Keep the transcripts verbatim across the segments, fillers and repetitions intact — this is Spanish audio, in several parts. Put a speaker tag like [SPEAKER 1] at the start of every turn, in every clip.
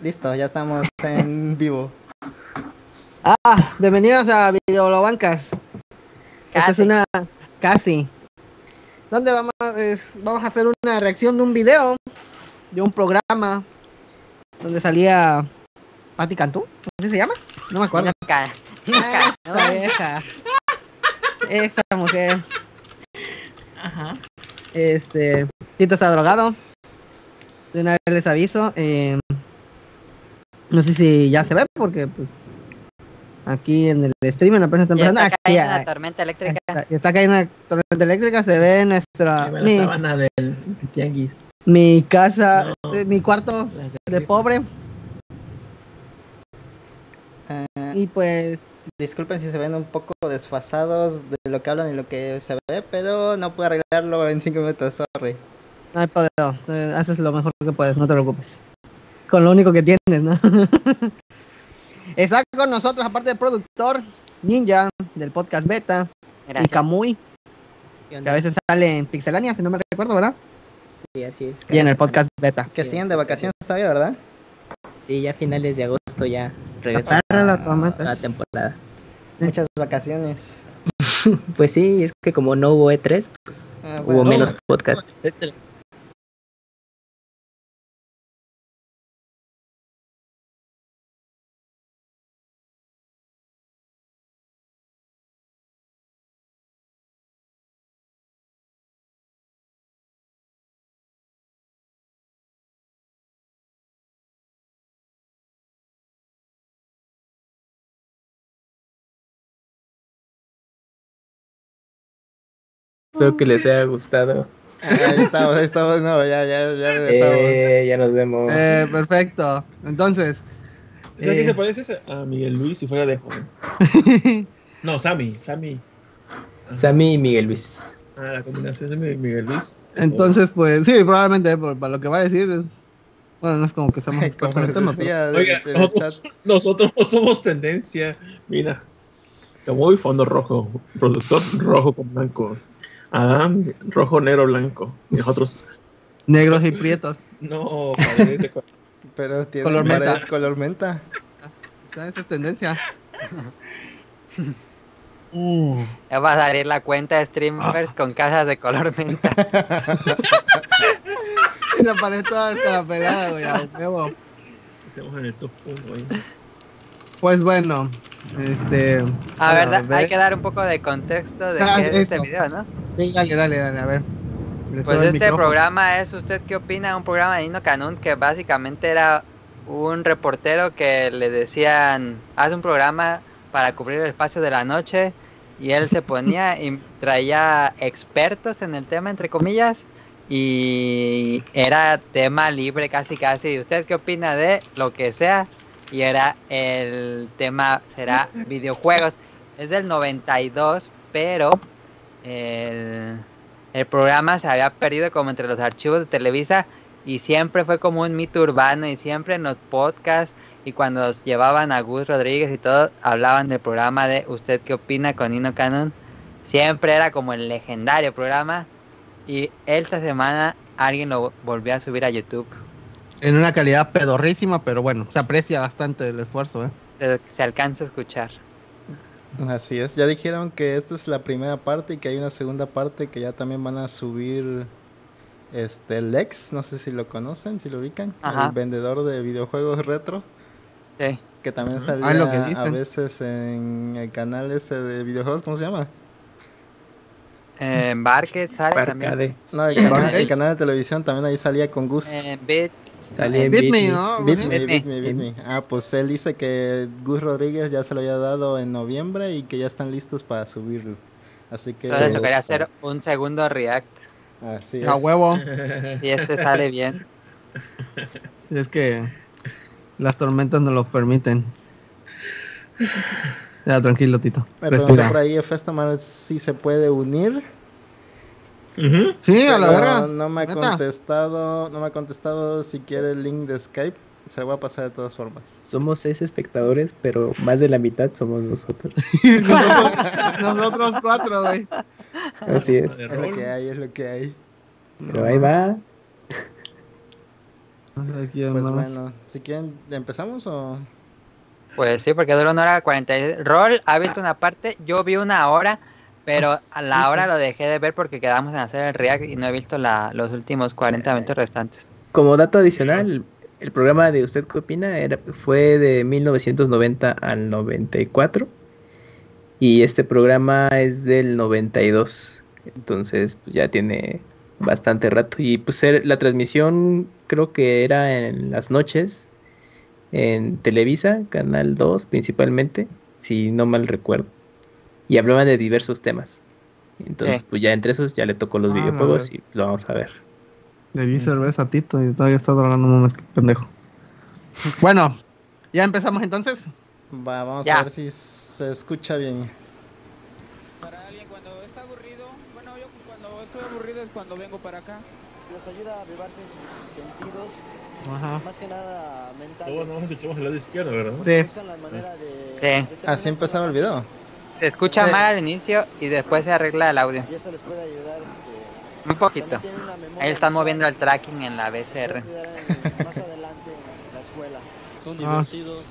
[SPEAKER 1] Listo, ya estamos en vivo.
[SPEAKER 2] Ah, bienvenidos a Videolobancas. Esta es una casi. Donde vamos, es, vamos a hacer una reacción de un video de un programa donde salía Patti Cantú, ¿cómo se llama? No me acuerdo.
[SPEAKER 3] Nunca, nunca,
[SPEAKER 2] Esa vieja, esa mujer.
[SPEAKER 3] Ajá.
[SPEAKER 2] Este, Tito está drogado. De una vez les aviso. Eh, no sé si ya se ve porque pues aquí en el streaming apenas está empezando.
[SPEAKER 3] Está
[SPEAKER 2] Aquí,
[SPEAKER 3] cayendo una tormenta eléctrica.
[SPEAKER 2] Está, está cayendo una tormenta eléctrica. Se ve nuestra
[SPEAKER 4] La
[SPEAKER 2] mi,
[SPEAKER 4] sábana del tianguis.
[SPEAKER 2] mi casa,
[SPEAKER 4] No.
[SPEAKER 2] eh, mi cuarto
[SPEAKER 4] La
[SPEAKER 2] de pobre.
[SPEAKER 1] Eh,
[SPEAKER 2] Y pues
[SPEAKER 1] disculpen si se ven un poco desfasados de lo que hablan y lo que se ve, pero no puedo arreglarlo en cinco minutos, sorry.
[SPEAKER 2] no hay poder. Eh, haces lo mejor que puedes, no te preocupes. Con lo único que tienes, ¿no? Está con nosotros, aparte del productor, Ninja, del podcast Beta,
[SPEAKER 3] Gracias.
[SPEAKER 2] y Kamui, que a veces sale en Pixelania, si no me recuerdo, ¿verdad?
[SPEAKER 5] Sí, así es.
[SPEAKER 2] Y en el podcast Beta.
[SPEAKER 1] Que siguen de vacaciones todavía, ¿verdad?
[SPEAKER 5] Sí, ya a finales de agosto ya regresó
[SPEAKER 2] Agarra
[SPEAKER 5] a
[SPEAKER 2] las tormentas.
[SPEAKER 5] la temporada.
[SPEAKER 1] Muchas vacaciones.
[SPEAKER 5] Pues sí, es que como no hubo E tres, pues
[SPEAKER 1] Ah,
[SPEAKER 5] hubo
[SPEAKER 1] bueno.
[SPEAKER 5] menos podcast. Espero que les haya gustado.
[SPEAKER 1] Ahí estamos, ahí estamos, no, ya, ya, ya regresamos.
[SPEAKER 5] Eh, ya nos vemos.
[SPEAKER 2] Eh, perfecto. Entonces,
[SPEAKER 4] ¿Sabes
[SPEAKER 2] Eh.
[SPEAKER 4] qué se parece a Miguel Luis si fuera de joven? No, Sammy, Sammy. Ajá.
[SPEAKER 5] Sammy y Miguel Luis.
[SPEAKER 4] Ah, la combinación de Miguel, Miguel Luis.
[SPEAKER 2] entonces, pues sí, probablemente por, para lo que va a decir es. Bueno, no es como que seamos expertos
[SPEAKER 1] Como
[SPEAKER 2] en el tema,
[SPEAKER 1] les
[SPEAKER 2] pero.
[SPEAKER 1] decía
[SPEAKER 4] Oiga,
[SPEAKER 1] desde el
[SPEAKER 4] nosotros,
[SPEAKER 1] chat,
[SPEAKER 4] nosotros no somos tendencia. Mira, como fondo rojo, productor rojo con blanco. Adán, rojo, negro, blanco. Y nosotros,
[SPEAKER 2] Negros y prietos.
[SPEAKER 4] no, padre, de co-
[SPEAKER 1] pero tiene
[SPEAKER 2] Color
[SPEAKER 1] pared-
[SPEAKER 2] menta.
[SPEAKER 1] color menta.
[SPEAKER 2] O sea, esa es tendencia.
[SPEAKER 3] Ya va a salir la cuenta de streamers
[SPEAKER 2] Ah.
[SPEAKER 3] con casas de color menta.
[SPEAKER 2] Y la pared toda estarapelada, güey, a huevo.
[SPEAKER 4] hacemos en el top uno, güey.
[SPEAKER 2] Pues bueno, este.
[SPEAKER 3] A ver, da-
[SPEAKER 2] ver.
[SPEAKER 3] hay que dar un poco de contexto de
[SPEAKER 2] Ah,
[SPEAKER 3] qué es este
[SPEAKER 2] eso.
[SPEAKER 3] video, ¿no?
[SPEAKER 2] Sí, dale, dale, dale, a ver. Le
[SPEAKER 3] Pues
[SPEAKER 2] cedo el
[SPEAKER 3] este
[SPEAKER 2] micrófono.
[SPEAKER 3] programa es ¿Usted qué opina? Un programa de Nino Canún que básicamente era un reportero que le decían, haz un programa para cubrir el espacio de la noche, y él se ponía y traía expertos en el tema, entre comillas, y era tema libre casi casi. ¿Usted qué opina de lo que sea? Y era el tema, será videojuegos. Es del noventa y dos, pero el, el programa se había perdido como entre los archivos de Televisa, y siempre fue como un mito urbano, y siempre en los podcasts y cuando los llevaban a Gus Rodríguez y todo, hablaban del programa de ¿Usted qué opina? Con Nino Canún. Siempre era como el legendario programa, y esta semana alguien lo volvió a subir a YouTube.
[SPEAKER 2] En una calidad pedorrísima, pero bueno, se aprecia bastante el esfuerzo, ¿eh?
[SPEAKER 3] Se, se alcanza a escuchar.
[SPEAKER 1] Así es, ya dijeron que esta es la primera parte y que hay una segunda parte que ya también van a subir este Lex, no sé si lo conocen, si lo ubican,
[SPEAKER 3] Ajá.
[SPEAKER 1] el vendedor de videojuegos retro,
[SPEAKER 3] Sí.
[SPEAKER 1] que también
[SPEAKER 4] Ujú.
[SPEAKER 1] salía
[SPEAKER 2] Ah, es lo que
[SPEAKER 1] a
[SPEAKER 2] dicen.
[SPEAKER 1] veces en el canal ese de videojuegos, ¿cómo se llama?
[SPEAKER 3] En Barket sale también.
[SPEAKER 5] Arcade.
[SPEAKER 1] No, el canal,
[SPEAKER 2] Barcade.
[SPEAKER 1] el canal de televisión también ahí salía con Gus.
[SPEAKER 3] En Bit.
[SPEAKER 5] Sale en
[SPEAKER 2] Beat Me,
[SPEAKER 5] Beat Me.
[SPEAKER 2] ¿no?
[SPEAKER 1] Beat
[SPEAKER 2] Sí.
[SPEAKER 1] Me,
[SPEAKER 3] Beat
[SPEAKER 1] Beat
[SPEAKER 3] Me.
[SPEAKER 1] Me, Beat Me. Ah, pues él dice que Gus Rodríguez ya se lo había dado en noviembre y que ya están listos para subirlo. Así que...
[SPEAKER 3] Entonces tocaría hacer un segundo react.
[SPEAKER 1] Así es.
[SPEAKER 2] A huevo.
[SPEAKER 3] Y este sale bien.
[SPEAKER 2] Es que las tormentas no lo permiten. Ya, tranquilo, Tito.
[SPEAKER 1] Me preguntó
[SPEAKER 2] Respira.
[SPEAKER 1] por ahí Festamar si se puede unir.
[SPEAKER 4] Ujú.
[SPEAKER 2] Sí, a la
[SPEAKER 1] pero
[SPEAKER 2] verga.
[SPEAKER 1] no me ha
[SPEAKER 2] Neta.
[SPEAKER 1] contestado, no me ha contestado si quiere el link de Skype. Se lo voy a pasar de todas formas.
[SPEAKER 5] Somos seis espectadores, pero más de la mitad somos nosotros.
[SPEAKER 2] nosotros, nosotros cuatro, güey.
[SPEAKER 5] Así es.
[SPEAKER 4] De
[SPEAKER 1] Es lo
[SPEAKER 4] rol.
[SPEAKER 1] que hay, es lo que hay.
[SPEAKER 5] Pero ahí va.
[SPEAKER 2] Aquí
[SPEAKER 1] Pues
[SPEAKER 2] andamos.
[SPEAKER 1] bueno, si quieren, ¿empezamos o...?
[SPEAKER 3] Pues sí, porque dura una hora cuarenta y seis. Rol ha visto una parte, yo vi una hora, pero a la hora lo dejé de ver porque quedamos en hacer el react y no he visto la, los últimos cuarenta minutos restantes.
[SPEAKER 5] Como dato adicional, el programa de ¿Usted qué opina? Era, fue de mil novecientos noventa al noventa y cuatro y este programa es del noventa y dos, entonces pues ya tiene bastante rato y pues er- la transmisión creo que era en las noches en Televisa, Canal dos principalmente, si no mal recuerdo, y hablaban de diversos temas. Entonces
[SPEAKER 3] Sí.
[SPEAKER 5] pues ya entre esos ya le tocó los
[SPEAKER 2] Ah, la
[SPEAKER 5] videojuegos
[SPEAKER 2] verdad.
[SPEAKER 5] y lo vamos a ver.
[SPEAKER 2] Le di cerveza a Tito y todavía está hablando más que pendejo. Bueno, ¿ya empezamos entonces?
[SPEAKER 1] Va, vamos
[SPEAKER 3] Ya.
[SPEAKER 1] a ver si se escucha bien.
[SPEAKER 6] Para alguien cuando está aburrido, bueno, yo cuando estoy aburrido es cuando vengo para acá.
[SPEAKER 7] Les ayuda a avivarse sus sentidos,
[SPEAKER 2] Ajá.
[SPEAKER 7] más que nada mentales.
[SPEAKER 4] Todos nos escuchamos al lado izquierdo, ¿verdad?
[SPEAKER 2] Sí.
[SPEAKER 7] Buscan la manera de,
[SPEAKER 3] Sí.
[SPEAKER 7] de terminar
[SPEAKER 1] Así empezaba el
[SPEAKER 7] con la
[SPEAKER 1] video.
[SPEAKER 3] Se escucha
[SPEAKER 2] Sí.
[SPEAKER 3] mal al inicio y después se arregla el audio.
[SPEAKER 7] Y eso les puede ayudar. Este,
[SPEAKER 3] Un poquito.
[SPEAKER 7] también tienen una memoria
[SPEAKER 3] Ahí están
[SPEAKER 7] visual
[SPEAKER 3] moviendo el tracking en la
[SPEAKER 7] que
[SPEAKER 3] B
[SPEAKER 7] les
[SPEAKER 3] C
[SPEAKER 7] puede
[SPEAKER 3] R.
[SPEAKER 7] ayudar en- más adelante en la escuela.
[SPEAKER 8] Son
[SPEAKER 2] Ah.
[SPEAKER 8] divertidos.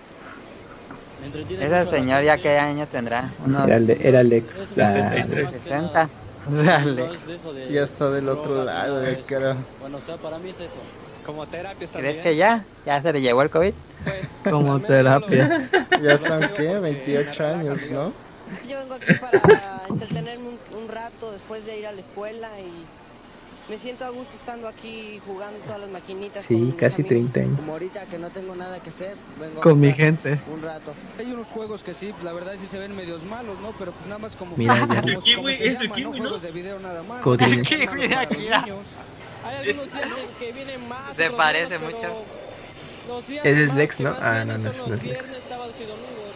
[SPEAKER 8] Me entretienen
[SPEAKER 3] Ese
[SPEAKER 8] mucho a la
[SPEAKER 3] señor ya
[SPEAKER 8] gente.
[SPEAKER 3] qué años tendrá, unos
[SPEAKER 5] Era el, de- era el ex.
[SPEAKER 8] Es
[SPEAKER 5] ah,
[SPEAKER 8] más que
[SPEAKER 3] sesenta.
[SPEAKER 8] nada,
[SPEAKER 3] Dale.
[SPEAKER 8] no es de eso de
[SPEAKER 1] Ya está del otro
[SPEAKER 8] droga,
[SPEAKER 1] lado,
[SPEAKER 8] nada de
[SPEAKER 1] yo
[SPEAKER 8] eso.
[SPEAKER 1] creo.
[SPEAKER 8] Bueno, o sea, para mí es eso.
[SPEAKER 6] Como terapias
[SPEAKER 3] ¿Crees
[SPEAKER 6] también.
[SPEAKER 3] que ya? ¿Ya se le llevó el COVID?
[SPEAKER 6] Pues,
[SPEAKER 2] Como
[SPEAKER 6] al menos
[SPEAKER 2] terapia.
[SPEAKER 6] yo lo-
[SPEAKER 1] Ya
[SPEAKER 6] lo
[SPEAKER 1] son,
[SPEAKER 6] digo
[SPEAKER 1] ¿qué?
[SPEAKER 6] porque
[SPEAKER 1] veintiocho
[SPEAKER 6] me
[SPEAKER 1] años,
[SPEAKER 6] relaja,
[SPEAKER 1] ¿no?
[SPEAKER 7] Yo vengo aquí para entretenerme un, un rato después de ir a la escuela y me siento a gusto estando aquí jugando todas las maquinitas.
[SPEAKER 5] Sí,
[SPEAKER 7] con mis
[SPEAKER 5] casi
[SPEAKER 7] amigos.
[SPEAKER 5] treinta años.
[SPEAKER 7] Como ahorita que no tengo nada que hacer, vengo
[SPEAKER 2] Con
[SPEAKER 7] a
[SPEAKER 2] mi
[SPEAKER 7] jugar
[SPEAKER 2] gente.
[SPEAKER 7] un rato.
[SPEAKER 6] Hay unos juegos que sí, la verdad sí se ven medios malos, ¿no? Pero pues nada más como...
[SPEAKER 5] Mira, ya.
[SPEAKER 6] como-
[SPEAKER 4] Es el
[SPEAKER 6] como
[SPEAKER 4] kiwi,
[SPEAKER 6] se
[SPEAKER 4] es el
[SPEAKER 6] llama,
[SPEAKER 4] kiwi, ¿no?
[SPEAKER 6] Juegos de video nada más.
[SPEAKER 5] Godines.
[SPEAKER 6] No son
[SPEAKER 3] El
[SPEAKER 6] malos
[SPEAKER 3] kiwi de
[SPEAKER 6] para los
[SPEAKER 3] Akira.
[SPEAKER 6] niños.
[SPEAKER 8] Hay algunos días en que vienen más.
[SPEAKER 3] Se
[SPEAKER 8] otros
[SPEAKER 3] parece
[SPEAKER 8] menos,
[SPEAKER 3] mucho.
[SPEAKER 8] pero los días
[SPEAKER 5] Ese es
[SPEAKER 8] más
[SPEAKER 5] Lex,
[SPEAKER 8] que
[SPEAKER 5] ¿no?
[SPEAKER 8] más
[SPEAKER 5] Ah,
[SPEAKER 8] vienen
[SPEAKER 5] no, no
[SPEAKER 8] son
[SPEAKER 5] es-
[SPEAKER 8] los
[SPEAKER 5] no es Lex.
[SPEAKER 8] viernes, sábados y domingos.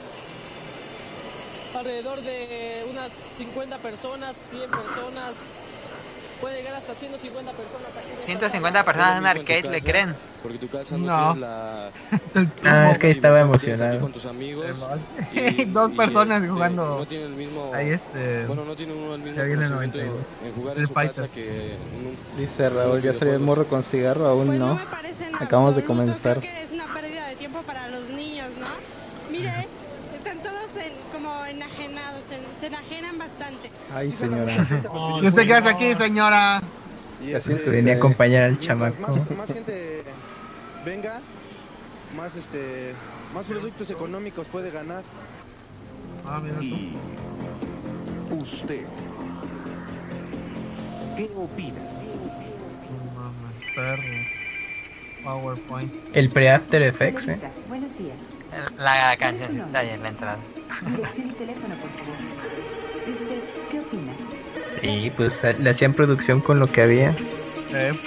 [SPEAKER 8] Alrededor de unas cincuenta personas, cien personas. Puede llegar hasta ciento cincuenta personas aquí. en esta
[SPEAKER 3] ciento cincuenta personas en un arcade, ¿le creen?
[SPEAKER 6] Porque tu casa
[SPEAKER 2] No.
[SPEAKER 6] tiene la...
[SPEAKER 5] Ah, es que estaba
[SPEAKER 6] Tienes aquí
[SPEAKER 5] emocionado.
[SPEAKER 6] con tus amigos.
[SPEAKER 2] Dos personas
[SPEAKER 6] este,
[SPEAKER 2] jugando.
[SPEAKER 6] no tiene el mismo...
[SPEAKER 2] Ahí este.
[SPEAKER 6] Bueno, no tiene uno el mismo
[SPEAKER 2] Ya viene el
[SPEAKER 6] conocimiento
[SPEAKER 2] noventa y dos.
[SPEAKER 6] en jugar
[SPEAKER 2] El
[SPEAKER 6] en su casa
[SPEAKER 2] Fighter.
[SPEAKER 6] que en un-
[SPEAKER 1] Dice Raúl, ¿ya salió el morro con cigarro? Aún
[SPEAKER 9] Pues no
[SPEAKER 1] no.
[SPEAKER 9] me parece en
[SPEAKER 1] Acabamos de
[SPEAKER 9] absoluto,
[SPEAKER 1] comenzar.
[SPEAKER 9] Creo que es una pérdida de tiempo para los niños, ¿no? Mire, están todos en- como enajenados, se, se enajenan bastante.
[SPEAKER 1] Ay, señora.
[SPEAKER 2] ¿Y usted qué hace aquí, señora?
[SPEAKER 6] Y
[SPEAKER 1] Ya
[SPEAKER 6] este,
[SPEAKER 1] siéntese.
[SPEAKER 5] Venía a acompañar al
[SPEAKER 6] mientras
[SPEAKER 5] chamaco.
[SPEAKER 6] Más, más gente venga, más este, más productos económicos puede ganar.
[SPEAKER 2] Ah, mira tú.
[SPEAKER 10] ¿Usted qué opina?
[SPEAKER 2] No mames, perro. PowerPoint.
[SPEAKER 5] El pre-After Effects, ¿eh?
[SPEAKER 11] Buenos días.
[SPEAKER 3] La canción está ahí en la entrada.
[SPEAKER 11] Dirección y teléfono, por favor. ¿Y usted qué opina?
[SPEAKER 5] Sí, pues a- le hacían producción con lo que había.
[SPEAKER 2] Eh,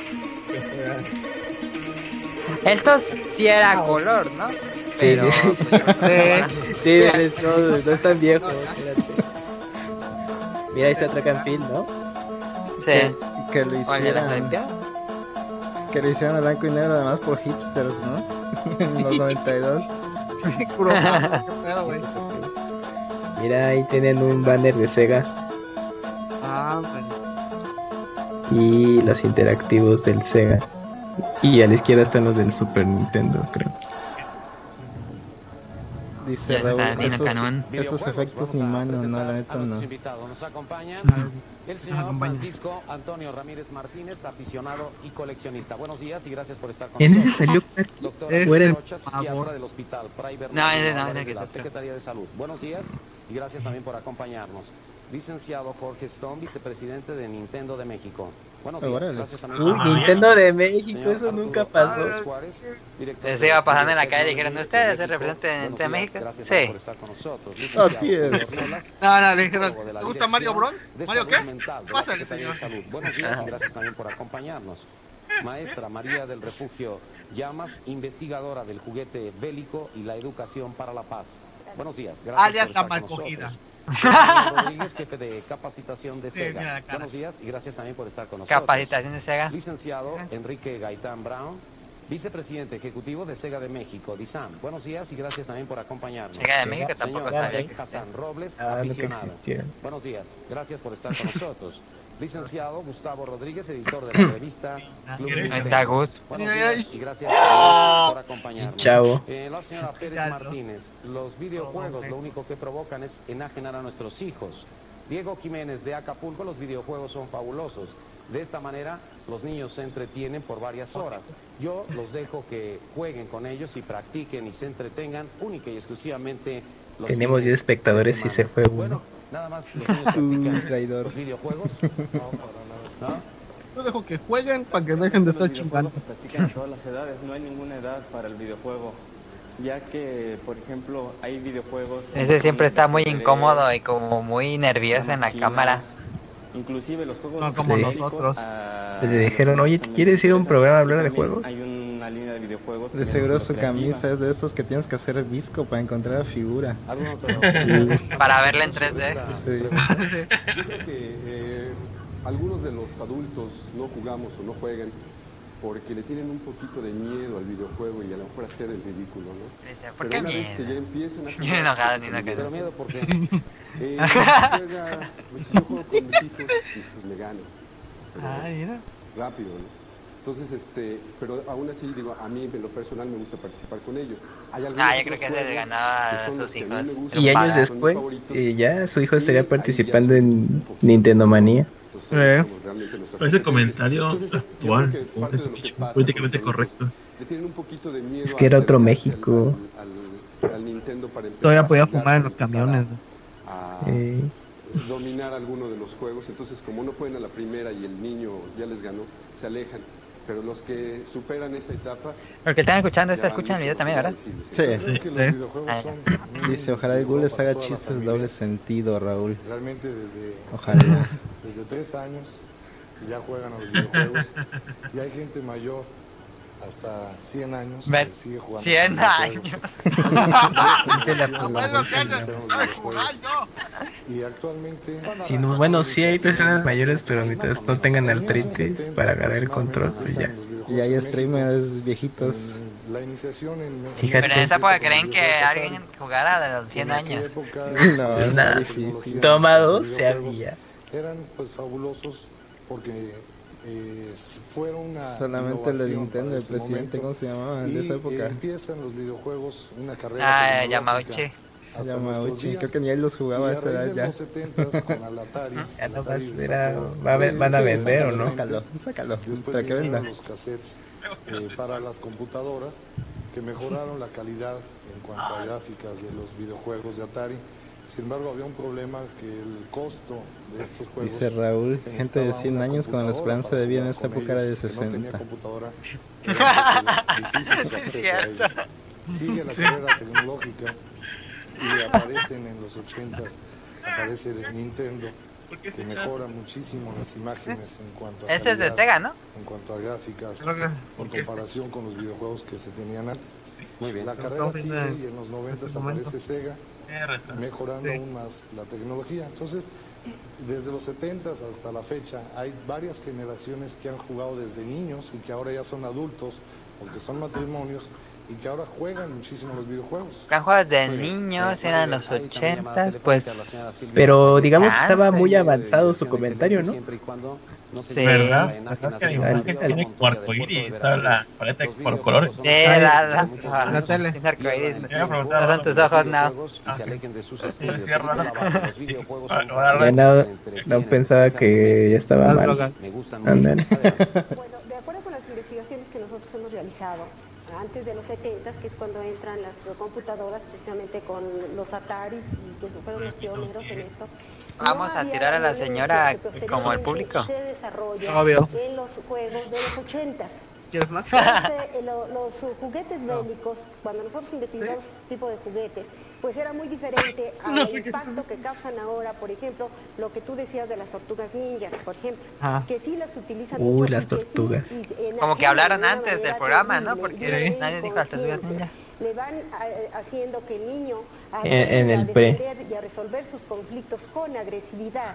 [SPEAKER 3] Estos sí era color, ¿no?
[SPEAKER 5] Sí,
[SPEAKER 3] Pero,
[SPEAKER 5] sí, sí.
[SPEAKER 2] eh,
[SPEAKER 5] Sí, es- no, no es tan viejo. Espérate. Mira, ahí está Track and Field, ¿no?
[SPEAKER 3] Sí.
[SPEAKER 1] Que lo
[SPEAKER 3] Oye, ¿la
[SPEAKER 1] hicieran,
[SPEAKER 3] limpia?
[SPEAKER 1] que lo hicieran a blanco y negro además por hipsters, ¿no? En los noventa y dos.
[SPEAKER 2] puro papo, qué pedo, güey.
[SPEAKER 5] Mira, ahí tienen un banner de Sega
[SPEAKER 2] Ah, pues.
[SPEAKER 5] y los interactivos del Sega. Y a la izquierda están los del Super Nintendo, creo.
[SPEAKER 1] Dice
[SPEAKER 3] Ya está,
[SPEAKER 1] Raúl,
[SPEAKER 3] Nino
[SPEAKER 1] esos,
[SPEAKER 3] Canún.
[SPEAKER 1] esos efectos ni mano, no, la neta no.
[SPEAKER 12] Nos acompaña el
[SPEAKER 2] Nos
[SPEAKER 12] señor
[SPEAKER 2] acompaña.
[SPEAKER 12] Francisco Antonio Ramírez Martínez, aficionado y coleccionista. Buenos días y gracias por estar con
[SPEAKER 5] En ese
[SPEAKER 12] nosotros.
[SPEAKER 5] salió
[SPEAKER 12] Doctor
[SPEAKER 2] Ese
[SPEAKER 12] Fuera Rocha,
[SPEAKER 2] favor.
[SPEAKER 12] psiquiatra del Hospital Fray
[SPEAKER 3] No,
[SPEAKER 12] Bernardino
[SPEAKER 3] ese no,
[SPEAKER 12] Álvarez
[SPEAKER 3] ese que
[SPEAKER 12] de la
[SPEAKER 3] te espero.
[SPEAKER 12] Secretaría de Salud. Buenos días y gracias también por acompañarnos. Licenciado Jorge Stone, vicepresidente de Nintendo de México. Buenos días.
[SPEAKER 1] Órale.
[SPEAKER 12] Gracias también
[SPEAKER 5] Uy,
[SPEAKER 12] por
[SPEAKER 5] Nintendo de México,
[SPEAKER 12] Señor
[SPEAKER 5] eso
[SPEAKER 12] Arturo
[SPEAKER 5] nunca pasó.
[SPEAKER 12] Pérez Juárez, director
[SPEAKER 3] Les
[SPEAKER 12] de
[SPEAKER 3] iba pasando en la calle y
[SPEAKER 12] Tecnología
[SPEAKER 3] dijeron, ¿ustedes
[SPEAKER 12] de
[SPEAKER 3] se representan
[SPEAKER 12] Buenos
[SPEAKER 3] de
[SPEAKER 12] días,
[SPEAKER 3] México?
[SPEAKER 12] gracias
[SPEAKER 3] Sí.
[SPEAKER 12] por estar con nosotros.
[SPEAKER 1] Así
[SPEAKER 12] Licenciado
[SPEAKER 1] es.
[SPEAKER 12] Pedro Ornelas,
[SPEAKER 2] No, no, le dijeron,
[SPEAKER 12] psicólogo de la
[SPEAKER 2] ¿te gusta Mario
[SPEAKER 12] Dirección
[SPEAKER 2] Bron?
[SPEAKER 12] de
[SPEAKER 2] ¿Mario
[SPEAKER 12] Salud
[SPEAKER 2] qué?
[SPEAKER 12] Mental de la
[SPEAKER 2] Pásale,
[SPEAKER 12] Secretaría de
[SPEAKER 2] señor.
[SPEAKER 12] Salud. Buenos días y gracias también por acompañarnos. Maestra María del Refugio Llamas, investigadora del juguete bélico y la educación para la paz. Buenos días, gracias
[SPEAKER 2] Alias
[SPEAKER 12] por estar
[SPEAKER 2] la mal
[SPEAKER 12] con
[SPEAKER 2] cogida.
[SPEAKER 12] nosotros. Fernando Rodríguez, jefe de capacitación de
[SPEAKER 2] Sí, mira la
[SPEAKER 12] SEGA.
[SPEAKER 2] cara.
[SPEAKER 12] Buenos días y gracias también por estar con nosotros.
[SPEAKER 3] Capacitación de Sega.
[SPEAKER 12] Licenciado Enrique Gaitán Brown, vicepresidente ejecutivo de Sega de México, Dizam. Buenos días y gracias también por acompañarnos.
[SPEAKER 3] Sega de México tampoco
[SPEAKER 12] Señor
[SPEAKER 3] sabía que
[SPEAKER 12] Hassan Robles,
[SPEAKER 5] Ah, no que
[SPEAKER 12] aficionado.
[SPEAKER 5] existiera.
[SPEAKER 12] Buenos días, gracias por estar con nosotros. Licenciado Gustavo Rodríguez, editor de la revista Club
[SPEAKER 3] Ahí está Gus.
[SPEAKER 12] Buenos días y gracias por acompañarnos.
[SPEAKER 5] Chavo.
[SPEAKER 12] Eh, la señora Pérez Martínez, los videojuegos lo único que provocan es enajenar a nuestros hijos. Diego Jiménez de Acapulco, los videojuegos son fabulosos. De esta manera los niños se entretienen por varias horas. Yo los dejo que jueguen con ellos y practiquen y se entretengan única y exclusivamente los
[SPEAKER 5] Tenemos diez espectadores y se fue uno.
[SPEAKER 12] Bueno, nada más los niños practican
[SPEAKER 1] traidor.
[SPEAKER 12] los videojuegos. No, ¿no?
[SPEAKER 2] Yo dejo que jueguen para que dejen de estar chingando.
[SPEAKER 10] Se practican a todas las edades, no hay ninguna edad para el videojuego, ya que, por ejemplo, hay videojuegos...
[SPEAKER 3] Ese siempre está muy incómodo y como muy nervioso en la cámara.
[SPEAKER 10] Inclusive los juegos...
[SPEAKER 2] No como
[SPEAKER 5] Sí.
[SPEAKER 2] nosotros.
[SPEAKER 5] Le dijeron, oye, ¿quieres ir a un programa a hablar de juegos?
[SPEAKER 10] Hay una línea de videojuegos...
[SPEAKER 1] De seguro su camisa es de esos que tienes que hacer visco para encontrar la figura.
[SPEAKER 3] Para verla en tres D.
[SPEAKER 1] Sí.
[SPEAKER 13] Yo creo que eh, algunos de los adultos no jugamos o no juegan porque le tienen un poquito de miedo al videojuego y a lo mejor hacer el ridículo, ¿no?
[SPEAKER 3] Dice, ¿por
[SPEAKER 13] Pero
[SPEAKER 3] qué
[SPEAKER 13] una vez
[SPEAKER 3] miedo?
[SPEAKER 13] que ya empiezan a
[SPEAKER 3] Ni enojado ni nada que
[SPEAKER 13] pero
[SPEAKER 3] decir.
[SPEAKER 13] miedo porque eh, juega, pues, si yo juego con mis hijos, pues, pues me gano. Pero
[SPEAKER 2] Ah, mira.
[SPEAKER 13] rápido, ¿no? Entonces, este, pero aún así, digo, a mí en lo personal me gusta participar con ellos. Hay algunos
[SPEAKER 3] Ah, yo creo
[SPEAKER 13] otros
[SPEAKER 3] que se le
[SPEAKER 13] juegos
[SPEAKER 3] ganaba
[SPEAKER 13] que
[SPEAKER 3] a
[SPEAKER 13] son los
[SPEAKER 3] sus
[SPEAKER 13] que a mí
[SPEAKER 3] hijos.
[SPEAKER 13] me gustan,
[SPEAKER 5] Y años
[SPEAKER 13] son mis
[SPEAKER 5] después,
[SPEAKER 13] favoritos.
[SPEAKER 5] eh, ya su hijo estaría participando en Nintendo Manía.
[SPEAKER 13] Entonces,
[SPEAKER 2] Eh.
[SPEAKER 13] como realmente nuestras
[SPEAKER 4] Pero ese
[SPEAKER 13] competencias.
[SPEAKER 4] comentario
[SPEAKER 13] Entonces, yo
[SPEAKER 4] actual,
[SPEAKER 13] creo que
[SPEAKER 4] un
[SPEAKER 13] parte de lo que
[SPEAKER 4] speech
[SPEAKER 13] pasa
[SPEAKER 4] políticamente
[SPEAKER 13] con los
[SPEAKER 4] correcto.
[SPEAKER 13] adultos, le tienen un poquito de miedo
[SPEAKER 5] Es que era
[SPEAKER 13] a
[SPEAKER 5] otro
[SPEAKER 13] acercarse
[SPEAKER 5] México.
[SPEAKER 13] al, al, al Nintendo para empezar
[SPEAKER 2] Todavía
[SPEAKER 13] a
[SPEAKER 2] podía
[SPEAKER 13] jugar,
[SPEAKER 2] fumar en los
[SPEAKER 13] empezar a-
[SPEAKER 2] camiones.
[SPEAKER 13] a
[SPEAKER 5] Eh,
[SPEAKER 13] dominar alguno de los juegos. Entonces, como no pueden a la primera y el niño ya les ganó, se alejan. Pero los que superan esa etapa...
[SPEAKER 3] Porque están escuchando esto,
[SPEAKER 13] ya
[SPEAKER 3] escuchan el
[SPEAKER 13] mucho
[SPEAKER 3] video también, ¿verdad?
[SPEAKER 13] más visibles.
[SPEAKER 1] Sí.
[SPEAKER 13] Yo creo que los
[SPEAKER 2] Sí.
[SPEAKER 13] videojuegos
[SPEAKER 3] Ah,
[SPEAKER 13] son
[SPEAKER 1] Dice,
[SPEAKER 13] un
[SPEAKER 1] ojalá el
[SPEAKER 13] motivo
[SPEAKER 1] Gu les
[SPEAKER 13] para
[SPEAKER 1] haga
[SPEAKER 13] toda la
[SPEAKER 1] chistes de
[SPEAKER 13] familia.
[SPEAKER 1] doble sentido, Raúl.
[SPEAKER 13] Realmente desde,
[SPEAKER 1] Ojalá.
[SPEAKER 13] desde tres años ya juegan a los videojuegos y hay gente mayor hasta cien años
[SPEAKER 3] Ver,
[SPEAKER 13] que sigue jugando
[SPEAKER 3] cien
[SPEAKER 13] a los videojuegos.
[SPEAKER 5] Dice la-
[SPEAKER 13] Abuelo, ¿qué haces? Ay, jugar yo. Y actualmente
[SPEAKER 5] sí, no, bueno, sí hay personas mayores, pero mientras no tengan artritis para agarrar el control, pues ya.
[SPEAKER 1] Y hay streamers viejitos.
[SPEAKER 13] la iniciación en
[SPEAKER 5] Fíjate.
[SPEAKER 3] Pero en esa época creen que alguien jugara de los cien años.
[SPEAKER 1] No, es
[SPEAKER 5] Nada.
[SPEAKER 1] muy difícil.
[SPEAKER 5] Tomado se había.
[SPEAKER 13] eran pues fabulosos porque eh, fueron una
[SPEAKER 1] Solamente el de
[SPEAKER 13] innovación
[SPEAKER 1] Nintendo,
[SPEAKER 13] para
[SPEAKER 1] el
[SPEAKER 13] ese
[SPEAKER 1] presidente,
[SPEAKER 13] momento.
[SPEAKER 1] ¿cómo se llamaba?
[SPEAKER 13] Y,
[SPEAKER 1] De esa
[SPEAKER 13] eh,
[SPEAKER 1] época.
[SPEAKER 13] empiezan los videojuegos una carrera
[SPEAKER 3] Ah,
[SPEAKER 13] tecnológica
[SPEAKER 3] Yamauchi.
[SPEAKER 13] hasta
[SPEAKER 1] Yamauchi,
[SPEAKER 13] nuestros días.
[SPEAKER 1] creo que ni él los jugaba a
[SPEAKER 13] Y a
[SPEAKER 1] esa edad
[SPEAKER 13] raíz de
[SPEAKER 1] ya.
[SPEAKER 13] los setentas con el Atari,
[SPEAKER 5] Ya
[SPEAKER 13] el
[SPEAKER 5] nomás
[SPEAKER 13] Atari
[SPEAKER 5] era-
[SPEAKER 13] sacó-
[SPEAKER 5] va a ve-
[SPEAKER 13] Sí,
[SPEAKER 5] van a
[SPEAKER 13] sí,
[SPEAKER 5] vender, ¿o
[SPEAKER 13] sácalo,
[SPEAKER 5] no?
[SPEAKER 1] Sácalo, sácalo,
[SPEAKER 13] Después
[SPEAKER 1] para que
[SPEAKER 13] vinieron
[SPEAKER 1] venda.
[SPEAKER 13] los cassettes eh, para las computadoras que mejoraron la calidad en cuanto a gráficas de los videojuegos de Atari. Sin embargo, había un problema que el costo de estos juegos...
[SPEAKER 1] Dice Raúl,
[SPEAKER 13] se
[SPEAKER 1] gente de
[SPEAKER 13] necesitaba
[SPEAKER 1] cien
[SPEAKER 13] una
[SPEAKER 1] años con la
[SPEAKER 13] computadora
[SPEAKER 1] esperanza
[SPEAKER 13] para
[SPEAKER 1] de vida en
[SPEAKER 13] jugar
[SPEAKER 1] esa
[SPEAKER 13] con
[SPEAKER 1] época era de
[SPEAKER 13] ellos, que no tenía
[SPEAKER 1] sesenta.
[SPEAKER 13] computadora, que era difícil
[SPEAKER 3] Sí,
[SPEAKER 13] de
[SPEAKER 3] es
[SPEAKER 13] acceso a
[SPEAKER 3] cierto.
[SPEAKER 13] ellos. Sigue la carrera tecnológica y aparecen en los ochentas, aparece el Nintendo, que mejora muchísimo las imágenes en cuanto a
[SPEAKER 3] Ese es de
[SPEAKER 13] calidad,
[SPEAKER 3] Sega, ¿no?
[SPEAKER 13] en cuanto a gráficas,
[SPEAKER 2] Creo que-
[SPEAKER 13] en comparación con los videojuegos que se tenían antes.
[SPEAKER 12] Muy bien.
[SPEAKER 13] La carrera
[SPEAKER 2] Estamos
[SPEAKER 13] sigue
[SPEAKER 2] en
[SPEAKER 13] y en los noventas
[SPEAKER 2] ese momento.
[SPEAKER 13] aparece Sega, mejorando
[SPEAKER 2] Sí.
[SPEAKER 13] aún más la tecnología. Entonces, desde los setentas hasta la fecha, hay varias generaciones que han jugado desde niños y que ahora ya son adultos, porque son matrimonios, y que ahora juegan muchísimo los videojuegos.
[SPEAKER 3] Los juegos de niños eran los ochentas, pues...
[SPEAKER 5] Pero digamos que estaba muy
[SPEAKER 3] Chance.
[SPEAKER 5] avanzado su comentario, ¿no?
[SPEAKER 3] Sí.
[SPEAKER 4] ¿Verdad?
[SPEAKER 3] Sí,
[SPEAKER 4] ¿Verdad que hay
[SPEAKER 5] Al-
[SPEAKER 4] un tiene como arcoíris, esa la paleta por colores?
[SPEAKER 3] la, la,
[SPEAKER 2] la tele.
[SPEAKER 3] Tiene arcoíris.
[SPEAKER 4] Te iba a preguntar,
[SPEAKER 3] No son tus ojos, no.
[SPEAKER 12] Y se alejen de sus
[SPEAKER 4] Sí,
[SPEAKER 12] estudios.
[SPEAKER 4] cierra,
[SPEAKER 12] Por
[SPEAKER 4] ¿no?
[SPEAKER 12] trabajo, los videojuegos son
[SPEAKER 4] Ahora,
[SPEAKER 5] Ya no, no pensaba que ya estaba
[SPEAKER 2] Ah,
[SPEAKER 5] mal.
[SPEAKER 2] droga.
[SPEAKER 12] Me gustan mucho.
[SPEAKER 5] Ándale.
[SPEAKER 14] Bueno, de acuerdo con las investigaciones que nosotros hemos realizado, antes de los setenta, que es cuando entran las computadoras, precisamente con los Ataris, y que fueron los pioneros en eso.
[SPEAKER 3] Vamos a tirar a la señora como el público.
[SPEAKER 14] Se desarrolla
[SPEAKER 2] Obvio.
[SPEAKER 14] en los juegos de los ochentas.
[SPEAKER 2] ¿Quieres más?
[SPEAKER 14] Este, lo- los juguetes bélicos, cuando nosotros investigamos este tipo de juguetes, pues era muy diferente al
[SPEAKER 2] No sé qué-
[SPEAKER 14] impacto que causan ahora, por ejemplo, lo que tú decías de las tortugas ninjas, por ejemplo,
[SPEAKER 2] Ah.
[SPEAKER 14] que sí las utilizan
[SPEAKER 5] Uy,
[SPEAKER 14] mucho
[SPEAKER 5] las
[SPEAKER 14] y que sí,
[SPEAKER 5] tortugas.
[SPEAKER 14] y enajenan
[SPEAKER 3] Como que hablaron
[SPEAKER 14] de una
[SPEAKER 3] antes del
[SPEAKER 14] manera
[SPEAKER 3] programa, ¿no?
[SPEAKER 14] terrible,
[SPEAKER 3] Porque
[SPEAKER 14] y
[SPEAKER 3] nadie dijo las tortugas
[SPEAKER 14] inconsciente.
[SPEAKER 3] ninja.
[SPEAKER 14] Le van a- haciendo que el niño
[SPEAKER 5] En- en
[SPEAKER 14] aprenda
[SPEAKER 5] el
[SPEAKER 14] a
[SPEAKER 5] pre.
[SPEAKER 14] defender y a resolver sus conflictos con agresividad.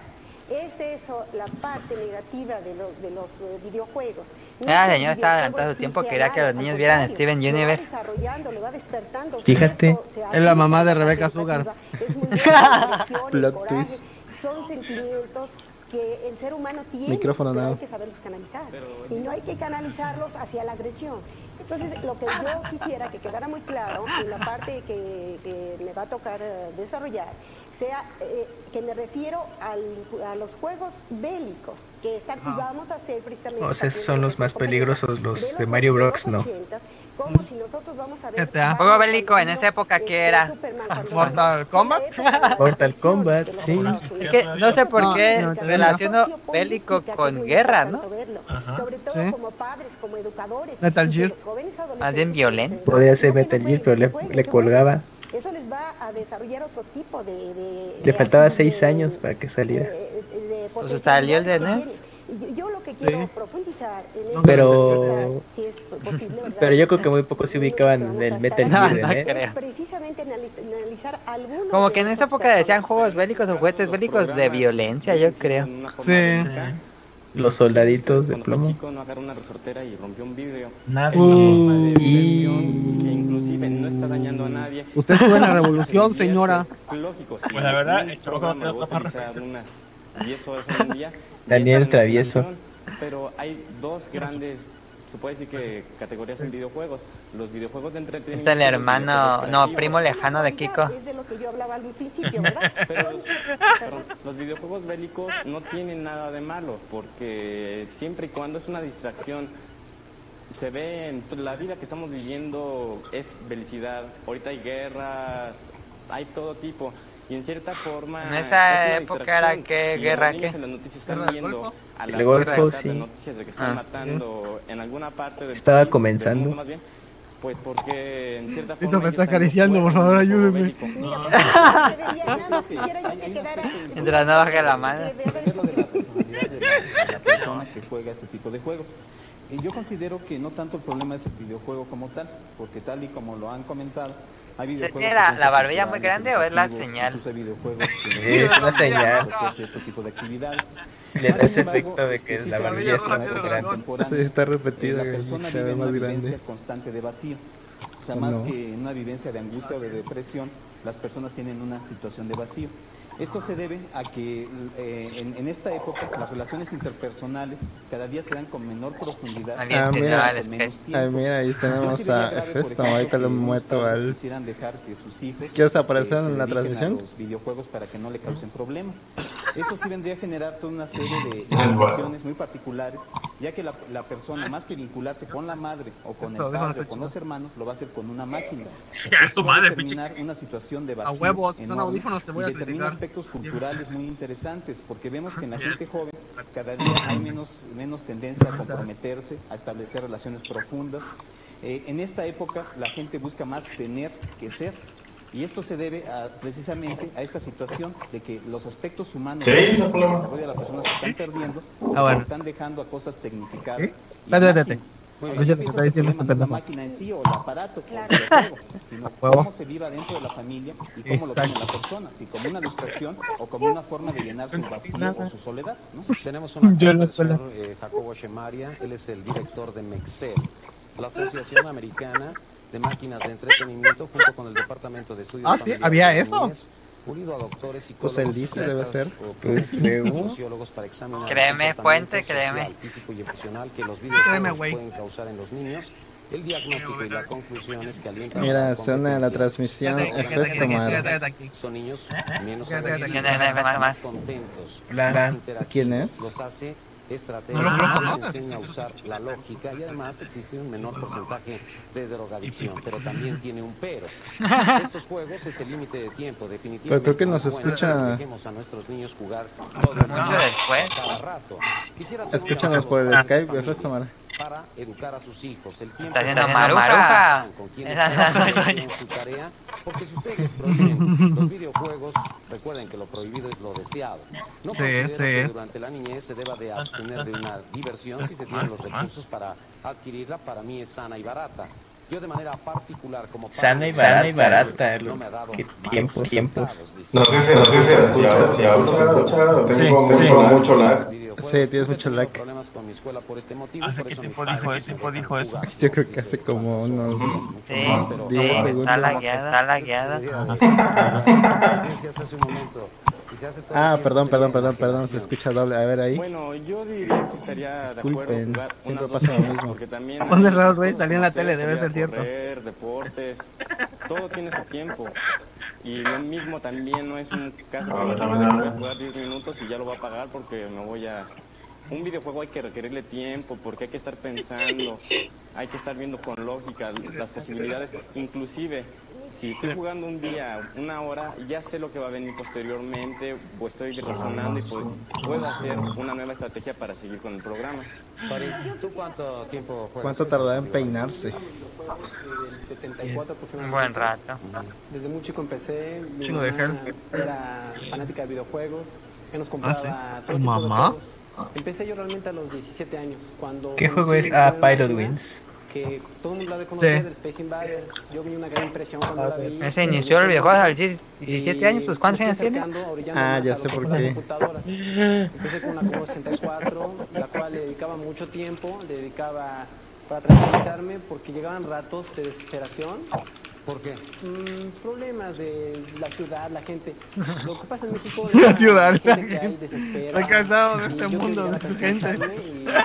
[SPEAKER 14] Es eso la parte negativa de, lo, de los uh, videojuegos. No
[SPEAKER 3] Ah,
[SPEAKER 14] es que
[SPEAKER 3] señor,
[SPEAKER 14] el
[SPEAKER 3] estaba
[SPEAKER 14] videojuego
[SPEAKER 3] adelantado
[SPEAKER 14] sí
[SPEAKER 3] tiempo,
[SPEAKER 14] sea
[SPEAKER 3] quería que
[SPEAKER 14] malo,
[SPEAKER 3] los niños
[SPEAKER 14] al
[SPEAKER 3] vieran
[SPEAKER 14] contrario,
[SPEAKER 3] Steven
[SPEAKER 14] lo va
[SPEAKER 3] Universe.
[SPEAKER 14] desarrollando, lo va despertando.
[SPEAKER 5] Fíjate.
[SPEAKER 14] Esto se hace
[SPEAKER 2] Es la mamá de
[SPEAKER 14] con
[SPEAKER 2] Rebeca
[SPEAKER 14] educativa,
[SPEAKER 2] Sugar.
[SPEAKER 14] es muy buena la dirección, el
[SPEAKER 1] Plot
[SPEAKER 14] coraje,
[SPEAKER 1] twist.
[SPEAKER 14] son sentimientos que el ser humano tiene,
[SPEAKER 1] Micrófono
[SPEAKER 14] pero
[SPEAKER 1] nada.
[SPEAKER 14] hay que saberlos canalizar. Y no hay que canalizarlos hacia la agresión. Entonces, lo que yo quisiera que quedara muy claro en la parte que, que me va a tocar eh, desarrollar, sea eh, que me refiero al, a los juegos bélicos, que están, y vamos a hacer precisamente...
[SPEAKER 5] O sea, esos son
[SPEAKER 14] partiendo
[SPEAKER 5] los
[SPEAKER 14] de
[SPEAKER 5] más
[SPEAKER 14] esta
[SPEAKER 5] peligrosos, los
[SPEAKER 14] compañía,
[SPEAKER 5] de Mario
[SPEAKER 14] los
[SPEAKER 5] Bros, no.
[SPEAKER 14] ochentas, como si nosotros vamos a ver...
[SPEAKER 2] G T A.
[SPEAKER 3] Juego bélico en esa época, ¿qué era?
[SPEAKER 2] Mortal Kombat.
[SPEAKER 5] Mortal Kombat, sí.
[SPEAKER 3] Es que no sé por
[SPEAKER 2] No,
[SPEAKER 3] qué
[SPEAKER 2] no, no.
[SPEAKER 3] relaciono bélico con guerra, ¿no?
[SPEAKER 14] Sobre todo
[SPEAKER 2] Sí.
[SPEAKER 14] como padres, como educadores.
[SPEAKER 2] Metal
[SPEAKER 14] y que
[SPEAKER 2] Gear.
[SPEAKER 14] los jóvenes adolescentes
[SPEAKER 3] Más bien violento.
[SPEAKER 5] Podría ser Metal Gear, pero le, le colgaba.
[SPEAKER 14] Eso les va a desarrollar otro tipo de... de-
[SPEAKER 5] Le
[SPEAKER 14] de
[SPEAKER 5] faltaba
[SPEAKER 14] actitud,
[SPEAKER 5] seis
[SPEAKER 14] de-
[SPEAKER 5] años para que saliera.
[SPEAKER 14] de- de
[SPEAKER 3] Pues salió el de
[SPEAKER 14] potencialidad
[SPEAKER 3] N E S.
[SPEAKER 14] que tiene. Y Yo, yo lo que quiero
[SPEAKER 2] Sí.
[SPEAKER 14] profundizar en
[SPEAKER 2] No,
[SPEAKER 14] esto,
[SPEAKER 5] pero-
[SPEAKER 14] si es posible, ¿verdad?
[SPEAKER 5] Pero yo creo que muy pocos se ubicaban en el Metal Gear de
[SPEAKER 3] No, no
[SPEAKER 5] N E S.
[SPEAKER 3] creo.
[SPEAKER 14] Es precisamente analiz- analizar algunos
[SPEAKER 3] Como
[SPEAKER 14] de
[SPEAKER 3] que en
[SPEAKER 14] los
[SPEAKER 3] esa época
[SPEAKER 14] aspectos.
[SPEAKER 3] decían juegos bélicos o juguetes bélicos de violencia, yo creo.
[SPEAKER 2] Sí.
[SPEAKER 5] Los soldaditos de
[SPEAKER 10] Cuando fue
[SPEAKER 5] plomo.
[SPEAKER 10] chico no agarró una resortera y rompió un vidrio.
[SPEAKER 4] Nadie.
[SPEAKER 10] Es una forma de
[SPEAKER 5] Y-
[SPEAKER 10] diversión que inclusive no está dañando a nadie.
[SPEAKER 2] Usted estuvo en la revolución, señora.
[SPEAKER 10] Lógico, sí.
[SPEAKER 4] Pues la verdad,
[SPEAKER 10] Un
[SPEAKER 4] el chavo
[SPEAKER 10] programa
[SPEAKER 4] no
[SPEAKER 10] va a
[SPEAKER 4] tiene
[SPEAKER 10] utilizar
[SPEAKER 4] otras
[SPEAKER 10] unas diez horas en un día.
[SPEAKER 5] Daniel
[SPEAKER 10] Y esa
[SPEAKER 5] Travieso.
[SPEAKER 10] es una canción, Pero hay dos grandes, se puede decir que categorías en videojuegos. Los videojuegos de
[SPEAKER 3] Es
[SPEAKER 10] entretenimiento.
[SPEAKER 3] el
[SPEAKER 10] y los
[SPEAKER 3] hermano,
[SPEAKER 10] videojuegos
[SPEAKER 3] no,
[SPEAKER 10] creativos.
[SPEAKER 3] primo lejano de Kiko.
[SPEAKER 14] Es de lo que yo hablaba al principio, ¿verdad?
[SPEAKER 10] Pero perdón, los videojuegos bélicos no tienen nada de malo, porque siempre y cuando es una distracción, se ve en t- la vida que estamos viviendo es felicidad. Ahorita hay guerras, hay todo tipo. Y en cierta forma.
[SPEAKER 3] En esa
[SPEAKER 10] es una
[SPEAKER 3] época
[SPEAKER 10] distracción.
[SPEAKER 3] era qué
[SPEAKER 10] Si
[SPEAKER 3] guerra,
[SPEAKER 10] los niños
[SPEAKER 3] qué.
[SPEAKER 10] en las noticias están
[SPEAKER 2] ¿Guerra del
[SPEAKER 10] viendo
[SPEAKER 2] Golfo?
[SPEAKER 10] a la
[SPEAKER 5] El Golfo,
[SPEAKER 10] cantidad
[SPEAKER 5] sí.
[SPEAKER 10] de noticias de que están
[SPEAKER 3] Ah.
[SPEAKER 10] matando en alguna parte del
[SPEAKER 5] Estaba
[SPEAKER 10] país, del
[SPEAKER 5] comenzando.
[SPEAKER 10] mundo más bien, pues porque en cierta
[SPEAKER 2] Tito
[SPEAKER 10] forma
[SPEAKER 2] me
[SPEAKER 10] ellos
[SPEAKER 2] está
[SPEAKER 10] están
[SPEAKER 2] acariciando, por
[SPEAKER 10] jugando
[SPEAKER 2] favor,
[SPEAKER 10] un juego
[SPEAKER 2] ayúdeme.
[SPEAKER 10] bélico.
[SPEAKER 14] Debería, nada más quisiera yo que quedara...
[SPEAKER 3] Mientras no baje la mano.
[SPEAKER 15] Es lo de la personalidad de la, de la persona que juega este tipo de juegos. Y yo considero que no tanto el problema es el videojuego como tal, porque tal y como lo han comentado, hay videojuegos
[SPEAKER 3] ¿Tiene
[SPEAKER 15] que
[SPEAKER 3] la-
[SPEAKER 15] son
[SPEAKER 3] la barbilla muy
[SPEAKER 15] culturales,
[SPEAKER 3] grande o es la
[SPEAKER 15] educativos,
[SPEAKER 3] señal?
[SPEAKER 15] incluso hay videojuegos que
[SPEAKER 5] Sí, es una señal.
[SPEAKER 15] hacer cierto tipo de actividades.
[SPEAKER 5] Le da
[SPEAKER 15] Más
[SPEAKER 5] ese
[SPEAKER 15] sin embargo,
[SPEAKER 5] efecto de
[SPEAKER 15] este,
[SPEAKER 5] que
[SPEAKER 15] sí
[SPEAKER 5] la
[SPEAKER 15] se
[SPEAKER 5] barbilla
[SPEAKER 15] ve
[SPEAKER 5] está
[SPEAKER 15] una
[SPEAKER 5] muy
[SPEAKER 15] época
[SPEAKER 5] grande.
[SPEAKER 15] contemporánea.
[SPEAKER 1] Sí, está repetido,
[SPEAKER 15] La
[SPEAKER 1] güey,
[SPEAKER 15] persona
[SPEAKER 1] se
[SPEAKER 15] vive
[SPEAKER 1] ve
[SPEAKER 15] en
[SPEAKER 1] más
[SPEAKER 15] una
[SPEAKER 1] grande.
[SPEAKER 15] vivencia constante de vacío. O sea,
[SPEAKER 1] ¿O
[SPEAKER 15] más
[SPEAKER 1] no?
[SPEAKER 15] que una vivencia de angustia o de depresión, las personas tienen una situación de vacío. Esto se debe a que eh, en, en esta época las relaciones interpersonales cada día se dan con menor profundidad.
[SPEAKER 3] Alguien
[SPEAKER 1] Ah,
[SPEAKER 3] se
[SPEAKER 1] mira.
[SPEAKER 3] va al
[SPEAKER 15] con menos
[SPEAKER 3] sketch.
[SPEAKER 15] tiempo.
[SPEAKER 1] Ay, mira, ahí
[SPEAKER 15] Yo
[SPEAKER 1] tenemos
[SPEAKER 15] sí vería
[SPEAKER 1] a
[SPEAKER 15] grave, por
[SPEAKER 1] Hefesto.
[SPEAKER 15] ejemplo,
[SPEAKER 1] Ahorita lo
[SPEAKER 15] que unos
[SPEAKER 1] meto
[SPEAKER 15] padres
[SPEAKER 1] al.
[SPEAKER 15] quisieran dejar que sus hijos
[SPEAKER 1] ¿Quieres
[SPEAKER 15] este,
[SPEAKER 1] aparecer
[SPEAKER 15] se
[SPEAKER 1] en la
[SPEAKER 15] dediquen
[SPEAKER 1] transmisión?
[SPEAKER 15] a los videojuegos para que no le causen problemas. Eso sí vendría a generar toda una serie de situaciones muy particulares, ya que la, la persona, más que vincularse con la madre o con el
[SPEAKER 2] Esto, déjame
[SPEAKER 15] padre o
[SPEAKER 2] estar
[SPEAKER 15] con los hermanos, lo va a hacer con una máquina.
[SPEAKER 4] Ya,
[SPEAKER 15] Esto
[SPEAKER 4] su
[SPEAKER 15] va a
[SPEAKER 4] madre,
[SPEAKER 15] determinar una situación de vacío
[SPEAKER 2] huevos, son
[SPEAKER 15] enorme
[SPEAKER 2] audífonos, te voy
[SPEAKER 15] y
[SPEAKER 2] a
[SPEAKER 15] determina
[SPEAKER 2] criticar.
[SPEAKER 15] aspectos culturales muy interesantes, porque vemos que en la gente joven cada día hay menos, menos tendencia a comprometerse, a establecer relaciones profundas. Eh, en esta época la gente busca más tener que ser. Y esto se debe a, precisamente a esta situación de que los aspectos humanos
[SPEAKER 16] Sí,
[SPEAKER 15] que
[SPEAKER 16] no
[SPEAKER 15] el
[SPEAKER 16] problema.
[SPEAKER 15] desarrollo de la persona se están perdiendo,
[SPEAKER 2] Ah, bueno.
[SPEAKER 15] se están dejando a cosas tecnificadas. y
[SPEAKER 2] Espérate, espérate.
[SPEAKER 15] máquinas.
[SPEAKER 2] Escucha lo que
[SPEAKER 15] Eso
[SPEAKER 2] está
[SPEAKER 15] es el
[SPEAKER 2] diciendo este
[SPEAKER 15] problema, no
[SPEAKER 2] pendejo.
[SPEAKER 15] la máquina en sí o el aparato o el videojuego, sino
[SPEAKER 2] Huevo.
[SPEAKER 15] cómo se viva dentro de la familia y cómo lo tome la persona, si como una distracción o como una forma de llenar su vacío o su soledad, ¿no?
[SPEAKER 12] Tenemos una
[SPEAKER 2] Yo en la
[SPEAKER 12] carta del
[SPEAKER 2] escuela.
[SPEAKER 12] señor eh, Jacobo Shemaria, él es el director de MEXEL, la Asociación Americana de Máquinas de Entretenimiento, junto con el Departamento de Estudios
[SPEAKER 2] Ah, sí,
[SPEAKER 12] Familiares
[SPEAKER 2] ¿había
[SPEAKER 12] de
[SPEAKER 2] eso?
[SPEAKER 12] Niñez, unido a doctores,
[SPEAKER 1] Pues
[SPEAKER 12] psicólogos,
[SPEAKER 1] él dice, debe
[SPEAKER 12] psiquiatras,
[SPEAKER 1] ser.
[SPEAKER 12] o
[SPEAKER 5] Pues,
[SPEAKER 12] psicólogos,
[SPEAKER 5] según.
[SPEAKER 12] sociólogos para examinar
[SPEAKER 3] Créeme,
[SPEAKER 12] el
[SPEAKER 3] fuente,
[SPEAKER 12] comportamiento
[SPEAKER 3] créeme.
[SPEAKER 12] social, físico y emocional que los
[SPEAKER 2] Créeme,
[SPEAKER 12] videojuegos
[SPEAKER 2] güey.
[SPEAKER 12] pueden causar en los niños. El diagnóstico y la conclusión es que alientan a
[SPEAKER 1] Mira,
[SPEAKER 12] la
[SPEAKER 1] suena la
[SPEAKER 12] competencia.
[SPEAKER 1] transmisión
[SPEAKER 2] Quédate, quédate,
[SPEAKER 1] Hefesto,
[SPEAKER 2] quédate,
[SPEAKER 1] madre.
[SPEAKER 2] quédate aquí.
[SPEAKER 12] Son niños menos
[SPEAKER 2] Quédate, quédate aquí.
[SPEAKER 12] agresivos,
[SPEAKER 3] Quédate, más,
[SPEAKER 12] más contentos,
[SPEAKER 2] Hola.
[SPEAKER 12] más interactivos.
[SPEAKER 1] ¿Quién es?
[SPEAKER 12] Los hace
[SPEAKER 2] No
[SPEAKER 12] estratégicos,
[SPEAKER 2] lo- no lo
[SPEAKER 12] les
[SPEAKER 2] conoces.
[SPEAKER 12] enseña a usar la lógica y además existe un menor porcentaje de drogadicción, pero también tiene un pero. Estos juegos es el límite de tiempo, definitivamente.
[SPEAKER 1] Pero creo que nos
[SPEAKER 12] no es bueno
[SPEAKER 1] escucha-
[SPEAKER 12] que dejemos a nuestros niños jugar todo el
[SPEAKER 3] Mucho
[SPEAKER 12] día,
[SPEAKER 3] después.
[SPEAKER 12] cada rato. Quisiera hacer un
[SPEAKER 1] Escúchanos
[SPEAKER 12] llamado
[SPEAKER 1] por
[SPEAKER 12] a
[SPEAKER 1] el
[SPEAKER 12] los
[SPEAKER 1] Skype,
[SPEAKER 12] padres de
[SPEAKER 1] Hefesto, madre.
[SPEAKER 12] para educar a sus hijos. El tiempo
[SPEAKER 3] Está haciendo
[SPEAKER 12] que
[SPEAKER 3] maruja.
[SPEAKER 12] están con quienes
[SPEAKER 3] Esa-
[SPEAKER 12] están en su tarea, porque si ustedes prohíben los videojuegos, recuerden que lo prohibido es lo deseado. No
[SPEAKER 2] Sí,
[SPEAKER 12] considero
[SPEAKER 2] sí.
[SPEAKER 12] que durante la niñez se deba de abstener de una diversión si se tienen los recursos para adquirirla. Para mí es sana y barata. Yo de manera particular como
[SPEAKER 5] sana y barata, y barata no me ha dado qué tiempos, tiempos.
[SPEAKER 16] No sé si, no sé si escucha, si hablo se escucha, tengo
[SPEAKER 1] sí,
[SPEAKER 16] mucho,
[SPEAKER 1] sí.
[SPEAKER 16] mucho lag.
[SPEAKER 1] Sí, tienes mucho lag.
[SPEAKER 4] ¿Hace qué tiempo dijo, ¿Qué tiempo dijo eso?
[SPEAKER 1] Yo creo que hace como unos
[SPEAKER 3] Sí,
[SPEAKER 1] diez
[SPEAKER 3] como que
[SPEAKER 1] segundos.
[SPEAKER 3] está lagueada, está lagueada.
[SPEAKER 1] Ah, perdón, perdón, perdón, perdón, se escucha doble. A ver ahí.
[SPEAKER 10] Bueno, yo diría que estaría
[SPEAKER 1] Disculpen,
[SPEAKER 10] de acuerdo jugar
[SPEAKER 1] siempre
[SPEAKER 10] unas
[SPEAKER 1] pasa
[SPEAKER 10] dos
[SPEAKER 1] lo
[SPEAKER 10] horas,
[SPEAKER 1] mismo.
[SPEAKER 10] porque también
[SPEAKER 2] Pon de
[SPEAKER 10] hay
[SPEAKER 2] Raúl Reyes,
[SPEAKER 10] cosas
[SPEAKER 2] salía en la
[SPEAKER 10] como
[SPEAKER 2] tele,
[SPEAKER 10] hacer,
[SPEAKER 2] debe ser
[SPEAKER 10] salir a
[SPEAKER 2] cierto.
[SPEAKER 10] correr, deportes, todo tiene su tiempo. Y lo mismo también no es un caso que yo voy a jugar diez minutos y ya lo voy a pagar porque me voy a... Un videojuego hay que requerirle tiempo porque hay que estar pensando, hay que estar viendo con lógica las posibilidades, inclusive si estoy jugando un día, una hora, ya sé lo que va a venir posteriormente o estoy razonando y puedo, puedo hacer una nueva estrategia para seguir con el programa.
[SPEAKER 12] ¿Tú cuánto tiempo juegas?
[SPEAKER 1] ¿Cuánto tardaba en peinarse?
[SPEAKER 17] setenta y cuatro
[SPEAKER 3] Un buen rato.
[SPEAKER 17] Desde muy chico empecé, mi
[SPEAKER 2] Chingo de
[SPEAKER 17] mamá
[SPEAKER 2] gel.
[SPEAKER 17] era fanática de videojuegos, que nos compraba
[SPEAKER 2] ¿Ah, sí?
[SPEAKER 17] todo tipo de
[SPEAKER 2] ¿Mamá?
[SPEAKER 17] juegos. Empecé yo realmente a los diecisiete años, cuando
[SPEAKER 5] ¿Qué juego
[SPEAKER 17] conocí
[SPEAKER 5] es? Ah,
[SPEAKER 17] una
[SPEAKER 5] Pilot
[SPEAKER 17] máquina
[SPEAKER 5] Wings.
[SPEAKER 17] que todo el mundo la conocía
[SPEAKER 2] Sí.
[SPEAKER 17] del Space Invaders. Yo vi una gran impresión cuando la vi.
[SPEAKER 3] Ese inició el videojuego a los diecisiete años, pues ¿cuántos años tiene?
[SPEAKER 1] Ah, ya sé por qué.
[SPEAKER 17] Empecé con una Commodore sesenta y cuatro, la cual le dedicaba mucho tiempo, le dedicaba para tranquilizarme porque llegaban ratos de desesperación.
[SPEAKER 12] ¿Por qué?
[SPEAKER 17] Mm, problemas de la ciudad, la gente. Lo que pasa en México
[SPEAKER 2] La
[SPEAKER 17] es
[SPEAKER 2] ciudad,
[SPEAKER 17] la
[SPEAKER 2] la
[SPEAKER 17] gente que hay
[SPEAKER 2] gente.
[SPEAKER 17] desespera.
[SPEAKER 2] Está cansado de
[SPEAKER 17] Y
[SPEAKER 2] este
[SPEAKER 17] yo
[SPEAKER 2] mundo,
[SPEAKER 17] quería
[SPEAKER 2] de su gente.
[SPEAKER 17] tranquilizarme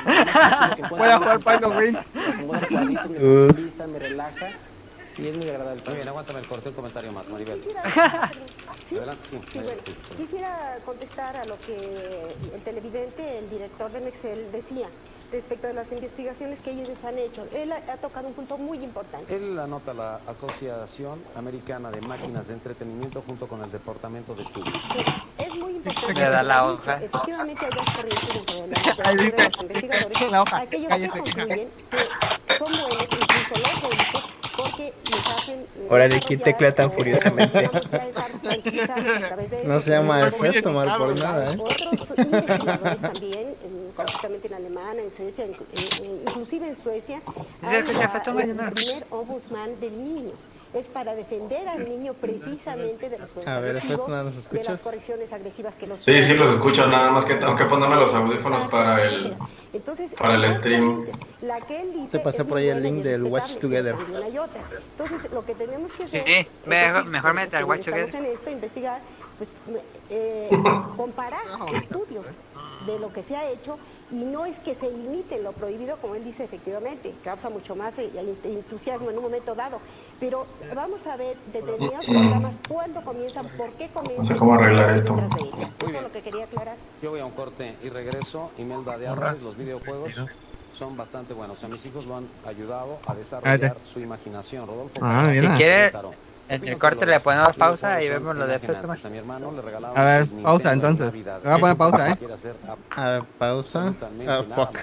[SPEAKER 17] y-
[SPEAKER 2] Voy a jugar Pilot Wings.
[SPEAKER 17] Me pongo cuadritos, me
[SPEAKER 5] Uh.
[SPEAKER 17] tranquiliza, me relaja y es muy agradable.
[SPEAKER 12] Muy bien, aguántame el corte, un comentario más, Maribel.
[SPEAKER 14] ¿Sí?
[SPEAKER 12] Adelante, sí.
[SPEAKER 14] Sí, bueno, quisiera contestar a lo que el televidente, el director de Mexel, decía respecto de las investigaciones que ellos han hecho. Él ha, ha tocado un punto muy importante.
[SPEAKER 12] Él anota la Asociación Americana de Máquinas de Entretenimiento junto con el Departamento de Estudios.
[SPEAKER 14] Es muy importante.
[SPEAKER 3] Le da la
[SPEAKER 14] que
[SPEAKER 3] hoja.
[SPEAKER 14] Efectivamente hay dos corrientes dentro de la
[SPEAKER 2] Ahí
[SPEAKER 14] literatura
[SPEAKER 2] dice,
[SPEAKER 14] de los investigadores.
[SPEAKER 2] la hoja,
[SPEAKER 14] Aquellos
[SPEAKER 2] cállese,
[SPEAKER 14] que
[SPEAKER 2] hija.
[SPEAKER 14] concluyen que son buenos, incluso los médicos, porque les hacen... eh,
[SPEAKER 5] Órale, ¿quién
[SPEAKER 14] desarrollar
[SPEAKER 5] teclea tan
[SPEAKER 14] o-
[SPEAKER 5] furiosamente?
[SPEAKER 14] digamos, ya estar tranquilizados a través de
[SPEAKER 1] No
[SPEAKER 14] eso.
[SPEAKER 1] se llama
[SPEAKER 14] Pero
[SPEAKER 1] Alfredo mal por nada, ¿eh?
[SPEAKER 14] otros investigadores también, en- concretamente en Alemania, en Suecia, en- en- en- inclusive en Suecia,
[SPEAKER 3] Dice
[SPEAKER 14] hay
[SPEAKER 3] que
[SPEAKER 14] la-
[SPEAKER 3] se fue tomando
[SPEAKER 14] el
[SPEAKER 3] una-
[SPEAKER 14] primer ombudsman del niño. Es para defender al niño precisamente de los juegos
[SPEAKER 1] A ver,
[SPEAKER 14] agresivos,
[SPEAKER 1] Alfredo, ¿nos
[SPEAKER 14] de
[SPEAKER 1] escuchas?
[SPEAKER 14] las correcciones agresivas que los
[SPEAKER 16] Sí, sí, los escucho, nada más que tengo que ponerme los audífonos para el,
[SPEAKER 14] Entonces,
[SPEAKER 16] para el stream.
[SPEAKER 14] la que él dice
[SPEAKER 1] Te pasé
[SPEAKER 14] es
[SPEAKER 1] por
[SPEAKER 14] muy
[SPEAKER 1] ahí el
[SPEAKER 14] buena y
[SPEAKER 1] link
[SPEAKER 14] es
[SPEAKER 1] del Watch
[SPEAKER 14] respetable,
[SPEAKER 1] Together.
[SPEAKER 14] pero hay una y otra. Entonces, lo que tenemos que hacer
[SPEAKER 3] Sí,
[SPEAKER 14] es,
[SPEAKER 3] mejor-
[SPEAKER 14] pues,
[SPEAKER 3] mejor métete al
[SPEAKER 14] quienes
[SPEAKER 3] Watch
[SPEAKER 14] estamos
[SPEAKER 3] Together.
[SPEAKER 14] en esto, investigar, pues, eh, comparar estudios de lo que se ha hecho y no es que se limite lo prohibido, como él dice, efectivamente, causa mucho más eh, entusiasmo en un momento dado, pero vamos a ver determinados programas cuándo comienzan, por qué comienzan.
[SPEAKER 16] No sé cómo arreglar esto.
[SPEAKER 14] detrás de ellos.
[SPEAKER 12] Muy
[SPEAKER 14] Eso es
[SPEAKER 12] bien.
[SPEAKER 14] lo que quería aclarar.
[SPEAKER 12] Yo voy a un corte y regreso. Imelda de Álvarez, los videojuegos son bastante buenos. A mis hijos lo han ayudado a desarrollar su imaginación. Rodolfo,
[SPEAKER 2] Ah,
[SPEAKER 3] Si
[SPEAKER 2] mira.
[SPEAKER 3] quiere,
[SPEAKER 12] Claro.
[SPEAKER 3] en el corte le ponemos pausa y vemos lo de Fleto.
[SPEAKER 12] A mi hermano le regalaban
[SPEAKER 2] A ver,
[SPEAKER 12] el Nintendo
[SPEAKER 2] pausa
[SPEAKER 12] en
[SPEAKER 2] entonces.
[SPEAKER 12] Navidad.
[SPEAKER 2] Me voy a poner pausa, ¿eh?
[SPEAKER 12] Quiere hacer
[SPEAKER 1] A ver, pausa.
[SPEAKER 12] absolutamente
[SPEAKER 1] Ah,
[SPEAKER 12] nada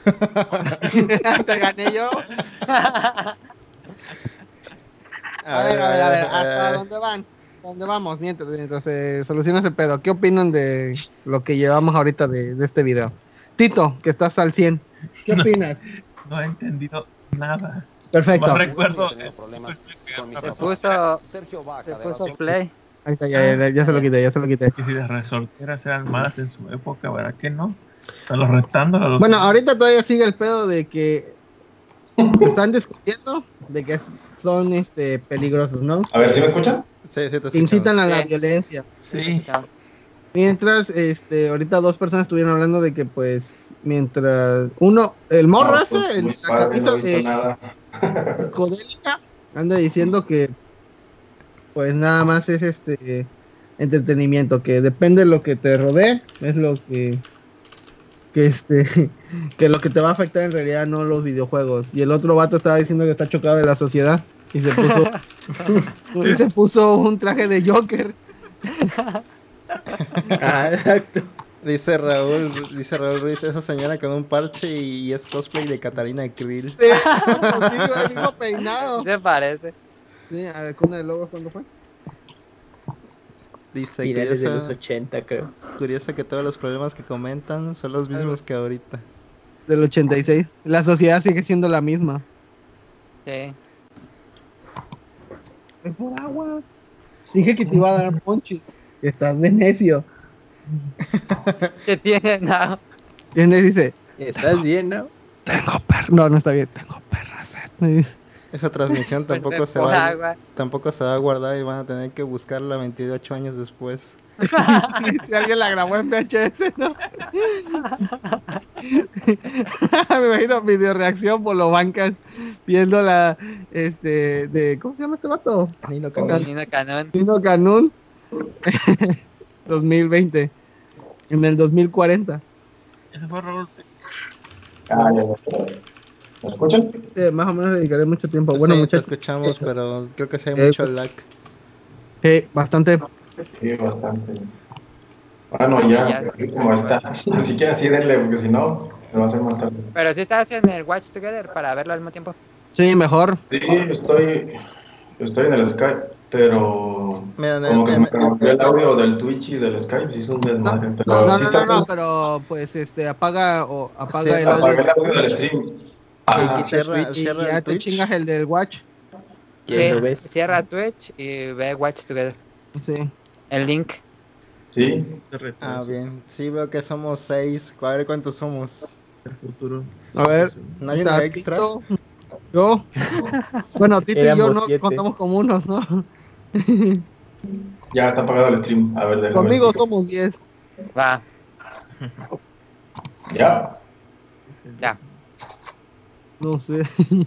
[SPEAKER 1] fuck.
[SPEAKER 2] Te gané yo.
[SPEAKER 1] A
[SPEAKER 2] A ver, a ver, a ver, ¿hasta
[SPEAKER 1] eh,
[SPEAKER 2] dónde van? ¿Dónde vamos? Mientras, mientras se soluciona ese pedo. ¿Qué opinan de lo que llevamos ahorita de, de este video? Tito, que estás al cien. ¿Qué opinas?
[SPEAKER 4] No he entendido nada.
[SPEAKER 2] Perfecto.
[SPEAKER 4] No recuerdo.
[SPEAKER 12] Tengo problemas con mis
[SPEAKER 3] Se
[SPEAKER 12] papás.
[SPEAKER 3] puso,
[SPEAKER 12] Sergio
[SPEAKER 3] se
[SPEAKER 12] Vaca de
[SPEAKER 3] puso
[SPEAKER 12] Basur-
[SPEAKER 3] play.
[SPEAKER 2] Ahí está, ya, ya, ya se lo quité, ya se lo quité.
[SPEAKER 4] Que si las resorteras eran malas en su época, ¿verdad que no? Están los retando a los...
[SPEAKER 2] Bueno, ahorita todavía sigue el pedo de que están discutiendo de que son este peligrosos, ¿no?
[SPEAKER 16] A ver, ¿sí me escuchan?
[SPEAKER 1] Sí, sí, te escuchamos.
[SPEAKER 2] Incitan a la
[SPEAKER 3] Sí.
[SPEAKER 2] violencia.
[SPEAKER 4] Sí.
[SPEAKER 2] Mientras, este, ahorita dos personas estuvieron hablando de que, pues, mientras uno, el morro
[SPEAKER 16] No,
[SPEAKER 2] ese,
[SPEAKER 16] pues,
[SPEAKER 2] el,
[SPEAKER 16] muy
[SPEAKER 2] la
[SPEAKER 16] padre, no
[SPEAKER 2] camisa
[SPEAKER 16] he visto
[SPEAKER 2] de
[SPEAKER 16] nada.
[SPEAKER 2] psicodélica, anda diciendo que, pues, nada más es este entretenimiento, que depende de lo que te rodee, es lo que, que este, que lo que te va a afectar en realidad no los videojuegos. Y el otro vato estaba diciendo que está chocado de la sociedad y se puso, y se puso un traje de Joker.
[SPEAKER 5] Ah, exacto.
[SPEAKER 1] Dice Raúl, dice Raúl Ruiz, esa señora con un parche y es cosplay de Catalina Krill.
[SPEAKER 2] Sí, el mismo peinado.
[SPEAKER 3] ¿Qué parece?
[SPEAKER 2] Sí, a ver, Cuna de Lobos, ¿cuándo fue?
[SPEAKER 1] Dice,
[SPEAKER 5] Finales de los
[SPEAKER 1] curioso,
[SPEAKER 5] ochenta, creo.
[SPEAKER 1] curioso que todos los problemas que comentan son los mismos que ahorita.
[SPEAKER 2] Del ochenta y seis. La sociedad sigue siendo la misma.
[SPEAKER 3] Sí.
[SPEAKER 2] Es por agua. Dije que te iba a dar ponche. Estás de necio.
[SPEAKER 3] ¿Qué tiene? No.
[SPEAKER 2] Tienes, dice.
[SPEAKER 5] ¿Estás bien, no?
[SPEAKER 2] Tengo perra. No, no está bien. Tengo perra sed. Me dice.
[SPEAKER 1] Esa transmisión tampoco se
[SPEAKER 3] por
[SPEAKER 1] va
[SPEAKER 3] agua.
[SPEAKER 1] tampoco se va a guardar y van a tener que buscarla veintiocho años después.
[SPEAKER 2] Si alguien la grabó en V H S, ¿no? Me imagino video reacción por los bancas viendo la este de ¿cómo se llama este vato?
[SPEAKER 1] Nino Canún.
[SPEAKER 3] Nino Canún.
[SPEAKER 2] Nino Canún dos mil veinte. En el dos mil cuarenta.
[SPEAKER 4] Ese fue Raúl.
[SPEAKER 16] Ah, ya, ya. ¿Me escuchan?
[SPEAKER 2] Sí, más o menos dedicaré mucho tiempo. Bueno,
[SPEAKER 1] Sí, te
[SPEAKER 2] muchachos.
[SPEAKER 1] escuchamos, pero creo que sí hay
[SPEAKER 2] Eh,
[SPEAKER 1] mucho lag.
[SPEAKER 2] Sí, bastante.
[SPEAKER 16] Sí, bastante. Bueno, ya, como está. Si quieres, sí, denle, porque si no, se va a hacer más tarde.
[SPEAKER 3] Pero si estás en el Watch Together para verlo al mismo tiempo.
[SPEAKER 2] Sí, mejor.
[SPEAKER 16] Sí, estoy, estoy en el Skype, pero
[SPEAKER 1] Mira,
[SPEAKER 16] como que se me
[SPEAKER 1] en-
[SPEAKER 16] rompió el audio del Twitch y del Skype, sí es un desmadre. Pero
[SPEAKER 2] No, no,
[SPEAKER 16] sí
[SPEAKER 2] no,
[SPEAKER 16] está
[SPEAKER 2] no, no,
[SPEAKER 16] todo-
[SPEAKER 2] pero pues este apaga o apaga
[SPEAKER 1] Sí,
[SPEAKER 2] el
[SPEAKER 16] apagué
[SPEAKER 2] audio
[SPEAKER 16] el audio del stream. Ajá.
[SPEAKER 1] Y cierra,
[SPEAKER 2] y
[SPEAKER 1] cierra
[SPEAKER 2] ya
[SPEAKER 1] el
[SPEAKER 2] te
[SPEAKER 1] Twitch.
[SPEAKER 2] chingas el del watch.
[SPEAKER 5] Y ahí lo
[SPEAKER 3] Sí,
[SPEAKER 5] ves.
[SPEAKER 3] cierra Twitch y ve Watch Together.
[SPEAKER 2] Sí.
[SPEAKER 3] El link.
[SPEAKER 16] Sí,
[SPEAKER 1] Ah, bien. Sí, veo que somos seis. A ver cuántos somos.
[SPEAKER 4] El futuro.
[SPEAKER 2] A ver,
[SPEAKER 1] ¿No hay uno
[SPEAKER 2] está
[SPEAKER 1] extra?
[SPEAKER 2] Tito, yo. Bueno, Tito y yo
[SPEAKER 5] Éramos
[SPEAKER 2] no
[SPEAKER 5] siete.
[SPEAKER 2] contamos como unos, ¿no?
[SPEAKER 16] ya está apagado el stream. A ver, déjame
[SPEAKER 2] Conmigo
[SPEAKER 16] ver.
[SPEAKER 2] somos diez.
[SPEAKER 3] Va,
[SPEAKER 16] Ya.
[SPEAKER 3] ya.
[SPEAKER 2] No sé.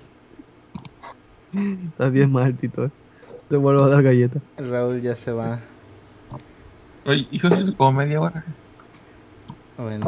[SPEAKER 2] Estás bien mal, Tito. eh. Te vuelvo a dar galleta.
[SPEAKER 1] Raúl ya se va.
[SPEAKER 4] Oye, hijo, eso es como media hora.
[SPEAKER 1] Bueno,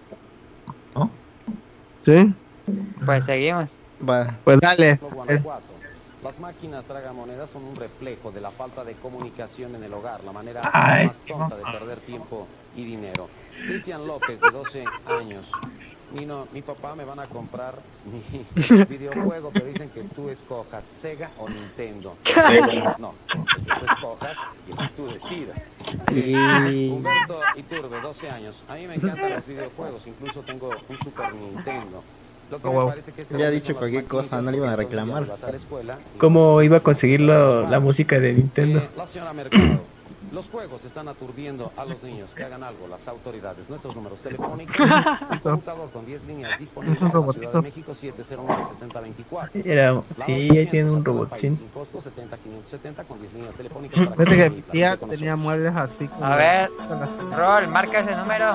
[SPEAKER 2] ¿Sí?
[SPEAKER 3] Pues seguimos.
[SPEAKER 1] va.
[SPEAKER 2] Pues dale.
[SPEAKER 12] Pueblo, Guanajuato. Las máquinas tragamonedas son un reflejo de la falta de comunicación en el hogar, la manera
[SPEAKER 4] Ay,
[SPEAKER 12] más tonta de perder tiempo y dinero. Cristian López, de doce años. Nino, mi papá me van a comprar mi videojuego, pero dicen que tú escojas Sega o Nintendo. No, que tú escojas y que tú decidas.
[SPEAKER 5] Y
[SPEAKER 12] Humberto Iturbe, doce años. A mí me encantan los videojuegos, incluso tengo un Super Nintendo. Lo que
[SPEAKER 2] Oh,
[SPEAKER 12] me
[SPEAKER 2] wow.
[SPEAKER 12] parece que este
[SPEAKER 1] Ya ha
[SPEAKER 12] momento
[SPEAKER 1] dicho
[SPEAKER 12] son las
[SPEAKER 1] cualquier
[SPEAKER 12] maquinitas,
[SPEAKER 1] cosa, no le iban a
[SPEAKER 12] porque entonces ya
[SPEAKER 1] reclamar.
[SPEAKER 12] vas a la escuela y-
[SPEAKER 5] ¿cómo iba a conseguir lo- la música de Nintendo?
[SPEAKER 12] Eh, la señora Mercado. Los juegos están aturdiendo a los niños. Que hagan algo las autoridades. Nuestros números telefónicos. Un computador con diez líneas disponibles
[SPEAKER 2] Es un
[SPEAKER 12] en la Ciudad
[SPEAKER 2] robotito.
[SPEAKER 12] de México siete cero nueve siete cero dos cuatro.
[SPEAKER 5] Era,
[SPEAKER 12] Lado
[SPEAKER 5] sí, ahí tiene un
[SPEAKER 12] doscientos,
[SPEAKER 5] robotín.
[SPEAKER 12] sin costo, setenta quinientos setenta con diez líneas telefónicas para
[SPEAKER 2] Fíjate que
[SPEAKER 12] que
[SPEAKER 2] mi
[SPEAKER 12] platiquen
[SPEAKER 2] tía
[SPEAKER 12] con
[SPEAKER 2] tenía
[SPEAKER 12] nosotros.
[SPEAKER 2] muebles así como.
[SPEAKER 3] A ver,
[SPEAKER 2] con las-
[SPEAKER 3] Rol, marca ese número.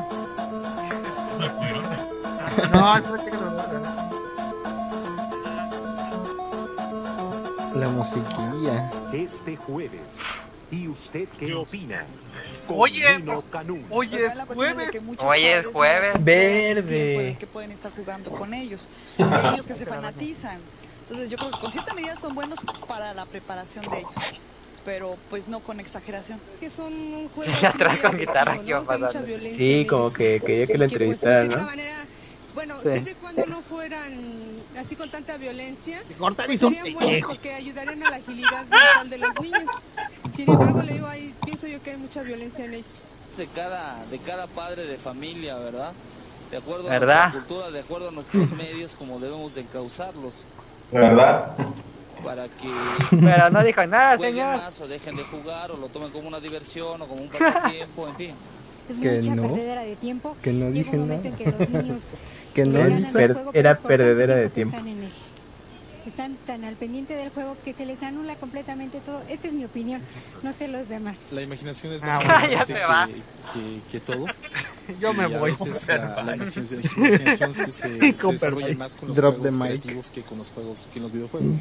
[SPEAKER 2] No, no, chica, no, no, no.
[SPEAKER 1] La musiquilla.
[SPEAKER 18] Este jueves. ¿Y usted qué opina? Con
[SPEAKER 19] Oye,
[SPEAKER 18] Nino Canún.
[SPEAKER 19] Hoy es jueves.
[SPEAKER 3] Hoy es jueves.
[SPEAKER 5] Verde.
[SPEAKER 19] Que pueden estar jugando con ellos. Hay niños que se fanatizan. Entonces yo creo que con cierta medida son buenos para la preparación de ellos. Pero pues no con exageración.
[SPEAKER 9] Que son un juego
[SPEAKER 3] Y atrás
[SPEAKER 9] muy
[SPEAKER 3] con guitarra,
[SPEAKER 9] agresivo,
[SPEAKER 3] ¿qué va
[SPEAKER 9] ¿no? O sea, mucha
[SPEAKER 3] pasando?
[SPEAKER 9] violencia
[SPEAKER 5] Sí,
[SPEAKER 9] en
[SPEAKER 5] como
[SPEAKER 9] ellos.
[SPEAKER 5] que quería que lo
[SPEAKER 9] Que, pues, de
[SPEAKER 5] entrevistaran,
[SPEAKER 9] cierta
[SPEAKER 5] ¿no?
[SPEAKER 9] manera, bueno,
[SPEAKER 5] Sí.
[SPEAKER 9] siempre y cuando no fueran así con tanta violencia,
[SPEAKER 2] cortan y
[SPEAKER 9] pues,
[SPEAKER 2] son
[SPEAKER 9] serían buenos
[SPEAKER 2] pendejos.
[SPEAKER 9] porque ayudarían a la agilidad mental de los niños. Sin embargo, le digo, ahí pienso yo que hay mucha violencia en ellos.
[SPEAKER 8] De cada, de cada padre de familia, ¿verdad? De acuerdo a
[SPEAKER 3] ¿Verdad?
[SPEAKER 8] nuestra cultura, de acuerdo a nuestros medios, como debemos de encauzarlos
[SPEAKER 16] ¿Verdad?
[SPEAKER 8] para que
[SPEAKER 3] Pero no dijo nada,
[SPEAKER 8] jueguen
[SPEAKER 3] señor.
[SPEAKER 8] más o dejen de jugar o lo tomen como una diversión o como un pasatiempo, en fin.
[SPEAKER 20] Es
[SPEAKER 1] Que
[SPEAKER 20] mucha
[SPEAKER 1] no,
[SPEAKER 20] perdedera de tiempo.
[SPEAKER 1] que no
[SPEAKER 20] Llega
[SPEAKER 1] dije
[SPEAKER 20] un momento
[SPEAKER 1] nada.
[SPEAKER 20] en que los niños
[SPEAKER 1] Que no
[SPEAKER 20] le ganan
[SPEAKER 1] dice.
[SPEAKER 20] al
[SPEAKER 5] Per-
[SPEAKER 20] juego por
[SPEAKER 5] era
[SPEAKER 20] los cortos
[SPEAKER 5] perdedera de
[SPEAKER 20] que
[SPEAKER 5] tiempo.
[SPEAKER 20] Están, en él. Están tan al pendiente del juego que se les anula completamente todo. Esta es mi opinión, no sé los demás.
[SPEAKER 6] La imaginación es
[SPEAKER 2] Ah,
[SPEAKER 6] más
[SPEAKER 2] bueno.
[SPEAKER 6] importante
[SPEAKER 3] Ya se va.
[SPEAKER 6] que, que, que todo.
[SPEAKER 2] Yo me
[SPEAKER 6] Y a
[SPEAKER 2] voy.
[SPEAKER 6] veces la, la imaginación, la imaginación se, se,
[SPEAKER 2] Con
[SPEAKER 6] se desarrolla
[SPEAKER 2] permiso.
[SPEAKER 6] más con los
[SPEAKER 1] Drop
[SPEAKER 6] juegos
[SPEAKER 1] the mic.
[SPEAKER 6] creativos que con los juegos, que en los videojuegos.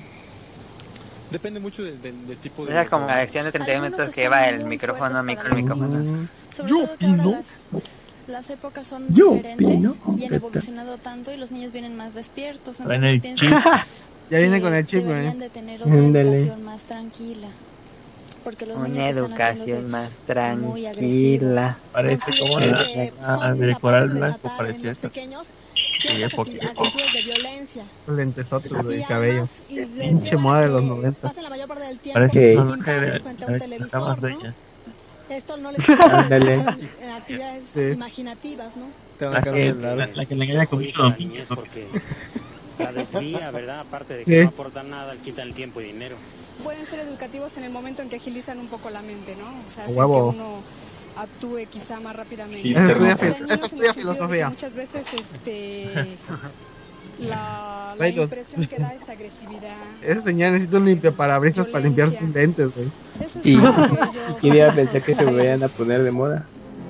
[SPEAKER 6] Depende mucho del, del, del tipo de
[SPEAKER 3] Esa es como la
[SPEAKER 6] videojuego.
[SPEAKER 3] lección de treinta y uno
[SPEAKER 20] Algunos
[SPEAKER 3] minutos que
[SPEAKER 20] están
[SPEAKER 3] lleva el
[SPEAKER 20] muy
[SPEAKER 3] micrófono,
[SPEAKER 20] fuertes
[SPEAKER 3] micro,
[SPEAKER 20] para
[SPEAKER 3] el
[SPEAKER 20] los
[SPEAKER 3] micrófono.
[SPEAKER 20] niños. Sobre
[SPEAKER 2] Yo
[SPEAKER 20] todo que ahora
[SPEAKER 2] opino.
[SPEAKER 20] las, las épocas son
[SPEAKER 5] Yo
[SPEAKER 20] diferentes
[SPEAKER 5] opino,
[SPEAKER 20] y han
[SPEAKER 5] Teta.
[SPEAKER 20] evolucionado tanto y los niños vienen más despiertos.
[SPEAKER 4] Traen
[SPEAKER 20] Entonces
[SPEAKER 4] el
[SPEAKER 20] pienso
[SPEAKER 4] chip.
[SPEAKER 2] Ya viene
[SPEAKER 20] que
[SPEAKER 2] con el chip,
[SPEAKER 20] deberían
[SPEAKER 2] güey.
[SPEAKER 20] de tener otra
[SPEAKER 5] Ándale.
[SPEAKER 20] educación más tranquila. Porque los
[SPEAKER 3] Una
[SPEAKER 20] niños están
[SPEAKER 3] educación
[SPEAKER 20] haciéndose
[SPEAKER 3] más
[SPEAKER 20] muy
[SPEAKER 3] tranquila.
[SPEAKER 4] Parece como
[SPEAKER 20] Considero
[SPEAKER 4] la,
[SPEAKER 20] que
[SPEAKER 4] la
[SPEAKER 20] son
[SPEAKER 4] de coral
[SPEAKER 20] capaces de
[SPEAKER 4] blanco,
[SPEAKER 20] tratar en
[SPEAKER 4] parecía
[SPEAKER 20] los
[SPEAKER 4] eso.
[SPEAKER 20] pequeños
[SPEAKER 4] Sí,
[SPEAKER 20] ciertas
[SPEAKER 4] porque-
[SPEAKER 20] acti- actitudes de violencia.
[SPEAKER 2] Lentesotes
[SPEAKER 20] Y
[SPEAKER 2] de cabello.
[SPEAKER 20] además, y les
[SPEAKER 2] Pinche
[SPEAKER 20] llevan a
[SPEAKER 2] moda de
[SPEAKER 20] que
[SPEAKER 2] los noventa.
[SPEAKER 20] pasen la mayor parte del tiempo
[SPEAKER 4] Parece
[SPEAKER 5] que-
[SPEAKER 4] una
[SPEAKER 20] pintados frente a un
[SPEAKER 4] de
[SPEAKER 20] televisor,
[SPEAKER 4] más
[SPEAKER 20] ¿no?
[SPEAKER 4] bella.
[SPEAKER 20] Esto no les permite
[SPEAKER 5] Ándale.
[SPEAKER 20] en actividades
[SPEAKER 2] Sí.
[SPEAKER 20] imaginativas, ¿no?
[SPEAKER 1] Tengo
[SPEAKER 4] La
[SPEAKER 1] que
[SPEAKER 4] que,
[SPEAKER 1] cancelar.
[SPEAKER 4] la, la que le engaña con mucho
[SPEAKER 21] la
[SPEAKER 4] dominio.
[SPEAKER 21] niñez porque la desvía, ¿verdad? Aparte de que
[SPEAKER 2] Sí.
[SPEAKER 21] no aporta nada, le quita el tiempo y dinero.
[SPEAKER 9] pueden ser educativos en el momento en que agilizan un poco la mente, ¿no? O sea,
[SPEAKER 2] A
[SPEAKER 9] hacer
[SPEAKER 2] huevo.
[SPEAKER 9] que uno actúe quizá más rápidamente.
[SPEAKER 2] Sí, Esa estudia,
[SPEAKER 9] Para
[SPEAKER 2] fil-
[SPEAKER 9] niños
[SPEAKER 2] esa
[SPEAKER 9] en el
[SPEAKER 2] estudia
[SPEAKER 9] sentido de que
[SPEAKER 2] filosofía.
[SPEAKER 9] muchas veces este, la, la
[SPEAKER 2] Ay, los-
[SPEAKER 9] impresión que da es agresividad.
[SPEAKER 2] Esa señora necesita un limpiaparabrisas para limpiar sus lentes, güey.
[SPEAKER 9] Eso es
[SPEAKER 5] Y
[SPEAKER 9] algo que yo-
[SPEAKER 5] quién iba a pensar que se vayan a poner de moda.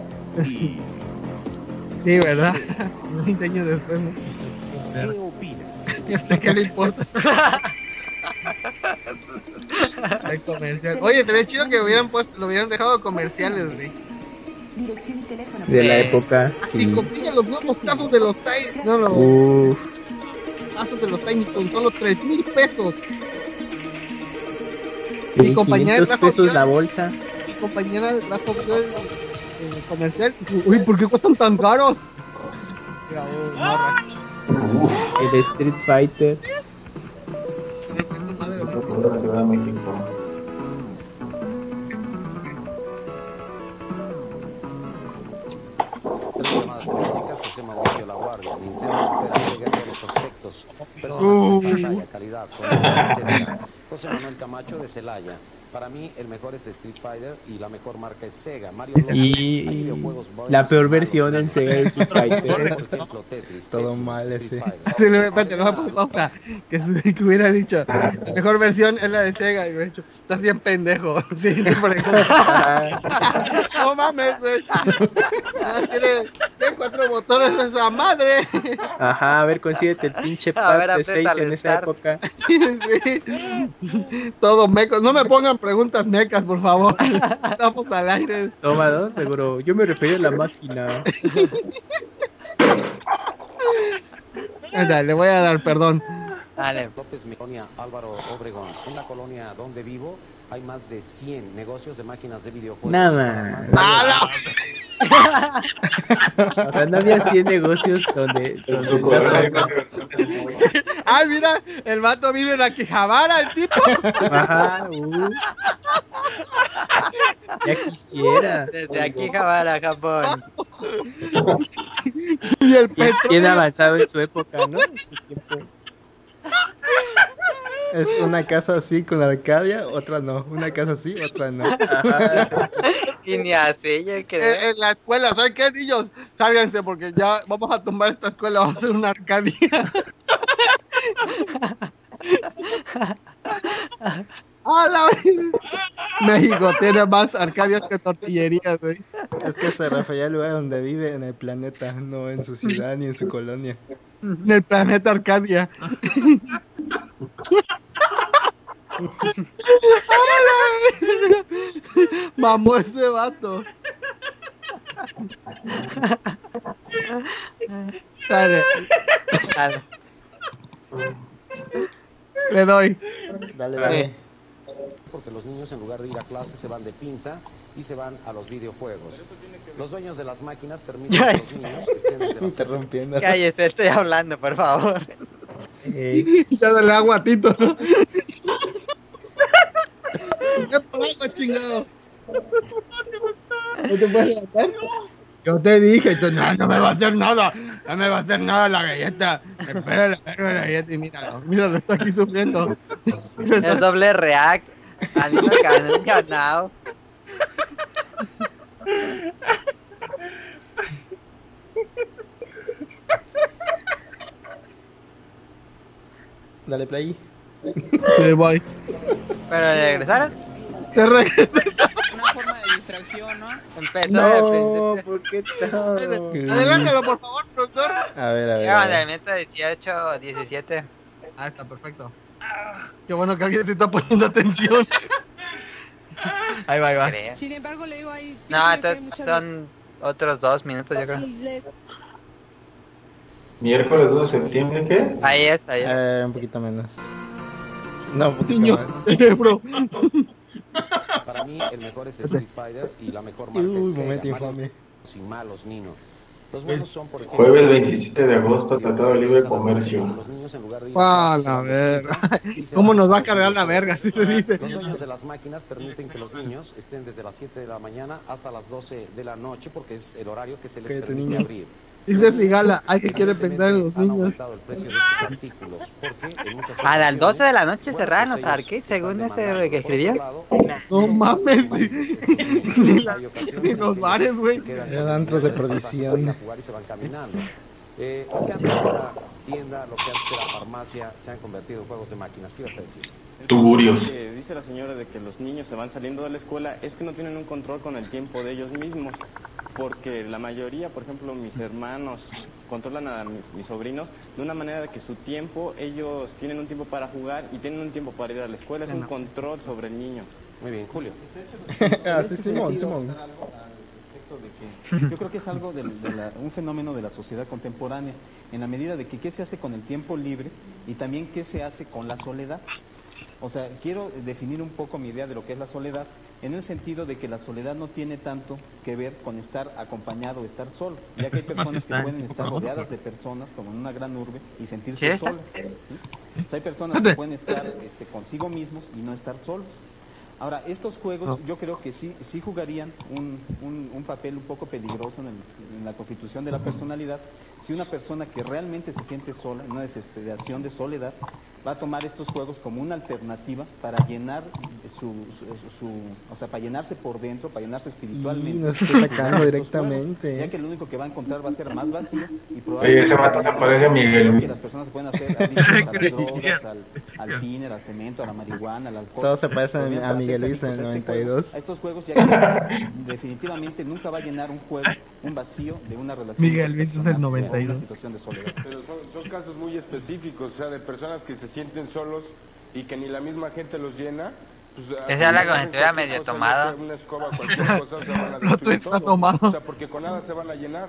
[SPEAKER 2] Sí, ¿verdad? veinte años después, ¿no?
[SPEAKER 18] ¿Qué opina?
[SPEAKER 2] ¿Y a usted qué le importa? El comercial. Oye, te ve chido que hubieran puesto, lo hubieran dejado comerciales, güey.
[SPEAKER 11] Dirección y teléfono.
[SPEAKER 5] De la época.
[SPEAKER 2] Y
[SPEAKER 5] Sí.
[SPEAKER 2] consiguen los nuevos casos de los Tiny. No, los
[SPEAKER 5] Uf.
[SPEAKER 2] casos de los Tiny con solo tres mil pesos.
[SPEAKER 5] Sí,
[SPEAKER 2] Mi compañera
[SPEAKER 5] quinientos
[SPEAKER 2] trajo
[SPEAKER 5] pesos
[SPEAKER 2] yo-
[SPEAKER 5] la bolsa.
[SPEAKER 2] Mi compañera trajo yo el, el comercial y dijo, uy, ¿por qué cuestan tan caros? Mira, uy, morra.
[SPEAKER 5] El Street Fighter.
[SPEAKER 16] de la Ciudad de México.
[SPEAKER 12] Tres llamadas telefónicas, José Mauricio La Guardia. Nintendo supera a Sega en todos los aspectos.
[SPEAKER 2] Uh.
[SPEAKER 12] Personajes, pantalla, calidad, sonido, etcétera. José Manuel Camacho de Celaya. Para mí, el mejor es Street Fighter y la mejor marca es Sega. Mario Bros. Hay
[SPEAKER 5] Y
[SPEAKER 12] videojuegos buenos
[SPEAKER 5] la peor
[SPEAKER 12] y malos.
[SPEAKER 5] versión en Sega de Street Fighter.
[SPEAKER 12] Por ejemplo, Tetris,
[SPEAKER 1] Todo
[SPEAKER 12] Pepsi,
[SPEAKER 1] mal
[SPEAKER 12] Street
[SPEAKER 1] ese.
[SPEAKER 12] Fighter.
[SPEAKER 2] Sí, no, espérate, no voy a poner pausa. Que, su- que hubiera dicho, la mejor versión es la de Sega. Y hubiera dicho, estás bien pendejo. Sí, por ejemplo. No mames, güey. Ah, Tiene, tiene cuatro botones esa madre.
[SPEAKER 5] Ajá, a ver, consíguete el pinche
[SPEAKER 3] A ver,
[SPEAKER 5] pad de seis
[SPEAKER 3] apriétale
[SPEAKER 5] en esa
[SPEAKER 3] start.
[SPEAKER 5] época.
[SPEAKER 2] Sí. Todo mecos. No me pongan preguntas mecas, por favor. Estamos al aire.
[SPEAKER 5] Toma dos, seguro. Yo me refería a la máquina.
[SPEAKER 2] Anda, le voy a dar perdón.
[SPEAKER 3] Dale.
[SPEAKER 12] López, mi colonia Álvaro Obregón. En la colonia donde vivo hay más de cien negocios de máquinas de videojuegos.
[SPEAKER 5] Nada. O sea, no había cien negocios donde...
[SPEAKER 16] En su
[SPEAKER 5] donde
[SPEAKER 16] colonia.
[SPEAKER 2] Ay, mira, el vato vive en Akihabara, el tipo.
[SPEAKER 5] Ajá, uh. Ya quisiera.
[SPEAKER 3] Desde aquí, Javara, Japón.
[SPEAKER 2] Y el
[SPEAKER 5] Bien,
[SPEAKER 2] Petro.
[SPEAKER 5] bien avanzado en su época, ¿no? En su tiempo.
[SPEAKER 1] Es una casa así con Arcadia, otra no. Una casa así, otra no.
[SPEAKER 5] Ajá.
[SPEAKER 3] Y ni así, yo
[SPEAKER 2] En,
[SPEAKER 3] creo.
[SPEAKER 2] en la escuela, ¿saben qué, niños? Sálganse porque ya vamos a tumbar esta escuela, vamos a hacer una Arcadia. ¡Ah, la vez! México tiene más Arcadias que tortillerías, güey.
[SPEAKER 1] Es que se refería al lugar donde vive en el planeta, no en su ciudad ni en su colonia.
[SPEAKER 2] En el planeta Arcadia. Mamó ese vato. Dale,
[SPEAKER 3] Dale.
[SPEAKER 2] le doy.
[SPEAKER 1] Dale, dale.
[SPEAKER 12] Porque los niños en lugar de ir a clase se van de pinta y se van a los videojuegos. Los dueños de las máquinas permiten que los niños estén desde las
[SPEAKER 1] Interrumpiendo.
[SPEAKER 3] Cállese, estoy hablando, por favor.
[SPEAKER 5] Eh,
[SPEAKER 2] Ya dale agua a Tito, ¿no? ¿Qué pago, chingado? ¿No te puedes levantar? Yo te dije, tú, no, no me va a hacer nada, no me va a hacer nada la galleta. Espera la verga de la galleta y míralo, míralo, está aquí sufriendo.
[SPEAKER 3] Es doble react. Anino Canon ganado.
[SPEAKER 1] Dale play.
[SPEAKER 2] Sí, voy.
[SPEAKER 3] ¿Pero regresaron?
[SPEAKER 2] Se regresa.
[SPEAKER 19] Una forma de distracción, ¿no?
[SPEAKER 3] Empezó
[SPEAKER 5] no,
[SPEAKER 3] al principio.
[SPEAKER 5] ¿por qué todo?
[SPEAKER 2] Adelántalo, por favor, productor.
[SPEAKER 1] A ver, a ver.
[SPEAKER 3] Era
[SPEAKER 1] A ver.
[SPEAKER 3] mandamiento dieciocho, diecisiete.
[SPEAKER 2] Ah, está perfecto. Qué bueno que alguien se está poniendo atención. Ahí va, ahí va.
[SPEAKER 3] Creo.
[SPEAKER 9] Sin embargo, le digo ahí.
[SPEAKER 3] No,
[SPEAKER 9] pienso que hay
[SPEAKER 3] entonces
[SPEAKER 9] muchas
[SPEAKER 3] son otros dos minutos, yo creo.
[SPEAKER 9] les-
[SPEAKER 16] Miércoles dos de septiembre, ¿qué?
[SPEAKER 3] Ahí es, ahí es.
[SPEAKER 1] Eh, un poquito menos. No, un poquito
[SPEAKER 2] Niño,
[SPEAKER 1] más.
[SPEAKER 2] cerebro.
[SPEAKER 12] Para mí, el mejor es Street Fighter y la mejor marca
[SPEAKER 1] Uy,
[SPEAKER 12] es Sega.
[SPEAKER 1] momento
[SPEAKER 12] Mario
[SPEAKER 1] infame.
[SPEAKER 12] sin malos niños. Los buenos son, por ejemplo,
[SPEAKER 16] Jueves veintisiete de agosto, Tratado de Libre Comercio.
[SPEAKER 12] los niños en lugar de ir
[SPEAKER 2] Ah,
[SPEAKER 12] a
[SPEAKER 2] la
[SPEAKER 12] clase,
[SPEAKER 2] verga.
[SPEAKER 12] y se
[SPEAKER 2] ¿Cómo
[SPEAKER 12] van
[SPEAKER 2] nos va a
[SPEAKER 12] los
[SPEAKER 2] cargar la verga? Así se dice.
[SPEAKER 12] Los dueños de las máquinas permiten que los niños estén desde las siete de la mañana hasta las doce de la noche porque es el horario que se les
[SPEAKER 1] Cállate,
[SPEAKER 12] permite
[SPEAKER 1] niño.
[SPEAKER 12] abrir.
[SPEAKER 2] Dice Sigala, hay que quiere pensar en los niños.
[SPEAKER 3] A las doce de la noche cerraron los arcades, según ese que escribió.
[SPEAKER 2] No mames, ni, la, ni los bares, güey.
[SPEAKER 1] Eran antros de perdición.
[SPEAKER 12] Eh, lo que antes era tienda, lo que antes era farmacia, se han convertido en juegos de máquinas. ¿Qué ibas a decir?
[SPEAKER 16] Tugurios.
[SPEAKER 10] Lo que dice la señora de que los niños se van saliendo de la escuela es que no tienen un control con el tiempo de ellos mismos, porque la mayoría, por ejemplo, mis hermanos controlan a mi, mis sobrinos de una manera de que su tiempo, ellos tienen un tiempo para jugar y tienen un tiempo para ir a la escuela, es un control sobre el niño.
[SPEAKER 12] Muy bien, Julio.
[SPEAKER 1] Ah, sí, Simón, Simón.
[SPEAKER 15] De que yo creo que es algo de, de la, un fenómeno de la sociedad contemporánea, en la medida de que qué se hace con el tiempo libre y también qué se hace con la soledad. O sea, quiero definir un poco mi idea de lo que es la soledad, en el sentido de que la soledad no tiene tanto que ver con estar acompañado o estar solo, ya que hay personas que pueden estar rodeadas de personas como en una gran urbe y sentirse solas, ¿sí? O sea, hay personas que pueden estar este, consigo mismos y no estar solos. Ahora, estos juegos yo creo que sí, sí jugarían un, un, un papel un poco peligroso en, el, en la constitución de la personalidad, si una persona que realmente se siente sola, en una desesperación de soledad, va a tomar estos juegos como una alternativa para llenar su, su, su, su o sea, para llenarse por dentro, para llenarse espiritualmente.
[SPEAKER 1] Y nos está atacando directamente.
[SPEAKER 15] Juegos, ya que lo único que va a encontrar va a ser más vacío y
[SPEAKER 16] Oye,
[SPEAKER 15] probablemente
[SPEAKER 16] ese vato se parece a Miguel.
[SPEAKER 15] que las personas se pueden hacer adictas a las drogas, al, al tiner, al cemento, a la marihuana, al alcohol.
[SPEAKER 1] Todos se parecen a Miguel Luis en el
[SPEAKER 15] este
[SPEAKER 1] noventa y dos.
[SPEAKER 15] Juego, a estos juegos ya que definitivamente nunca va a llenar un juego, un vacío de una relación.
[SPEAKER 2] Miguel Luis es del noventa y dos.
[SPEAKER 15] Situación de soledad.
[SPEAKER 21] Pero son, son casos muy específicos, o sea, de personas que se sienten solos y que ni la misma gente los llena. Pues,
[SPEAKER 3] esa es la coyuntura medio tomada.
[SPEAKER 21] Una escoba, cualquier cosa, se van a
[SPEAKER 2] No, tú está tomado.
[SPEAKER 21] O sea, porque con nada se van a llenar.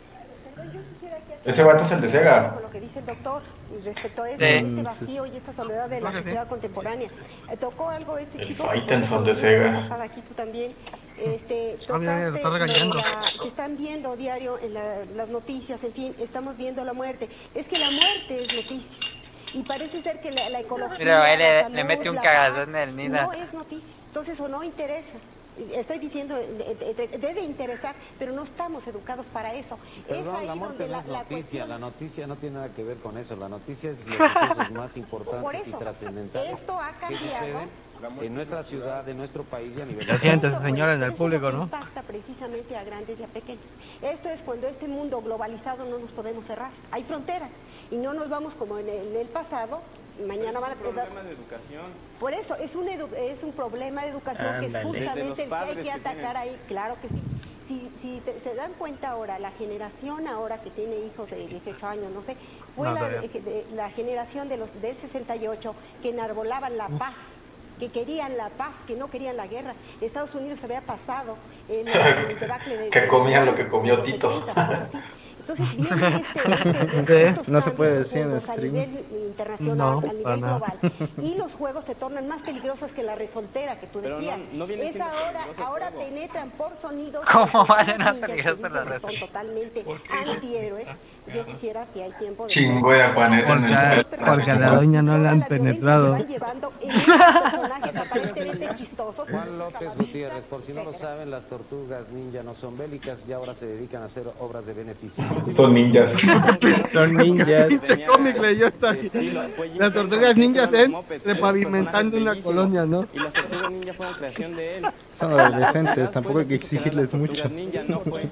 [SPEAKER 16] Ese vato es el de Sega.
[SPEAKER 14] Con lo que dice el doctor respecto a eso,
[SPEAKER 3] Sí.
[SPEAKER 14] este vacío y esta soledad de la sociedad contemporánea. Eh, tocó algo este
[SPEAKER 16] El
[SPEAKER 14] chico.
[SPEAKER 16] Faitelson de Sega.
[SPEAKER 14] Aquí tú también. Este,
[SPEAKER 2] Ah, mira, mira, lo está
[SPEAKER 14] tocaste
[SPEAKER 2] regañando.
[SPEAKER 14] la- que están viendo diario en la- las noticias, en fin, estamos viendo la muerte. Es que la muerte es noticia. Y parece ser que la, la ecología.
[SPEAKER 3] Pero él
[SPEAKER 14] la
[SPEAKER 3] le,
[SPEAKER 14] salud,
[SPEAKER 3] le mete un
[SPEAKER 14] la
[SPEAKER 3] cagazón
[SPEAKER 14] paz,
[SPEAKER 3] en el Nina.
[SPEAKER 14] no es noticia. Entonces, o no interesa. Estoy diciendo, eh, eh, debe interesar, pero no estamos educados para eso. Es
[SPEAKER 12] Perdón,
[SPEAKER 14] ahí
[SPEAKER 12] la muerte
[SPEAKER 14] donde
[SPEAKER 12] no
[SPEAKER 14] la,
[SPEAKER 12] es
[SPEAKER 14] la
[SPEAKER 12] noticia,
[SPEAKER 14] cuestión-
[SPEAKER 12] la noticia no tiene nada que ver con eso, la noticia es los sucesos más
[SPEAKER 14] Por
[SPEAKER 12] importantes y
[SPEAKER 14] eso,
[SPEAKER 12] trascendentales
[SPEAKER 14] esto ha
[SPEAKER 12] que
[SPEAKER 14] cambiado.
[SPEAKER 12] suceden en nuestra ciudad, en nuestro país y a nivel
[SPEAKER 2] Ya siéntese, señora, en el público, ¿no?
[SPEAKER 14] Impacta precisamente a grandes y a pequeños. Esto es cuando este mundo globalizado no nos podemos cerrar. Hay fronteras y no nos vamos como en el, en el pasado. Mañana van a
[SPEAKER 10] Es un problema de educación.
[SPEAKER 14] Por eso es un edu- es un problema de educación que es
[SPEAKER 10] Ándale. Desde
[SPEAKER 14] justamente
[SPEAKER 10] los
[SPEAKER 14] el que hay
[SPEAKER 10] padres
[SPEAKER 14] que
[SPEAKER 10] que
[SPEAKER 14] atacar
[SPEAKER 10] tienen.
[SPEAKER 14] ahí. Claro que sí. Si, si te- se dan cuenta ahora, la generación ahora que tiene hijos de dieciocho años, no sé, fue
[SPEAKER 2] No,
[SPEAKER 14] la,
[SPEAKER 2] todavía.
[SPEAKER 14] de- de- la generación de los del sesenta y ocho que enarbolaban la paz, que querían la paz, que no querían la guerra. Estados Unidos se había pasado el, el debacle de...
[SPEAKER 16] Que comían lo que comió Tito.
[SPEAKER 14] Entonces viene este, este, estos
[SPEAKER 1] No se puede
[SPEAKER 14] cambios
[SPEAKER 1] decir en
[SPEAKER 14] profundos a
[SPEAKER 1] stream.
[SPEAKER 14] nivel internacional,
[SPEAKER 1] No,
[SPEAKER 14] a
[SPEAKER 1] para
[SPEAKER 14] nivel
[SPEAKER 1] nada.
[SPEAKER 14] global, y los juegos se tornan más peligrosos que la resoltera que tú
[SPEAKER 10] Pero
[SPEAKER 14] decías.
[SPEAKER 10] no- no viene
[SPEAKER 14] es
[SPEAKER 10] siendo
[SPEAKER 14] ahora,
[SPEAKER 10] peligroso el
[SPEAKER 14] ahora
[SPEAKER 10] juego.
[SPEAKER 14] penetran por sonidos.
[SPEAKER 3] ¿Cómo va a ser más
[SPEAKER 14] ninjas que
[SPEAKER 3] peligroso
[SPEAKER 14] dicen
[SPEAKER 3] la
[SPEAKER 14] que
[SPEAKER 3] resoltera?
[SPEAKER 14] Son totalmente antihéroes. Yo quisiera, si hay tiempo... de-
[SPEAKER 16] Chingo de Juaneta en el
[SPEAKER 2] Porque, porque a la doña no la han penetrado.
[SPEAKER 14] van llevando en unos personajes aparentemente chistosos.
[SPEAKER 12] Juan López Gutiérrez, por si no lo saben, las tortugas ninja no son bélicas y ahora se dedican a hacer obras de beneficio.
[SPEAKER 16] Son ninjas.
[SPEAKER 5] Son ninjas.
[SPEAKER 2] Pinche cómic leyó esto aquí. Las tortugas ninjas él repavimentando una colonia, ¿no?
[SPEAKER 10] Y las tortugas ninja fueron creación de él.
[SPEAKER 1] Son adolescentes, tampoco hay que exigirles mucho.
[SPEAKER 10] Ninja no fue.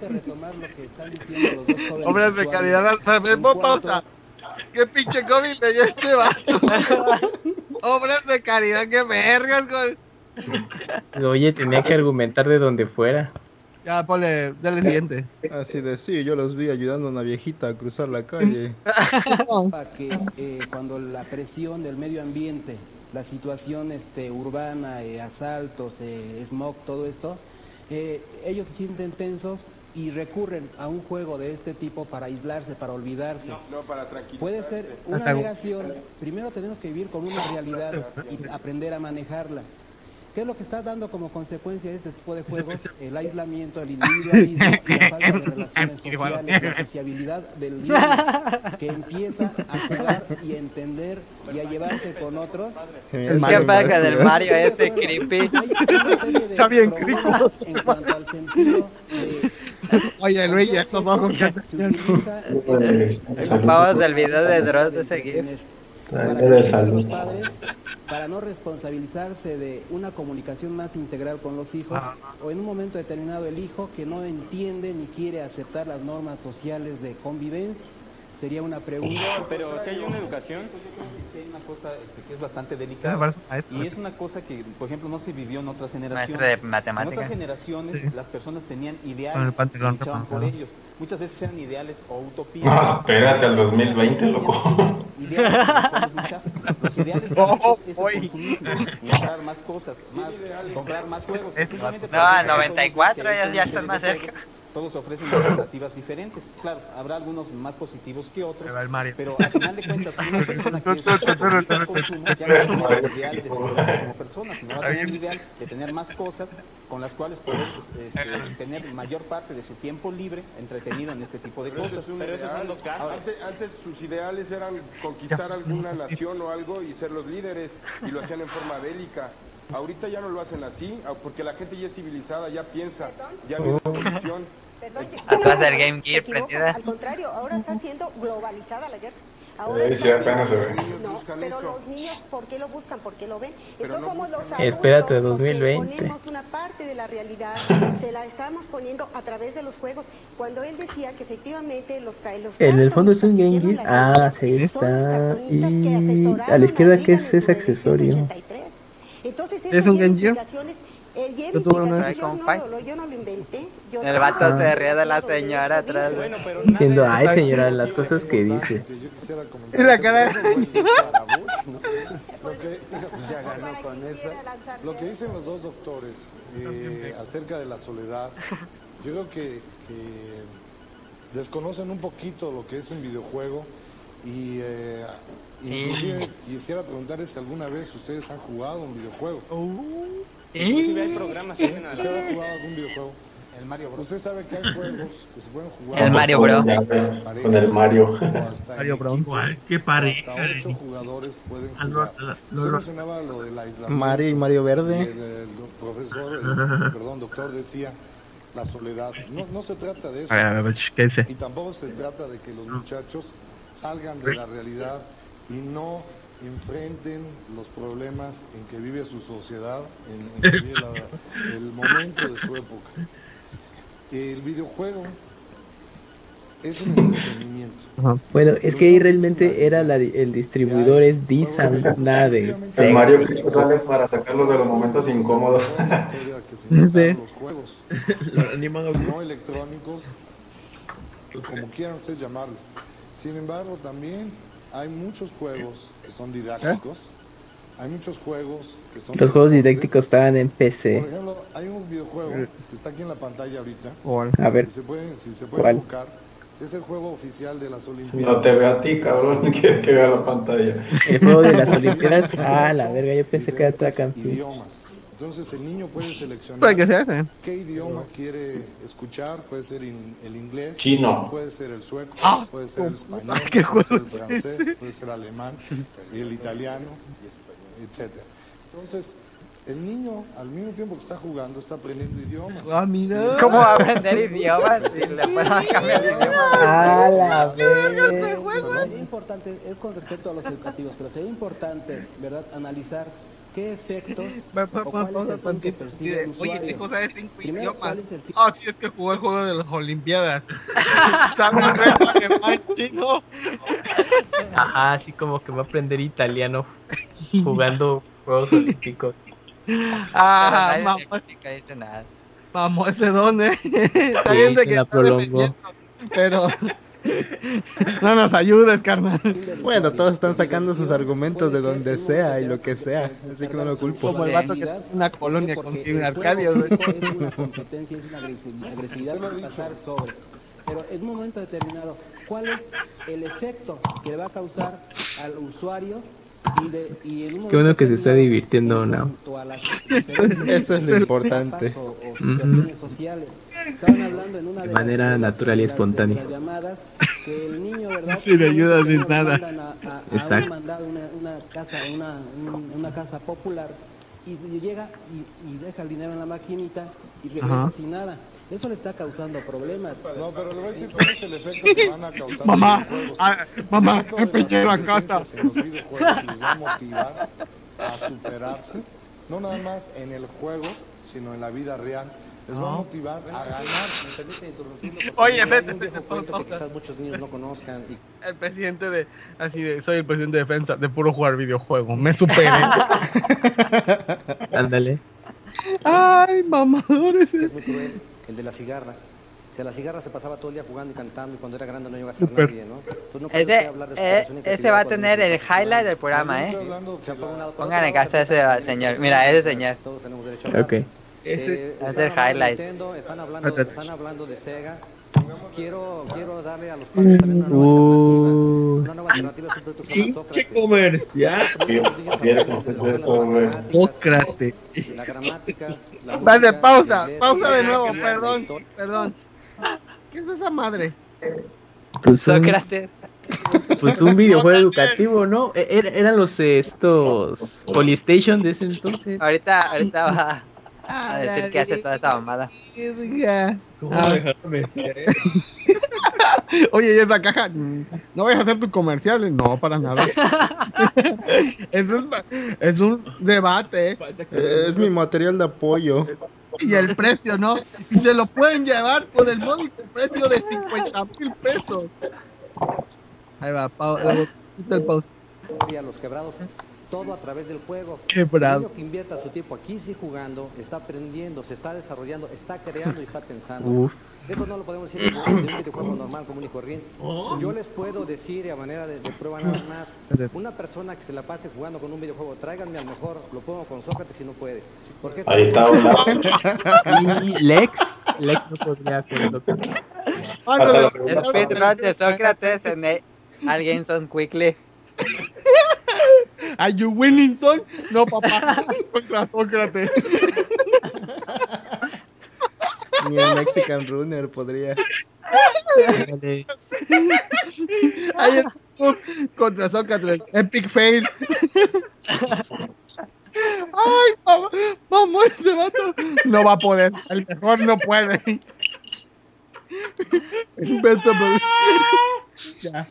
[SPEAKER 2] Hombres de caridad, espérame, pon pausa. ¿Qué pinche cómic leyó este vato? Hombres de caridad, qué vergas, con...
[SPEAKER 5] Oye, tenía que argumentar de donde fuera.
[SPEAKER 2] Ya, ponle, dale siguiente.
[SPEAKER 1] Así de sí, yo los vi ayudando a una viejita a cruzar la calle.
[SPEAKER 17] que eh, cuando la presión del medio ambiente, la situación este, urbana, eh, asaltos, eh, smog, todo esto, eh, ellos se sienten tensos y recurren a un juego de este tipo para aislarse, para olvidarse.
[SPEAKER 21] No, no, para tranquilizarse.
[SPEAKER 17] Puede ser una negación. Primero tenemos que vivir con una realidad y aprender a manejarla. ¿Qué es lo que está dando como consecuencia este tipo de juegos? El aislamiento, el individualismo y la falta de relaciones sociales, la sociabilidad del niño que empieza a jugar y a entender y a llevarse con otros.
[SPEAKER 3] Es que paga del Mario ese creepy.
[SPEAKER 17] Está bien creepy. En cuanto al sentido de
[SPEAKER 2] Oye, Luis, ya estos ojos que
[SPEAKER 3] Vamos al video de Dross de ese GIF.
[SPEAKER 17] Para que los padres, para no responsabilizarse de una comunicación más integral con los hijos, o en un momento determinado el hijo que no entiende ni quiere aceptar las normas sociales de convivencia. Sería una pregunta.
[SPEAKER 15] No, pero si hay una educación, hay una cosa este, que es bastante delicada y es una cosa que, por ejemplo, no se vivió en otras generaciones.
[SPEAKER 3] Maestro de matemáticas.
[SPEAKER 15] En otras generaciones sí. Las personas tenían ideales
[SPEAKER 2] Con el pantalón
[SPEAKER 15] y luchaban por ellos. Muchas veces eran ideales o utopías.
[SPEAKER 16] No, espérate al dos mil veinte, loco.
[SPEAKER 15] Ideales, los ideales oh, es el consumismo, comprar más cosas, más, comprar más juegos.
[SPEAKER 3] No, noventa y cuatro ya, ya están más cerca.
[SPEAKER 15] Todos ofrecen alternativas diferentes. Claro, habrá algunos más positivos que otros, pero al final de cuentas, una persona que es el consumo ya no tiene el ideal de su como persona, sino va a tener el ideal de tener más cosas con las cuales poder este, tener mayor parte de su tiempo libre entretenido en este tipo de
[SPEAKER 21] pero
[SPEAKER 15] cosas.
[SPEAKER 21] Eso es pero eso son los casos. Antes, antes sus ideales eran conquistar alguna nación o algo y ser los líderes, y lo hacían en forma bélica. Ahorita ya no lo hacen así, porque la gente ya es civilizada, ya piensa, ya vive la evolución.
[SPEAKER 3] Atrás del Game Gear prendida.
[SPEAKER 14] Al contrario, ahora está siendo globalizada la guerra. Ahora
[SPEAKER 16] eh, sí, apenas se ve.
[SPEAKER 14] No, pero los niños, ¿por qué lo buscan? ¿Por qué lo ven? Entonces no somos los adultos,
[SPEAKER 5] espérate, dos mil veinte.
[SPEAKER 14] Ponemos una parte de la realidad, se la estamos poniendo a través de los juegos. Cuando él decía que efectivamente los caen los
[SPEAKER 5] en el fondo es un Game Gear. Ah, sí está. Y a la izquierda, ¿qué es ese accesorio?
[SPEAKER 14] Entonces,
[SPEAKER 2] ¿es un Game Gear?
[SPEAKER 14] Yo, tuve una... yo, no, yo no lo inventé. Yo
[SPEAKER 3] el vato ah. se ríe de la señora atrás.
[SPEAKER 5] Bueno, diciendo, ay señora, las cosas que dice.
[SPEAKER 2] Y la cara.
[SPEAKER 13] Lo que dicen los dos doctores eh, acerca de la soledad, yo creo que, que desconocen un poquito lo que es un videojuego y eh, inclusive quisiera preguntarles si alguna vez ustedes han jugado un videojuego.
[SPEAKER 3] Uh.
[SPEAKER 15] Inclusive hay programas que hacen
[SPEAKER 13] ¿Usted ha jugado algún videojuego?
[SPEAKER 15] El Mario Bros.
[SPEAKER 13] Usted sabe que hay juegos que se pueden jugar.
[SPEAKER 3] El Mario Bros.
[SPEAKER 16] Con el Mario.
[SPEAKER 2] Mario Bros.
[SPEAKER 4] Igual, qué pareja.
[SPEAKER 13] Hasta ocho jugadores pueden jugar. Usted mencionaba lo del aislamiento.
[SPEAKER 1] Mario y Mario Verde.
[SPEAKER 13] El, el profesor, el, perdón, doctor decía la soledad. No, no se trata de eso.
[SPEAKER 2] A ver, ¿qué dice?
[SPEAKER 13] Y tampoco se trata de que los muchachos salgan de la realidad y no enfrenten los problemas en que vive su sociedad, en, en que vive la, el momento de su época. El videojuego es un entretenimiento.
[SPEAKER 5] Ajá. Bueno, es que ahí realmente era la, el distribuidor es D-Sound, nada de
[SPEAKER 16] el Mario que sale para sacarlo de los momentos incómodos.
[SPEAKER 13] Sí. Los juegos no electrónicos, como quieran ustedes llamarles. Sin embargo, también hay muchos juegos que son didácticos. ¿Eh? Hay muchos juegos que son...
[SPEAKER 5] Los juegos didácticos estaban en P C.
[SPEAKER 13] Por ejemplo, hay un videojuego que está aquí en la pantalla ahorita.
[SPEAKER 5] A ver.
[SPEAKER 13] Si se puede, si se puede buscar. Es el juego oficial de las Olimpiadas.
[SPEAKER 16] No te veo a ti, cabrón, que, que vea la pantalla.
[SPEAKER 5] El juego de las Olimpiadas. Ah, la verga, yo pensé que era otra canción.
[SPEAKER 13] Idiomas. Entonces el niño puede seleccionar
[SPEAKER 2] ¿Para qué se hace?
[SPEAKER 13] qué idioma quiere escuchar. Puede ser in, el inglés,
[SPEAKER 16] chino,
[SPEAKER 13] puede ser el sueco,
[SPEAKER 2] ah,
[SPEAKER 13] puede ser el español,
[SPEAKER 2] ¿qué
[SPEAKER 13] puede ser el francés, puede ser el alemán, el italiano, etcétera. Entonces el niño al mismo tiempo que está jugando está aprendiendo idiomas.
[SPEAKER 2] Ah, mira.
[SPEAKER 3] ¿Cómo va a aprender idiomas si le puedes cambiar el idioma?
[SPEAKER 5] Ah, la verga.
[SPEAKER 17] Sería importante, es con respecto a los educativos, pero sería importante, ¿verdad?, analizar qué efectos o cuál es el fin que percibe el usuario.
[SPEAKER 2] Oye, este cosa de cinco idiomas. Ah, sí, es que jugó el juego de las Olimpiadas. ¿Sabe el reto alemán, chino?
[SPEAKER 5] Ajá, así como que va a aprender italiano jugando Juegos Olímpicos.
[SPEAKER 2] Ah, vamos. Vamos, ese don, eh. Está
[SPEAKER 5] sí,
[SPEAKER 2] bien de que está dependiendo, pero no nos ayudes, carnal.
[SPEAKER 1] Bueno, todos están sacando sus argumentos de donde sea y lo que sea, así que no lo culpo.
[SPEAKER 2] Como el vato que tiene una colonia con cien arcadios.
[SPEAKER 17] Es una competencia, es una agresividad para pasar sobre. Pero en un momento determinado, ¿cuál es el efecto que le va a causar al usuario? Y de, y en un
[SPEAKER 5] qué bueno que se está divirtiendo, ¿no?
[SPEAKER 1] Eso es lo importante.
[SPEAKER 17] O, o situaciones sociales. Estaban hablando en una de,
[SPEAKER 5] de manera
[SPEAKER 17] las,
[SPEAKER 5] natural y espontánea.
[SPEAKER 17] Las llamadas, que el niño, ¿verdad?
[SPEAKER 2] Sin ayuda de nada.
[SPEAKER 17] A, a,
[SPEAKER 5] Exacto.
[SPEAKER 17] a una, una casa, una, un, una casa popular y llega y, y deja el dinero en la maquinita y regresa sin nada. Eso le está causando problemas.
[SPEAKER 13] No, pero le voy a decir cuál es el efecto que van a causar.
[SPEAKER 2] Mamá,
[SPEAKER 13] los
[SPEAKER 2] ah, mamá, me pillé la casa.
[SPEAKER 13] En los videojuegos les va a motivar a superarse, no nada más en el juego, sino en la vida real. Les va a motivar a ganar.
[SPEAKER 2] Oye, vete,
[SPEAKER 17] que quizás muchos niños no conozcan. Y...
[SPEAKER 2] El presidente de, así de, soy el presidente de defensa de puro jugar videojuegos. Me superé.
[SPEAKER 5] Ándale.
[SPEAKER 2] Ay, mamadores.
[SPEAKER 17] Es muy cruel, el de la cigarra. O sea, la cigarra se pasaba todo el día jugando y cantando y cuando era grande no iba a ser nadie, ¿no? Entonces, no
[SPEAKER 3] ese eh, ese va a tener el highlight del programa, ¿eh? Pongan en casa a ese señor. Mira, ese señor.
[SPEAKER 17] Todos tenemos derecho a hablar.
[SPEAKER 5] Ok.
[SPEAKER 17] Eh,
[SPEAKER 3] es el highlight.
[SPEAKER 17] Nintendo, están, hablando, están hablando de Sega. Quiero, quiero darle a los padres también una nueva
[SPEAKER 5] uh,
[SPEAKER 17] alternativa. Una nueva alternativa sobre tu
[SPEAKER 4] ¡Qué comercial!
[SPEAKER 2] Sócrates.
[SPEAKER 17] La gramática.
[SPEAKER 2] Vale, pausa, pausa de nuevo, perdón, perdón. ¿Qué es esa madre?
[SPEAKER 5] Pues un,
[SPEAKER 3] Sócrates.
[SPEAKER 5] pues un videojuego educativo, ¿no? E- er- eran los eh, estos Polystation de ese entonces.
[SPEAKER 3] Ahorita, ahorita va a decir que hace toda esa mamada.
[SPEAKER 4] ¿Cómo
[SPEAKER 2] Ah.
[SPEAKER 4] dejarme?
[SPEAKER 2] Oye, ¿y esa caja? ¿No vas a hacer tus comerciales? No, para nada. Eso es, es un debate. ¿eh?
[SPEAKER 1] Eh, es mi material de apoyo.
[SPEAKER 2] Y el precio, ¿no? Y se lo pueden llevar por el módico precio de cincuenta mil pesos. Ahí va, pau eh, quita el pausa.
[SPEAKER 17] A los quebrados, todo a través del juego.
[SPEAKER 2] Quebrado.
[SPEAKER 17] El niño que invierta su tiempo aquí, sí jugando, está aprendiendo, se está desarrollando, está creando y está pensando.
[SPEAKER 5] Uf.
[SPEAKER 17] Eso no lo podemos decir de un videojuego normal, común y corriente. Yo les puedo decir, a manera de, de prueba nada más, una persona que se la pase jugando con un videojuego, tráiganme al mejor, lo pongo con Sócrates si no puede. Porque
[SPEAKER 16] Ahí está, hola.
[SPEAKER 5] Y Lex, Lex no podría con Sócrates.
[SPEAKER 3] Speedrun de Sócrates en el All Games on Quickly.
[SPEAKER 2] ¿Are you winning, son? No, papá. Contra Sócrates.
[SPEAKER 1] Ni el Mexican Runner podría.
[SPEAKER 2] Ahí es contra Sócrates. Epic fail. Ay, mamá, mamá, ese vato no va a poder. El mejor no puede. Invincible. Ya.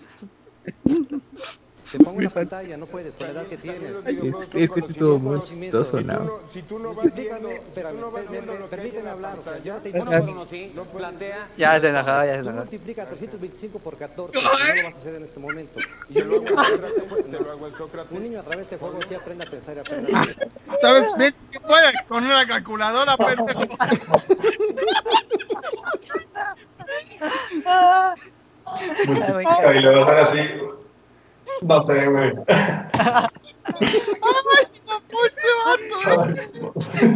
[SPEAKER 17] te pongo una pantalla, no puedes, por la edad que tienes.
[SPEAKER 5] Es, es que sí estuvo muy chistoso, ¿no?
[SPEAKER 21] Si tú no vas viendo,
[SPEAKER 17] espérame, permíteme hablar, o sea, yo no te
[SPEAKER 12] Uno por uno, sí, plantea.
[SPEAKER 3] Ya se enojó, ya se
[SPEAKER 17] Tú
[SPEAKER 3] enojó.
[SPEAKER 17] multiplica trescientos veinticinco por catorce, no lo vas a hacer en este momento. Y
[SPEAKER 21] te lo hago el Sócrates, te lo hago el Sócrates.
[SPEAKER 17] un niño a través de este juego sí aprende a pensar y aprende a pensar.
[SPEAKER 2] ¿Sabes bien que puedes con una calculadora, pendejo?
[SPEAKER 16] Y lo vas a hacer así. No sé, güey.
[SPEAKER 2] ¡Ay, no, este vato!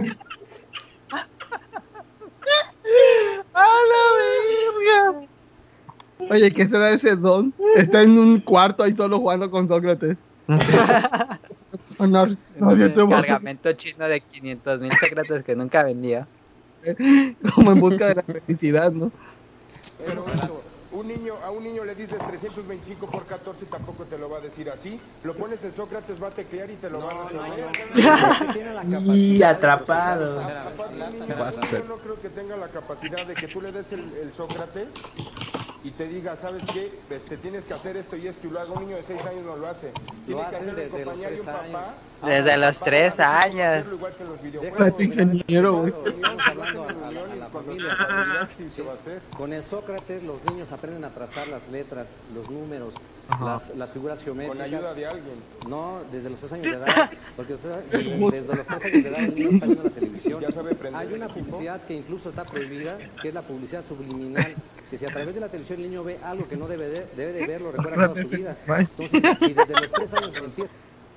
[SPEAKER 2] ¡A la verga! Oye, ¿qué será ese don? Está en un cuarto ahí solo jugando con Sócrates. Honor, nadie te va a-
[SPEAKER 3] Cargamento chino de quinientos mil Sócrates que nunca vendía.
[SPEAKER 2] Como en busca de la felicidad, ¿no?
[SPEAKER 21] Pero eso, un niño, a un niño le dices trescientos veinticinco por catorce y tampoco te lo va a decir así. Lo pones en Sócrates, va a teclear y te lo va a resolver.
[SPEAKER 5] Y atrapado.
[SPEAKER 21] Yo no creo que tenga la capacidad de que tú le des el, el Sócrates y te diga, ¿sabes qué? Este, tienes que hacer esto y esto y lo haga. Un niño de seis años no lo hace. Tiene
[SPEAKER 17] Lo
[SPEAKER 21] que
[SPEAKER 17] hacen
[SPEAKER 21] hacerlo en
[SPEAKER 17] desde los
[SPEAKER 21] compañía de un
[SPEAKER 17] tres años.
[SPEAKER 21] papá.
[SPEAKER 3] Desde los tres años.
[SPEAKER 21] Hacerlo igual que en los videojuegos.
[SPEAKER 2] Este ingeniero, güey.
[SPEAKER 17] Estamos hablando a, a la, a la
[SPEAKER 21] Con
[SPEAKER 17] familia.
[SPEAKER 21] responsabilidad sí se va a hacer.
[SPEAKER 17] Con el Sócrates los niños aprenden a trazar las letras, los números, las, las figuras geométricas.
[SPEAKER 21] Con ayuda de alguien.
[SPEAKER 17] No, desde los tres años de edad, porque o sea, desde, desde los tres años de edad el niño está viendo la televisión.
[SPEAKER 21] Ya sabe aprender.
[SPEAKER 17] Hay una publicidad que incluso está prohibida, que es la publicidad subliminal, que si a través de la televisión el niño ve algo que no debe de, debe de ver, lo recuerda toda su vida. Entonces, si desde los tres años empieza...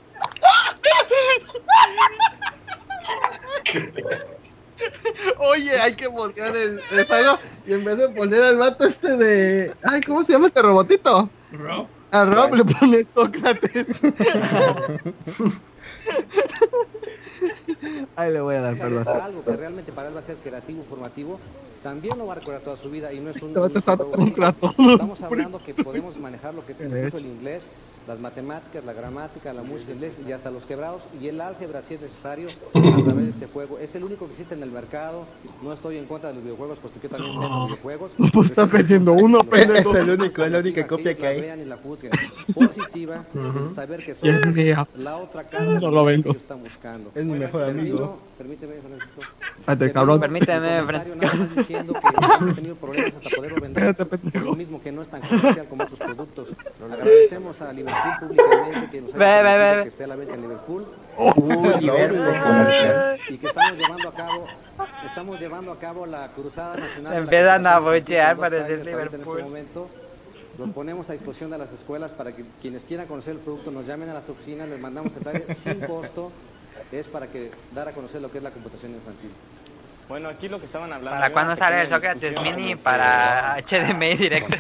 [SPEAKER 2] Oye, hay que voltear el, el juego y en vez de poner al vato este de... Ay, ¿cómo se llama este robotito?
[SPEAKER 4] Rob.
[SPEAKER 2] A Rob le pone Sócrates. Ahí le voy a dar, perdón.
[SPEAKER 17] Algo que realmente para él va a ser creativo, formativo, también lo va a recordar toda su vida y no es un...
[SPEAKER 2] Este vato está contra todos.
[SPEAKER 17] Estamos hablando que podemos manejar lo que es incluso el inglés,
[SPEAKER 7] las matemáticas, la gramática, la música, el inglés y hasta los quebrados y el álgebra si es necesario a través de este juego. Es el único que existe en el mercado. No estoy en contra de los videojuegos, puesto que yo también vendo videojuegos.
[SPEAKER 2] Pues está vendiendo uno, pendejo.
[SPEAKER 1] Es el único, es la única copia que hay.
[SPEAKER 7] Vean y la juzguen. Positiva, es saber que son
[SPEAKER 2] Es mía.
[SPEAKER 7] la otra cara
[SPEAKER 2] No lo vendo.
[SPEAKER 7] que están buscando.
[SPEAKER 1] Es mi mejor amigo.
[SPEAKER 7] Permíteme, Francisco.
[SPEAKER 2] Espérate, cabrón.
[SPEAKER 3] Permíteme, Francisco.
[SPEAKER 7] Nada más diciendo que hemos tenido problemas hasta poderlo vender. Lo mismo que no es tan comercial como otros productos. Agradecemos a Liverpool públicamente que nos haya
[SPEAKER 3] Ve, ve,
[SPEAKER 7] permitido
[SPEAKER 3] ve.
[SPEAKER 7] que esté a la venta en Liverpool.
[SPEAKER 1] Uy, Liverpool.
[SPEAKER 7] Y que estamos llevando a cabo estamos llevando a cabo la cruzada nacional. de la
[SPEAKER 3] Empiezan a
[SPEAKER 7] computación
[SPEAKER 3] bochear
[SPEAKER 7] con
[SPEAKER 3] para
[SPEAKER 7] dos
[SPEAKER 3] decir
[SPEAKER 7] años ahorita
[SPEAKER 3] Liverpool.
[SPEAKER 7] En este momento los ponemos a disposición de las escuelas para que quienes quieran conocer el producto nos llamen a las oficinas, les mandamos el trailer sin costo. Es para que dar a conocer lo que es la computación infantil.
[SPEAKER 10] Bueno, aquí lo que estaban hablando...
[SPEAKER 3] ¿Para
[SPEAKER 10] había
[SPEAKER 3] cuándo
[SPEAKER 10] una
[SPEAKER 3] sale el
[SPEAKER 10] pequeña
[SPEAKER 3] Sócrates
[SPEAKER 10] discusión
[SPEAKER 3] Mini
[SPEAKER 10] entre-
[SPEAKER 3] para H D M I directo?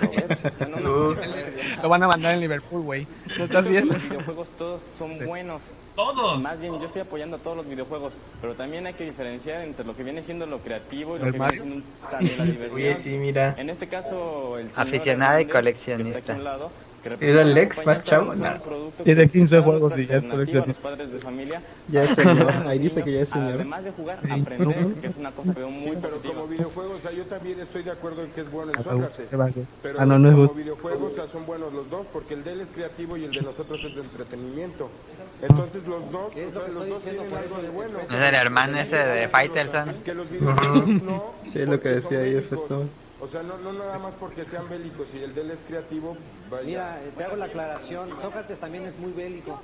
[SPEAKER 2] Lo van a mandar en Liverpool, güey. ¿No estás viendo?
[SPEAKER 10] Los videojuegos todos son buenos. Todos. Más bien, yo estoy apoyando a todos los videojuegos, pero también hay que diferenciar entre lo que viene siendo lo creativo y lo
[SPEAKER 5] ¿El
[SPEAKER 10] que
[SPEAKER 5] Mario?
[SPEAKER 10] viene siendo también la diversión.
[SPEAKER 5] Oye, sí, mira.
[SPEAKER 10] En este caso, el señor
[SPEAKER 3] Aficionado y
[SPEAKER 10] Hernández, que está
[SPEAKER 3] coleccionista.
[SPEAKER 10] aquí a un lado, que
[SPEAKER 5] ¿Era
[SPEAKER 10] representa
[SPEAKER 5] el
[SPEAKER 10] una
[SPEAKER 5] ex
[SPEAKER 10] compañía,
[SPEAKER 5] más chavo?
[SPEAKER 10] está
[SPEAKER 5] No.
[SPEAKER 10] lanzando un producto
[SPEAKER 2] Tiene
[SPEAKER 10] que
[SPEAKER 2] quince
[SPEAKER 10] da
[SPEAKER 2] juegos
[SPEAKER 10] otra
[SPEAKER 2] y ya es
[SPEAKER 10] alternativa a los
[SPEAKER 2] coleccionista.
[SPEAKER 10] padres de familia.
[SPEAKER 1] Ya es señor, ahí dice que ya es señor.
[SPEAKER 10] Además de jugar, aprender, que es una cosa que veo muy
[SPEAKER 21] Pero
[SPEAKER 10] positiva.
[SPEAKER 21] como videojuegos, o sea, yo también estoy de acuerdo en que es bueno el
[SPEAKER 2] Ah,
[SPEAKER 21] Sócrates.
[SPEAKER 2] se va, güey.
[SPEAKER 21] Pero
[SPEAKER 2] Ah, no, no es
[SPEAKER 21] como
[SPEAKER 2] justo.
[SPEAKER 21] videojuegos, o sea, son buenos los dos, porque el de él es creativo y el de nosotros es de entretenimiento. Entonces los dos, o sea, los dos tienen algo de bueno.
[SPEAKER 3] Es el hermano ese de Faitelson.
[SPEAKER 21] Que los videojuegos no,
[SPEAKER 1] Sí, es lo que
[SPEAKER 21] porque son
[SPEAKER 1] decía ahí el
[SPEAKER 21] bélicos.
[SPEAKER 1] Festón.
[SPEAKER 21] O sea, no, no nada más porque sean bélicos y el de él es creativo. Vaya.
[SPEAKER 7] Mira, eh, te hago la aclaración, Sócrates también es muy bélico.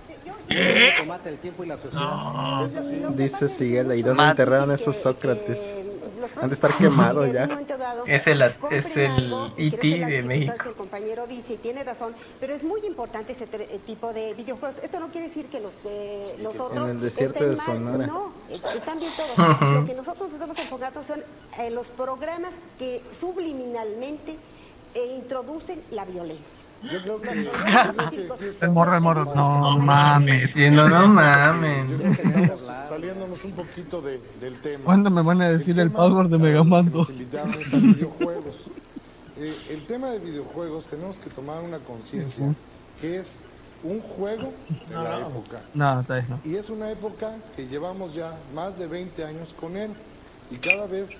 [SPEAKER 7] Tomate el tiempo y la sociedad. Eso sí.
[SPEAKER 1] Dice Siguela, ¿y dónde
[SPEAKER 3] Más-
[SPEAKER 1] enterraron esos Sócrates? Han de estar quemados ya.
[SPEAKER 5] Es el, es el E T de México.
[SPEAKER 14] El compañero dice y tiene razón, pero es muy importante ese tre- eh, tipo de videojuegos. Esto no quiere decir que los, eh, los otros
[SPEAKER 1] En el desierto
[SPEAKER 14] estén
[SPEAKER 1] de
[SPEAKER 14] mal.
[SPEAKER 1] Sonora.
[SPEAKER 14] No, es- están bien todos. Lo que nosotros estamos enfocados son eh, los programas que subliminalmente eh, introducen la violencia.
[SPEAKER 13] Yo creo que, yo creo que aquí
[SPEAKER 2] El morro, el morro. No mames.
[SPEAKER 5] Sí, no, no mames.
[SPEAKER 13] Yo creo que estamos saliéndonos un poquito de, del tema.
[SPEAKER 2] ¿Cuándo me van a decir el password de Mega Man dos?
[SPEAKER 13] Nos invitaron a videojuegos. Eh, el tema de videojuegos tenemos que tomar una conciencia que es un juego de la época.
[SPEAKER 2] No, tal vez no.
[SPEAKER 13] Y es una época que llevamos ya más de veinte años con él. Y cada vez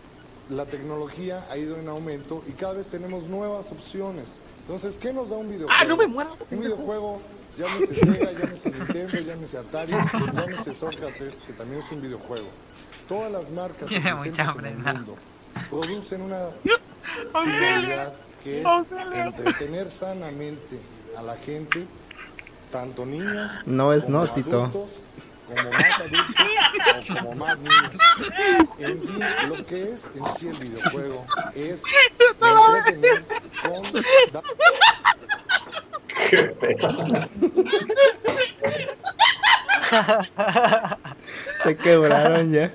[SPEAKER 13] la tecnología ha ido en aumento y cada vez tenemos nuevas opciones. Entonces, ¿qué nos da un videojuego?
[SPEAKER 2] ¡Ah, no me muero!
[SPEAKER 13] Un videojuego, llámese Sega, llámese Nintendo, llámese Atari, llámese Sócrates, que también es un videojuego. Todas las marcas
[SPEAKER 3] Tiene
[SPEAKER 13] existentes
[SPEAKER 3] mucha hambre,
[SPEAKER 13] en el
[SPEAKER 3] ¿no?
[SPEAKER 13] mundo producen una finalidad que es entretener sanamente a la gente, tanto niños
[SPEAKER 1] No es
[SPEAKER 13] como
[SPEAKER 1] no, Tito.
[SPEAKER 13] adultos, como más adultos o como más niños. En fin, lo que es en sí el videojuego es entretener con...
[SPEAKER 16] Qué pedo.
[SPEAKER 1] Se quebraron ya.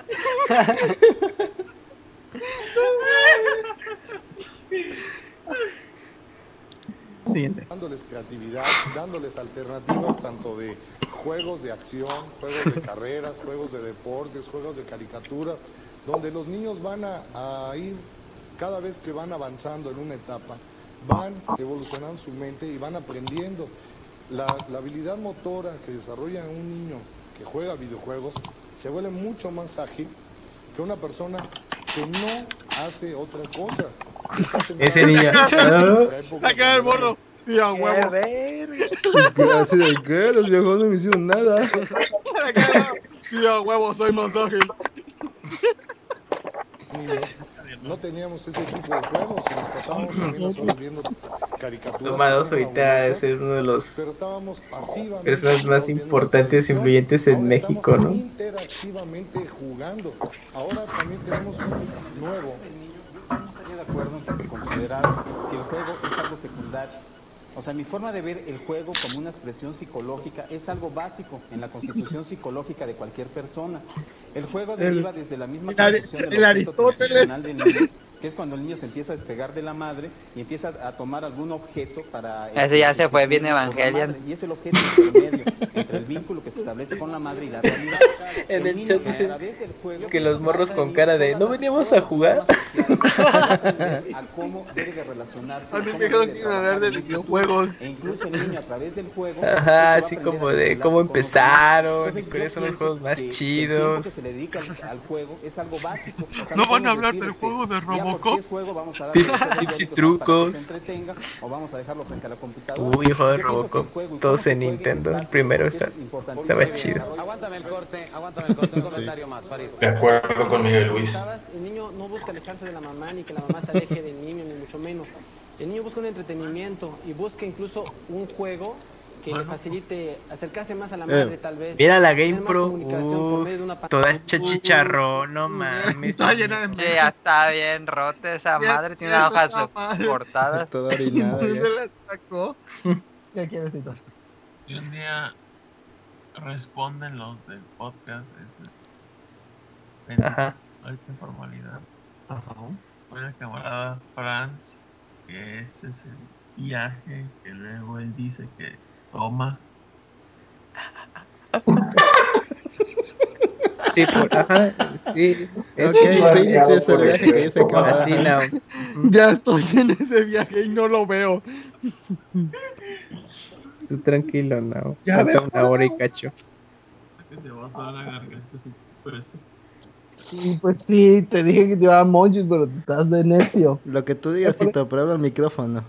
[SPEAKER 2] Siguiente.
[SPEAKER 13] Dándoles creatividad, dándoles alternativas tanto de juegos de acción, juegos de carreras, juegos de deportes, juegos de caricaturas, donde los niños van a, a ir, cada vez que van avanzando en una etapa, van evolucionando su mente y van aprendiendo. La, la habilidad motora que desarrolla un niño que juega videojuegos se vuelve mucho más ágil que una persona que no hace otra cosa.
[SPEAKER 5] Ese niño.
[SPEAKER 2] Acá el morro. Tío, huevo.
[SPEAKER 1] Así de que los viejos no me hicieron nada.
[SPEAKER 2] Tío, huevo, soy más ágil.
[SPEAKER 13] No teníamos ese tipo de juegos y nos pasábamos también las horas viendo caricaturas.
[SPEAKER 5] Toma dos ahorita es uno de los
[SPEAKER 13] Pero estábamos pasivamente
[SPEAKER 5] personas más importantes e influyentes en México, ¿no?
[SPEAKER 13] interactivamente jugando. Ahora también tenemos un nuevo.
[SPEAKER 15] No estaría de acuerdo en que se considerara que el juego es algo secundario. O sea, mi forma de ver el juego como una expresión psicológica es algo básico en la constitución psicológica de cualquier persona. El juego deriva desde la misma
[SPEAKER 2] el Ari-
[SPEAKER 15] concepción
[SPEAKER 2] el
[SPEAKER 15] del objeto
[SPEAKER 2] Aristóteles.
[SPEAKER 15] tradicional del niño que es cuando el niño se empieza a despegar de la madre y empieza a tomar algún objeto para...
[SPEAKER 3] Ese ya se fue bien Evangelion.
[SPEAKER 15] Y es el objeto intermedio entre el vínculo que se establece con la madre y la realidad.
[SPEAKER 5] En el chat dicen que los morros con cara de no veníamos a jugar.
[SPEAKER 15] A cómo debe relacionarse.
[SPEAKER 2] A mí me dijeron que iban a hablar de videojuegos.
[SPEAKER 15] E incluso el niño a través del juego...
[SPEAKER 5] Ajá, así como de cómo empezaron y cuáles son los juegos más chidos.
[SPEAKER 15] Que se le dedica al, al juego es algo básico. O sea,
[SPEAKER 2] no
[SPEAKER 15] no
[SPEAKER 2] van a hablar
[SPEAKER 15] decir,
[SPEAKER 2] del
[SPEAKER 15] este,
[SPEAKER 2] juego de Robocop.
[SPEAKER 15] Juego, vamos a
[SPEAKER 5] tips, tips y trucos.
[SPEAKER 15] Para que se entretenga, o vamos a dejarlo frente a la computadora.
[SPEAKER 5] Uy, juego de Robocop. Todos en Nintendo. El primero está, estaba chido.
[SPEAKER 12] Aguántame el corte, aguántame el corte. Un comentario
[SPEAKER 16] sí.
[SPEAKER 12] más, Farid.
[SPEAKER 16] De acuerdo con Miguel Luis.
[SPEAKER 8] El niño no busca alejarse de la mamá, ni que la mamá se aleje del niño, ni mucho menos. El niño busca un entretenimiento y busca incluso un juego que le facilite acercarse más a la madre, eh, tal vez.
[SPEAKER 5] Mira la Game Pro, uh, toda hecha chicharrón, no mames.
[SPEAKER 3] Está llena de... Sí, ya está bien rota esa ya, madre, tiene unas hojas cortadas.
[SPEAKER 1] Toda orinada.
[SPEAKER 2] ¿Dónde la sacó?
[SPEAKER 22] ¿Qué quieres decir?
[SPEAKER 4] Y un día responden los del podcast ese.
[SPEAKER 5] Ajá.
[SPEAKER 4] Ahorita formalidad.
[SPEAKER 22] Ajá.
[SPEAKER 4] Con el camarada Franz, que ese es el viaje que luego él dice que toma.
[SPEAKER 5] Sí, por, ajá, sí.
[SPEAKER 1] Es okay, sí, sí, sí, es el viaje que dice camarada.
[SPEAKER 2] Ya estoy en ese viaje y no lo veo.
[SPEAKER 5] Tú tranquilo, no.
[SPEAKER 2] Ya
[SPEAKER 5] falta una hora y cacho.
[SPEAKER 4] Que se va a toda la garganta, sí, por eso.
[SPEAKER 2] Y pues sí, te dije que te iba a monchis, pero te estás de necio.
[SPEAKER 1] Lo que tú digas, Tito, pero habla el micrófono.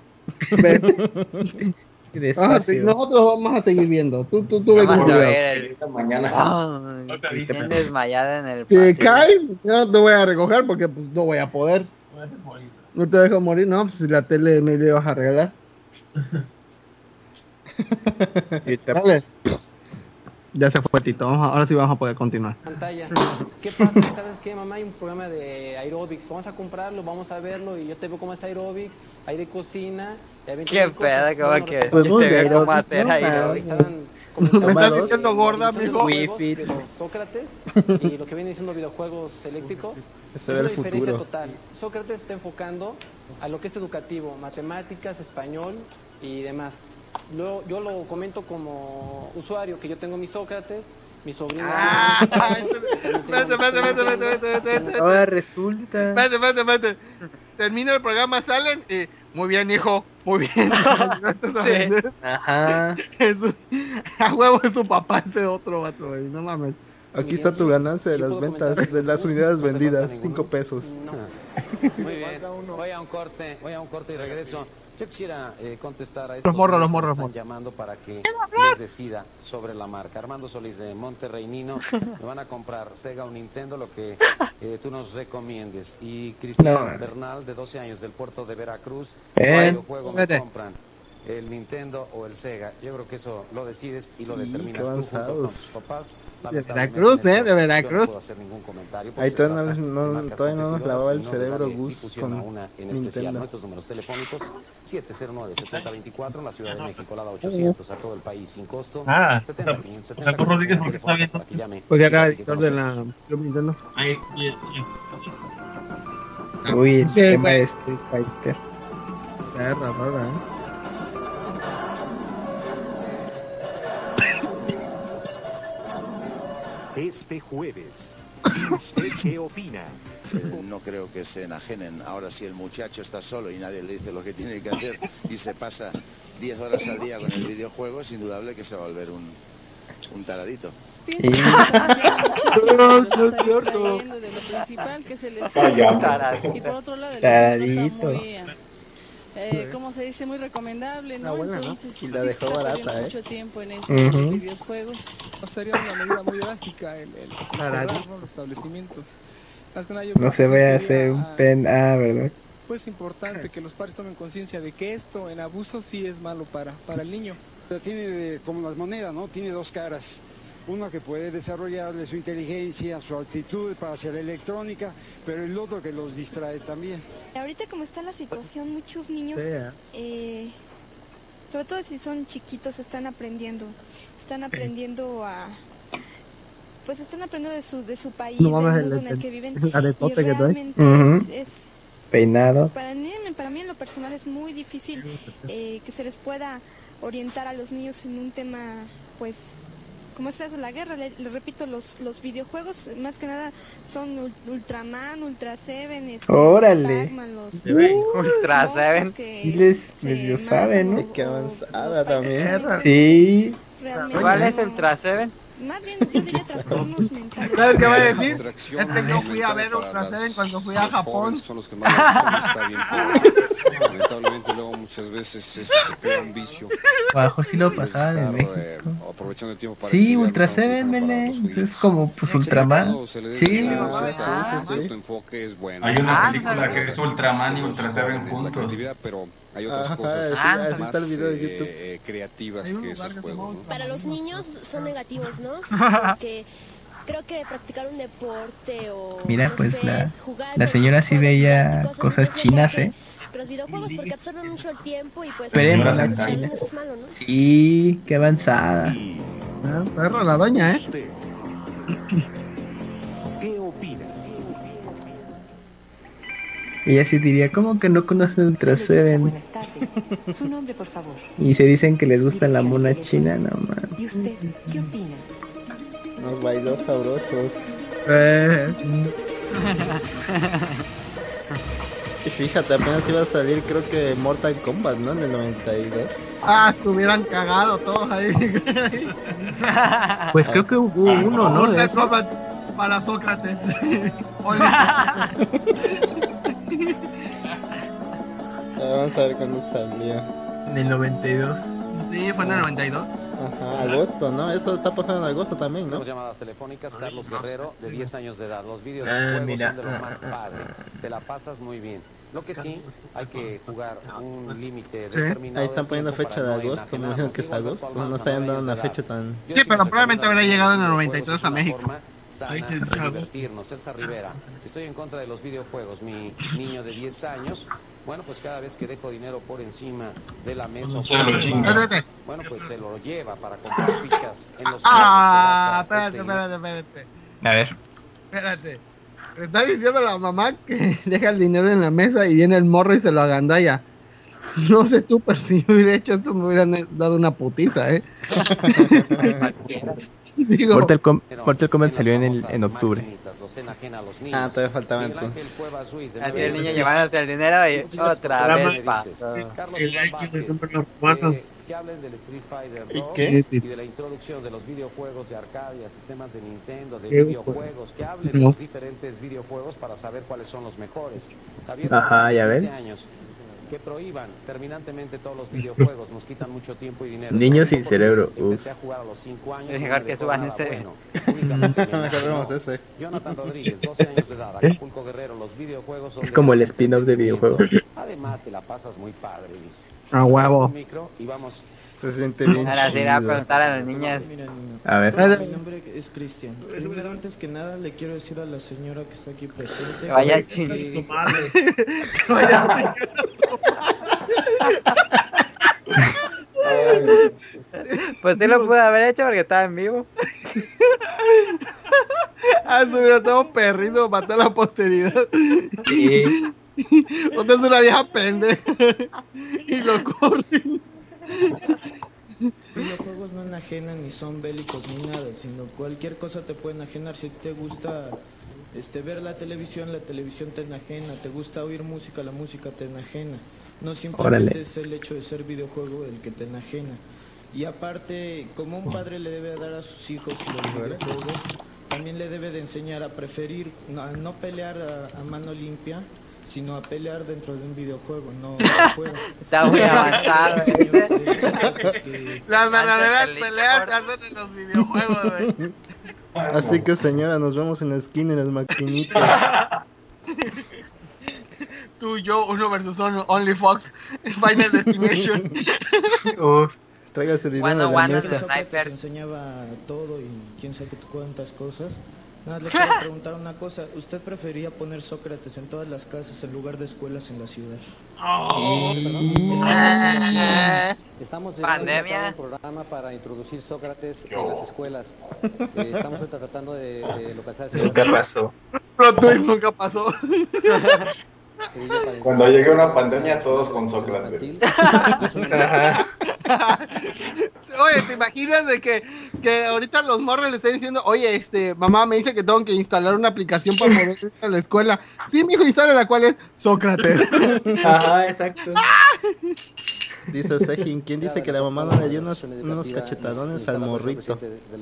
[SPEAKER 2] Ah, sí, nosotros vamos a seguir viendo. Tú, tú, tú
[SPEAKER 3] vamos
[SPEAKER 2] ve
[SPEAKER 3] a ver el...
[SPEAKER 16] mañana.
[SPEAKER 3] Oh, te me desmayada en el
[SPEAKER 2] si caes, yo te voy a recoger porque pues no voy a poder. No te dejo morir, no, pues si la tele me la vas a regalar. Dale. Ya se fue Tito, vamos a, ahora sí vamos a poder continuar.
[SPEAKER 8] Pantalla. ¿Qué pasa? ¿Sabes qué, mamá? Hay un programa de aerobics, vamos a comprarlo, vamos a verlo y yo te veo cómo es aerobics, hay de cocina.
[SPEAKER 3] Qué pedo, ¿cómo que te veo cómo hacer aerobics?
[SPEAKER 2] ¿Me estás diciendo gorda, amigo?
[SPEAKER 8] Wi-Fi de los Sócrates y lo que viene diciendo videojuegos eléctricos.
[SPEAKER 1] Ese es la diferencia
[SPEAKER 8] total. Sócrates está enfocando a lo que es educativo, matemáticas, español y demás. Luego, yo lo comento como usuario, que yo tengo mi Sócrates, mi sobrino.
[SPEAKER 2] Ah, espérate, espérate, espérate, espérate, espérate.
[SPEAKER 5] Ahora resulta.
[SPEAKER 2] Espérate, espérate, espérate. Termina el programa, salen y muy bien, hijo, muy bien.
[SPEAKER 5] Sí. Ajá.
[SPEAKER 2] Su, a huevo es su papá ese otro vato, güey, no mames.
[SPEAKER 1] Aquí está tu ganancia de las ventas, de las unidades vendidas, cinco pesos.
[SPEAKER 12] No. Muy bien, voy a un corte, voy a un corte y regreso. Yo quisiera eh, contestar a estos
[SPEAKER 2] los morros, los morros,
[SPEAKER 12] que están llamando para que les decida sobre la marca. Armando Solís de Monterrey Nino, me van a comprar Sega o Nintendo, lo que eh, tú nos recomiendes. Y Cristian no. Bernal, de doce años, del puerto de Veracruz, ¿qué juego me compran? El Nintendo o el Sega. Yo creo que eso lo decides y lo determinas tú junto con tus papás.
[SPEAKER 2] De Veracruz, eh, de Veracruz.
[SPEAKER 12] No puedo hacer ningún comentario.
[SPEAKER 1] Ahí todavía no, no, todavía no nos lavaba el cerebro Gus con
[SPEAKER 12] una en especial. Nuestros números telefónicos siete cero nueve, siete cero dos cuatro en la Ciudad de México, Lada ochocientos a todo el país sin costo.
[SPEAKER 4] Ah, setenta, quinientos, setenta, o sea, con Rodríguez porque está viendo.
[SPEAKER 2] Pues acá editor de la Nintendo.
[SPEAKER 4] Ahí,
[SPEAKER 5] uy, el tema de Street Fighter.
[SPEAKER 2] Está raro, ¿eh?
[SPEAKER 18] Este jueves, ¿y usted qué opina?
[SPEAKER 23] Eh, no creo que se enajenen. Ahora, si el muchacho está solo y nadie le dice lo que tiene que hacer y se pasa diez horas al día con el videojuego, es indudable que se va a volver un, un taradito.
[SPEAKER 9] Pienso que lo está distrayendo de lo principal, que es el estudio. Y por otro lado, el estudio no está muy... Eh, como se dice, muy recomendable, ¿no?
[SPEAKER 1] Buena,
[SPEAKER 9] entonces,
[SPEAKER 1] ¿no? Y la dejó
[SPEAKER 9] sí
[SPEAKER 1] barata, ¿eh?
[SPEAKER 9] mucho tiempo en estos
[SPEAKER 1] uh-huh.
[SPEAKER 9] videojuegos.
[SPEAKER 24] Sería una medida muy drástica el, el cerrar los establecimientos. Más que nada, yo
[SPEAKER 5] no se vaya a hacer un pen, ah, ¿verdad?
[SPEAKER 24] Pues importante que los padres tomen conciencia de que esto en abuso sí es malo para, para el niño.
[SPEAKER 25] Tiene de, como las monedas, ¿no? Tiene dos caras. Uno que puede desarrollarle su inteligencia, su actitud para hacer electrónica, pero el otro que los distrae también.
[SPEAKER 26] Ahorita como está la situación, muchos niños, eh, sobre todo si son chiquitos, están aprendiendo, están aprendiendo a, pues están aprendiendo de su de su país,
[SPEAKER 2] no,
[SPEAKER 26] del
[SPEAKER 2] el,
[SPEAKER 26] mundo en el
[SPEAKER 2] el,
[SPEAKER 26] que viven,
[SPEAKER 2] el aretote
[SPEAKER 26] y
[SPEAKER 2] que
[SPEAKER 26] realmente
[SPEAKER 2] uh-huh.
[SPEAKER 26] es, es
[SPEAKER 5] peinado.
[SPEAKER 26] Para mí, para mí en lo personal es muy difícil eh, que se les pueda orientar a los niños en un tema, pues, como es eso, la guerra. Le, le repito, los los videojuegos más que nada son Ultraman, Ultra Seven, este,
[SPEAKER 5] ¡Órale!
[SPEAKER 26] Pac-Man, los
[SPEAKER 3] uh, Ultra Seven.
[SPEAKER 5] Sí les medio saben, ¿no?
[SPEAKER 1] Qué avanzada también.
[SPEAKER 5] Sí.
[SPEAKER 3] ¿Cuál es Ultra Seven?
[SPEAKER 26] Más bien, yo diría trastornos mentales.
[SPEAKER 2] ¿Sabes qué va a decir? Es que yo fui a ver Ultra Seven cuando fui a Japón.
[SPEAKER 6] Son los que más está bien, pero lamentablemente luego muchas veces eso se crea un vicio.
[SPEAKER 5] A lo mejor sí lo pasaba en México.
[SPEAKER 6] Eh, aprovechando el tiempo para
[SPEAKER 5] sí, Ultra Seven, Mele. Es como pues Ultraman. Sí.
[SPEAKER 6] Ah, sí, tu enfoque es bueno.
[SPEAKER 16] Hay una película que es Ultraman y Ultra Seven juntos.
[SPEAKER 6] Pero hay otras
[SPEAKER 1] Ajá,
[SPEAKER 6] cosas
[SPEAKER 1] ah,
[SPEAKER 6] más
[SPEAKER 1] está el video de
[SPEAKER 6] eh,
[SPEAKER 1] YouTube.
[SPEAKER 6] eh, creativas que esos juegos, ¿no?
[SPEAKER 11] Para los niños son negativos, ¿no? Porque creo que practicar un deporte o
[SPEAKER 5] mira, pues
[SPEAKER 11] sé,
[SPEAKER 5] la,
[SPEAKER 11] jugar
[SPEAKER 5] la señora sí veía
[SPEAKER 11] cosas,
[SPEAKER 5] cosas chinas, ¿eh?
[SPEAKER 11] Los videojuegos porque absorben mucho el tiempo y pues
[SPEAKER 5] esperemos
[SPEAKER 11] la
[SPEAKER 5] la China.
[SPEAKER 11] es malo, ¿no?
[SPEAKER 5] Sí, qué avanzada.
[SPEAKER 2] Ah, perro la doña, ¿eh?
[SPEAKER 18] ¿Qué opina?
[SPEAKER 5] Ella sí diría, ¿cómo que no conocen Ultra Seven?
[SPEAKER 17] Buenas tardes. Su nombre, por favor.
[SPEAKER 5] Y se dicen que les gusta la mona china, no man.
[SPEAKER 17] ¿Y usted qué opina?
[SPEAKER 1] Unos bailos sabrosos.
[SPEAKER 2] Eh.
[SPEAKER 1] Y fíjate, apenas iba a salir, creo que Mortal Kombat, ¿no? En el noventa y dos.
[SPEAKER 2] Ah, se hubieran cagado todos ahí.
[SPEAKER 5] Pues creo que hubo uno, ¿no?
[SPEAKER 2] Mortal Kombat para Sócrates.
[SPEAKER 1] Vamos a ver cuándo salió.
[SPEAKER 5] En el noventa y dos.
[SPEAKER 2] Sí, fue en el noventa y dos.
[SPEAKER 1] Ajá, agosto, ¿no? Eso está pasando en agosto también, ¿no?
[SPEAKER 12] Tenemos llamadas telefónicas. Carlos Guerrero, de diez años de edad. Los videos
[SPEAKER 5] Ah,
[SPEAKER 12] de
[SPEAKER 5] mira.
[SPEAKER 12] son de lo más padre. Te la pasas muy bien. Lo que sí, hay que jugar un límite
[SPEAKER 1] Sí.
[SPEAKER 12] determinado.
[SPEAKER 1] Ahí están
[SPEAKER 12] de
[SPEAKER 1] poniendo
[SPEAKER 12] tiempo
[SPEAKER 1] fecha
[SPEAKER 12] para
[SPEAKER 1] de
[SPEAKER 12] no
[SPEAKER 1] agosto, me
[SPEAKER 12] enajenarnos.
[SPEAKER 1] imagino que es
[SPEAKER 12] Igual
[SPEAKER 1] agosto.
[SPEAKER 12] palmas
[SPEAKER 1] No
[SPEAKER 12] a
[SPEAKER 1] se hayan
[SPEAKER 12] nueve
[SPEAKER 1] dado
[SPEAKER 12] años
[SPEAKER 1] una
[SPEAKER 12] de
[SPEAKER 1] fecha
[SPEAKER 12] edad.
[SPEAKER 1] tan...
[SPEAKER 2] Sí, pero probablemente habrá llegado en el noventa y tres a México.
[SPEAKER 12] Sana de divertirnos. Elsa Rivera, estoy en contra de los videojuegos. Mi niño de diez años, bueno, pues cada vez que dejo dinero por encima de la mesa,
[SPEAKER 16] Se lo chinga.
[SPEAKER 12] bueno, pues se lo lleva para comprar fichas en los
[SPEAKER 2] Ah,
[SPEAKER 12] juegos de
[SPEAKER 2] espérate,
[SPEAKER 12] Gaza.
[SPEAKER 2] espérate, espérate.
[SPEAKER 5] A ver.
[SPEAKER 2] Espérate. Le está diciendo a la mamá que deja el dinero en la mesa y viene el morro y se lo agandalla. No sé tú, pero si yo hubiera hecho esto me hubieran dado una putiza, ¿eh? Digo,
[SPEAKER 5] Mortal, Com Mortal Kombat salió en, el, en octubre.
[SPEAKER 1] Ah, todavía faltaba entonces.
[SPEAKER 3] Aquí el niño llevándose el dinero y otra vez pasó.
[SPEAKER 4] El X de números romanos.
[SPEAKER 12] Que hablen del Street Fighter
[SPEAKER 1] ¿Y
[SPEAKER 12] dos
[SPEAKER 1] qué?
[SPEAKER 12] y de la introducción de los videojuegos de Arcadia, sistemas de Nintendo, de
[SPEAKER 4] ¿Qué?
[SPEAKER 12] videojuegos, que hablen
[SPEAKER 2] No.
[SPEAKER 12] de los diferentes videojuegos para saber cuáles son los mejores. Javier,
[SPEAKER 5] Ajá, ya ven.
[SPEAKER 12] quince años, que prohíban terminantemente todos los videojuegos, nos quitan mucho tiempo y dinero.
[SPEAKER 5] Niños sin cerebro.
[SPEAKER 12] Empecé a jugar a los cinco años.
[SPEAKER 3] Es
[SPEAKER 12] y
[SPEAKER 3] mejor
[SPEAKER 12] no
[SPEAKER 3] que
[SPEAKER 12] dejó
[SPEAKER 3] suban
[SPEAKER 12] nada
[SPEAKER 3] ese.
[SPEAKER 12] bueno. Únicamente me
[SPEAKER 1] Mejor vemos
[SPEAKER 12] imaginó.
[SPEAKER 1] ese.
[SPEAKER 12] Jonathan Rodríguez, doce años de edad, Acapulco Guerrero, los videojuegos son
[SPEAKER 5] Es
[SPEAKER 12] de
[SPEAKER 5] como el
[SPEAKER 12] gran
[SPEAKER 5] spin-off de videojuegos.
[SPEAKER 12] Además, te la pasas muy padre, dice.
[SPEAKER 2] a huevo.
[SPEAKER 12] Un micro y vamos.
[SPEAKER 1] Se siente bien
[SPEAKER 3] Ahora sí, le va a
[SPEAKER 1] chido.
[SPEAKER 3] preguntar a las niñas.
[SPEAKER 5] A ver.
[SPEAKER 19] Mi nombre es Cristian. Primero, antes que nada, le quiero decir a la señora que está aquí presente.
[SPEAKER 3] Que vaya
[SPEAKER 19] que-
[SPEAKER 3] ching-
[SPEAKER 19] que-
[SPEAKER 4] Su madre.
[SPEAKER 3] Pues sí lo pude haber hecho porque estaba en vivo.
[SPEAKER 2] Ah, se hubiera todo perrido, matar a la posteridad.
[SPEAKER 5] Sí.
[SPEAKER 2] Usted es una vieja pendeja. Y lo corren.
[SPEAKER 19] Los videojuegos no enajenan ni son bélicos ni nada, sino cualquier cosa te puede enajenar. Si te gusta este, ver la televisión, la televisión te enajena. Te gusta oír música, la música te enajena. No simplemente
[SPEAKER 5] Órale.
[SPEAKER 19] es el hecho de ser videojuego el que te enajena. Y aparte, como un padre le debe dar a sus hijos los videojuegos, también le debe de enseñar a preferir, no, a no pelear a, a mano limpia, sino a pelear dentro de un videojuego, no afuera.
[SPEAKER 3] Está muy avanzado.
[SPEAKER 2] Las verdaderas
[SPEAKER 3] Antes del
[SPEAKER 2] peleas se
[SPEAKER 3] eSport.
[SPEAKER 2] hacen en los videojuegos, güey.
[SPEAKER 1] Así que señora, nos vemos en la esquina en las maquinitas.
[SPEAKER 2] Tú, yo, uno versus uno, Only Fox, Final Destination.
[SPEAKER 5] Uf.
[SPEAKER 1] Tráigase el dinero
[SPEAKER 3] One
[SPEAKER 1] de
[SPEAKER 3] on
[SPEAKER 1] la
[SPEAKER 3] one
[SPEAKER 1] mesa.
[SPEAKER 3] de
[SPEAKER 19] Sócrates
[SPEAKER 3] snipers.
[SPEAKER 19] enseñaba todo y quién sabe cuántas cosas. Nada, le quiero preguntar una cosa. ¿Usted prefería poner Sócrates en todas las casas en lugar de escuelas en la ciudad?
[SPEAKER 7] Estamos
[SPEAKER 3] Pandemia.
[SPEAKER 7] en un programa para introducir Sócrates en las escuelas. Eh, estamos ahorita tratando de, de localizar
[SPEAKER 5] Nunca pasó.
[SPEAKER 2] Plot twist nunca pasó.
[SPEAKER 16] Cuando llegue una pandemia, todos con Sócrates.
[SPEAKER 2] Oye, ¿te imaginas de que, que ahorita los morros le estén diciendo, oye, este, mamá me dice que tengo que instalar una aplicación para poder ir a la escuela? Sí, mijo, instala la cual es Sócrates.
[SPEAKER 5] Ajá, exacto.
[SPEAKER 1] Dice Sejin, ¿quién dice que la mamá no le dio unos, unos cachetadones al morrito?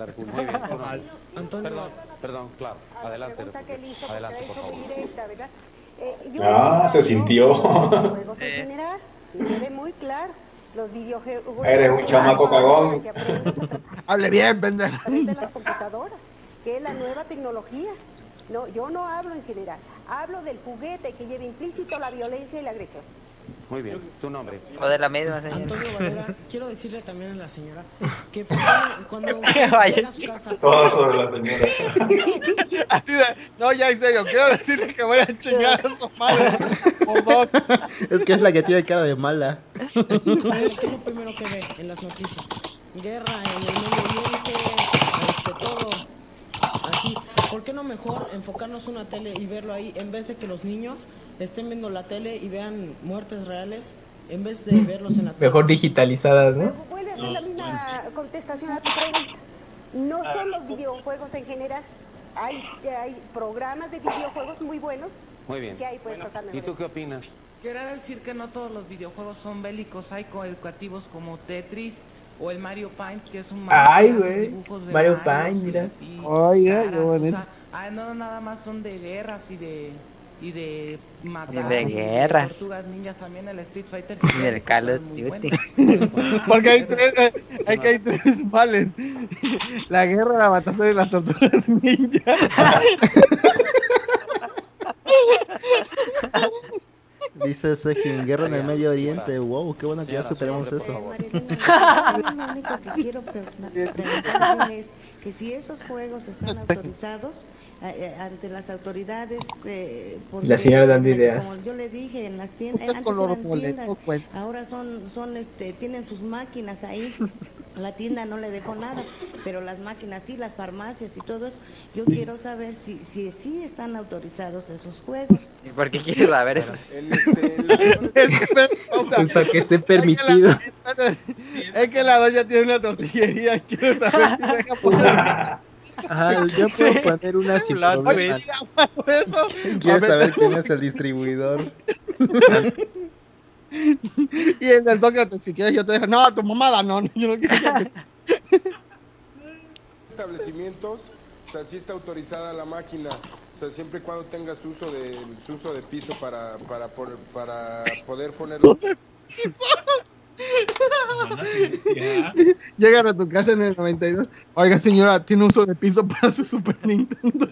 [SPEAKER 12] Perdón, perdón, claro. Adelante, adelante, por favor.
[SPEAKER 16] Ah, se sintió.
[SPEAKER 10] Juegos en general, que quede muy claro. Los videojuegos.
[SPEAKER 16] Eres un chamaco cagón.
[SPEAKER 2] Hable bien, pendejo.
[SPEAKER 10] De las computadoras, que es la nueva tecnología. No, yo no hablo en general. Hablo del juguete que lleva implícito la violencia y la agresión.
[SPEAKER 12] Muy bien, tu nombre.
[SPEAKER 3] O de la misma señora.
[SPEAKER 19] Antonio Valera, quiero decirle también a la señora que cuando
[SPEAKER 3] vaya.
[SPEAKER 16] Todo sobre la señora.
[SPEAKER 2] Así de, no, ya en serio, quiero decirle que voy a chingar a su madre por dos.
[SPEAKER 1] Es que es la que tiene cara de mala.
[SPEAKER 19] A ver, ¿qué es lo primero que ve en las noticias? Guerra en el Medio Oriente, este, todo así. ¿Por qué no mejor enfocarnos una tele y verlo ahí en vez de que los niños estén viendo la tele y vean muertes reales en vez de verlos en la tele?
[SPEAKER 5] Mejor digitalizadas, ¿no?
[SPEAKER 10] Vuelve a hacer la misma contestación a tu pregunta. No son los videojuegos en general. Hay, hay programas de videojuegos muy buenos.
[SPEAKER 12] Muy bien.
[SPEAKER 10] Que ahí puedes pasar mejor.
[SPEAKER 12] ¿Y tú qué opinas?
[SPEAKER 13] Quiero decir que no todos los videojuegos son bélicos. Hay coeducativos como Tetris o el Mario Paint, que es un Mario.
[SPEAKER 5] Ay, güey. Mario Paint, mira.
[SPEAKER 2] Oye, qué bonito.
[SPEAKER 13] Ah, no, nada más son de guerras y de y de
[SPEAKER 3] matar, de guerras.
[SPEAKER 13] Tortugas ninjas, también el Street Fighter.
[SPEAKER 3] Y el Call of Duty.
[SPEAKER 2] Porque hay tres, hay que hay tres males. La guerra, la matazón y las tortugas ninja.
[SPEAKER 1] Dice Sejin, guerra en el Medio Oriente. Wow, qué bueno que ya superamos eso.
[SPEAKER 10] Lo único que quiero preguntar es que si esos juegos están autorizados eh, ante las autoridades, eh, porque,
[SPEAKER 5] la señora dando ideas.
[SPEAKER 10] Como yo le dije, en las tiendas, antes eran tiendas, ahora son, son, este, tienen sus máquinas ahí. La tienda no le dejó nada, pero las máquinas sí, las farmacias y todo eso. Yo quiero saber si si sí están autorizados esos juegos.
[SPEAKER 3] ¿Y por qué quieres saber eso?
[SPEAKER 5] Para que esté permitido.
[SPEAKER 2] Es que la doña tiene una tortillería. Quiero saber si deja poner.
[SPEAKER 5] Ajá, yo puedo poner una sin problema.
[SPEAKER 1] ¿Quieres saber quién es el distribuidor?
[SPEAKER 2] Y el del Sócrates, si quieres yo te dejo. No, tu mamada no, yo no quiero.
[SPEAKER 14] Establecimientos, o sea, sí está autorizada la máquina, o sea, siempre y cuando tengas uso de su uso de piso para para por, para poder ponerlo.
[SPEAKER 2] Llegan a tu casa en el noventa y dos. Oiga, señora, tiene uso de piso para su Super Nintendo.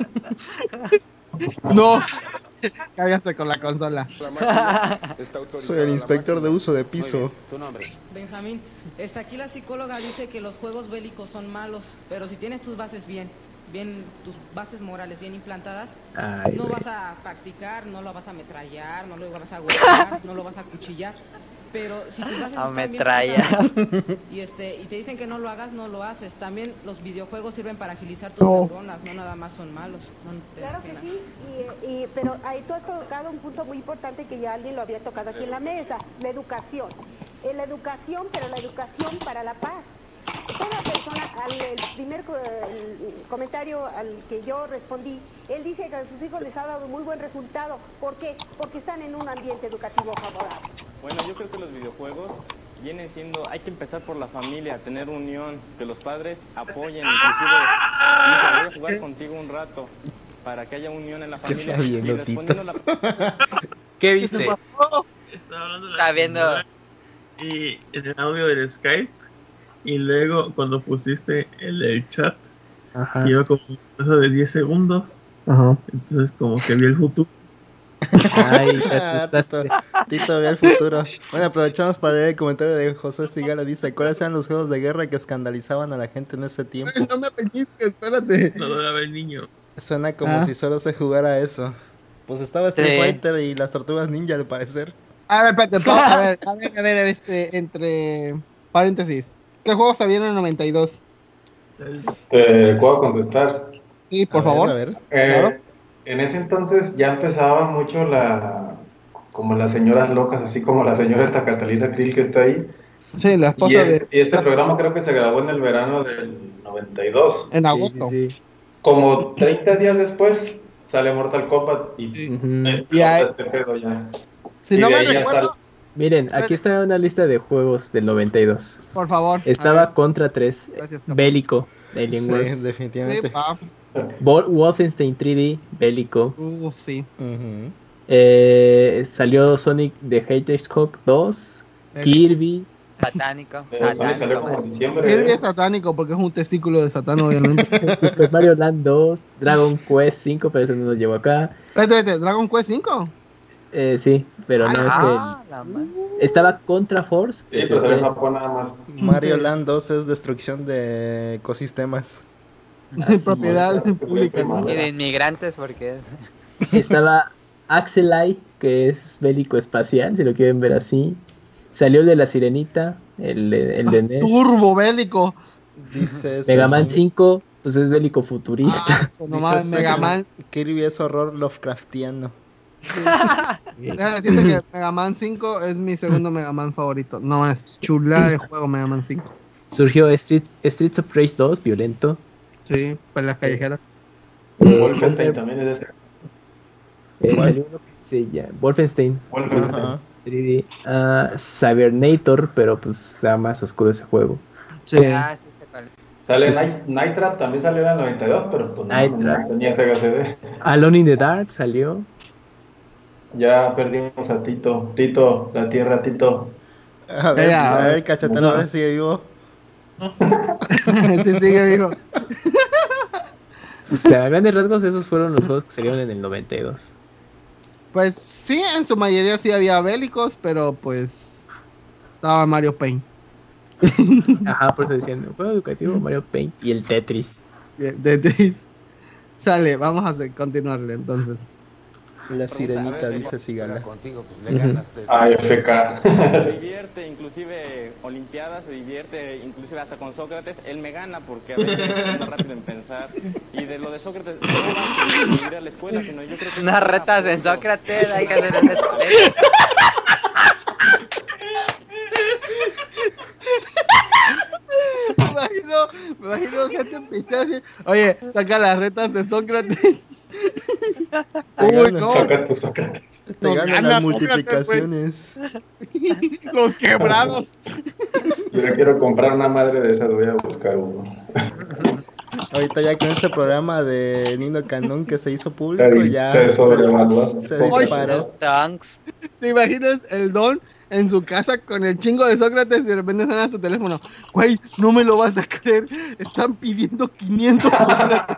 [SPEAKER 2] No. Cállate con la consola.
[SPEAKER 1] Soy el inspector de uso de piso.
[SPEAKER 12] ¿Tu nombre?
[SPEAKER 13] Benjamín, está aquí la psicóloga dice que los juegos bélicos son malos, pero si tienes tus bases bien, bien tus bases morales bien implantadas,
[SPEAKER 5] Ay,
[SPEAKER 13] no
[SPEAKER 5] wey.
[SPEAKER 13] vas a practicar, no lo vas a ametrallar, no lo vas a golpear, no lo vas a cuchillar. Pero si tus bases están bien plantadas y este y te dicen que no lo hagas, no lo haces. También los videojuegos sirven para agilizar tus
[SPEAKER 2] no.
[SPEAKER 13] neuronas, no nada más son malos. No
[SPEAKER 10] claro que sí, y, y, pero ahí tú has tocado un punto muy importante que ya alguien lo había tocado aquí en la mesa, la educación. Eh, la educación, pero la educación para la paz. Toda persona, al el primer el comentario al que yo respondí, él dice que a sus hijos les ha dado muy buen resultado. ¿Por qué? Porque están en un ambiente educativo favorable.
[SPEAKER 20] Bueno, yo creo que los videojuegos vienen siendo, hay que empezar por la familia, tener unión, que los padres apoyen, inclusive, voy a jugar contigo un rato, para que haya unión en la familia.
[SPEAKER 1] ¿Qué está viendo,
[SPEAKER 20] y respondiendo
[SPEAKER 1] Tito?
[SPEAKER 20] La...
[SPEAKER 5] ¿Qué viste?
[SPEAKER 4] Estaba hablando de la
[SPEAKER 3] Está viendo.
[SPEAKER 4] Y en el audio del Skype. Y luego cuando pusiste el, el chat,
[SPEAKER 5] Ajá.
[SPEAKER 4] iba como un paso de diez segundos.
[SPEAKER 5] Ajá.
[SPEAKER 4] Entonces como que vi el futuro.
[SPEAKER 5] Ay, te asustaste.
[SPEAKER 1] Tito, Tito ve el futuro. Bueno, aprovechamos para leer el comentario de Josué Sigala. Dice, ¿cuáles eran los juegos de guerra que escandalizaban a la gente en ese tiempo?
[SPEAKER 2] No me pellizques, espérate.
[SPEAKER 4] No lo daba el niño.
[SPEAKER 1] Suena como
[SPEAKER 2] Ah.
[SPEAKER 1] si solo se jugara eso. Pues estaba Street
[SPEAKER 3] Sí.
[SPEAKER 1] Fighter y las tortugas ninja al parecer.
[SPEAKER 2] A ver, espérate, pa- a ver, a ver, a ver, este, entre paréntesis. ¿Qué juegos salieron en el noventa y dos?
[SPEAKER 16] Te puedo contestar.
[SPEAKER 2] Sí, por
[SPEAKER 1] A ver,
[SPEAKER 2] favor.
[SPEAKER 1] a ver.
[SPEAKER 16] Eh,
[SPEAKER 2] Claro.
[SPEAKER 16] en ese entonces ya empezaba mucho la, como las señoras locas, así como la señora esta Catalina Krill que está ahí.
[SPEAKER 2] Sí, la esposa
[SPEAKER 16] y, es,
[SPEAKER 2] de...
[SPEAKER 16] y este programa creo que se grabó en el verano del noventa y dos.
[SPEAKER 2] En agosto.
[SPEAKER 16] Sí, sí, sí. Como treinta días después sale Mortal Kombat y, sí. uh-huh.
[SPEAKER 2] y hay...
[SPEAKER 16] este pedo ya.
[SPEAKER 2] Si y no me recuerdo...
[SPEAKER 5] Miren, aquí está una lista de juegos del noventa y dos.
[SPEAKER 2] Por favor.
[SPEAKER 5] Estaba Contra tres,
[SPEAKER 2] Gracias,
[SPEAKER 5] bélico, Alienware.
[SPEAKER 1] Sí, definitivamente.
[SPEAKER 2] Sí,
[SPEAKER 5] Wolfenstein tres D, bélico.
[SPEAKER 2] Uh, sí.
[SPEAKER 1] Uh-huh.
[SPEAKER 5] eh, salió Sonic the Hedgehog dos, bélico. Kirby.
[SPEAKER 3] Satánico.
[SPEAKER 16] Eh, salió como en diciembre.
[SPEAKER 2] Kirby es satánico porque es un testículo de Satán, obviamente.
[SPEAKER 5] Super Mario Land dos, Dragon Quest cinco, pero eso no nos llevó acá.
[SPEAKER 2] Vete, vete, ¿Dragon Quest cinco?
[SPEAKER 5] Eh, sí, pero no
[SPEAKER 3] ah,
[SPEAKER 5] es el... Estaba Contra Force.
[SPEAKER 16] Sí, pero salió en Japón nada más.
[SPEAKER 1] Mario Land dos es destrucción de ecosistemas.
[SPEAKER 2] Propiedad pública.
[SPEAKER 3] Y de inmigrantes, porque
[SPEAKER 5] estaba Axelai, que es bélico espacial, si lo quieren ver así. Salió el de la Sirenita, el, el de N E S.
[SPEAKER 2] Turbo bélico.
[SPEAKER 1] Dice
[SPEAKER 5] Mega Man cinco, pues es bélico futurista.
[SPEAKER 2] Ah, no más, Mega Man.
[SPEAKER 1] Kirby es horror Lovecraftiano.
[SPEAKER 2] Déjame decirte que Mega Man cinco es mi segundo Mega Man favorito. No, es chula de juego Mega Man cinco.
[SPEAKER 5] Surgió Street, Streets of Rage dos, violento.
[SPEAKER 2] Sí, peleas callejeras.
[SPEAKER 16] Eh, Wolfenstein también es de ese.
[SPEAKER 5] Eh, salió uno que se llama Wolfenstein.
[SPEAKER 16] Wolfenstein.
[SPEAKER 5] tres D. Uh, Cybernator, pero pues está más oscuro ese juego.
[SPEAKER 2] Sí.
[SPEAKER 3] Ah, sí,
[SPEAKER 16] Sale Night, Night Trap, también salió en el noventa y dos, pero pues no, no tenía Sega C D.
[SPEAKER 5] Alone in the Dark salió.
[SPEAKER 16] Ya perdimos a Tito. Tito, la tierra, Tito.
[SPEAKER 1] A ver,
[SPEAKER 2] ya,
[SPEAKER 1] a ver, Cachetón, a ver si sigue vivo.
[SPEAKER 2] Sí, sigue vivo.
[SPEAKER 5] O sea, a grandes rasgos, esos fueron los juegos que salieron en el noventa y dos.
[SPEAKER 2] Pues sí, en su mayoría sí había bélicos, pero pues estaba Mario Paint.
[SPEAKER 5] Ajá, por eso decían, juego educativo, Mario Paint y el Tetris.
[SPEAKER 2] El Tetris. Sale, vamos a continuarle entonces.
[SPEAKER 1] La sirenita, dice Sigala.
[SPEAKER 12] Contigo, pues, le ganas de...
[SPEAKER 16] A F K.
[SPEAKER 20] Se divierte, inclusive Olimpiadas, se divierte, inclusive hasta con Sócrates. Él me gana porque a veces es más rápido en pensar. Y de lo de Sócrates, no va a ir a la escuela, sino yo creo que...
[SPEAKER 3] Unas retas en Sócrates, hay que hacer en la escuela.
[SPEAKER 2] Me imagino, me imagino gente en pistache. Oye, saca las retas de Sócrates.
[SPEAKER 1] Uy,
[SPEAKER 2] no.
[SPEAKER 16] Saca tu Sócrates.
[SPEAKER 1] Te
[SPEAKER 2] Nos
[SPEAKER 1] ganan
[SPEAKER 2] gana
[SPEAKER 1] las
[SPEAKER 2] Sócrates,
[SPEAKER 1] multiplicaciones.
[SPEAKER 2] Los quebrados.
[SPEAKER 16] Yo le quiero comprar una madre de esas, voy a buscar uno.
[SPEAKER 1] Ahorita ya con este programa de Nino Canón que se hizo público,
[SPEAKER 16] Se,
[SPEAKER 1] ya
[SPEAKER 16] se,
[SPEAKER 1] se, se disparó.
[SPEAKER 2] ¿Te imaginas el don en su casa con el chingo de Sócrates y de repente suena su teléfono? Güey, no me lo vas a creer, están pidiendo quinientos Sócrates.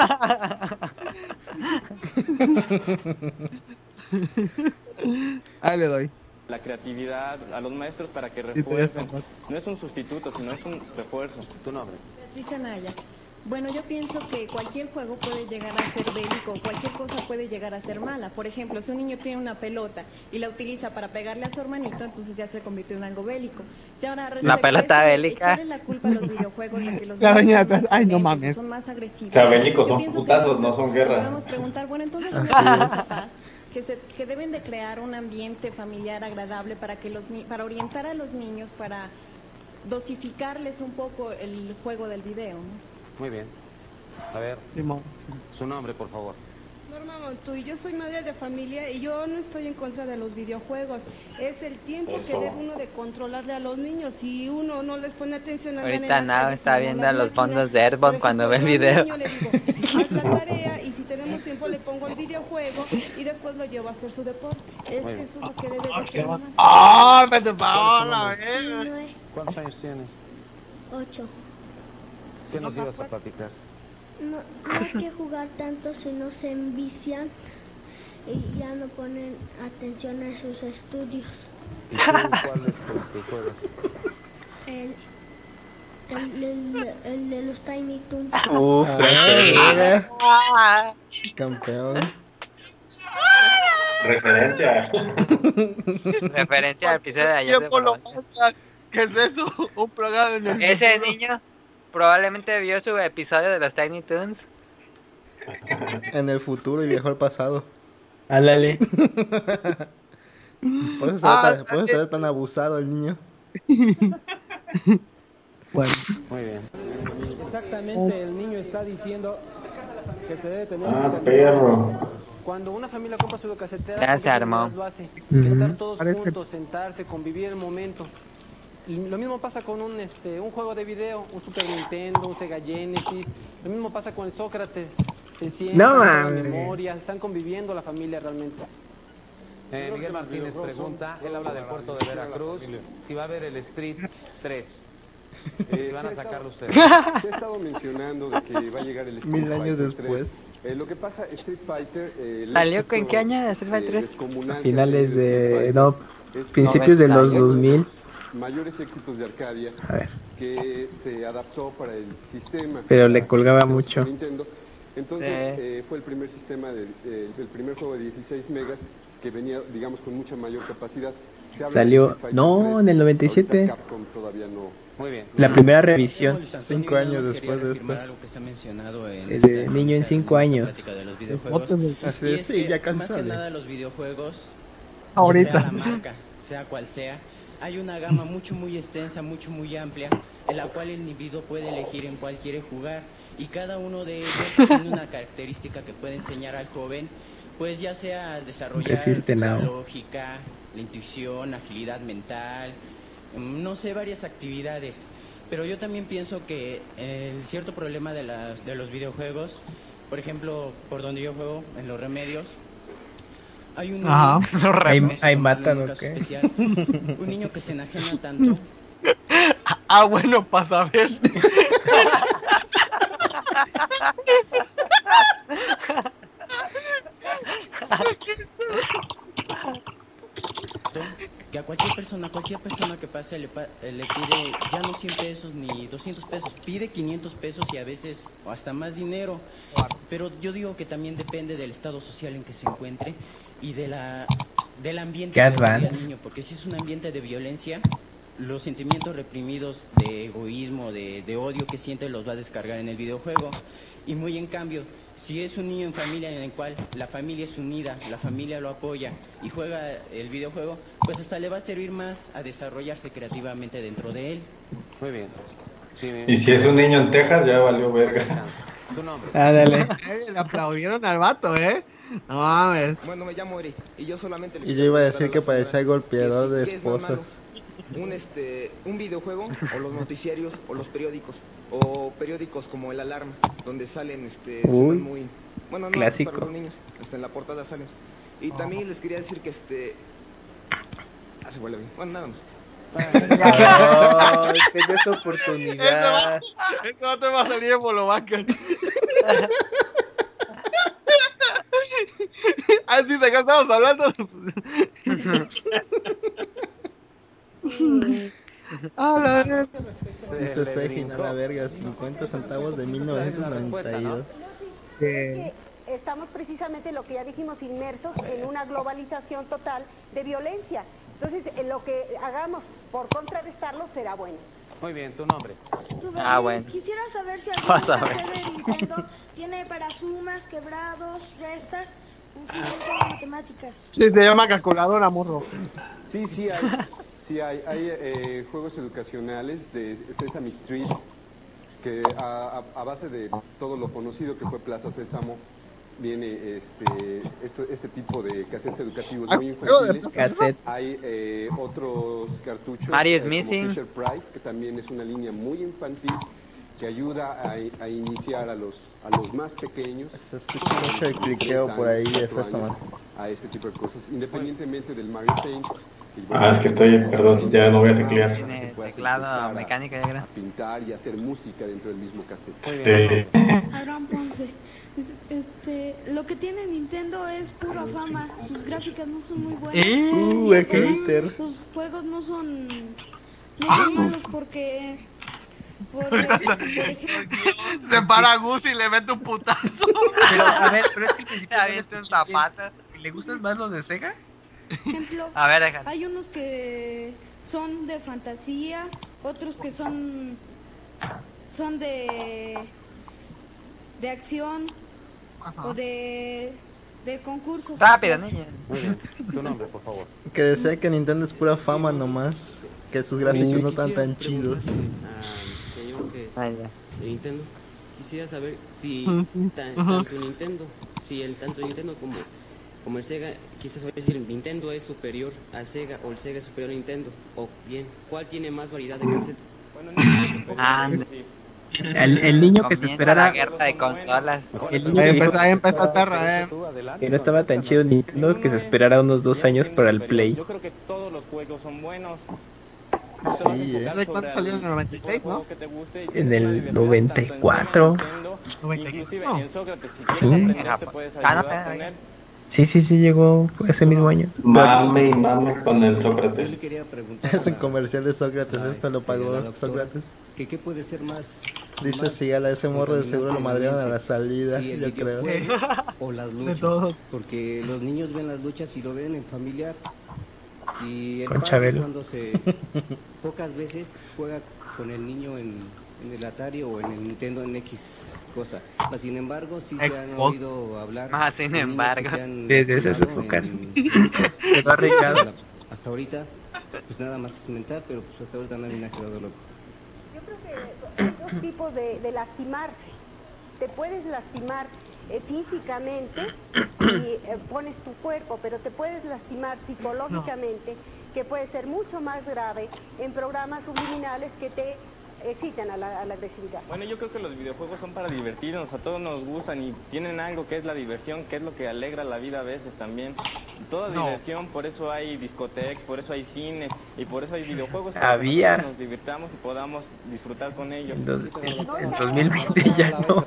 [SPEAKER 2] Ahí le doy.
[SPEAKER 20] La creatividad a los maestros para que refuercen. No es un sustituto, sino es un refuerzo. Tu nombre.
[SPEAKER 8] Patricia Naya. Bueno, yo pienso que cualquier juego puede llegar a ser bélico, cualquier cosa puede llegar a ser mala. Por ejemplo, si un niño tiene una pelota y la utiliza para pegarle a su hermanito, entonces ya se convirtió en algo bélico. Y ahora,
[SPEAKER 3] la pelota bélica.
[SPEAKER 8] Echarle la culpa a los videojuegos de que los
[SPEAKER 2] la
[SPEAKER 8] niños
[SPEAKER 2] son, ay, no mames.
[SPEAKER 8] son más agresivos.
[SPEAKER 16] O sea, bélicos son putazos, no son guerra.
[SPEAKER 8] Podemos preguntar, bueno, entonces ¿dónde están los papás? Que, se, que deben de crear un ambiente familiar agradable para que los para orientar a los niños, para dosificarles un poco el juego del video, ¿no?
[SPEAKER 12] Muy bien. A ver,
[SPEAKER 2] Simón.
[SPEAKER 12] Su nombre, por favor.
[SPEAKER 26] Norma Montuy, yo soy madre de familia y yo no estoy en contra de los videojuegos. Es el tiempo
[SPEAKER 16] Eso.
[SPEAKER 26] que debe uno de controlarle a los niños. Si uno no les pone atención a
[SPEAKER 3] ahorita nada, está viendo a los fondos de Earthbound cuando ve el video.
[SPEAKER 26] Niño le digo, haz la tarea y si tenemos tiempo le pongo el videojuego y después lo llevo a hacer su deporte. Es que eso es lo que debe de hacer.
[SPEAKER 2] ¡Ah! ¡Me te pagó la verga!
[SPEAKER 12] ¿Cuántos años tienes?
[SPEAKER 17] Ocho.
[SPEAKER 12] ¿Qué nos ibas a platicar?
[SPEAKER 17] No, no hay que jugar tanto si no se envician y ya no ponen atención a sus estudios.
[SPEAKER 12] ¿Y tú, cuál es el que juegas?
[SPEAKER 17] El, el, el, el de los Tiny Toons.
[SPEAKER 1] Uf,
[SPEAKER 3] Ah,
[SPEAKER 1] campeón.
[SPEAKER 16] Referencia.
[SPEAKER 3] referencia al episodio de ayer.
[SPEAKER 2] ¿Tiempo lo mandas? ¿Qué es eso? Un programa en el
[SPEAKER 3] Ese
[SPEAKER 2] futuro.
[SPEAKER 3] niño probablemente vio su episodio de los Tiny Toons
[SPEAKER 1] En el futuro y viajó al pasado.
[SPEAKER 5] Ándale.
[SPEAKER 1] Por eso se,
[SPEAKER 2] Ah,
[SPEAKER 1] ve, tan, por eso se ve tan abusado el niño.
[SPEAKER 2] Bueno.
[SPEAKER 12] Muy bien.
[SPEAKER 7] Exactamente, el niño está diciendo que se debe tener...
[SPEAKER 16] Ah, perro.
[SPEAKER 7] Cuando una familia compra su videocasetera,
[SPEAKER 3] Ya se armó.
[SPEAKER 7] lo hace.
[SPEAKER 5] Ujú.
[SPEAKER 7] Estar todos
[SPEAKER 2] Parece-
[SPEAKER 7] juntos, sentarse, convivir el momento. Lo mismo pasa con un este un juego de video, un Super Nintendo, un Sega Genesis. Lo mismo pasa con el Sócrates. Se sientan,
[SPEAKER 5] No,
[SPEAKER 7] juegan
[SPEAKER 5] mames.
[SPEAKER 7] memoria, están conviviendo la familia realmente.
[SPEAKER 12] Eh, Miguel Martínez pregunta, él habla del puerto de Veracruz, si va a haber el Street tres.
[SPEAKER 9] Eh,
[SPEAKER 12] Si van a
[SPEAKER 9] se ha
[SPEAKER 12] sacarlo
[SPEAKER 9] estado-
[SPEAKER 12] ustedes.
[SPEAKER 9] Se ha estado mencionando de que va a llegar el Street
[SPEAKER 1] Mil años
[SPEAKER 9] Fighter
[SPEAKER 1] después.
[SPEAKER 9] tres. Eh, lo que pasa, Street Fighter... Eh, el
[SPEAKER 3] ¿Salió
[SPEAKER 9] éxito,
[SPEAKER 3] en qué año de Street
[SPEAKER 9] eh,
[SPEAKER 3] Fighter tres?
[SPEAKER 9] descomunal
[SPEAKER 5] A
[SPEAKER 9] que
[SPEAKER 5] finales
[SPEAKER 9] ha tenido Street
[SPEAKER 5] de...
[SPEAKER 9] Fighter
[SPEAKER 5] No,
[SPEAKER 9] es
[SPEAKER 5] principios de los
[SPEAKER 9] uno
[SPEAKER 5] dos mil.
[SPEAKER 9] los mayores éxitos de Arcadia
[SPEAKER 5] A ver.
[SPEAKER 9] que se adaptó para el sistema.
[SPEAKER 5] Pero le
[SPEAKER 9] para
[SPEAKER 5] colgaba
[SPEAKER 9] el sistema
[SPEAKER 5] mucho.
[SPEAKER 9] Super Nintendo. Entonces
[SPEAKER 3] Sí.
[SPEAKER 9] eh, fue el primer sistema, de, eh, el primer juego de dieciséis megas que venía, digamos, con mucha mayor capacidad. Se habla
[SPEAKER 5] Salió-
[SPEAKER 9] de Street Fighter
[SPEAKER 5] no,
[SPEAKER 9] tres.
[SPEAKER 5] en el noventa y siete.
[SPEAKER 9] Ahorita Capcom todavía no.
[SPEAKER 12] Muy bien.
[SPEAKER 5] La primera revisión.
[SPEAKER 1] Cinco años después de esto.
[SPEAKER 15] Algo que se ha mencionado en
[SPEAKER 5] Es de
[SPEAKER 15] esta-
[SPEAKER 5] niño en
[SPEAKER 15] esta-
[SPEAKER 5] cinco
[SPEAKER 15] esta
[SPEAKER 5] años.
[SPEAKER 15] plática de los videojuegos.
[SPEAKER 1] Así
[SPEAKER 15] Y
[SPEAKER 1] es,
[SPEAKER 15] es
[SPEAKER 1] sí,
[SPEAKER 15] que,
[SPEAKER 1] ya casi
[SPEAKER 15] más que
[SPEAKER 1] sale.
[SPEAKER 15] nada los videojuegos,
[SPEAKER 2] Ahorita.
[SPEAKER 15] sea la marca, sea cual sea, hay una gama mucho muy extensa, mucho muy amplia, en la cual el individuo puede elegir en cuál quiere jugar, y cada uno de ellos tiene una característica que puede enseñar al joven, pues ya sea desarrollar
[SPEAKER 5] Resiste
[SPEAKER 15] la
[SPEAKER 5] now.
[SPEAKER 15] lógica, la intuición, agilidad mental, mm, no sé, varias actividades. Pero yo también pienso que el cierto problema de, las, de los videojuegos, por ejemplo, por donde yo juego, en los remedios, hay un
[SPEAKER 2] Ajá.
[SPEAKER 15] niño,
[SPEAKER 5] Ahí, ahí matan,
[SPEAKER 15] un
[SPEAKER 5] ¿o
[SPEAKER 15] caso
[SPEAKER 5] qué?
[SPEAKER 15] especial, un niño que se enajena tanto.
[SPEAKER 2] Ah, bueno, para saber.
[SPEAKER 15] Que a cualquier persona, cualquier persona que pase le, pa- eh, le pide ya no cien pesos ni doscientos pesos, pide quinientos pesos y a veces o hasta más dinero. Pero yo digo que también depende del estado social en que se encuentre y de la del ambiente
[SPEAKER 5] Qué
[SPEAKER 15] que rodea al
[SPEAKER 5] advance.
[SPEAKER 15] niño, porque si es un ambiente de violencia, los sentimientos reprimidos de egoísmo, de, de odio que siente los va a descargar en el videojuego. Y muy en cambio, si es un niño en familia en el cual la familia es unida, la familia lo apoya y juega el videojuego, pues hasta le va a servir más a desarrollarse creativamente dentro de él.
[SPEAKER 12] Muy bien. Sí,
[SPEAKER 16] Y si es un niño en Texas, ya valió verga.
[SPEAKER 12] Tu nombre.
[SPEAKER 5] Ah, dale.
[SPEAKER 2] Eh, le aplaudieron al vato, ¿eh? No mames.
[SPEAKER 21] Bueno, me llamo Eri y yo solamente le
[SPEAKER 1] Y yo
[SPEAKER 21] quiero
[SPEAKER 1] iba a
[SPEAKER 21] preguntar
[SPEAKER 1] decir
[SPEAKER 21] la
[SPEAKER 1] que
[SPEAKER 21] señora
[SPEAKER 1] parecía golpeador de
[SPEAKER 21] que si- ¿qué es más malo?
[SPEAKER 1] esposas.
[SPEAKER 21] Un este un videojuego o los noticiarios o los periódicos o periódicos como El Alarma donde salen este
[SPEAKER 5] Uy,
[SPEAKER 21] escenas muy bueno no
[SPEAKER 5] clásico.
[SPEAKER 21] para los niños hasta en la portada salen y también les quería decir que este ah, se vuelve bien bueno nada más.
[SPEAKER 5] Ay, tengo esa
[SPEAKER 2] Este
[SPEAKER 5] oportunidad.
[SPEAKER 2] Este vato va a salir de Bolobacan. Así se acá estamos hablando. Ah, la verga.
[SPEAKER 1] Dice Sejin a la verga, cincuenta centavos de mil novecientos noventa y dos.
[SPEAKER 10] Que estamos precisamente lo que ya dijimos, inmersos en una globalización total de violencia. Entonces, eh, lo que hagamos por contrarrestarlo será bueno.
[SPEAKER 12] Muy bien, tu nombre.
[SPEAKER 17] Rubén,
[SPEAKER 3] Ah, bueno.
[SPEAKER 17] Quisiera saber si
[SPEAKER 3] Vas a
[SPEAKER 17] alguna
[SPEAKER 3] ver.
[SPEAKER 17] clase de Nintendo tiene para sumas, quebrados, restas, un sistema de matemáticas.
[SPEAKER 2] Sí, se llama calculadora, morro.
[SPEAKER 9] Sí, sí hay, sí hay, hay eh, juegos educacionales de Sesame Street que a, a- a base de todo lo conocido que fue Plaza Sésamo viene este esto, este tipo de cassettes educativos
[SPEAKER 2] Ah,
[SPEAKER 9] muy
[SPEAKER 2] juego de
[SPEAKER 9] infantiles.
[SPEAKER 5] Cassette.
[SPEAKER 9] Hay eh, otros cartuchos
[SPEAKER 3] Mario
[SPEAKER 9] eh,
[SPEAKER 3] is
[SPEAKER 9] como
[SPEAKER 3] Missing.
[SPEAKER 9] Fisher Price que también es una línea muy infantil que ayuda a, a iniciar a los a los más pequeños.
[SPEAKER 1] Se escucha mucho el cliqueo por ahí de Festaman.
[SPEAKER 9] A este tipo de cosas, independientemente del Mario Paint. que,
[SPEAKER 16] Ah, es que estoy, perdón, ya no voy a teclear.
[SPEAKER 3] Tiene teclado, mecánica de gran.
[SPEAKER 9] a pintar y hacer música dentro del mismo cassette.
[SPEAKER 16] Este,
[SPEAKER 26] Abraham Ponce. Es- Este, lo que tiene Nintendo es pura fama. Sus gráficas no son muy buenas.
[SPEAKER 1] ¿Eh?
[SPEAKER 26] Y
[SPEAKER 1] Uh, el
[SPEAKER 26] juegos-
[SPEAKER 1] hater.
[SPEAKER 26] Los juegos no son no son malos porque por, por ejemplo,
[SPEAKER 2] Se para Gus y le mete un putazo.
[SPEAKER 5] Pero, a ver, pero es que al principio no lo
[SPEAKER 3] Avienta un
[SPEAKER 5] escuché bien.
[SPEAKER 3] zapato.
[SPEAKER 5] ¿Le gustan más los de Sega?
[SPEAKER 26] ejemplo,
[SPEAKER 3] A ver, déjame.
[SPEAKER 26] hay unos que son de fantasía, otros que son son de de acción, o de, de concursos.
[SPEAKER 3] Rápido, niña.
[SPEAKER 12] Muy bien. Tu nombre, por favor.
[SPEAKER 1] Que decía que Nintendo es pura fama nomás, que sus gráficos no están tan chidos.
[SPEAKER 6] Señor que
[SPEAKER 3] Ah, ya.
[SPEAKER 6] de Nintendo, quisiera saber si ta-
[SPEAKER 2] Ajá.
[SPEAKER 6] tanto Nintendo, si el tanto Nintendo como como el Sega, quisiera saber si el Nintendo es superior al Sega o el Sega es superior al Nintendo, o bien, ¿cuál tiene más variedad de cassettes?
[SPEAKER 3] Ah,
[SPEAKER 5] El, el niño que se
[SPEAKER 3] comienza
[SPEAKER 5] esperara.
[SPEAKER 3] la guerra de consolas.
[SPEAKER 5] El niño
[SPEAKER 2] Ahí
[SPEAKER 5] que, dijo
[SPEAKER 2] empezó, ahí empezó el perro, eh.
[SPEAKER 5] que no estaba tan chido Nintendo, que se esperara unos dos años para el Play.
[SPEAKER 20] Yo creo que todos los juegos son buenos.
[SPEAKER 1] Sí, eh.
[SPEAKER 2] ¿Cuánto salió en el noventa y seis, no?
[SPEAKER 5] En el noventa y cuatro.
[SPEAKER 20] Inclusive en Sócrates, si
[SPEAKER 5] Sí.
[SPEAKER 20] quieres aprender, te puedes ayudar con él.
[SPEAKER 5] Sí, sí, sí, llegó ese mismo año.
[SPEAKER 16] Mame y mame con el Sócrates.
[SPEAKER 15] Yo quería preguntar
[SPEAKER 1] Es un
[SPEAKER 15] a-
[SPEAKER 1] comercial de Sócrates,
[SPEAKER 15] a
[SPEAKER 1] esto lo
[SPEAKER 15] este, a la
[SPEAKER 1] pagó
[SPEAKER 15] doctora,
[SPEAKER 1] Sócrates.
[SPEAKER 15] que qué puede ser más
[SPEAKER 1] Dice
[SPEAKER 15] más
[SPEAKER 1] si a ese morro de seguro lo madrearon a la salida,
[SPEAKER 15] Sí, el
[SPEAKER 1] yo creo.
[SPEAKER 15] videojuego o las luchas,
[SPEAKER 2] todos.
[SPEAKER 15] porque los niños ven las luchas y lo ven en familiar y el
[SPEAKER 5] Con
[SPEAKER 15] padre
[SPEAKER 5] Chabelo.
[SPEAKER 15] cuando se pocas veces juega con el niño en, en el Atari o en el Nintendo en X cosa. Mas, sin embargo, sí se han
[SPEAKER 2] Xbox.
[SPEAKER 15] oído hablar
[SPEAKER 3] Más sin
[SPEAKER 15] de niños que
[SPEAKER 3] embargo.
[SPEAKER 15] se han
[SPEAKER 5] Desde esas
[SPEAKER 15] lastimado
[SPEAKER 5] épocas.
[SPEAKER 15] en-
[SPEAKER 5] Se va arriesgado.
[SPEAKER 15] hasta ahorita pues nada más es mental, pero pues hasta ahorita nadie me ha quedado loco.
[SPEAKER 10] Yo creo que hay dos tipos de, de lastimarse. Te puedes lastimar eh, físicamente si eh, pones tu cuerpo, pero te puedes lastimar psicológicamente, que puede ser mucho más grave en programas subliminales que te excitan a la, a la agresividad.
[SPEAKER 20] Bueno, yo creo que los videojuegos son para divertirnos, a todos nos gustan y tienen algo que es la diversión, que es lo que alegra la vida a veces también. Toda
[SPEAKER 2] No.
[SPEAKER 20] diversión, por eso hay discotecas, por eso hay cine y por eso hay videojuegos, para
[SPEAKER 5] Había.
[SPEAKER 20] que nosotros nos divirtamos y podamos disfrutar con ellos.
[SPEAKER 5] En, dos-
[SPEAKER 20] Sí, pero-
[SPEAKER 5] en dos mil veinte ya no.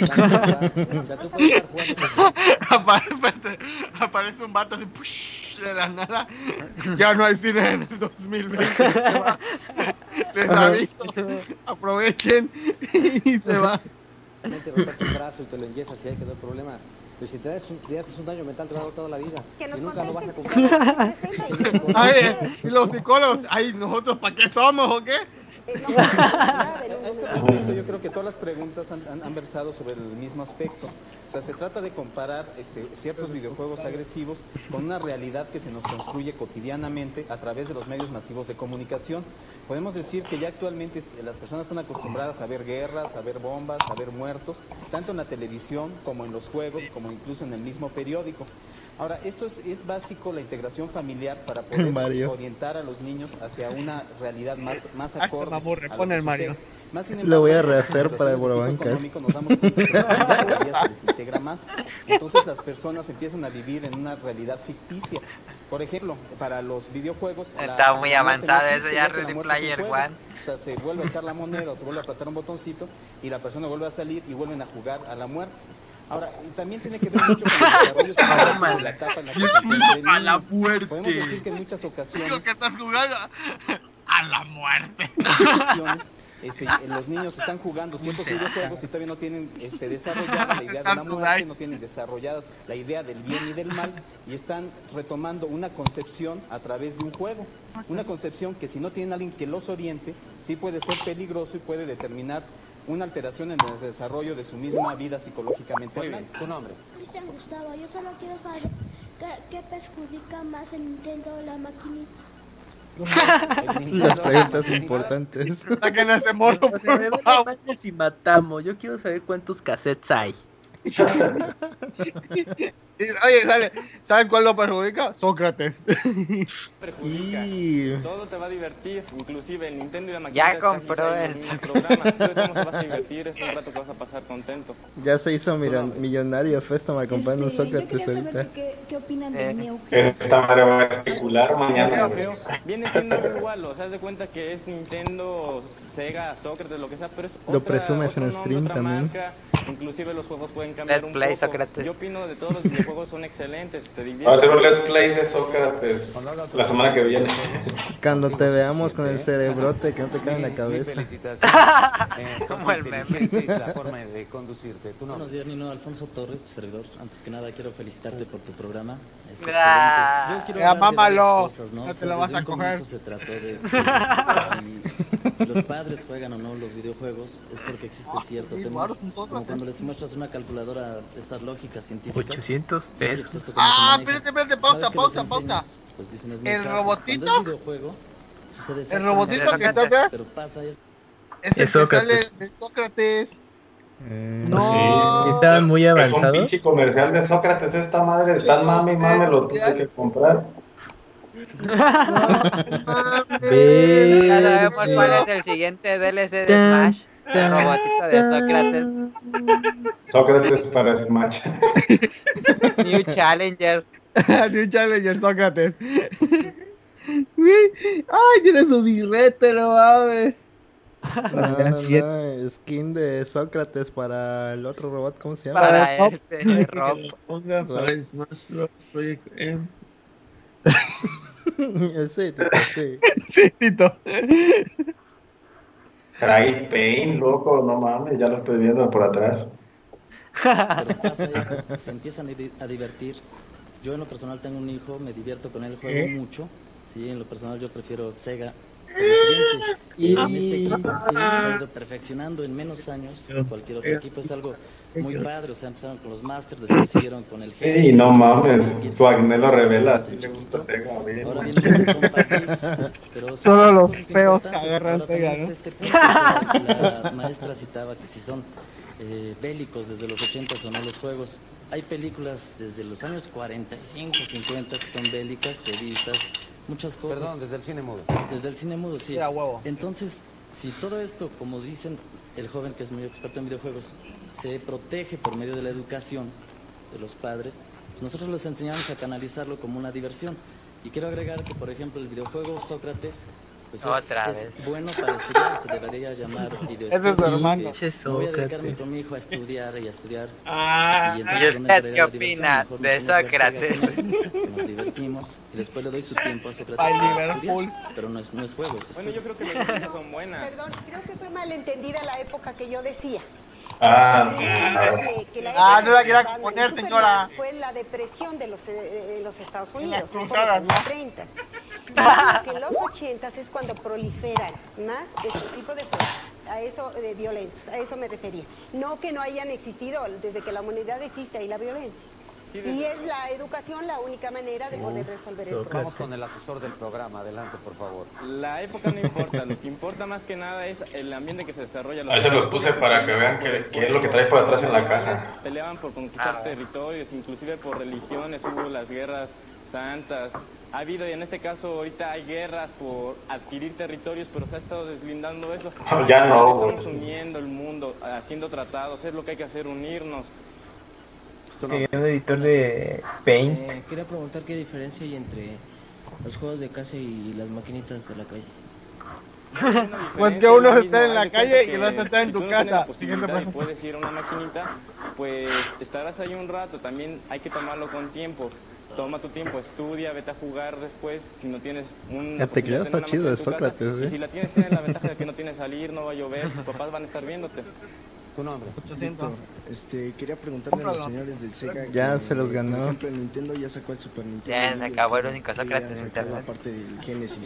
[SPEAKER 2] Aparece, aparece un vato así push, de la nada. Ya no hay cine en el dos mil veinte. Se va. Les aviso. Aprovechen y se va.
[SPEAKER 7] Te rompes el brazo y te lo enyesas y ahí quedó el problema. Pero si te, das un, te haces un daño mental, te va a dar toda la vida.
[SPEAKER 10] Que nos
[SPEAKER 7] Y nunca lo vas a
[SPEAKER 10] contesten.
[SPEAKER 7] cumplir.
[SPEAKER 2] Ay, y los psicólogos, ay, ¿nosotros para qué somos o qué?
[SPEAKER 11] Aspecto, yo creo que todas las preguntas han, han- han versado sobre el mismo aspecto. O sea, se trata de comparar este, ciertos videojuegos agresivos con una realidad que se nos construye cotidianamente a través de los medios masivos de comunicación. Podemos decir que ya actualmente este, las personas están acostumbradas a ver guerras, a ver bombas, a ver muertos, tanto en la televisión como en los juegos, como incluso en el mismo periódico. Ahora, esto es, es básico, la integración familiar, para poder
[SPEAKER 1] Mario.
[SPEAKER 11] orientar a los niños hacia una realidad más, más
[SPEAKER 2] Ay,
[SPEAKER 11] acorde.
[SPEAKER 2] me aburre,
[SPEAKER 11] a lo
[SPEAKER 2] pon
[SPEAKER 11] que
[SPEAKER 2] el Mario.
[SPEAKER 11] sucede. Más sin
[SPEAKER 1] Lo
[SPEAKER 11] embargo,
[SPEAKER 1] voy a
[SPEAKER 11] en
[SPEAKER 1] rehacer para
[SPEAKER 11] situaciones de tipo
[SPEAKER 1] Borobancas.
[SPEAKER 11] económico nos damos cuenta que la familia cada día se desintegra más. Entonces las personas empiezan a vivir en una realidad ficticia. Por ejemplo, para los videojuegos...
[SPEAKER 3] Está muy
[SPEAKER 11] la
[SPEAKER 3] avanzado
[SPEAKER 11] muerte no
[SPEAKER 3] eso
[SPEAKER 11] existe,
[SPEAKER 3] ya,
[SPEAKER 11] que la
[SPEAKER 3] Ready
[SPEAKER 11] muerte es un
[SPEAKER 3] Player
[SPEAKER 11] juego.
[SPEAKER 3] One.
[SPEAKER 11] O sea, se vuelve a echar la moneda o se vuelve a apretar un botoncito y la persona vuelve a salir y vuelven a jugar a la muerte. Ahora, también tiene que ver mucho con el desarrollo psicológico de la etapa en la que se encuentra el
[SPEAKER 2] A la
[SPEAKER 11] niño.
[SPEAKER 2] muerte.
[SPEAKER 11] Podemos decir que en muchas ocasiones...
[SPEAKER 2] Lo que estás jugando a la muerte.
[SPEAKER 11] ocasiones, Este, los niños están jugando ciertos videojuegos y todavía no tienen este, desarrollada la idea de la muerte, no tienen desarrolladas la idea del bien y del mal, y están retomando una concepción a través de un juego. Una concepción que si no tienen alguien que los oriente, sí puede ser peligroso y puede determinar una alteración en el desarrollo de su misma vida psicológicamente hablando.
[SPEAKER 12] ¿Tu nombre?
[SPEAKER 17] Cristian Gustavo, yo solo quiero saber qué, qué perjudica más el Nintendo o la maquinita.
[SPEAKER 1] Las preguntas importantes.
[SPEAKER 2] Saquen a ese morro,
[SPEAKER 5] O sea, me
[SPEAKER 2] por
[SPEAKER 5] vale
[SPEAKER 2] favor.
[SPEAKER 5] madre si matamos. Yo quiero saber cuántos cassettes hay.
[SPEAKER 2] Oye, sale, ¿saben cuál lo perjudica? Sócrates.
[SPEAKER 20] Perjudica.
[SPEAKER 1] Y...
[SPEAKER 20] Todo te va a divertir, inclusive el Nintendo y la máquina.
[SPEAKER 3] Ya compró el
[SPEAKER 20] programa. Tú cómo se vas a divertir, es un rato que vas a pasar contento.
[SPEAKER 1] Ya se hizo milon- millonario Festama comprando un
[SPEAKER 8] Este, yo
[SPEAKER 1] Sócrates
[SPEAKER 8] quería saber
[SPEAKER 1] ahorita.
[SPEAKER 8] qué, qué opinan
[SPEAKER 3] Eh.
[SPEAKER 8] del Neo Geo.
[SPEAKER 16] Esta madre va a especular mañana.
[SPEAKER 20] Viene siendo igual, o sea, haz de cuenta que es Nintendo, Sega, Sócrates, lo que sea, pero es
[SPEAKER 1] Lo
[SPEAKER 20] otra,
[SPEAKER 1] presumes
[SPEAKER 20] otro
[SPEAKER 1] en
[SPEAKER 20] nombre,
[SPEAKER 1] stream
[SPEAKER 20] otra
[SPEAKER 1] también.
[SPEAKER 20] marca. Inclusive los juegos pueden cambiar
[SPEAKER 3] Let's
[SPEAKER 20] un
[SPEAKER 3] play,
[SPEAKER 20] poco.
[SPEAKER 3] Sócrates.
[SPEAKER 20] Yo opino de todos los videojuegos son excelentes, te
[SPEAKER 16] Vamos a
[SPEAKER 20] diviertes.
[SPEAKER 16] hacer un let's play de Sócrates la semana que viene.
[SPEAKER 1] Cuando te veamos con el cerebrote que no te cae en la cabeza.
[SPEAKER 3] Como el meme.
[SPEAKER 12] La forma de conducirte. ¿Tu nombre?
[SPEAKER 22] Buenos días, Nino. Alfonso Torres, tu servidor. Antes que nada, quiero felicitarte por tu programa. Es
[SPEAKER 3] Ah.
[SPEAKER 22] excelente. Yo quiero
[SPEAKER 2] Ya,
[SPEAKER 22] hablar de
[SPEAKER 2] mámalo.
[SPEAKER 22] varias cosas, ¿no?
[SPEAKER 2] No
[SPEAKER 22] O
[SPEAKER 2] te
[SPEAKER 22] sea,
[SPEAKER 2] lo vas
[SPEAKER 22] desde
[SPEAKER 2] a
[SPEAKER 22] un
[SPEAKER 2] coger.
[SPEAKER 22] comienzo se trató de... y si los padres juegan o no los videojuegos es porque existe
[SPEAKER 2] Ah,
[SPEAKER 22] cierto
[SPEAKER 2] sí,
[SPEAKER 22] temor.
[SPEAKER 2] claro, nosotros.
[SPEAKER 22] Como cuando les muestras una calculadora de estas lógicas científicas.
[SPEAKER 5] ochocientos pesos.
[SPEAKER 2] Ah, espérate, espérate, pausa, pausa, pausa.
[SPEAKER 22] Pues dicen, es muy
[SPEAKER 2] El
[SPEAKER 22] fácil.
[SPEAKER 2] robotito.
[SPEAKER 22] Cuando es videojuego, sucede
[SPEAKER 2] El
[SPEAKER 22] exactamente
[SPEAKER 2] robotito
[SPEAKER 22] lo
[SPEAKER 2] que está
[SPEAKER 22] mismo,
[SPEAKER 2] atrás.
[SPEAKER 22] pero pasa es
[SPEAKER 2] Es el
[SPEAKER 5] Es
[SPEAKER 2] que
[SPEAKER 5] Sócrates.
[SPEAKER 2] sale de Sócrates.
[SPEAKER 1] Eh,
[SPEAKER 2] No.
[SPEAKER 5] Sí, estaban muy
[SPEAKER 16] Es un
[SPEAKER 5] avanzados.
[SPEAKER 16] pinche comercial de Sócrates, esta madre, tan mami, mami, lo tuve que comprar.
[SPEAKER 3] Ya sabemos cuál es el siguiente D L C de Smash. El robotito de Sócrates.
[SPEAKER 16] Sócrates para Smash.
[SPEAKER 3] New Challenger.
[SPEAKER 2] New Challenger Sócrates. Ay, tiene su birrete, no mames.
[SPEAKER 1] No, no, no, skin de Sócrates para el otro robot, ¿cómo se llama?
[SPEAKER 3] Para
[SPEAKER 2] Rob.
[SPEAKER 3] este Rob.
[SPEAKER 4] Ponga para el Smash Bros. Project M.
[SPEAKER 1] Sí, Tito, sí.
[SPEAKER 2] Sí, Tito.
[SPEAKER 16] Trae Pain, loco, no mames, ya lo estoy viendo por atrás.
[SPEAKER 22] Pero pasa esto, se empiezan a di- a divertir. Yo en lo personal tengo un hijo, me divierto con él, juego
[SPEAKER 2] ¿Eh?
[SPEAKER 22] mucho. Sí, en lo personal yo prefiero Sega. por lo siguiente, Y en este equipo que se ha ido perfeccionando en menos años que cualquier otro equipo es algo muy padre. O sea, empezaron con los Masters, después siguieron con el Genesis.
[SPEAKER 16] Ey, no mames, su acné lo revela, si le gusta Sega, bien.
[SPEAKER 22] Ahora bien, puedes compartir, pero son
[SPEAKER 2] Solo los
[SPEAKER 22] cosas
[SPEAKER 2] feos que
[SPEAKER 22] importantes.
[SPEAKER 2] agarran
[SPEAKER 22] Ahora
[SPEAKER 2] Sega,
[SPEAKER 22] también
[SPEAKER 2] ¿no?
[SPEAKER 22] está este punto que la maestra citaba que si son eh, bélicos desde los ochenta o no los juegos. Hay películas desde los años cuarenta y cinco, cincuenta que son bélicas, revistas, muchas cosas.
[SPEAKER 12] Perdón, desde el cine mudo.
[SPEAKER 22] Desde el cine mudo, sí.
[SPEAKER 2] Sí, a huevo.
[SPEAKER 22] Entonces, si todo esto, como dicen el joven que es muy experto en videojuegos, se protege por medio de la educación de los padres, pues nosotros les enseñamos a canalizarlo como una diversión. Y quiero agregar que, por ejemplo, el videojuego Sócrates, pues
[SPEAKER 3] Otra
[SPEAKER 22] es,
[SPEAKER 3] vez.
[SPEAKER 22] es bueno para estudiar, se debería llamar video.
[SPEAKER 2] Ese es su hermano.
[SPEAKER 22] Voy a dedicarme con mi hijo a estudiar y a estudiar.
[SPEAKER 2] Ah,
[SPEAKER 22] y
[SPEAKER 3] ¿Y
[SPEAKER 22] entonces
[SPEAKER 3] usted
[SPEAKER 22] realmente
[SPEAKER 3] qué
[SPEAKER 22] la
[SPEAKER 3] opina
[SPEAKER 22] diversión, mejor
[SPEAKER 3] de
[SPEAKER 22] nos ponemos a ver
[SPEAKER 3] Sócrates?
[SPEAKER 22] Sega, que nos divertimos y después le doy su tiempo a Sócrates
[SPEAKER 2] By
[SPEAKER 22] para
[SPEAKER 2] Liverpool.
[SPEAKER 22] estudiar, pero no es, no es juego, es
[SPEAKER 20] Bueno, yo
[SPEAKER 22] estudio.
[SPEAKER 20] creo que las cosas son buenas.
[SPEAKER 10] Perdón, creo que fue malentendida la época que yo decía.
[SPEAKER 16] Ah,
[SPEAKER 10] Que- que la
[SPEAKER 2] Ah,
[SPEAKER 10] época
[SPEAKER 2] no la quiera
[SPEAKER 10] que estaban
[SPEAKER 2] exponer,
[SPEAKER 10] en
[SPEAKER 2] señora.
[SPEAKER 10] Superman Fue la depresión de los, eh, de los Estados
[SPEAKER 2] En
[SPEAKER 10] Unidos,
[SPEAKER 2] las
[SPEAKER 10] no por los
[SPEAKER 2] cruzadas,
[SPEAKER 10] años
[SPEAKER 2] ¿no?
[SPEAKER 10] treinta. Yo creo que en los ochentas es cuando proliferan más este tipo de juegos, a eso de violentos, a eso me refería. No que no hayan existido, desde que la humanidad existe hay la violencia.
[SPEAKER 20] Sí,
[SPEAKER 10] Y
[SPEAKER 20] desde-
[SPEAKER 10] es la educación la única manera de poder resolver el problema.
[SPEAKER 12] Vamos con el asesor del programa. Adelante, por favor.
[SPEAKER 20] La época no importa, lo que importa más que nada es el ambiente que se desarrolla.
[SPEAKER 16] Ahí se los puse para que vean qué qué es lo que trae por atrás en la caja.
[SPEAKER 20] Peleaban por conquistar
[SPEAKER 3] Ah.
[SPEAKER 20] territorios, inclusive por religiones, hubo las guerras santas. Ha habido, y en este caso ahorita hay guerras por adquirir territorios, pero se ha estado deslindando eso.
[SPEAKER 16] Ya no,
[SPEAKER 20] Estamos
[SPEAKER 16] güey.
[SPEAKER 20] uniendo el mundo, haciendo tratados, es lo que hay que hacer, unirnos.
[SPEAKER 5] Eh, un editor de Paint.
[SPEAKER 6] Eh, quería preguntar qué diferencia hay entre los juegos de casa y las maquinitas de la calle.
[SPEAKER 2] Pues que uno está en la calle y el otro está en tu casa. Siguiente
[SPEAKER 20] Y
[SPEAKER 2] pregunta.
[SPEAKER 20] puedes ir a una maquinita, pues estarás ahí un rato. También hay que tomarlo con tiempo. Toma tu tiempo, estudia, vete a jugar después. Si no tienes un.
[SPEAKER 1] El teclado está chido de Sócrates,
[SPEAKER 20] Y
[SPEAKER 1] ¿eh?
[SPEAKER 20] si la tienes, tienes la ventaja de que no tienes que salir, no va a llover, tus papás van a estar viéndote.
[SPEAKER 12] Tu nombre.
[SPEAKER 2] ochocientos.
[SPEAKER 11] Este, quería preguntarle a los
[SPEAKER 2] Cómpralo.
[SPEAKER 11] señores del Sega.
[SPEAKER 1] Ya
[SPEAKER 11] que,
[SPEAKER 1] se los ganó.
[SPEAKER 11] Por ejemplo, Nintendo ya sacó el Super Nintendo.
[SPEAKER 3] Ya, se
[SPEAKER 11] Mini,
[SPEAKER 3] acabó el
[SPEAKER 11] que
[SPEAKER 3] único
[SPEAKER 11] quería
[SPEAKER 3] Sócrates en
[SPEAKER 11] sacar
[SPEAKER 3] internet.
[SPEAKER 11] la parte del Genesis.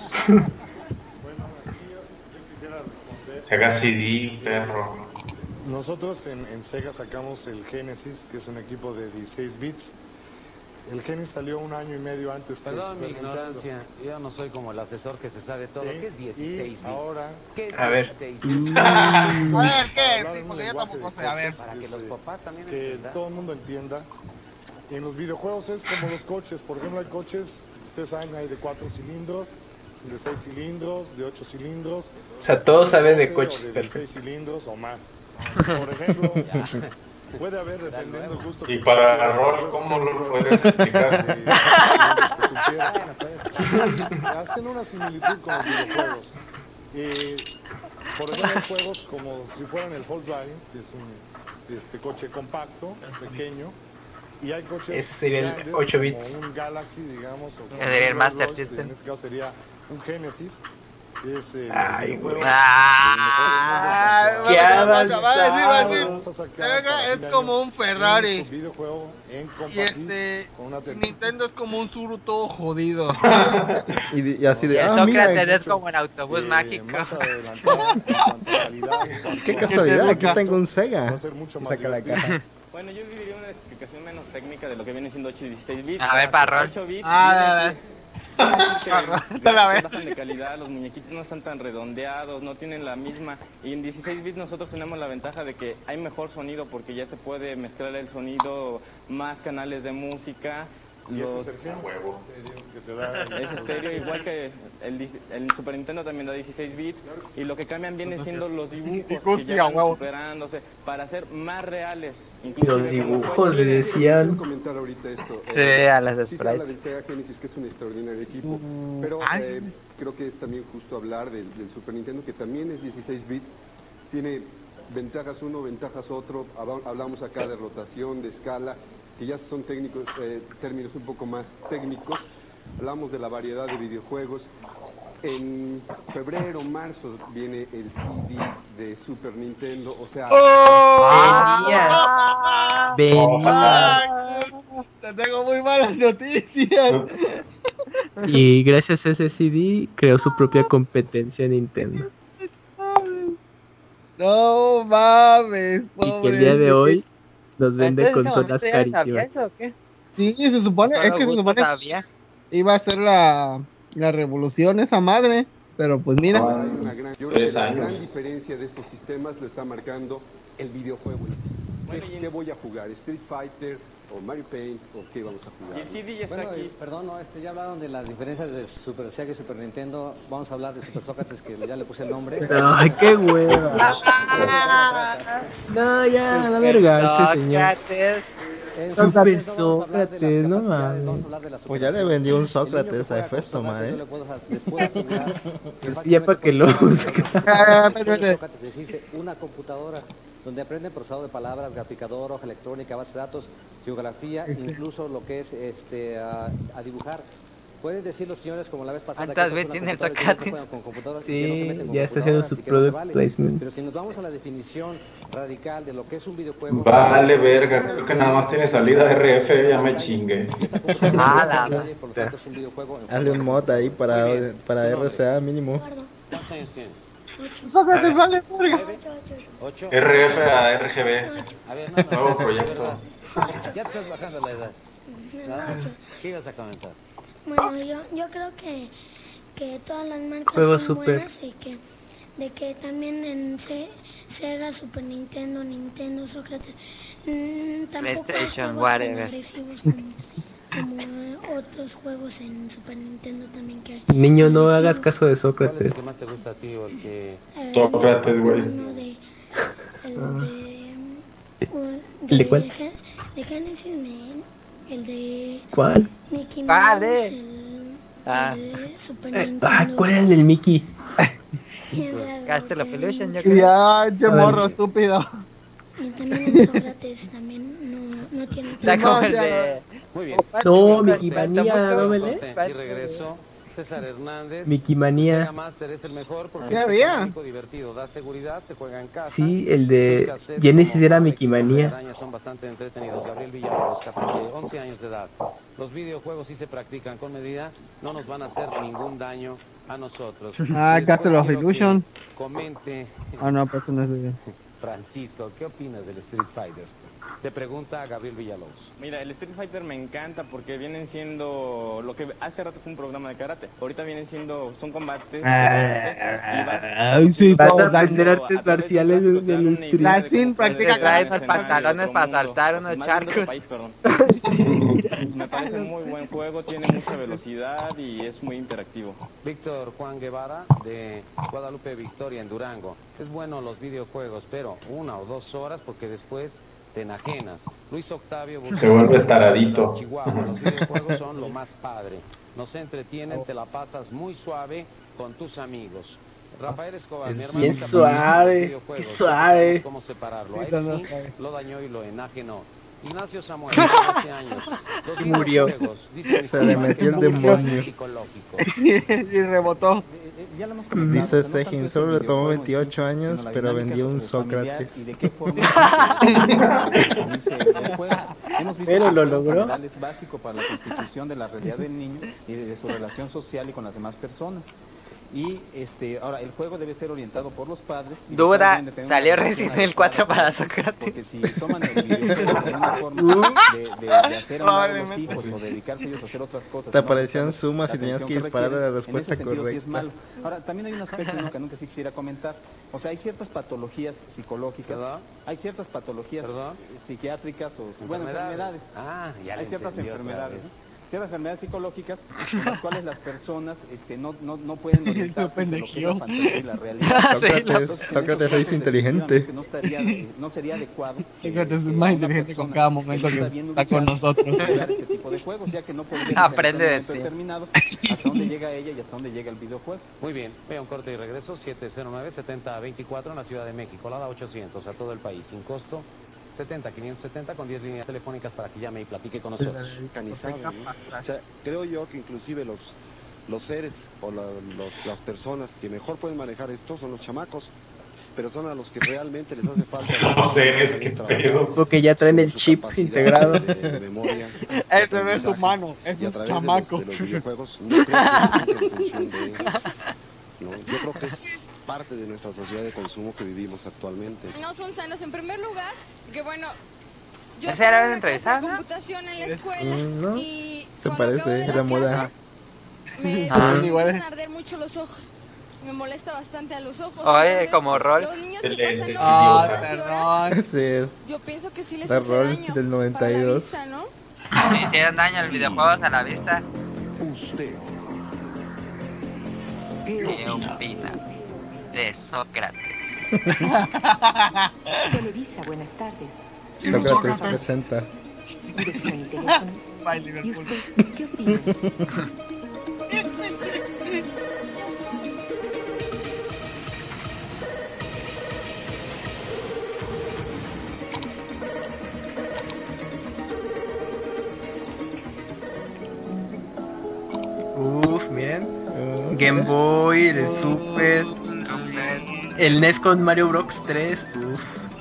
[SPEAKER 16] Sega C D, perro.
[SPEAKER 14] Nosotros en, en Sega sacamos el Genesis, que es un equipo de dieciséis bits. El Genesis salió un año y medio antes que el
[SPEAKER 12] Perdón mi
[SPEAKER 14] Super Nintendo.
[SPEAKER 12] ignorancia. Yo no soy como el asesor que se sabe todo.
[SPEAKER 14] Sí,
[SPEAKER 12] ¿Qué es dieciséis
[SPEAKER 14] y
[SPEAKER 12] bits?
[SPEAKER 14] ahora-
[SPEAKER 12] ¿Qué es
[SPEAKER 5] A ver.
[SPEAKER 12] dieciséis
[SPEAKER 14] Mm.
[SPEAKER 12] bits?
[SPEAKER 2] A ver, ¿qué?
[SPEAKER 14] Hablar
[SPEAKER 2] Sí,
[SPEAKER 14] un
[SPEAKER 2] porque yo
[SPEAKER 14] lenguaje
[SPEAKER 2] tampoco
[SPEAKER 14] de
[SPEAKER 2] sé. A ver.
[SPEAKER 14] coches,
[SPEAKER 12] Para que los
[SPEAKER 14] este,
[SPEAKER 12] papás también
[SPEAKER 14] que
[SPEAKER 12] entiendan.
[SPEAKER 14] todo el mundo entienda. Y en los videojuegos es como los coches. Por ejemplo, hay coches, ustedes saben, hay de cuatro cilindros, de seis cilindros, de ocho cilindros.
[SPEAKER 5] O sea, todos saben de
[SPEAKER 14] o
[SPEAKER 5] coches,
[SPEAKER 14] de
[SPEAKER 5] perfecto.
[SPEAKER 14] dieciséis cilindros o más. Por ejemplo, puede haber, dependiendo del gusto.
[SPEAKER 16] Y
[SPEAKER 14] que
[SPEAKER 16] para
[SPEAKER 14] tú quieras,
[SPEAKER 16] Rol, ¿cómo lo puedes explicar?
[SPEAKER 14] de- que tú quieras. Hacen una similitud con los videojuegos. Eh, por ejemplo, hay juegos como si fueran el Volkswagen, que es un este, coche compacto, pequeño, y hay coches
[SPEAKER 5] Ese sería el
[SPEAKER 14] grandes,
[SPEAKER 5] ocho
[SPEAKER 14] como
[SPEAKER 5] bits.
[SPEAKER 14] un Galaxy, digamos, o como
[SPEAKER 3] Ese sería el
[SPEAKER 14] un
[SPEAKER 3] Master
[SPEAKER 14] Rolls Royce,
[SPEAKER 3] System.
[SPEAKER 14] en este caso sería un Genesis, Es el
[SPEAKER 5] Ay,
[SPEAKER 14] videojuego.
[SPEAKER 13] Ah,
[SPEAKER 5] Qué
[SPEAKER 13] va a
[SPEAKER 5] avanzado.
[SPEAKER 13] decir, va a decir.
[SPEAKER 14] Vamos a sacar
[SPEAKER 13] Venga,
[SPEAKER 14] para
[SPEAKER 13] es
[SPEAKER 14] fin de
[SPEAKER 13] como
[SPEAKER 14] año
[SPEAKER 13] un Ferrari.
[SPEAKER 14] Un videojuego en
[SPEAKER 13] Y
[SPEAKER 14] compartir
[SPEAKER 13] este,
[SPEAKER 14] con una
[SPEAKER 13] y Nintendo es como un Zuru todo jodido.
[SPEAKER 1] Y, di- y así
[SPEAKER 3] Y
[SPEAKER 1] de,
[SPEAKER 3] el
[SPEAKER 1] ah, mira,
[SPEAKER 3] Sócrates es como el autobús
[SPEAKER 14] eh,
[SPEAKER 3] mágico.
[SPEAKER 14] más adelantada en cuanto a calidad, en cuanto
[SPEAKER 1] qué
[SPEAKER 14] a-
[SPEAKER 1] casualidad, aquí tengo un
[SPEAKER 14] Va
[SPEAKER 1] Sega.
[SPEAKER 14] a ser mucho
[SPEAKER 1] Y
[SPEAKER 14] más
[SPEAKER 1] saca la
[SPEAKER 14] divertido.
[SPEAKER 1] caja.
[SPEAKER 20] Bueno, yo diría una explicación menos técnica de lo que viene siendo ocho y dieciséis bits.
[SPEAKER 3] A ver, Parrón.
[SPEAKER 20] ocho bits.
[SPEAKER 13] Ah,
[SPEAKER 20] viene que-
[SPEAKER 13] Parrón,
[SPEAKER 20] que
[SPEAKER 13] te la ves.
[SPEAKER 20] bajan de calidad, los muñequitos no están tan redondeados, no tienen la misma. Y en dieciséis bits nosotros tenemos la ventaja de que hay mejor sonido porque ya se puede mezclar el sonido, más canales de música.
[SPEAKER 14] Y ese
[SPEAKER 20] Los...
[SPEAKER 14] es el Genesis que te da el-
[SPEAKER 20] Es estéreo, igual que el, dis- el Super Nintendo también da dieciséis bits, y lo que cambian viene siendo los dibujos que
[SPEAKER 13] Hostia,
[SPEAKER 20] ya van
[SPEAKER 13] huevo.
[SPEAKER 20] superándose para ser más reales.
[SPEAKER 5] Los
[SPEAKER 20] Inclusive
[SPEAKER 5] dibujos le
[SPEAKER 9] Quiero
[SPEAKER 5] decían.
[SPEAKER 9] comentar ahorita esto.
[SPEAKER 3] Sí,
[SPEAKER 9] Eh,
[SPEAKER 3] a las
[SPEAKER 9] sí se habla
[SPEAKER 3] sprites.
[SPEAKER 9] del Sega Genesis, que es un extraordinario equipo, pero
[SPEAKER 13] Ay.
[SPEAKER 9] eh, creo que es también justo hablar del, del Super Nintendo, que también es dieciséis bits, tiene ventajas uno, ventajas otro, Hab- hablamos acá de rotación, de escala, que ya son técnicos, eh, términos un poco más técnicos, hablamos de la variedad de videojuegos. En febrero, marzo viene el C D de Super Nintendo, o sea...
[SPEAKER 13] ¡Oh!
[SPEAKER 5] Venía.
[SPEAKER 13] Ay, te tengo muy malas noticias.
[SPEAKER 5] Y gracias a ese C D creó su propia competencia Nintendo.
[SPEAKER 13] No mames,
[SPEAKER 5] Y que el día de hoy nos vende
[SPEAKER 3] Entonces,
[SPEAKER 5] consolas
[SPEAKER 3] ¿en ese momento ya sabía
[SPEAKER 5] carísimas.
[SPEAKER 3] eso o qué?
[SPEAKER 13] Sí, se supone, es
[SPEAKER 3] Solo
[SPEAKER 13] que se
[SPEAKER 3] Gusto
[SPEAKER 13] supone
[SPEAKER 3] sabía.
[SPEAKER 13] que iba a ser la, la revolución esa madre, pero pues mira.
[SPEAKER 9] Hay una gran, yo creo
[SPEAKER 16] Tres
[SPEAKER 9] que la
[SPEAKER 16] años.
[SPEAKER 9] gran diferencia de estos sistemas lo está marcando el videojuego en sí. ¿Qué, qué voy a jugar? ¿Street Fighter o Mario Paint o qué vamos a
[SPEAKER 20] Y
[SPEAKER 9] jugar?
[SPEAKER 20] el C D ya está
[SPEAKER 7] Bueno,
[SPEAKER 20] aquí.
[SPEAKER 7] y- perdón, no, este, ya hablaron de las diferencias de Super Sega y Super Nintendo. Vamos a hablar de Super Sócrates, que ya le puse el nombre.
[SPEAKER 5] Ay, qué hueva. No, ya, la verga, ese señor.
[SPEAKER 3] Sócrates.
[SPEAKER 7] En
[SPEAKER 5] Super
[SPEAKER 7] Sócrates vamos a hablar de las
[SPEAKER 5] Sócrates, no
[SPEAKER 7] capacidades,
[SPEAKER 5] mames.
[SPEAKER 7] vamos a hablar de las
[SPEAKER 1] Pues ya le
[SPEAKER 7] operaciones.
[SPEAKER 1] vendió un
[SPEAKER 7] El niño que
[SPEAKER 1] Sócrates a
[SPEAKER 7] juega con
[SPEAKER 1] Hefesto,
[SPEAKER 7] Sócrates,
[SPEAKER 1] madre.
[SPEAKER 7] yo le puedo- les puedo asegurar que
[SPEAKER 5] Pues ya para que lo
[SPEAKER 7] fácilmente
[SPEAKER 5] busque.
[SPEAKER 13] Ah,
[SPEAKER 7] con
[SPEAKER 13] espérate.
[SPEAKER 7] Sócrates existe una computadora donde aprende procesado de palabras, graficador, hoja electrónica, base de datos, geografía, incluso lo que es este a, a dibujar. Pueden decir los señores como la vez pasada
[SPEAKER 3] ¿Cuántas
[SPEAKER 7] que
[SPEAKER 3] veces
[SPEAKER 7] esta es
[SPEAKER 3] tiene el
[SPEAKER 7] una computadora que
[SPEAKER 3] Sócrates?
[SPEAKER 7] no juegan con computadoras y
[SPEAKER 5] Sí,
[SPEAKER 7] que no se meten con
[SPEAKER 5] ya está haciendo
[SPEAKER 7] computadoras
[SPEAKER 5] su
[SPEAKER 7] y que no se
[SPEAKER 5] product
[SPEAKER 7] vale.
[SPEAKER 5] placement.
[SPEAKER 7] Pero si nos vamos a la definición radical de lo que es un videojuego,
[SPEAKER 16] Vale, verga, creo que nada más tiene salida R F, ya me chingue.
[SPEAKER 3] Ah, la
[SPEAKER 7] por lo tanto es un videojuego en
[SPEAKER 1] Hazle un mod ahí para,
[SPEAKER 12] Muy bien.
[SPEAKER 1] para
[SPEAKER 12] Tu
[SPEAKER 1] R
[SPEAKER 12] nombre.
[SPEAKER 1] C A mínimo.
[SPEAKER 12] ¿Cuántos años tienes?
[SPEAKER 13] Sócrates vale verga.
[SPEAKER 12] ¿Ocho?
[SPEAKER 16] R F a R G B.
[SPEAKER 12] A ver, no, no,
[SPEAKER 16] Nuevo
[SPEAKER 12] no,
[SPEAKER 16] proyecto.
[SPEAKER 12] de verdad. Ya te estás bajando la edad. ¿No? ¿Qué ibas a comentar?
[SPEAKER 17] Bueno, yo, yo creo que, que todas las marcas
[SPEAKER 5] Juego
[SPEAKER 17] son
[SPEAKER 5] Super.
[SPEAKER 17] buenas y que de que también en Se- Sega, Super Nintendo, Nintendo, Sócrates, mm, tampoco hay
[SPEAKER 3] PlayStation,
[SPEAKER 17] juegos tan
[SPEAKER 3] whatever.
[SPEAKER 17] agresivos como, como, eh, otros juegos en Super Nintendo también que hay.
[SPEAKER 5] Niño, no hagas
[SPEAKER 17] agresivos.
[SPEAKER 5] caso de
[SPEAKER 12] ¿Cuál es el
[SPEAKER 5] Sócrates.
[SPEAKER 12] que más te gusta a ti o el que...?
[SPEAKER 17] Eh,
[SPEAKER 16] Sócrates, güey.
[SPEAKER 17] uno de, el de, un-
[SPEAKER 5] ¿El de cuál?
[SPEAKER 17] Ge- de Genesis, me- el de
[SPEAKER 5] ¿Cuál?
[SPEAKER 17] Mickey
[SPEAKER 3] ¿Cuál,
[SPEAKER 17] Mouse,
[SPEAKER 3] eh?
[SPEAKER 17] el,
[SPEAKER 3] Ah.
[SPEAKER 17] el de Super
[SPEAKER 5] Eh,
[SPEAKER 17] Nintendo.
[SPEAKER 5] ah, ¿cuál era el del Mickey?
[SPEAKER 17] Bien raro,
[SPEAKER 3] Castle of
[SPEAKER 17] que-
[SPEAKER 3] Illusion, yo
[SPEAKER 13] Y
[SPEAKER 3] creo.
[SPEAKER 13] ya, che
[SPEAKER 5] A ver.
[SPEAKER 13] morro estúpido.
[SPEAKER 17] Y también el Sócrates también no, no tiene...
[SPEAKER 3] O sea, como el
[SPEAKER 13] No,
[SPEAKER 3] de...
[SPEAKER 12] Muy bien.
[SPEAKER 5] No,
[SPEAKER 3] Mickey
[SPEAKER 5] Mickey Manía, ¿no me lee?
[SPEAKER 12] Corte. Y regresó César Hernández.
[SPEAKER 5] Mickey Manía.
[SPEAKER 12] Sega Master es el mejor porque
[SPEAKER 13] ¿Qué
[SPEAKER 12] es
[SPEAKER 13] había?
[SPEAKER 12] económico, divertido, da seguridad, se juega en casa.
[SPEAKER 5] Sí, el de
[SPEAKER 12] Sus cassettes
[SPEAKER 5] Genesis
[SPEAKER 12] como
[SPEAKER 5] era
[SPEAKER 12] Alex
[SPEAKER 5] Mickey
[SPEAKER 12] y Hombre
[SPEAKER 5] Manía.
[SPEAKER 12] Araña son bastante entretenidos. Gabriel Villalobos, de once años de edad. Los videojuegos sí se practican con medida, no nos van a hacer ningún daño a nosotros.
[SPEAKER 13] Ah,
[SPEAKER 12] Y después
[SPEAKER 13] Castle of
[SPEAKER 12] quiero que
[SPEAKER 13] Illusion.
[SPEAKER 12] Comente,
[SPEAKER 13] Ah, no, pues esto no es de...
[SPEAKER 12] Francisco, ¿qué opinas del Street Fighter? Te pregunta Gabriel Villalobos.
[SPEAKER 20] Mira, el Street Fighter me encanta porque vienen siendo lo que hace rato fue un programa de karate. Ahorita vienen siendo, son combates. de karate, y vas-
[SPEAKER 13] Ay, sí,
[SPEAKER 5] Vas a
[SPEAKER 13] todo,
[SPEAKER 5] aprender
[SPEAKER 20] a
[SPEAKER 5] artes
[SPEAKER 20] través del
[SPEAKER 5] marciales
[SPEAKER 20] gráfico te
[SPEAKER 5] del
[SPEAKER 20] dan una
[SPEAKER 5] Street.
[SPEAKER 20] idea de
[SPEAKER 13] Racing
[SPEAKER 20] cómo
[SPEAKER 13] practica
[SPEAKER 20] puede
[SPEAKER 3] trae
[SPEAKER 20] ser
[SPEAKER 3] unos
[SPEAKER 20] el
[SPEAKER 3] pantalones
[SPEAKER 20] escenario de
[SPEAKER 3] para
[SPEAKER 20] otro mundo,
[SPEAKER 3] saltar
[SPEAKER 20] o
[SPEAKER 3] unos
[SPEAKER 20] más bien de otro
[SPEAKER 3] charcos.
[SPEAKER 20] país, perdón. Me parece muy buen juego, tiene mucha velocidad y es muy interactivo.
[SPEAKER 12] Víctor Juan Guevara, de Guadalupe Victoria, en Durango. Es bueno los videojuegos, pero una o dos horas porque después te enajenas. Luis Octavio
[SPEAKER 16] Se vuelve taradito.
[SPEAKER 12] Chihuahua. Los videojuegos son lo más padre. Nos entretienen, te la pasas muy suave con tus amigos. Rafael Escobar, mi hermano.
[SPEAKER 5] Bien
[SPEAKER 12] capitán de
[SPEAKER 5] suave,
[SPEAKER 12] videojuegos.
[SPEAKER 5] qué suave.
[SPEAKER 12] No ¿Cómo separarlo? A él
[SPEAKER 13] Ahorita no
[SPEAKER 12] sí
[SPEAKER 13] sabe.
[SPEAKER 12] lo dañó y lo enajenó. Ignacio Samuel, doce años. Los
[SPEAKER 5] Murió.
[SPEAKER 12] videojuegos, dice mi
[SPEAKER 1] Se le
[SPEAKER 12] papá,
[SPEAKER 1] metió
[SPEAKER 12] que
[SPEAKER 1] el
[SPEAKER 12] es un
[SPEAKER 1] demonio.
[SPEAKER 12] juego psicológico.
[SPEAKER 13] y rebotó.
[SPEAKER 11] ya lo hemos comentado.
[SPEAKER 1] Dice
[SPEAKER 11] o sea, no tanto
[SPEAKER 1] Sejin,
[SPEAKER 11] es
[SPEAKER 1] solo
[SPEAKER 11] el
[SPEAKER 1] le tomó
[SPEAKER 11] videojuego en sí,
[SPEAKER 1] veintiocho años,
[SPEAKER 11] sino la
[SPEAKER 1] pero
[SPEAKER 11] dinámica
[SPEAKER 1] vendió un
[SPEAKER 11] familiar
[SPEAKER 1] Sócrates.
[SPEAKER 11] y de qué forma el juego. Hemos visto
[SPEAKER 5] Pero
[SPEAKER 11] que
[SPEAKER 5] lo
[SPEAKER 11] el juego
[SPEAKER 5] logró.
[SPEAKER 11] en general es básico para la constitución de la realidad del niño y de su relación social y con las demás personas. Y este, ahora, el juego debe ser orientado por los padres. y los
[SPEAKER 3] Duda,
[SPEAKER 11] padres deben de tener una
[SPEAKER 3] salió
[SPEAKER 11] relación
[SPEAKER 3] Resident
[SPEAKER 11] adecuada
[SPEAKER 3] Evil cuatro para
[SPEAKER 11] con el
[SPEAKER 3] Sócrates.
[SPEAKER 11] Porque si toman el videojuego como una forma de, de, de hacer a un lado a los
[SPEAKER 1] Probablemente.
[SPEAKER 11] hijos o dedicarse ellos a hacer otras cosas.
[SPEAKER 1] Te
[SPEAKER 11] y no
[SPEAKER 1] aparecían
[SPEAKER 11] prestarles
[SPEAKER 1] sumas y
[SPEAKER 11] la
[SPEAKER 1] tenías que
[SPEAKER 11] atención
[SPEAKER 1] disparar a la
[SPEAKER 11] requieren,
[SPEAKER 1] respuesta
[SPEAKER 11] en ese sentido sí es
[SPEAKER 1] correcta.
[SPEAKER 11] malo. Ahora, también hay un aspecto ¿no? que nunca sí quisiera comentar. O sea, hay ciertas patologías psicológicas,
[SPEAKER 12] ¿Perdón?
[SPEAKER 11] hay ciertas patologías
[SPEAKER 12] ¿Perdón?
[SPEAKER 11] psiquiátricas o bueno,
[SPEAKER 12] Enfermedades.
[SPEAKER 11] enfermedades.
[SPEAKER 12] Ah, ya
[SPEAKER 11] hay
[SPEAKER 12] le
[SPEAKER 11] ciertas
[SPEAKER 12] entendí otra
[SPEAKER 11] enfermedades.
[SPEAKER 12] vez.
[SPEAKER 11] ¿no? Ciertas enfermedades psicológicas en las cuales las personas este, no, no, no pueden orientarse entre lo que es la fantasía y la realidad.
[SPEAKER 1] Sócrates,
[SPEAKER 11] Entonces, en
[SPEAKER 1] Sócrates
[SPEAKER 11] esos
[SPEAKER 1] lo hizo
[SPEAKER 11] casos,
[SPEAKER 1] inteligente.
[SPEAKER 11] definitivamente No, estaría, eh, no sería adecuado. que-
[SPEAKER 13] Sócrates es
[SPEAKER 11] que
[SPEAKER 13] más
[SPEAKER 11] una
[SPEAKER 13] inteligente con
[SPEAKER 11] persona
[SPEAKER 13] cada momento
[SPEAKER 11] no
[SPEAKER 13] que
[SPEAKER 11] está bien
[SPEAKER 13] está con
[SPEAKER 11] ubicada
[SPEAKER 13] nosotros.
[SPEAKER 11] jugar este tipo de juegos, ya que no podría
[SPEAKER 3] Aprende de
[SPEAKER 11] diferenciar en un momento
[SPEAKER 3] ti.
[SPEAKER 11] determinado hasta dónde llega ella y hasta dónde llega el videojuego.
[SPEAKER 12] Muy bien, vea un corte y regreso, siete cero nueve, setenta veinticuatro en la Ciudad de México, la da ochocientos a todo el país, sin costo, setenta quinientos setenta con diez líneas telefónicas para que llame y platique con nosotros.
[SPEAKER 18] Organizado, ¿no? O sea, creo yo que inclusive los, los seres o la- los- las personas que mejor pueden manejar esto son los chamacos, pero son a los que realmente les hace falta.
[SPEAKER 16] Los seres, qué pedo.
[SPEAKER 5] Porque ya traen el chip integrado.
[SPEAKER 18] De, de memoria.
[SPEAKER 13] Ese no es humano, es
[SPEAKER 18] y a
[SPEAKER 13] un
[SPEAKER 18] través de los-
[SPEAKER 13] chamaco.
[SPEAKER 18] De los, videojuegos, no creo que eso sea en función de ellos, ¿no? Yo creo que es parte de nuestra sociedad de consumo que vivimos actualmente.
[SPEAKER 8] No son sanos en primer lugar, que bueno, yo
[SPEAKER 3] ¿Ese era
[SPEAKER 8] tengo
[SPEAKER 3] el
[SPEAKER 8] una clase
[SPEAKER 3] entrevistado?
[SPEAKER 8] de computación en la escuela
[SPEAKER 1] Mm, no,
[SPEAKER 8] y
[SPEAKER 1] se
[SPEAKER 8] cuando acabo de
[SPEAKER 1] parece,
[SPEAKER 8] dar
[SPEAKER 1] la moda.
[SPEAKER 8] clase, me
[SPEAKER 3] Ah.
[SPEAKER 8] me
[SPEAKER 13] Igual.
[SPEAKER 8] empiezan a arder mucho los ojos. Me molesta bastante a los ojos.
[SPEAKER 3] Oye,
[SPEAKER 8] Entonces,
[SPEAKER 3] como rol.
[SPEAKER 8] Los niños que
[SPEAKER 16] Excelente.
[SPEAKER 8] pasan
[SPEAKER 13] Ah,
[SPEAKER 8] horas y horas y horas,
[SPEAKER 13] perdón.
[SPEAKER 1] Sí, es
[SPEAKER 8] yo pienso que sí les
[SPEAKER 1] la
[SPEAKER 8] hace
[SPEAKER 1] rol
[SPEAKER 8] daño
[SPEAKER 1] del noventa y
[SPEAKER 8] para la
[SPEAKER 1] dos.
[SPEAKER 8] vista, ¿no?
[SPEAKER 3] Me hicieron daño los videojuegos a la vista.
[SPEAKER 18] Usted.
[SPEAKER 3] ¿Qué opina de Sócrates?
[SPEAKER 19] Televisa, buenas tardes.
[SPEAKER 1] Sócrates presenta.
[SPEAKER 19] Dirección y teléfono.
[SPEAKER 13] Bye,
[SPEAKER 19] ¿Y
[SPEAKER 13] Liverpool.
[SPEAKER 19] usted qué opina?
[SPEAKER 5] Uf, miren.
[SPEAKER 1] Ah,
[SPEAKER 5] Game Boy, el Super, el N E S con Mario Bros tres. Uf.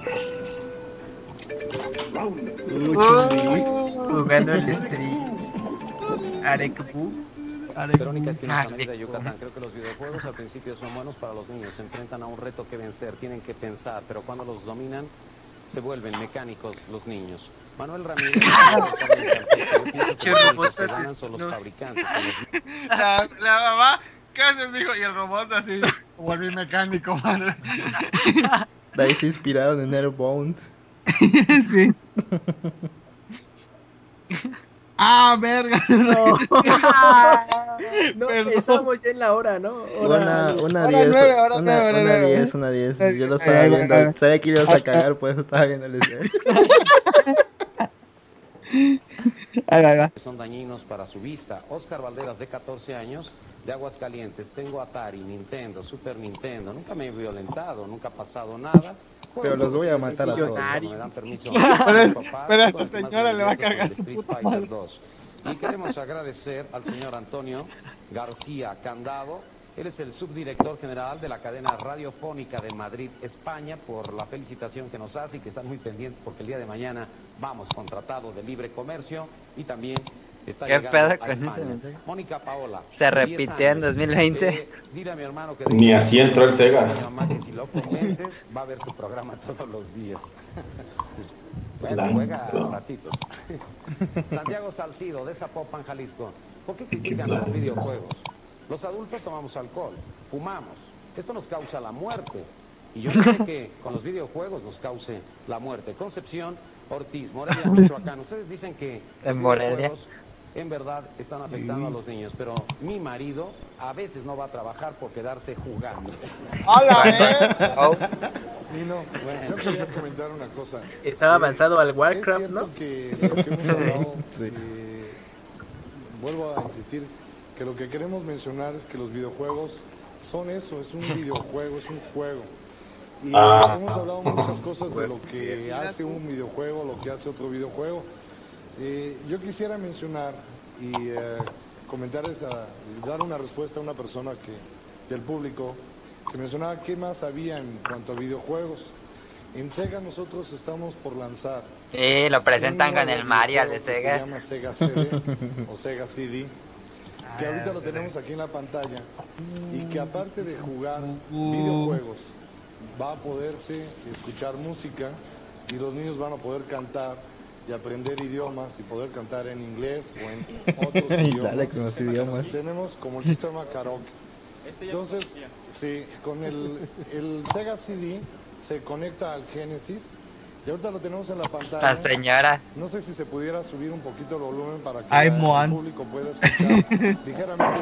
[SPEAKER 5] Uh, jugando el Street. Arekbu.
[SPEAKER 12] Verónica Espinosa
[SPEAKER 5] Ah,
[SPEAKER 12] Mérida, Yucatán. Creo que los videojuegos al principio son buenos para los niños. Se enfrentan a un reto que vencer, tienen que pensar, pero cuando los dominan, se vuelven mecánicos los niños. Manuel Ramírez. Yo pienso que los únicos que ganan son los fabricantes.
[SPEAKER 13] La, la mamá, ¿qué haces, hijo? Y el robot así, volví mecánico, madre.
[SPEAKER 1] De ahí se inspiraron en Airbound.
[SPEAKER 13] Sí. Ah, verga. No.
[SPEAKER 5] No,
[SPEAKER 13] Perdón.
[SPEAKER 5] estamos ya en la hora, ¿no?
[SPEAKER 1] Una,
[SPEAKER 5] Hora-
[SPEAKER 1] una
[SPEAKER 13] hora
[SPEAKER 1] diez,
[SPEAKER 13] nueve, hora
[SPEAKER 1] una,
[SPEAKER 13] nueve, hora
[SPEAKER 1] una
[SPEAKER 13] nueve.
[SPEAKER 1] diez, una diez. Yo lo
[SPEAKER 13] Ay,
[SPEAKER 1] estaba
[SPEAKER 13] ay,
[SPEAKER 1] viendo,
[SPEAKER 13] ay.
[SPEAKER 1] sabía que ibas a cagar, por eso estaba viendo el video.
[SPEAKER 13] Ahí va, ahí va.
[SPEAKER 12] Son dañinos para su vista. Oscar Valderas, de catorce años, de Aguascalientes. Tengo Atari, Nintendo, Super Nintendo. Nunca me he violentado, nunca ha pasado nada.
[SPEAKER 1] Pero los voy a matar a todos.
[SPEAKER 12] Cuando me dan permiso.
[SPEAKER 13] Pero es-
[SPEAKER 12] mis papás,
[SPEAKER 13] pero a
[SPEAKER 12] con
[SPEAKER 13] esta
[SPEAKER 12] el que más
[SPEAKER 13] señora
[SPEAKER 12] me
[SPEAKER 13] le va a
[SPEAKER 12] divierto
[SPEAKER 13] cargar
[SPEAKER 12] con el
[SPEAKER 13] su
[SPEAKER 12] Street
[SPEAKER 13] puta
[SPEAKER 12] Fighter
[SPEAKER 13] madre.
[SPEAKER 12] dos. Y queremos agradecer al señor Antonio García Candado. Él es el subdirector general de la cadena radiofónica de Madrid, España, por la felicitación que nos hace y que están muy pendientes porque el día de mañana vamos con tratado de libre comercio y también está
[SPEAKER 3] ¿Qué
[SPEAKER 12] llegando
[SPEAKER 3] pedo
[SPEAKER 12] a
[SPEAKER 3] con ese
[SPEAKER 12] España.
[SPEAKER 3] mensaje?
[SPEAKER 12] Mónica Paola.
[SPEAKER 3] Se
[SPEAKER 12] diez
[SPEAKER 3] repitió en
[SPEAKER 12] años.
[SPEAKER 3] dos mil veinte.
[SPEAKER 12] Eh, dile a mi hermano que
[SPEAKER 16] Ni así entró el Sega.
[SPEAKER 12] Mi mamá que si lo convences va a ver tu programa todos los días. Bueno, juega ratitos. Santiago Salcido, de Zapopan, Jalisco. ¿Por qué critican a los videojuegos? Los adultos tomamos alcohol, fumamos. Esto nos causa la muerte. Y yo no sé que con los videojuegos nos cause la muerte. Concepción Ortiz, Morelia, Michoacán. Ustedes dicen que los
[SPEAKER 3] En Morelia.
[SPEAKER 12] videojuegos en verdad están afectando a los niños, pero mi marido a veces no va a trabajar por quedarse jugando.
[SPEAKER 14] ¡Hola, Nino, yo quería comentar una cosa.
[SPEAKER 5] Estaba avanzado al
[SPEAKER 14] Es
[SPEAKER 5] Warcraft,
[SPEAKER 14] cierto
[SPEAKER 5] ¿no?
[SPEAKER 14] que lo que hemos hablado,
[SPEAKER 1] Sí.
[SPEAKER 14] eh, vuelvo a insistir, que lo que queremos mencionar es que los videojuegos son eso, es un videojuego, es un juego. Y
[SPEAKER 16] Ah.
[SPEAKER 14] hemos hablado muchas cosas de lo que hace un videojuego, lo que hace otro videojuego. Eh, yo quisiera mencionar y eh, comentar esa, dar una respuesta a una persona que del público que mencionaba qué más había en cuanto a videojuegos. En Sega nosotros estamos por lanzar.
[SPEAKER 3] Sí, lo presentan con el Mario de Sega.
[SPEAKER 14] Se llama Sega C D o Sega C D, que ahorita lo tenemos aquí en la pantalla y que aparte de jugar videojuegos va a poderse escuchar música y los niños van a poder cantar y aprender idiomas y poder cantar en inglés o en otros idiomas.
[SPEAKER 1] Dale con los idiomas.
[SPEAKER 14] Tenemos como el sistema karaoke. Entonces, sí, con el, el Sega C D se conecta al Genesis y ahorita lo tenemos en la pantalla.
[SPEAKER 3] La señora.
[SPEAKER 14] No sé si se pudiera subir un poquito el volumen para que
[SPEAKER 15] Ay,
[SPEAKER 14] el
[SPEAKER 15] Moan.
[SPEAKER 14] público pueda escuchar ligeramente.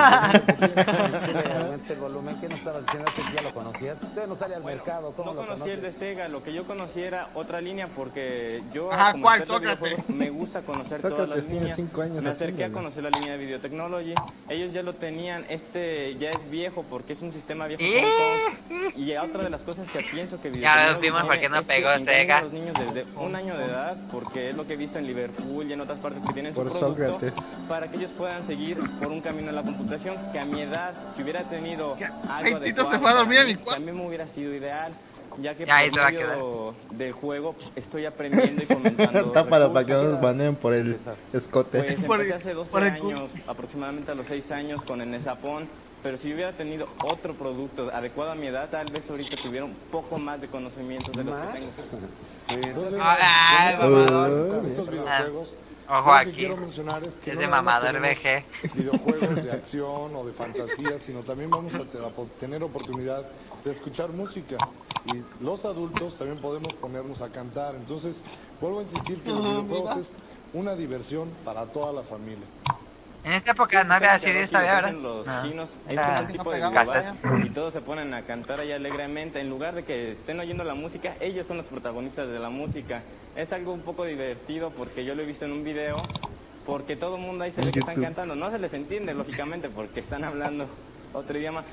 [SPEAKER 21] El volumen que nos estabas diciendo que ya lo conocías. Usted no sale al
[SPEAKER 20] Bueno,
[SPEAKER 21] mercado, ¿cómo
[SPEAKER 20] no
[SPEAKER 21] lo
[SPEAKER 20] conocí
[SPEAKER 21] conoces?
[SPEAKER 20] el de Sega, lo que yo conocí era otra línea porque yo
[SPEAKER 13] Ajá,
[SPEAKER 20] como
[SPEAKER 13] ¿cuál?
[SPEAKER 20] experto de
[SPEAKER 13] Sócrates.
[SPEAKER 20] videojuegos, me gusta conocer todas
[SPEAKER 1] Sócrates
[SPEAKER 20] las
[SPEAKER 1] tiene
[SPEAKER 20] líneas.
[SPEAKER 1] cinco años
[SPEAKER 20] Me acerqué a
[SPEAKER 1] haciéndolo.
[SPEAKER 20] conocer la línea de Videotechnology. Ellos ya lo tenían, este ya es viejo porque es un sistema viejo
[SPEAKER 3] ¿Eh?
[SPEAKER 20] Hong Kong. Y otra de las cosas que pienso que
[SPEAKER 3] Ya
[SPEAKER 20] Videotechnology
[SPEAKER 3] vimos por qué
[SPEAKER 20] tiene
[SPEAKER 3] no
[SPEAKER 20] es que
[SPEAKER 3] pegó
[SPEAKER 20] engaña
[SPEAKER 3] Sega.
[SPEAKER 20] a los niños desde un año de edad, porque es lo que he visto en Liverpool y en otras partes que tienen su
[SPEAKER 1] Por
[SPEAKER 20] producto,
[SPEAKER 1] Sócrates.
[SPEAKER 20] para que ellos puedan seguir por un camino en la computación que a mi edad, si hubiera tenido algo
[SPEAKER 13] Tito se
[SPEAKER 20] adecuado
[SPEAKER 13] fue a dormir
[SPEAKER 20] para
[SPEAKER 13] en mi
[SPEAKER 20] mí,
[SPEAKER 13] cuarto.
[SPEAKER 20] también me hubiera sido ideal, ya que
[SPEAKER 3] Ya, ahí
[SPEAKER 20] por
[SPEAKER 3] se va a
[SPEAKER 20] medio del juego estoy aprendiendo y comentando
[SPEAKER 1] Tápalo para que no nos
[SPEAKER 20] recursos.
[SPEAKER 1] baneen por el escote.
[SPEAKER 20] Pues
[SPEAKER 13] Por el-
[SPEAKER 20] empecé hace doce
[SPEAKER 13] por el cu-
[SPEAKER 20] años, aproximadamente a los seis años con el Nesapón, pero si hubiera tenido otro producto adecuado a mi edad, tal vez ahorita tuviera un poco más de conocimientos de los que tengo.
[SPEAKER 14] Entonces,
[SPEAKER 13] Ay,
[SPEAKER 14] con
[SPEAKER 13] mamador.
[SPEAKER 14] estos videojuegos,
[SPEAKER 3] Ojo
[SPEAKER 14] yo lo que
[SPEAKER 3] aquí.
[SPEAKER 14] quiero mencionar es que
[SPEAKER 3] Es
[SPEAKER 14] no
[SPEAKER 3] de
[SPEAKER 14] nada más
[SPEAKER 3] mamador
[SPEAKER 14] tenemos
[SPEAKER 3] V G.
[SPEAKER 14] videojuegos de acción o de fantasía, sino también vamos a te- a po- tener oportunidad de escuchar música y los adultos también podemos ponernos a cantar. Entonces, vuelvo a insistir que los
[SPEAKER 13] Ah,
[SPEAKER 14] videojuegos
[SPEAKER 13] mira.
[SPEAKER 14] es una diversión para toda la familia.
[SPEAKER 3] En esta época no había C D todavía, ¿verdad?
[SPEAKER 20] Los
[SPEAKER 3] No.
[SPEAKER 20] chinos,
[SPEAKER 3] Era
[SPEAKER 20] es un tipo de
[SPEAKER 3] cassette.
[SPEAKER 20] videojuego y todos se ponen a cantar ahí alegremente. En lugar de que estén oyendo la música, ellos son los protagonistas de la música. Es algo un poco divertido porque yo lo he visto en un video, porque todo el mundo ahí se ve que están
[SPEAKER 1] YouTube.
[SPEAKER 20] cantando. No se les entiende, lógicamente, porque están hablando otro idioma,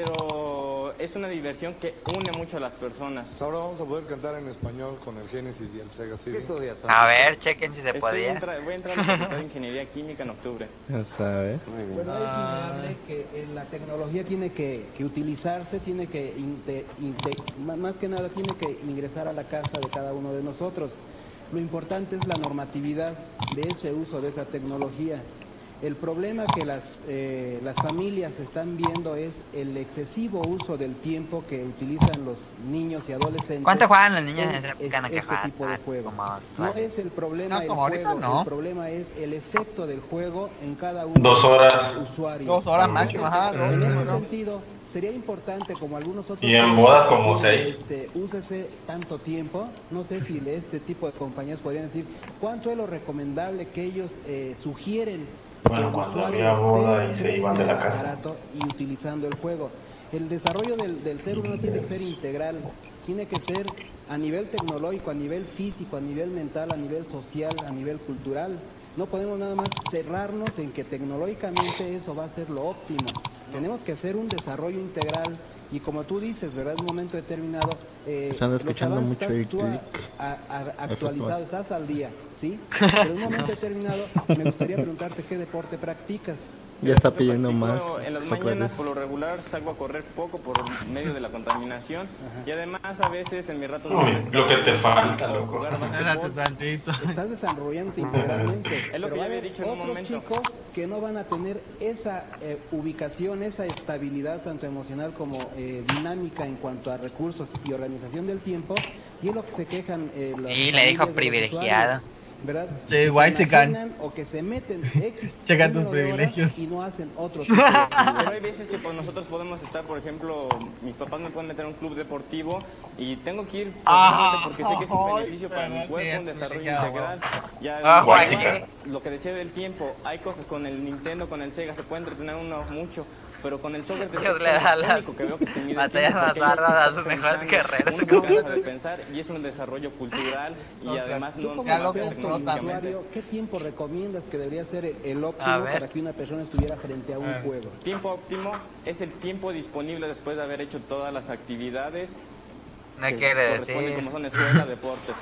[SPEAKER 20] pero es una diversión que une mucho a las personas.
[SPEAKER 14] Ahora vamos a poder cantar en español con el Genesis y el Sega C D.
[SPEAKER 21] ¿Qué estudias,
[SPEAKER 3] A
[SPEAKER 20] Ah,
[SPEAKER 3] ver, chequen si se
[SPEAKER 20] Estoy
[SPEAKER 3] podía.
[SPEAKER 20] entra- voy a entrar a la Facultad de Ingeniería Química en octubre.
[SPEAKER 1] Ya sabe.
[SPEAKER 23] Bueno, es innegable que eh, la tecnología tiene que, que utilizarse, tiene que, inte- inte- ma- más que nada, tiene que ingresar a la casa de cada uno de nosotros. Lo importante es la normatividad de ese uso de esa tecnología. El problema que las, eh, las familias están viendo es el excesivo uso del tiempo que utilizan los niños y adolescentes.
[SPEAKER 3] ¿Cuánto juegan los niños en
[SPEAKER 23] con
[SPEAKER 3] esa época
[SPEAKER 23] es-
[SPEAKER 3] en la que
[SPEAKER 23] este
[SPEAKER 3] juegan?
[SPEAKER 23] tipo de
[SPEAKER 3] Ah,
[SPEAKER 23] juego?
[SPEAKER 3] como-
[SPEAKER 23] No es el problema
[SPEAKER 13] No,
[SPEAKER 23] el
[SPEAKER 13] como ahorita
[SPEAKER 23] juego,
[SPEAKER 13] no.
[SPEAKER 23] el problema es el efecto del juego en cada uno
[SPEAKER 16] Dos
[SPEAKER 23] de
[SPEAKER 16] horas.
[SPEAKER 23] los usuarios.
[SPEAKER 13] Dos horas máximo, ajá, dos,
[SPEAKER 23] En ese
[SPEAKER 13] bueno.
[SPEAKER 23] sentido, sería importante, como algunos otros...
[SPEAKER 16] Y en bodas como seis.
[SPEAKER 23] Este, úsese tanto tiempo, no sé si este tipo de compañías podrían decir cuánto es lo recomendable que ellos eh, sugieren
[SPEAKER 16] Bueno,
[SPEAKER 23] que el
[SPEAKER 16] cuando
[SPEAKER 23] usuario
[SPEAKER 16] había boda
[SPEAKER 23] esté
[SPEAKER 16] y se iban de la
[SPEAKER 23] frente al
[SPEAKER 16] casa.
[SPEAKER 23] aparato y utilizando el juego. El desarrollo del, del ser humano tiene que ser integral, tiene que ser a nivel tecnológico, a nivel físico, a nivel mental, a nivel social, a nivel cultural. No podemos nada más cerrarnos en que tecnológicamente eso va a ser lo óptimo. Tenemos que hacer un desarrollo integral y como tú dices, ¿verdad? En un momento determinado, eh,
[SPEAKER 1] Están
[SPEAKER 23] los
[SPEAKER 1] escuchando
[SPEAKER 23] avances
[SPEAKER 1] mucho el
[SPEAKER 23] estás tú a-
[SPEAKER 1] click.
[SPEAKER 23] a- a-
[SPEAKER 1] El
[SPEAKER 23] actualizado,
[SPEAKER 1] festival.
[SPEAKER 23] estás al día, ¿sí? Pero en un momento determinado me gustaría preguntarte qué deporte practicas.
[SPEAKER 1] Ya está pidiendo más
[SPEAKER 20] Bueno, en las mañanas
[SPEAKER 1] Sócrates.
[SPEAKER 20] por lo regular salgo a correr poco por medio de la contaminación y además a veces en mi rato
[SPEAKER 16] Uy, lo que te falta, loco.
[SPEAKER 13] Espérate tantito.
[SPEAKER 23] Estás desarrollándote integralmente.
[SPEAKER 20] Es lo
[SPEAKER 23] pero
[SPEAKER 20] que
[SPEAKER 23] va a
[SPEAKER 20] ya había
[SPEAKER 23] haber
[SPEAKER 20] dicho en un
[SPEAKER 23] otros
[SPEAKER 20] momento.
[SPEAKER 23] chicos que no van a tener esa eh, ubicación, esa estabilidad tanto emocional como eh, dinámica en cuanto a recursos y organización del tiempo y es lo que se quejan eh, las
[SPEAKER 3] Y le dijo
[SPEAKER 23] familias de los
[SPEAKER 3] privilegiado.
[SPEAKER 23] usuarios, ¿verdad?
[SPEAKER 13] Sí,
[SPEAKER 23] Que se
[SPEAKER 13] white chican.
[SPEAKER 23] imaginan o que se meten X
[SPEAKER 13] Checa tus
[SPEAKER 23] número de horas
[SPEAKER 13] privilegios.
[SPEAKER 23] y no hacen otro tipo de actividad.
[SPEAKER 20] Pero hay veces que pues, nosotros podemos estar, por ejemplo, mis papás me pueden meter a un club deportivo y tengo que ir
[SPEAKER 13] Ah,
[SPEAKER 20] porque sé que es un
[SPEAKER 13] ay,
[SPEAKER 20] beneficio para mi
[SPEAKER 13] pero
[SPEAKER 20] cuerpo, un
[SPEAKER 13] sí,
[SPEAKER 20] desarrollo
[SPEAKER 13] privilegiado.
[SPEAKER 20] integral. Ya
[SPEAKER 3] Ah,
[SPEAKER 20] lo,
[SPEAKER 3] Juan,
[SPEAKER 20] lo que decía del tiempo, hay cosas con el Nintendo, con el Sega, se puede entretener uno mucho. Pero con el soccer
[SPEAKER 3] Dios le da las batallas más bárbaras a su mejor guerrero.
[SPEAKER 20] de pensar y es un desarrollo cultural y
[SPEAKER 23] No,
[SPEAKER 20] además
[SPEAKER 23] tú
[SPEAKER 20] no
[SPEAKER 23] como
[SPEAKER 20] ya lo
[SPEAKER 23] experto en usuario, ¿qué tiempo recomiendas que debería ser el, el
[SPEAKER 20] A
[SPEAKER 23] óptimo
[SPEAKER 20] ver.
[SPEAKER 23] para que una persona estuviera frente a un juego?
[SPEAKER 20] Tiempo óptimo es el tiempo disponible después de haber hecho todas las actividades.
[SPEAKER 3] No
[SPEAKER 20] que
[SPEAKER 3] quiere
[SPEAKER 20] corresponden
[SPEAKER 3] decir.
[SPEAKER 20] como son escuela, deportes.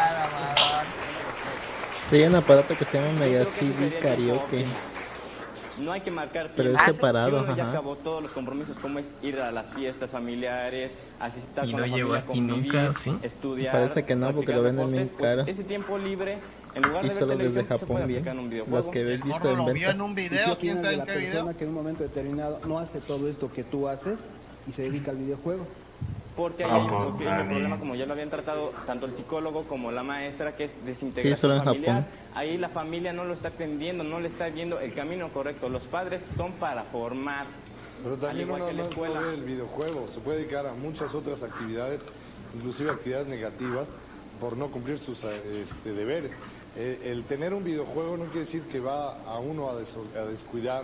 [SPEAKER 1] Sí, hay un aparato que se llama Mega C D Karaoke.
[SPEAKER 20] No hay que marcar
[SPEAKER 1] Pero
[SPEAKER 20] tiempo.
[SPEAKER 1] es separado,
[SPEAKER 20] Si uno ya
[SPEAKER 1] ajá.
[SPEAKER 20] acabó todos los compromisos, como es ir a las fiestas familiares, asistir
[SPEAKER 5] Y
[SPEAKER 20] con
[SPEAKER 5] no
[SPEAKER 20] la
[SPEAKER 5] llegó
[SPEAKER 20] familia,
[SPEAKER 5] aquí
[SPEAKER 20] convivir,
[SPEAKER 5] nunca, ¿sí?
[SPEAKER 20] estudiar.
[SPEAKER 1] Parece que no, porque lo
[SPEAKER 20] practicar
[SPEAKER 1] venden bien
[SPEAKER 20] deporte, pues,
[SPEAKER 1] caro.
[SPEAKER 20] ese tiempo libre, en lugar
[SPEAKER 1] Y
[SPEAKER 20] de ver
[SPEAKER 1] solo desde
[SPEAKER 20] televisión, se puede
[SPEAKER 1] Japón, bien.
[SPEAKER 20] aplicar en un videojuego.
[SPEAKER 1] Los que habéis visto
[SPEAKER 13] Morro
[SPEAKER 1] en
[SPEAKER 13] lo vio
[SPEAKER 1] venta.
[SPEAKER 13] en un
[SPEAKER 23] ¿Y qué
[SPEAKER 13] video, quién
[SPEAKER 23] opinas
[SPEAKER 13] sabe
[SPEAKER 23] de
[SPEAKER 13] en
[SPEAKER 23] la
[SPEAKER 13] qué video.
[SPEAKER 23] persona que en un momento determinado no hace todo esto que tú haces y se dedica al videojuego?
[SPEAKER 20] Porque ahí
[SPEAKER 23] Ah,
[SPEAKER 20] hay
[SPEAKER 23] pues,
[SPEAKER 20] un pequeño
[SPEAKER 23] Dani.
[SPEAKER 20] problema, como ya lo habían tratado tanto el psicólogo como la maestra, que es
[SPEAKER 1] Sí,
[SPEAKER 20] desintegración
[SPEAKER 1] solo en
[SPEAKER 20] familiar.
[SPEAKER 1] Japón.
[SPEAKER 20] Ahí la familia no lo está atendiendo, no le está viendo el camino correcto. Los padres son para formar,
[SPEAKER 14] Pero
[SPEAKER 20] al
[SPEAKER 14] también no
[SPEAKER 20] igual
[SPEAKER 14] nada
[SPEAKER 20] que la
[SPEAKER 14] más
[SPEAKER 20] escuela.
[SPEAKER 14] no ve el videojuego, se puede dedicar a muchas otras actividades, inclusive actividades negativas, por no cumplir sus eh, este, deberes. Eh, el tener un videojuego no quiere decir que va a uno a, des- a descuidar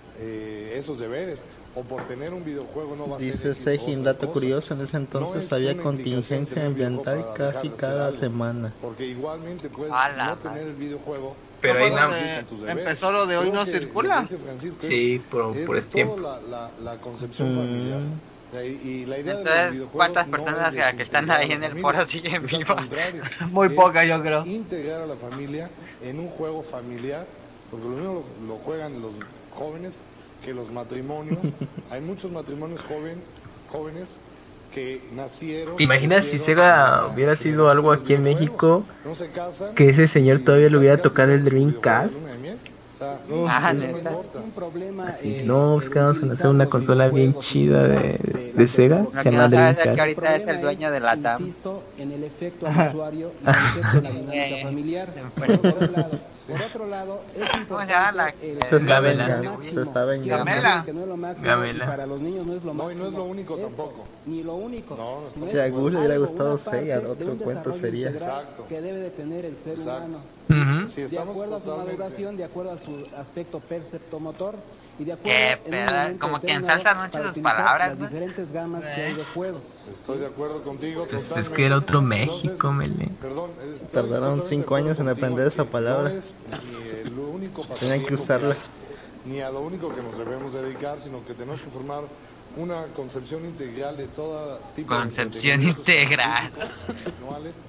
[SPEAKER 14] eh, esos deberes, o por tener un videojuego no va a ser
[SPEAKER 1] Dice
[SPEAKER 14] X o
[SPEAKER 1] Seji, un
[SPEAKER 14] otra
[SPEAKER 1] dato
[SPEAKER 14] cosa.
[SPEAKER 1] curioso, en ese
[SPEAKER 14] No
[SPEAKER 1] entonces
[SPEAKER 14] es
[SPEAKER 1] había
[SPEAKER 14] una indicación
[SPEAKER 1] contingencia
[SPEAKER 14] tener un videojuego
[SPEAKER 1] ambiental
[SPEAKER 14] para
[SPEAKER 1] casi
[SPEAKER 14] dejar de hacer
[SPEAKER 1] cada
[SPEAKER 14] algo,
[SPEAKER 1] semana.
[SPEAKER 14] Porque igualmente puedes
[SPEAKER 3] A la
[SPEAKER 14] no
[SPEAKER 3] madre.
[SPEAKER 14] tener el videojuego.
[SPEAKER 1] Pero
[SPEAKER 14] no
[SPEAKER 1] ahí
[SPEAKER 14] puedes
[SPEAKER 1] no-
[SPEAKER 14] cumplir con tus deberes.
[SPEAKER 13] empezó lo de hoy
[SPEAKER 14] Creo
[SPEAKER 13] no
[SPEAKER 14] que
[SPEAKER 13] circula.
[SPEAKER 14] lo que dice Francisco es-
[SPEAKER 5] Sí, por,
[SPEAKER 14] es
[SPEAKER 5] por ese
[SPEAKER 14] todo
[SPEAKER 5] tiempo.
[SPEAKER 14] La, la, la concepción
[SPEAKER 1] Mm.
[SPEAKER 14] familiar. O sea, y, y la idea de los
[SPEAKER 3] Entonces,
[SPEAKER 14] videojuegos
[SPEAKER 3] ¿cuántas
[SPEAKER 14] no
[SPEAKER 3] personas
[SPEAKER 14] es
[SPEAKER 3] que están
[SPEAKER 14] desintegrar
[SPEAKER 3] ahí
[SPEAKER 14] a
[SPEAKER 3] en
[SPEAKER 14] la
[SPEAKER 3] el
[SPEAKER 14] familia,
[SPEAKER 3] foro siguen
[SPEAKER 14] es al
[SPEAKER 3] vivas?
[SPEAKER 14] contrario,
[SPEAKER 13] Muy
[SPEAKER 14] es
[SPEAKER 13] pocas, yo creo.
[SPEAKER 14] Integrar a la familia en un juego familiar, porque lo mismo lo, lo juegan los jóvenes que los matrimonios. Hay muchos matrimonios joven, jóvenes que nacieron.
[SPEAKER 5] ¿Te imaginas si
[SPEAKER 14] crecieron
[SPEAKER 5] Sega
[SPEAKER 14] con
[SPEAKER 5] hubiera
[SPEAKER 14] la
[SPEAKER 5] sido algo aquí en México?
[SPEAKER 14] No se casan,
[SPEAKER 5] Que ese señor todavía le hubiera tocado el Dreamcast.
[SPEAKER 14] luna de miel. O sea,
[SPEAKER 3] Ah,
[SPEAKER 14] eso no
[SPEAKER 3] neta.
[SPEAKER 14] importa.
[SPEAKER 23] Un problema,
[SPEAKER 5] Así,
[SPEAKER 23] eh,
[SPEAKER 5] no, pues que vamos a hacer una consola bien chida de, de Sega.
[SPEAKER 3] Lo
[SPEAKER 5] Se
[SPEAKER 3] que
[SPEAKER 5] llama
[SPEAKER 3] no sabes es que
[SPEAKER 5] Dreamcast.
[SPEAKER 3] ahorita es el dueño de la T A M.
[SPEAKER 23] Insisto en el efecto al usuario y el efecto en la dinámica familiar. Por otro lado, por otro lado, es
[SPEAKER 3] ¿Cómo se llama la-
[SPEAKER 23] importante el-
[SPEAKER 1] Se está
[SPEAKER 5] Gamela.
[SPEAKER 1] vengando, se está vengando.
[SPEAKER 13] Gamela.
[SPEAKER 23] que no es lo máximo,
[SPEAKER 5] Gamela.
[SPEAKER 23] y para los niños no es lo
[SPEAKER 14] No,
[SPEAKER 23] máximo.
[SPEAKER 14] y no es lo único
[SPEAKER 23] Esto,
[SPEAKER 14] tampoco.
[SPEAKER 23] Ni lo único.
[SPEAKER 14] No, no
[SPEAKER 23] sino
[SPEAKER 14] está-
[SPEAKER 1] Si a
[SPEAKER 23] es
[SPEAKER 1] Google le hubiera
[SPEAKER 23] algo,
[SPEAKER 1] gustado
[SPEAKER 23] una parte
[SPEAKER 1] Sega,
[SPEAKER 23] de
[SPEAKER 1] otro
[SPEAKER 23] un
[SPEAKER 1] cuento
[SPEAKER 23] desarrollo
[SPEAKER 1] sería.
[SPEAKER 23] integral
[SPEAKER 14] Exacto.
[SPEAKER 23] que debe de tener el ser
[SPEAKER 14] Exacto.
[SPEAKER 23] humano.
[SPEAKER 5] Ujú.
[SPEAKER 14] Si
[SPEAKER 23] De
[SPEAKER 14] estamos
[SPEAKER 23] acuerdo a su
[SPEAKER 14] totalmente-
[SPEAKER 23] maduración, de acuerdo a su aspecto perceptomotor y de acuerdo
[SPEAKER 3] Qué
[SPEAKER 23] en un
[SPEAKER 3] pedo,
[SPEAKER 23] momento
[SPEAKER 3] como que
[SPEAKER 23] determinado
[SPEAKER 3] ensalzan mucho
[SPEAKER 23] para
[SPEAKER 3] sus
[SPEAKER 23] utilizar
[SPEAKER 3] palabras,
[SPEAKER 23] las
[SPEAKER 3] ¿no?
[SPEAKER 23] diferentes gamas que hay de juegos.
[SPEAKER 14] Estoy de acuerdo contigo.
[SPEAKER 5] Pues es
[SPEAKER 14] totalmente.
[SPEAKER 5] que era otro
[SPEAKER 14] Entonces,
[SPEAKER 5] México, Mele.
[SPEAKER 14] Perdón, estoy
[SPEAKER 1] Tardaron
[SPEAKER 14] totalmente
[SPEAKER 1] cinco
[SPEAKER 14] de
[SPEAKER 1] años en
[SPEAKER 14] acuerdo
[SPEAKER 1] aprender
[SPEAKER 14] contigo
[SPEAKER 1] esa
[SPEAKER 14] que
[SPEAKER 1] palabra.
[SPEAKER 14] No es ni el único
[SPEAKER 1] Tenían que
[SPEAKER 14] pasatiempo
[SPEAKER 1] usarla.
[SPEAKER 14] hay, ni a lo único que nos debemos dedicar, sino que tenemos que formar una concepción integral de todo tipo
[SPEAKER 3] Concepción
[SPEAKER 14] de entretenimientos
[SPEAKER 3] integral.
[SPEAKER 14] artísticos, manuales,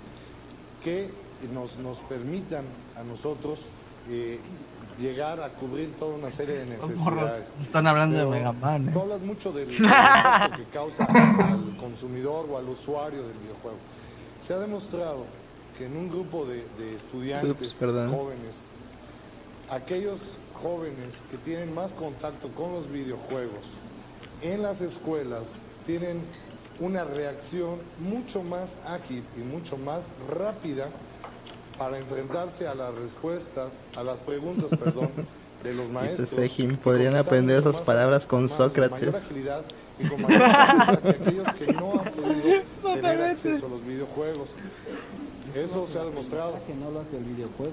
[SPEAKER 14] que nos, nos permitan a nosotros eh, llegar a cubrir toda una serie de
[SPEAKER 13] Los morros
[SPEAKER 14] necesidades.
[SPEAKER 13] están hablando de
[SPEAKER 14] Pero
[SPEAKER 13] Mega Man, ¿eh?
[SPEAKER 14] Tú hablas mucho del, del efecto que causa al consumidor o al usuario del videojuego. Se ha demostrado que en un grupo de, de estudiantes
[SPEAKER 1] Ups, perdón.
[SPEAKER 14] jóvenes, aquellos jóvenes que tienen más contacto con los videojuegos en las escuelas tienen una reacción mucho más ágil y mucho más rápida para enfrentarse a las respuestas, a las preguntas, perdón, de los
[SPEAKER 1] Dice
[SPEAKER 14] maestros.
[SPEAKER 1] Sejim,
[SPEAKER 14] y
[SPEAKER 1] podrían
[SPEAKER 14] contestar
[SPEAKER 1] aprender
[SPEAKER 14] mucho
[SPEAKER 1] esas
[SPEAKER 14] más-
[SPEAKER 1] palabras con
[SPEAKER 14] más- mayor
[SPEAKER 1] Sócrates.
[SPEAKER 14] agilidad y con mayor destreza que aquellos que no han podido tener acceso a los videojuegos. Eso se ha demostrado.
[SPEAKER 23] Que no lo hace el videojuego.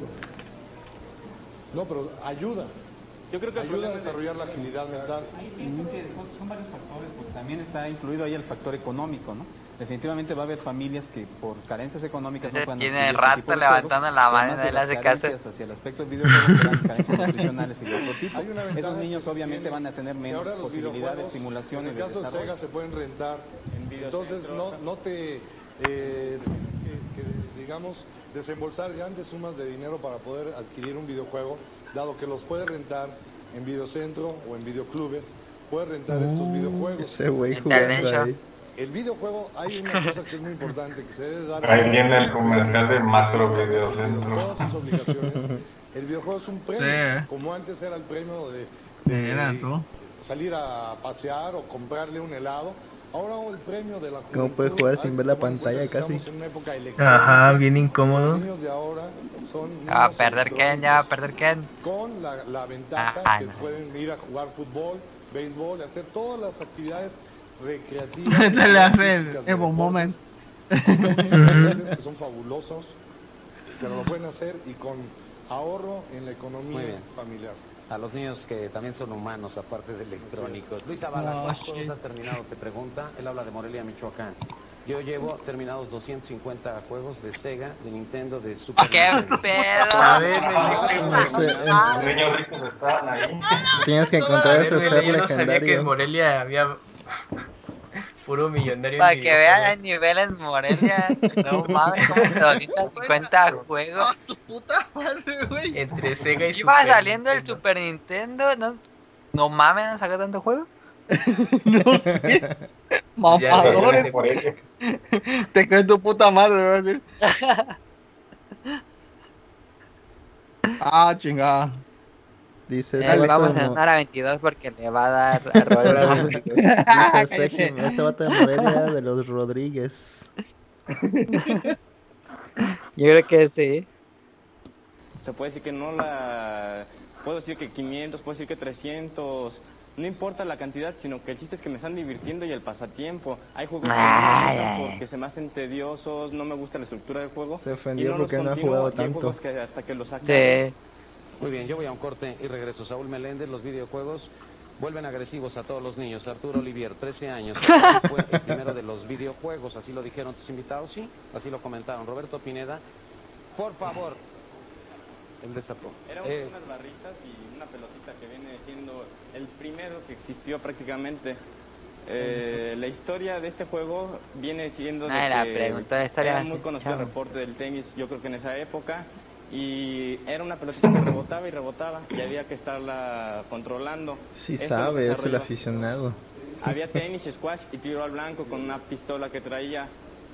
[SPEAKER 14] No, pero ayuda.
[SPEAKER 20] Yo creo que el
[SPEAKER 14] Ayuda a
[SPEAKER 20] problema es de-
[SPEAKER 14] desarrollar la agilidad mental.
[SPEAKER 11] Pienso que son, son varios factores, porque también está incluido ahí el factor económico, ¿no? Definitivamente va a haber familias que por carencias económicas
[SPEAKER 3] Ese
[SPEAKER 11] no puedan
[SPEAKER 3] tiene
[SPEAKER 11] adquirir este
[SPEAKER 3] rato
[SPEAKER 11] tipo de
[SPEAKER 3] levantando
[SPEAKER 11] juegos,
[SPEAKER 3] la
[SPEAKER 11] y
[SPEAKER 3] mano,
[SPEAKER 11] además de
[SPEAKER 3] nadie le
[SPEAKER 11] las
[SPEAKER 3] hace caso.
[SPEAKER 11] carencias hacia el aspecto del videojuego, serán carencias nutricionales y de otro tipo.
[SPEAKER 14] Hay una ventaja
[SPEAKER 11] Esos niños
[SPEAKER 14] que
[SPEAKER 11] obviamente
[SPEAKER 14] tiene
[SPEAKER 11] van a tener
[SPEAKER 14] que
[SPEAKER 11] menos
[SPEAKER 14] ahora los
[SPEAKER 11] posibilidades,
[SPEAKER 14] videojuegos,
[SPEAKER 11] estimulaciones
[SPEAKER 14] en
[SPEAKER 11] de
[SPEAKER 14] el caso de
[SPEAKER 11] desarrollo.
[SPEAKER 14] Sega se pueden rentar, entonces no, no te eh, tienes que, que, digamos, desembolsar grandes sumas de dinero para poder adquirir un videojuego, dado que los puedes rentar en videocentro o en videoclubes, puedes rentar estos videojuegos.
[SPEAKER 1] Ese güey jugando ahí.
[SPEAKER 14] El videojuego, hay una cosa que es muy importante, que se debe dar...
[SPEAKER 16] Ahí viene el comercial de Macro
[SPEAKER 14] de
[SPEAKER 16] Videocentro.
[SPEAKER 14] todas sus obligaciones. El videojuego es un premio,
[SPEAKER 13] Sí.
[SPEAKER 14] como antes era el premio de,
[SPEAKER 13] Mira
[SPEAKER 14] de
[SPEAKER 13] tú.
[SPEAKER 14] salir a pasear o comprarle un helado. Ahora el premio de la juventud...
[SPEAKER 1] ¿Cómo puede jugar sin
[SPEAKER 14] hay
[SPEAKER 1] ver
[SPEAKER 14] que
[SPEAKER 1] la
[SPEAKER 14] tomar en cuenta
[SPEAKER 1] pantalla
[SPEAKER 14] que
[SPEAKER 1] casi?
[SPEAKER 14] estamos en una época electrónica.
[SPEAKER 5] Ajá, bien incómodo.
[SPEAKER 14] Los niños de ahora son
[SPEAKER 3] Ya va a
[SPEAKER 14] niños
[SPEAKER 3] perder Ken, ya va a perder Ken.
[SPEAKER 14] con la, la ventaja
[SPEAKER 3] Ah,
[SPEAKER 14] que
[SPEAKER 3] no.
[SPEAKER 14] pueden ir a jugar fútbol, béisbol, hacer todas las actividades recreativas.
[SPEAKER 13] Se le hace el
[SPEAKER 14] físicas de
[SPEAKER 13] Evo
[SPEAKER 14] deportes,
[SPEAKER 13] Moment.
[SPEAKER 14] deportes que son fabulosos, pero lo pueden hacer y con ahorro en la
[SPEAKER 12] Muy
[SPEAKER 14] economía
[SPEAKER 12] bien.
[SPEAKER 14] familiar.
[SPEAKER 12] A los niños que también son humanos, aparte de electrónicos. Luis Zavala,
[SPEAKER 13] No,
[SPEAKER 12] ¿cuántos
[SPEAKER 13] shit.
[SPEAKER 12] juegos has terminado? Te pregunta. Él habla de Morelia, Michoacán. Yo llevo terminados doscientos cincuenta juegos de Sega, de Nintendo, de Super
[SPEAKER 3] ¡Qué
[SPEAKER 12] Nintendo.
[SPEAKER 3] pedo!
[SPEAKER 5] A ver,
[SPEAKER 16] Los niños ricos estaban ahí.
[SPEAKER 1] Tienes que encontrar ese ser
[SPEAKER 5] yo no sabía que en
[SPEAKER 1] legendario.
[SPEAKER 5] Morelia había puro millonario.
[SPEAKER 3] Para
[SPEAKER 5] en
[SPEAKER 3] que vean
[SPEAKER 5] videojuegos.
[SPEAKER 3] el nivel en Morelia. No mames, como doscientos cincuenta juegos.
[SPEAKER 13] ¡A su puta madre, güey!
[SPEAKER 5] Entre Sega y
[SPEAKER 3] Iba
[SPEAKER 5] Super
[SPEAKER 3] saliendo el
[SPEAKER 5] Nintendo.
[SPEAKER 3] Super Nintendo, no, No mames, ¿han sacado tanto juego?
[SPEAKER 2] No sé. Mamadores. Te crees tu puta madre, me va a decir. Ah, chingada.
[SPEAKER 1] Dice,
[SPEAKER 3] Eh, vamos a ganar a veintidós porque le va a dar error.
[SPEAKER 1] Dice ese, ese vato de Morelia de los Rodríguez.
[SPEAKER 3] Yo creo que sí.
[SPEAKER 20] Se puede decir que no la... Puedo decir que quinientos, puedo decir que trescientos... No importa la cantidad, sino que el chiste es que me están divirtiendo y el pasatiempo. Hay juegos que no me gustan porque se me hacen tediosos, no me gusta la estructura del juego.
[SPEAKER 1] Se ofendió
[SPEAKER 20] no
[SPEAKER 1] porque no ha jugado tanto.
[SPEAKER 20] Que hasta que los sacan.
[SPEAKER 3] Sí.
[SPEAKER 12] Muy bien, yo voy a un corte y regreso. Saúl Meléndez, los videojuegos vuelven agresivos a todos los niños. Arturo Olivier, trece años, fue el primero de los videojuegos. Así lo dijeron tus invitados, sí, así lo comentaron. Roberto Pineda, por favor. El desapo.
[SPEAKER 20] Eran eh, unas barritas y una pelotita que viene siendo el primero que existió prácticamente. Eh, la historia de este juego viene siendo de
[SPEAKER 3] ah,
[SPEAKER 20] que
[SPEAKER 3] la pregunta de historia
[SPEAKER 20] era muy conocido el reporte del tenis, yo creo que en esa época, y era una pelotita que rebotaba y rebotaba y había que estarla controlando.
[SPEAKER 1] Sí Esto sabe, es el aficionado.
[SPEAKER 20] Había tenis, squash y tiro al blanco con una pistola que traía.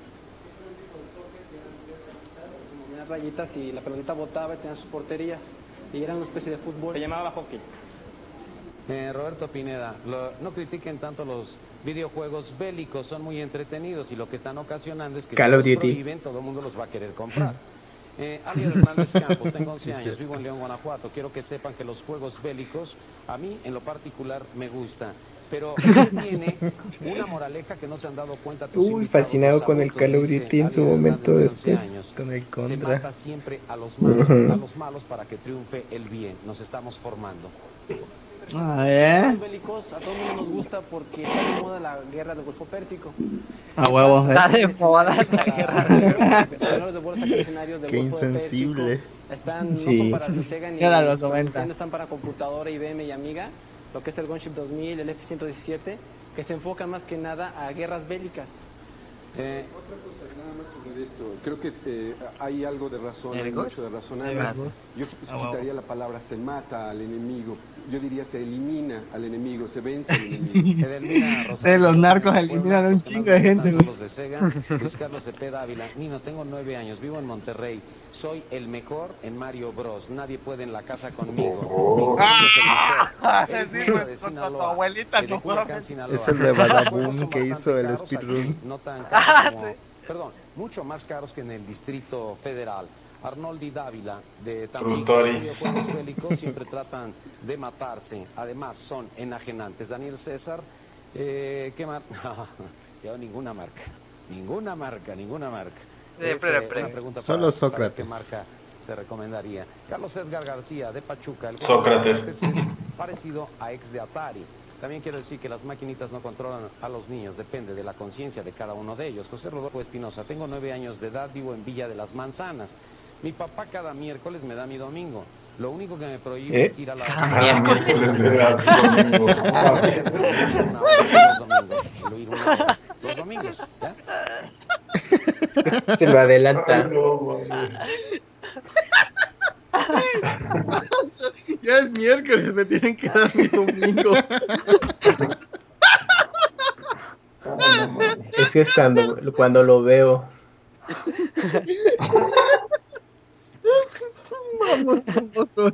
[SPEAKER 4] Rayitas y la pelotita botaba y tenía sus porterías y era una especie de fútbol.
[SPEAKER 20] Se llamaba hockey.
[SPEAKER 12] Eh, Roberto Pineda, lo, no critiquen tanto los videojuegos bélicos, son muy entretenidos y lo que están ocasionando es que
[SPEAKER 5] Call
[SPEAKER 12] si
[SPEAKER 5] of
[SPEAKER 12] los
[SPEAKER 5] Duty.
[SPEAKER 12] prohíben, todo el mundo los va a querer comprar. Eh, Ariel Hernández Campos, tengo once años, vivo en León, Guanajuato. Quiero que sepan que los juegos bélicos, a mí en lo particular me gusta. Pero tiene una moraleja que no se han dado cuenta.
[SPEAKER 5] Uy, fascinado con el Call of Duty en su momento después.
[SPEAKER 1] Con el
[SPEAKER 12] Contra. Se mata siempre a los malos, uh-huh. a los malos para que triunfe el bien. Nos estamos formando.
[SPEAKER 2] Ah, ¿eh?
[SPEAKER 4] Los bélicos a todo el mundo nos gusta porque está de moda la guerra del Golfo Pérsico.
[SPEAKER 2] A huevo,
[SPEAKER 3] está de moda la guerra.
[SPEAKER 1] Qué insensible.
[SPEAKER 4] Están
[SPEAKER 2] sí.
[SPEAKER 4] no son para el Sega ni
[SPEAKER 2] los noventa.
[SPEAKER 4] Están para computadora, I B M y Amiga. Lo que es el Gunship dos mil, el F ciento diecisiete, que se enfoca más que nada a guerras bélicas.
[SPEAKER 9] Eh, Otra cosa, nada más sobre esto. Creo que eh, hay algo de razón, hay mucho de razón. Además, yo quitaría la palabra se mata al enemigo. Yo diría se elimina al enemigo, se vence al enemigo.
[SPEAKER 2] De los narcos eliminan a un chingo de gente.
[SPEAKER 12] Los de Sega, Luis Carlos Cepeda Ávila. Nino, tengo nueve años, vivo en Monterrey. Soy el mejor en Mario Bros. Nadie puede en la casa conmigo.
[SPEAKER 13] Con tu abuelita no
[SPEAKER 1] es el de Badaboom que hizo el speedrun.
[SPEAKER 12] No tan caros como, perdón, mucho más caros que en el Distrito Federal. Arnoldi Dávila, de también videojuegos bélicos, siempre tratan de matarse. Además, son enajenantes. Daniel César, eh, ¿qué marca? No, ninguna marca. Ninguna marca, ninguna marca.
[SPEAKER 3] Es, eh, una
[SPEAKER 12] pregunta
[SPEAKER 1] Solo
[SPEAKER 12] para
[SPEAKER 1] Sócrates.
[SPEAKER 12] ¿Qué marca se recomendaría? Carlos Edgar García, de Pachuca. El
[SPEAKER 16] Sócrates.
[SPEAKER 12] Es parecido a ex de Atari. También quiero decir que las maquinitas no controlan a los niños, depende de la conciencia de cada uno de ellos. José Rodolfo Espinosa, tengo nueve años de edad, vivo en Villa de las Manzanas. Mi papá cada miércoles me da mi domingo. Lo único que me prohíbe
[SPEAKER 5] ¿Eh?
[SPEAKER 12] es ir a la...
[SPEAKER 16] Cada miércoles me da mi domingo.
[SPEAKER 12] Los domingos, ¿ya?
[SPEAKER 5] Se lo adelanta.
[SPEAKER 2] Ya es miércoles, me tienen que dar mi domingo.
[SPEAKER 5] Es que es cuando, cuando lo veo.
[SPEAKER 2] Vamos, vamos.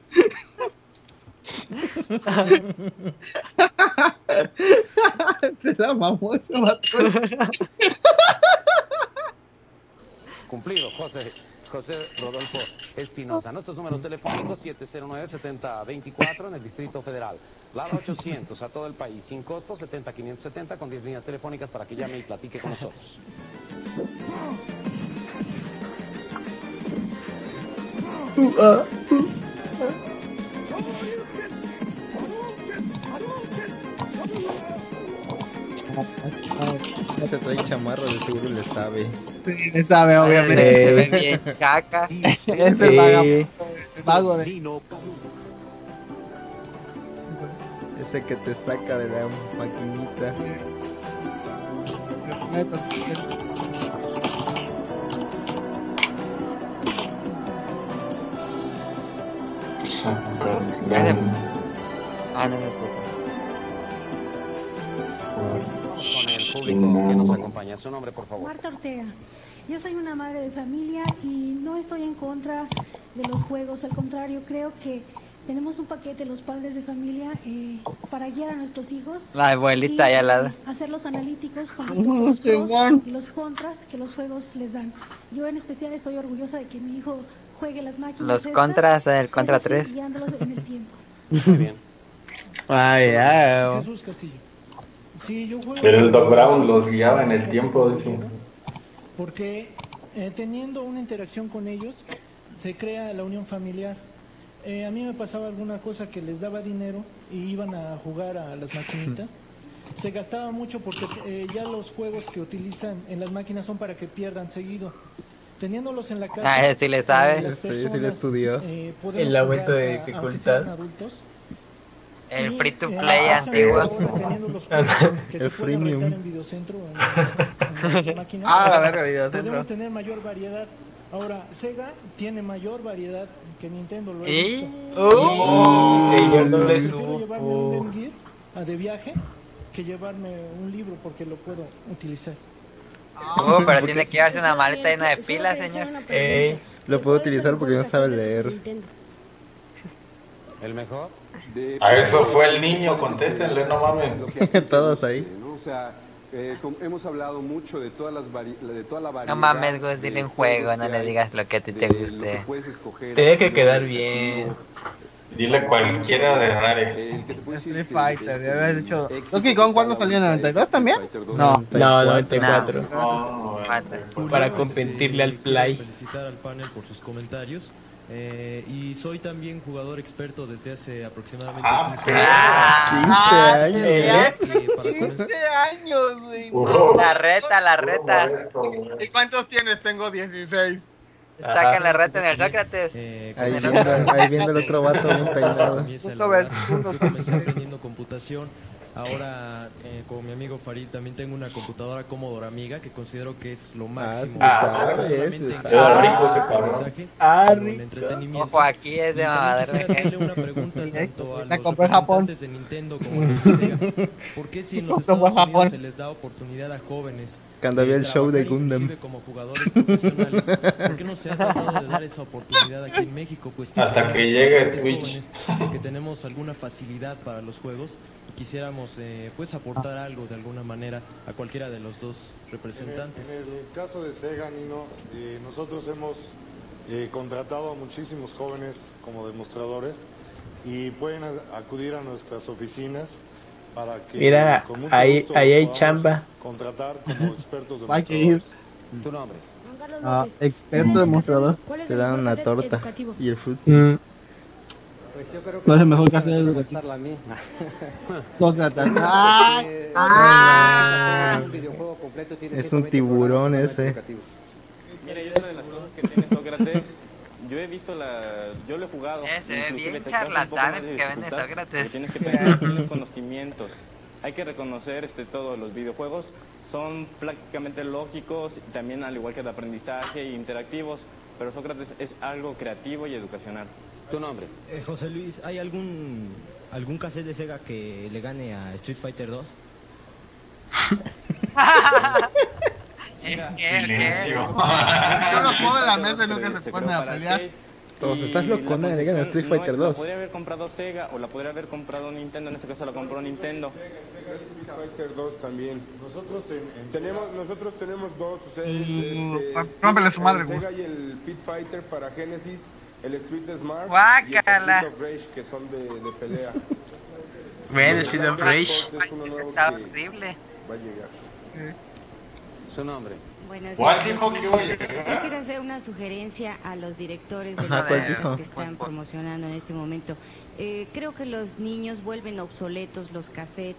[SPEAKER 2] Se la mamó ese vato.
[SPEAKER 12] Cumplido, José. José Rodolfo Espinosa. Nuestros números telefónicos siete cero nueve, siete cero dos cuatro en el Distrito Federal. Lada ochocientos a todo el país. Sin costo, setenta quinientos setenta con diez líneas telefónicas para que llame y platique con nosotros.
[SPEAKER 5] Uh, uh, uh.
[SPEAKER 1] Se trae chamarra, de seguro le sabe.
[SPEAKER 2] Sí, le sabe, obviamente.
[SPEAKER 3] Se ve bien caca.
[SPEAKER 2] Es el vagabundo, el vago de...
[SPEAKER 1] Ese que te saca de la maquinita.
[SPEAKER 3] Ah, no, no es
[SPEAKER 12] Con el público que nos acompaña. Su nombre, por favor.
[SPEAKER 10] Marta Ortega. Yo soy una madre de familia y no estoy en contra de los juegos. Al contrario, creo que tenemos un paquete los padres de familia eh, para guiar a nuestros hijos.
[SPEAKER 3] La abuelita
[SPEAKER 10] y,
[SPEAKER 3] ya la
[SPEAKER 10] eh, hacerlos analíticos con respecto a los pros y los contras que los juegos les dan. Yo en especial estoy orgullosa de que mi hijo juegue las máquinas.
[SPEAKER 3] Los
[SPEAKER 10] estas,
[SPEAKER 3] contras, el contra
[SPEAKER 10] eso sí,
[SPEAKER 3] tres.
[SPEAKER 10] guiándolos en el tiempo.
[SPEAKER 12] Muy bien.
[SPEAKER 1] Ay, ay.
[SPEAKER 15] Jesús Castillo. Sí, yo juego
[SPEAKER 16] Pero el Doc Brown los guiaba en el tiempo, dice.
[SPEAKER 15] Porque eh, teniendo una interacción con ellos, se crea la unión familiar. Eh, a mí me pasaba alguna cosa que les daba dinero y iban a jugar a las maquinitas. Se gastaba mucho porque eh, ya los juegos que utilizan en las máquinas son para que pierdan seguido. Teniéndolos en la casa.
[SPEAKER 3] Ah, sí le sabe.
[SPEAKER 15] eh, las
[SPEAKER 1] Sí, sí
[SPEAKER 15] personas,
[SPEAKER 1] le estudió.
[SPEAKER 15] eh, podemos
[SPEAKER 5] El aumento
[SPEAKER 15] jugar
[SPEAKER 5] de
[SPEAKER 15] a- aunque
[SPEAKER 5] dificultad.
[SPEAKER 15] sean adultos.
[SPEAKER 3] El
[SPEAKER 15] Y,
[SPEAKER 3] free to
[SPEAKER 15] eh,
[SPEAKER 3] play
[SPEAKER 15] pasan
[SPEAKER 3] antiguo.
[SPEAKER 15] ahora teniendo los juegos que
[SPEAKER 1] El
[SPEAKER 15] se pueden
[SPEAKER 1] freemium.
[SPEAKER 15] rentar en Videocentro, en las- en las máquinas.
[SPEAKER 2] Ah, la verga, Videocentro.
[SPEAKER 15] Podemos tener mayor variedad. Ahora, Sega tiene mayor variedad que Nintendo. Lo he
[SPEAKER 3] ¿Y?
[SPEAKER 15] visto.
[SPEAKER 5] ¡Oh! Señor, no le
[SPEAKER 15] Prefiero llevarme un
[SPEAKER 5] supo.
[SPEAKER 15] Game Gear a de viaje que llevarme un libro porque lo puedo utilizar.
[SPEAKER 3] Uh, pero tiene que llevarse una maleta llena de pilas, señor.
[SPEAKER 1] Ey, lo puedo utilizar porque no sabe leer.
[SPEAKER 12] ¿El mejor?
[SPEAKER 9] De-
[SPEAKER 16] A eso fue el niño, contéstenle, no mamen.
[SPEAKER 9] Lo que aquí
[SPEAKER 1] Todos
[SPEAKER 9] tenemos,
[SPEAKER 1] ahí.
[SPEAKER 9] eh, ¿no? O sea, eh, com- hemos hablado mucho de todas las vari- de toda la variedad.
[SPEAKER 3] No mames, Gus, dile
[SPEAKER 9] de
[SPEAKER 3] un juego,
[SPEAKER 9] juegos
[SPEAKER 3] no
[SPEAKER 9] que
[SPEAKER 3] le
[SPEAKER 9] hay,
[SPEAKER 3] digas lo que a ti te
[SPEAKER 9] de lo que
[SPEAKER 3] guste.
[SPEAKER 9] puedes escoger.
[SPEAKER 5] Tiene que quedar
[SPEAKER 9] El
[SPEAKER 5] bien.
[SPEAKER 16] Dile cualquiera de Rare.
[SPEAKER 9] El que te puedo decir
[SPEAKER 2] Street
[SPEAKER 9] que
[SPEAKER 2] Fighter,
[SPEAKER 9] es
[SPEAKER 2] ya habías
[SPEAKER 9] el
[SPEAKER 2] dicho.
[SPEAKER 9] éxito
[SPEAKER 2] ¿Donkey Kong
[SPEAKER 9] que
[SPEAKER 2] cuándo
[SPEAKER 9] está
[SPEAKER 2] salió? ¿En
[SPEAKER 9] ahorita
[SPEAKER 2] noventa y dos
[SPEAKER 9] es
[SPEAKER 2] también?
[SPEAKER 9] Street Fighter dos.
[SPEAKER 2] No.
[SPEAKER 5] No, noventa y cuatro.
[SPEAKER 16] No,
[SPEAKER 3] Cuatro.
[SPEAKER 5] Para competirle al Play.
[SPEAKER 22] Felicitar al panel por sus comentarios. Eh, y soy también jugador experto desde hace aproximadamente
[SPEAKER 16] Ah,
[SPEAKER 22] quince
[SPEAKER 1] quince años.
[SPEAKER 22] Eh, para comenzar-
[SPEAKER 2] quince años, güey.
[SPEAKER 16] Uf.
[SPEAKER 3] La reta, la reta.
[SPEAKER 13] ¿Y cuántos tienes? Tengo dieciséis.
[SPEAKER 3] Saca la reta en el Sócrates.
[SPEAKER 22] Eh,
[SPEAKER 1] Ahí
[SPEAKER 22] con-
[SPEAKER 1] viendo, ahí viendo el otro vato bien peinado.
[SPEAKER 22] Comienza
[SPEAKER 2] Justo
[SPEAKER 22] la
[SPEAKER 2] ver
[SPEAKER 22] edad.
[SPEAKER 2] segundos.
[SPEAKER 22] Yo comencé aprendiendo computación. Ahora, eh, con mi amigo Farid, también tengo una computadora Commodore Amiga que considero que es lo máximo.
[SPEAKER 1] sí
[SPEAKER 22] No
[SPEAKER 1] sabe,
[SPEAKER 22] solamente
[SPEAKER 1] sí
[SPEAKER 22] en
[SPEAKER 1] sabe.
[SPEAKER 22] cuanto
[SPEAKER 16] Ah,
[SPEAKER 22] al
[SPEAKER 16] rico ese cabrón.
[SPEAKER 22] aprendizaje,
[SPEAKER 5] Ah,
[SPEAKER 22] como en
[SPEAKER 5] rico.
[SPEAKER 22] entretenimiento.
[SPEAKER 3] Ojo, aquí es de
[SPEAKER 22] Y también
[SPEAKER 3] mamadera.
[SPEAKER 22] quisiera hacerle una pregunta tanto a
[SPEAKER 2] La
[SPEAKER 22] los
[SPEAKER 2] compró en Japón.
[SPEAKER 22] representantes de Nintendo como a los de Sega. ¿Por qué si en los
[SPEAKER 2] Compró en
[SPEAKER 22] Estados
[SPEAKER 2] Japón.
[SPEAKER 22] Unidos se les da oportunidad a jóvenes
[SPEAKER 1] Cuando
[SPEAKER 22] de
[SPEAKER 1] había el show de
[SPEAKER 22] trabajar
[SPEAKER 1] Gundam.
[SPEAKER 22] inclusive como jugadores profesionales, ¿por qué no se ha tratado de dar esa oportunidad aquí en México? Pues
[SPEAKER 16] Hasta
[SPEAKER 22] quizás
[SPEAKER 16] que llegue
[SPEAKER 22] bastantes
[SPEAKER 16] Twitch.
[SPEAKER 22] jóvenes que tenemos alguna facilidad para los juegos y quisiéramos eh, pues aportar algo de alguna manera a cualquiera de los dos
[SPEAKER 14] En el,
[SPEAKER 22] representantes.
[SPEAKER 14] en el caso de Sega, Nino, eh, nosotros hemos eh, contratado a muchísimos jóvenes como demostradores y pueden a- acudir a nuestras oficinas para que
[SPEAKER 5] Mira,
[SPEAKER 14] con mucho
[SPEAKER 5] ahí,
[SPEAKER 14] gusto
[SPEAKER 5] ahí
[SPEAKER 14] los
[SPEAKER 5] hay
[SPEAKER 14] podamos
[SPEAKER 5] chamba.
[SPEAKER 14] contratar como expertos
[SPEAKER 2] Hay que ir.
[SPEAKER 14] demostradores.
[SPEAKER 12] Tu nombre.
[SPEAKER 2] Ah, experto demostrador.
[SPEAKER 1] Te dan una torta y el fruits.
[SPEAKER 5] Mm.
[SPEAKER 7] Pues yo creo que
[SPEAKER 2] ¿Cuál es el mejor
[SPEAKER 7] me
[SPEAKER 2] caso de
[SPEAKER 7] gusta
[SPEAKER 2] educativo?
[SPEAKER 7] pasarla a mí.
[SPEAKER 2] Sócrates. ¡Ah!
[SPEAKER 7] Eh,
[SPEAKER 2] ¡Ah!
[SPEAKER 7] un videojuego completo tiene
[SPEAKER 1] Es un
[SPEAKER 7] ciento veinte
[SPEAKER 1] tiburón
[SPEAKER 7] programas
[SPEAKER 1] ese.
[SPEAKER 7] educativos.
[SPEAKER 20] Mira, y otra de las cosas que tiene Sócrates, yo he visto la... yo lo he jugado.
[SPEAKER 3] Eh, se ve
[SPEAKER 20] inclusive
[SPEAKER 3] bien
[SPEAKER 20] te causa un poco
[SPEAKER 3] charlatán
[SPEAKER 20] más de
[SPEAKER 3] el que vende
[SPEAKER 20] dificultad,
[SPEAKER 3] Sócrates.
[SPEAKER 20] porque tienes que pensar en los conocimientos. Hay que reconocer este todos los videojuegos son prácticamente lógicos y también al igual que de aprendizaje e interactivos, pero Sócrates es algo creativo y educacional.
[SPEAKER 12] Tu nombre.
[SPEAKER 24] Eh, José Luis, ¿hay algún algún cassette de Sega que le gane a Street Fighter dos?
[SPEAKER 13] Silencio. Yo los pongo en la mesa y nunca se ponen a pelear.
[SPEAKER 1] Todos, ¿estás loco? No le ganas Street Fighter
[SPEAKER 20] La
[SPEAKER 1] dos.
[SPEAKER 20] podría haber comprado Sega o la podría haber comprado Nintendo, en este caso la compró Nintendo.
[SPEAKER 9] Street Fighter dos también.
[SPEAKER 14] Nosotros en, en
[SPEAKER 9] tenemos nosotros tenemos dos, o sea, es,
[SPEAKER 13] Mm,
[SPEAKER 9] este,
[SPEAKER 13] rómpele su madre,
[SPEAKER 9] el
[SPEAKER 13] Gus.
[SPEAKER 9] Sega y el Pit Fighter para Genesis, el Street Smart
[SPEAKER 3] Guácala.
[SPEAKER 9] y el Street of Rage que son de, de pelea.
[SPEAKER 5] Bueno, el Street of Rage.
[SPEAKER 9] Es uno nuevo
[SPEAKER 3] Está
[SPEAKER 9] que
[SPEAKER 3] horrible.
[SPEAKER 9] va a llegar.
[SPEAKER 12] Su nombre.
[SPEAKER 25] Buenos
[SPEAKER 16] ¿Cuál
[SPEAKER 25] días.
[SPEAKER 16] dijo que iba a llegar?
[SPEAKER 25] Yo quiero hacer una sugerencia a los directores de
[SPEAKER 1] Ajá,
[SPEAKER 25] las
[SPEAKER 1] ¿cuál
[SPEAKER 25] marcas
[SPEAKER 1] dijo?
[SPEAKER 25] que están promocionando en este momento. Eh, creo que los niños vuelven obsoletos los cassettes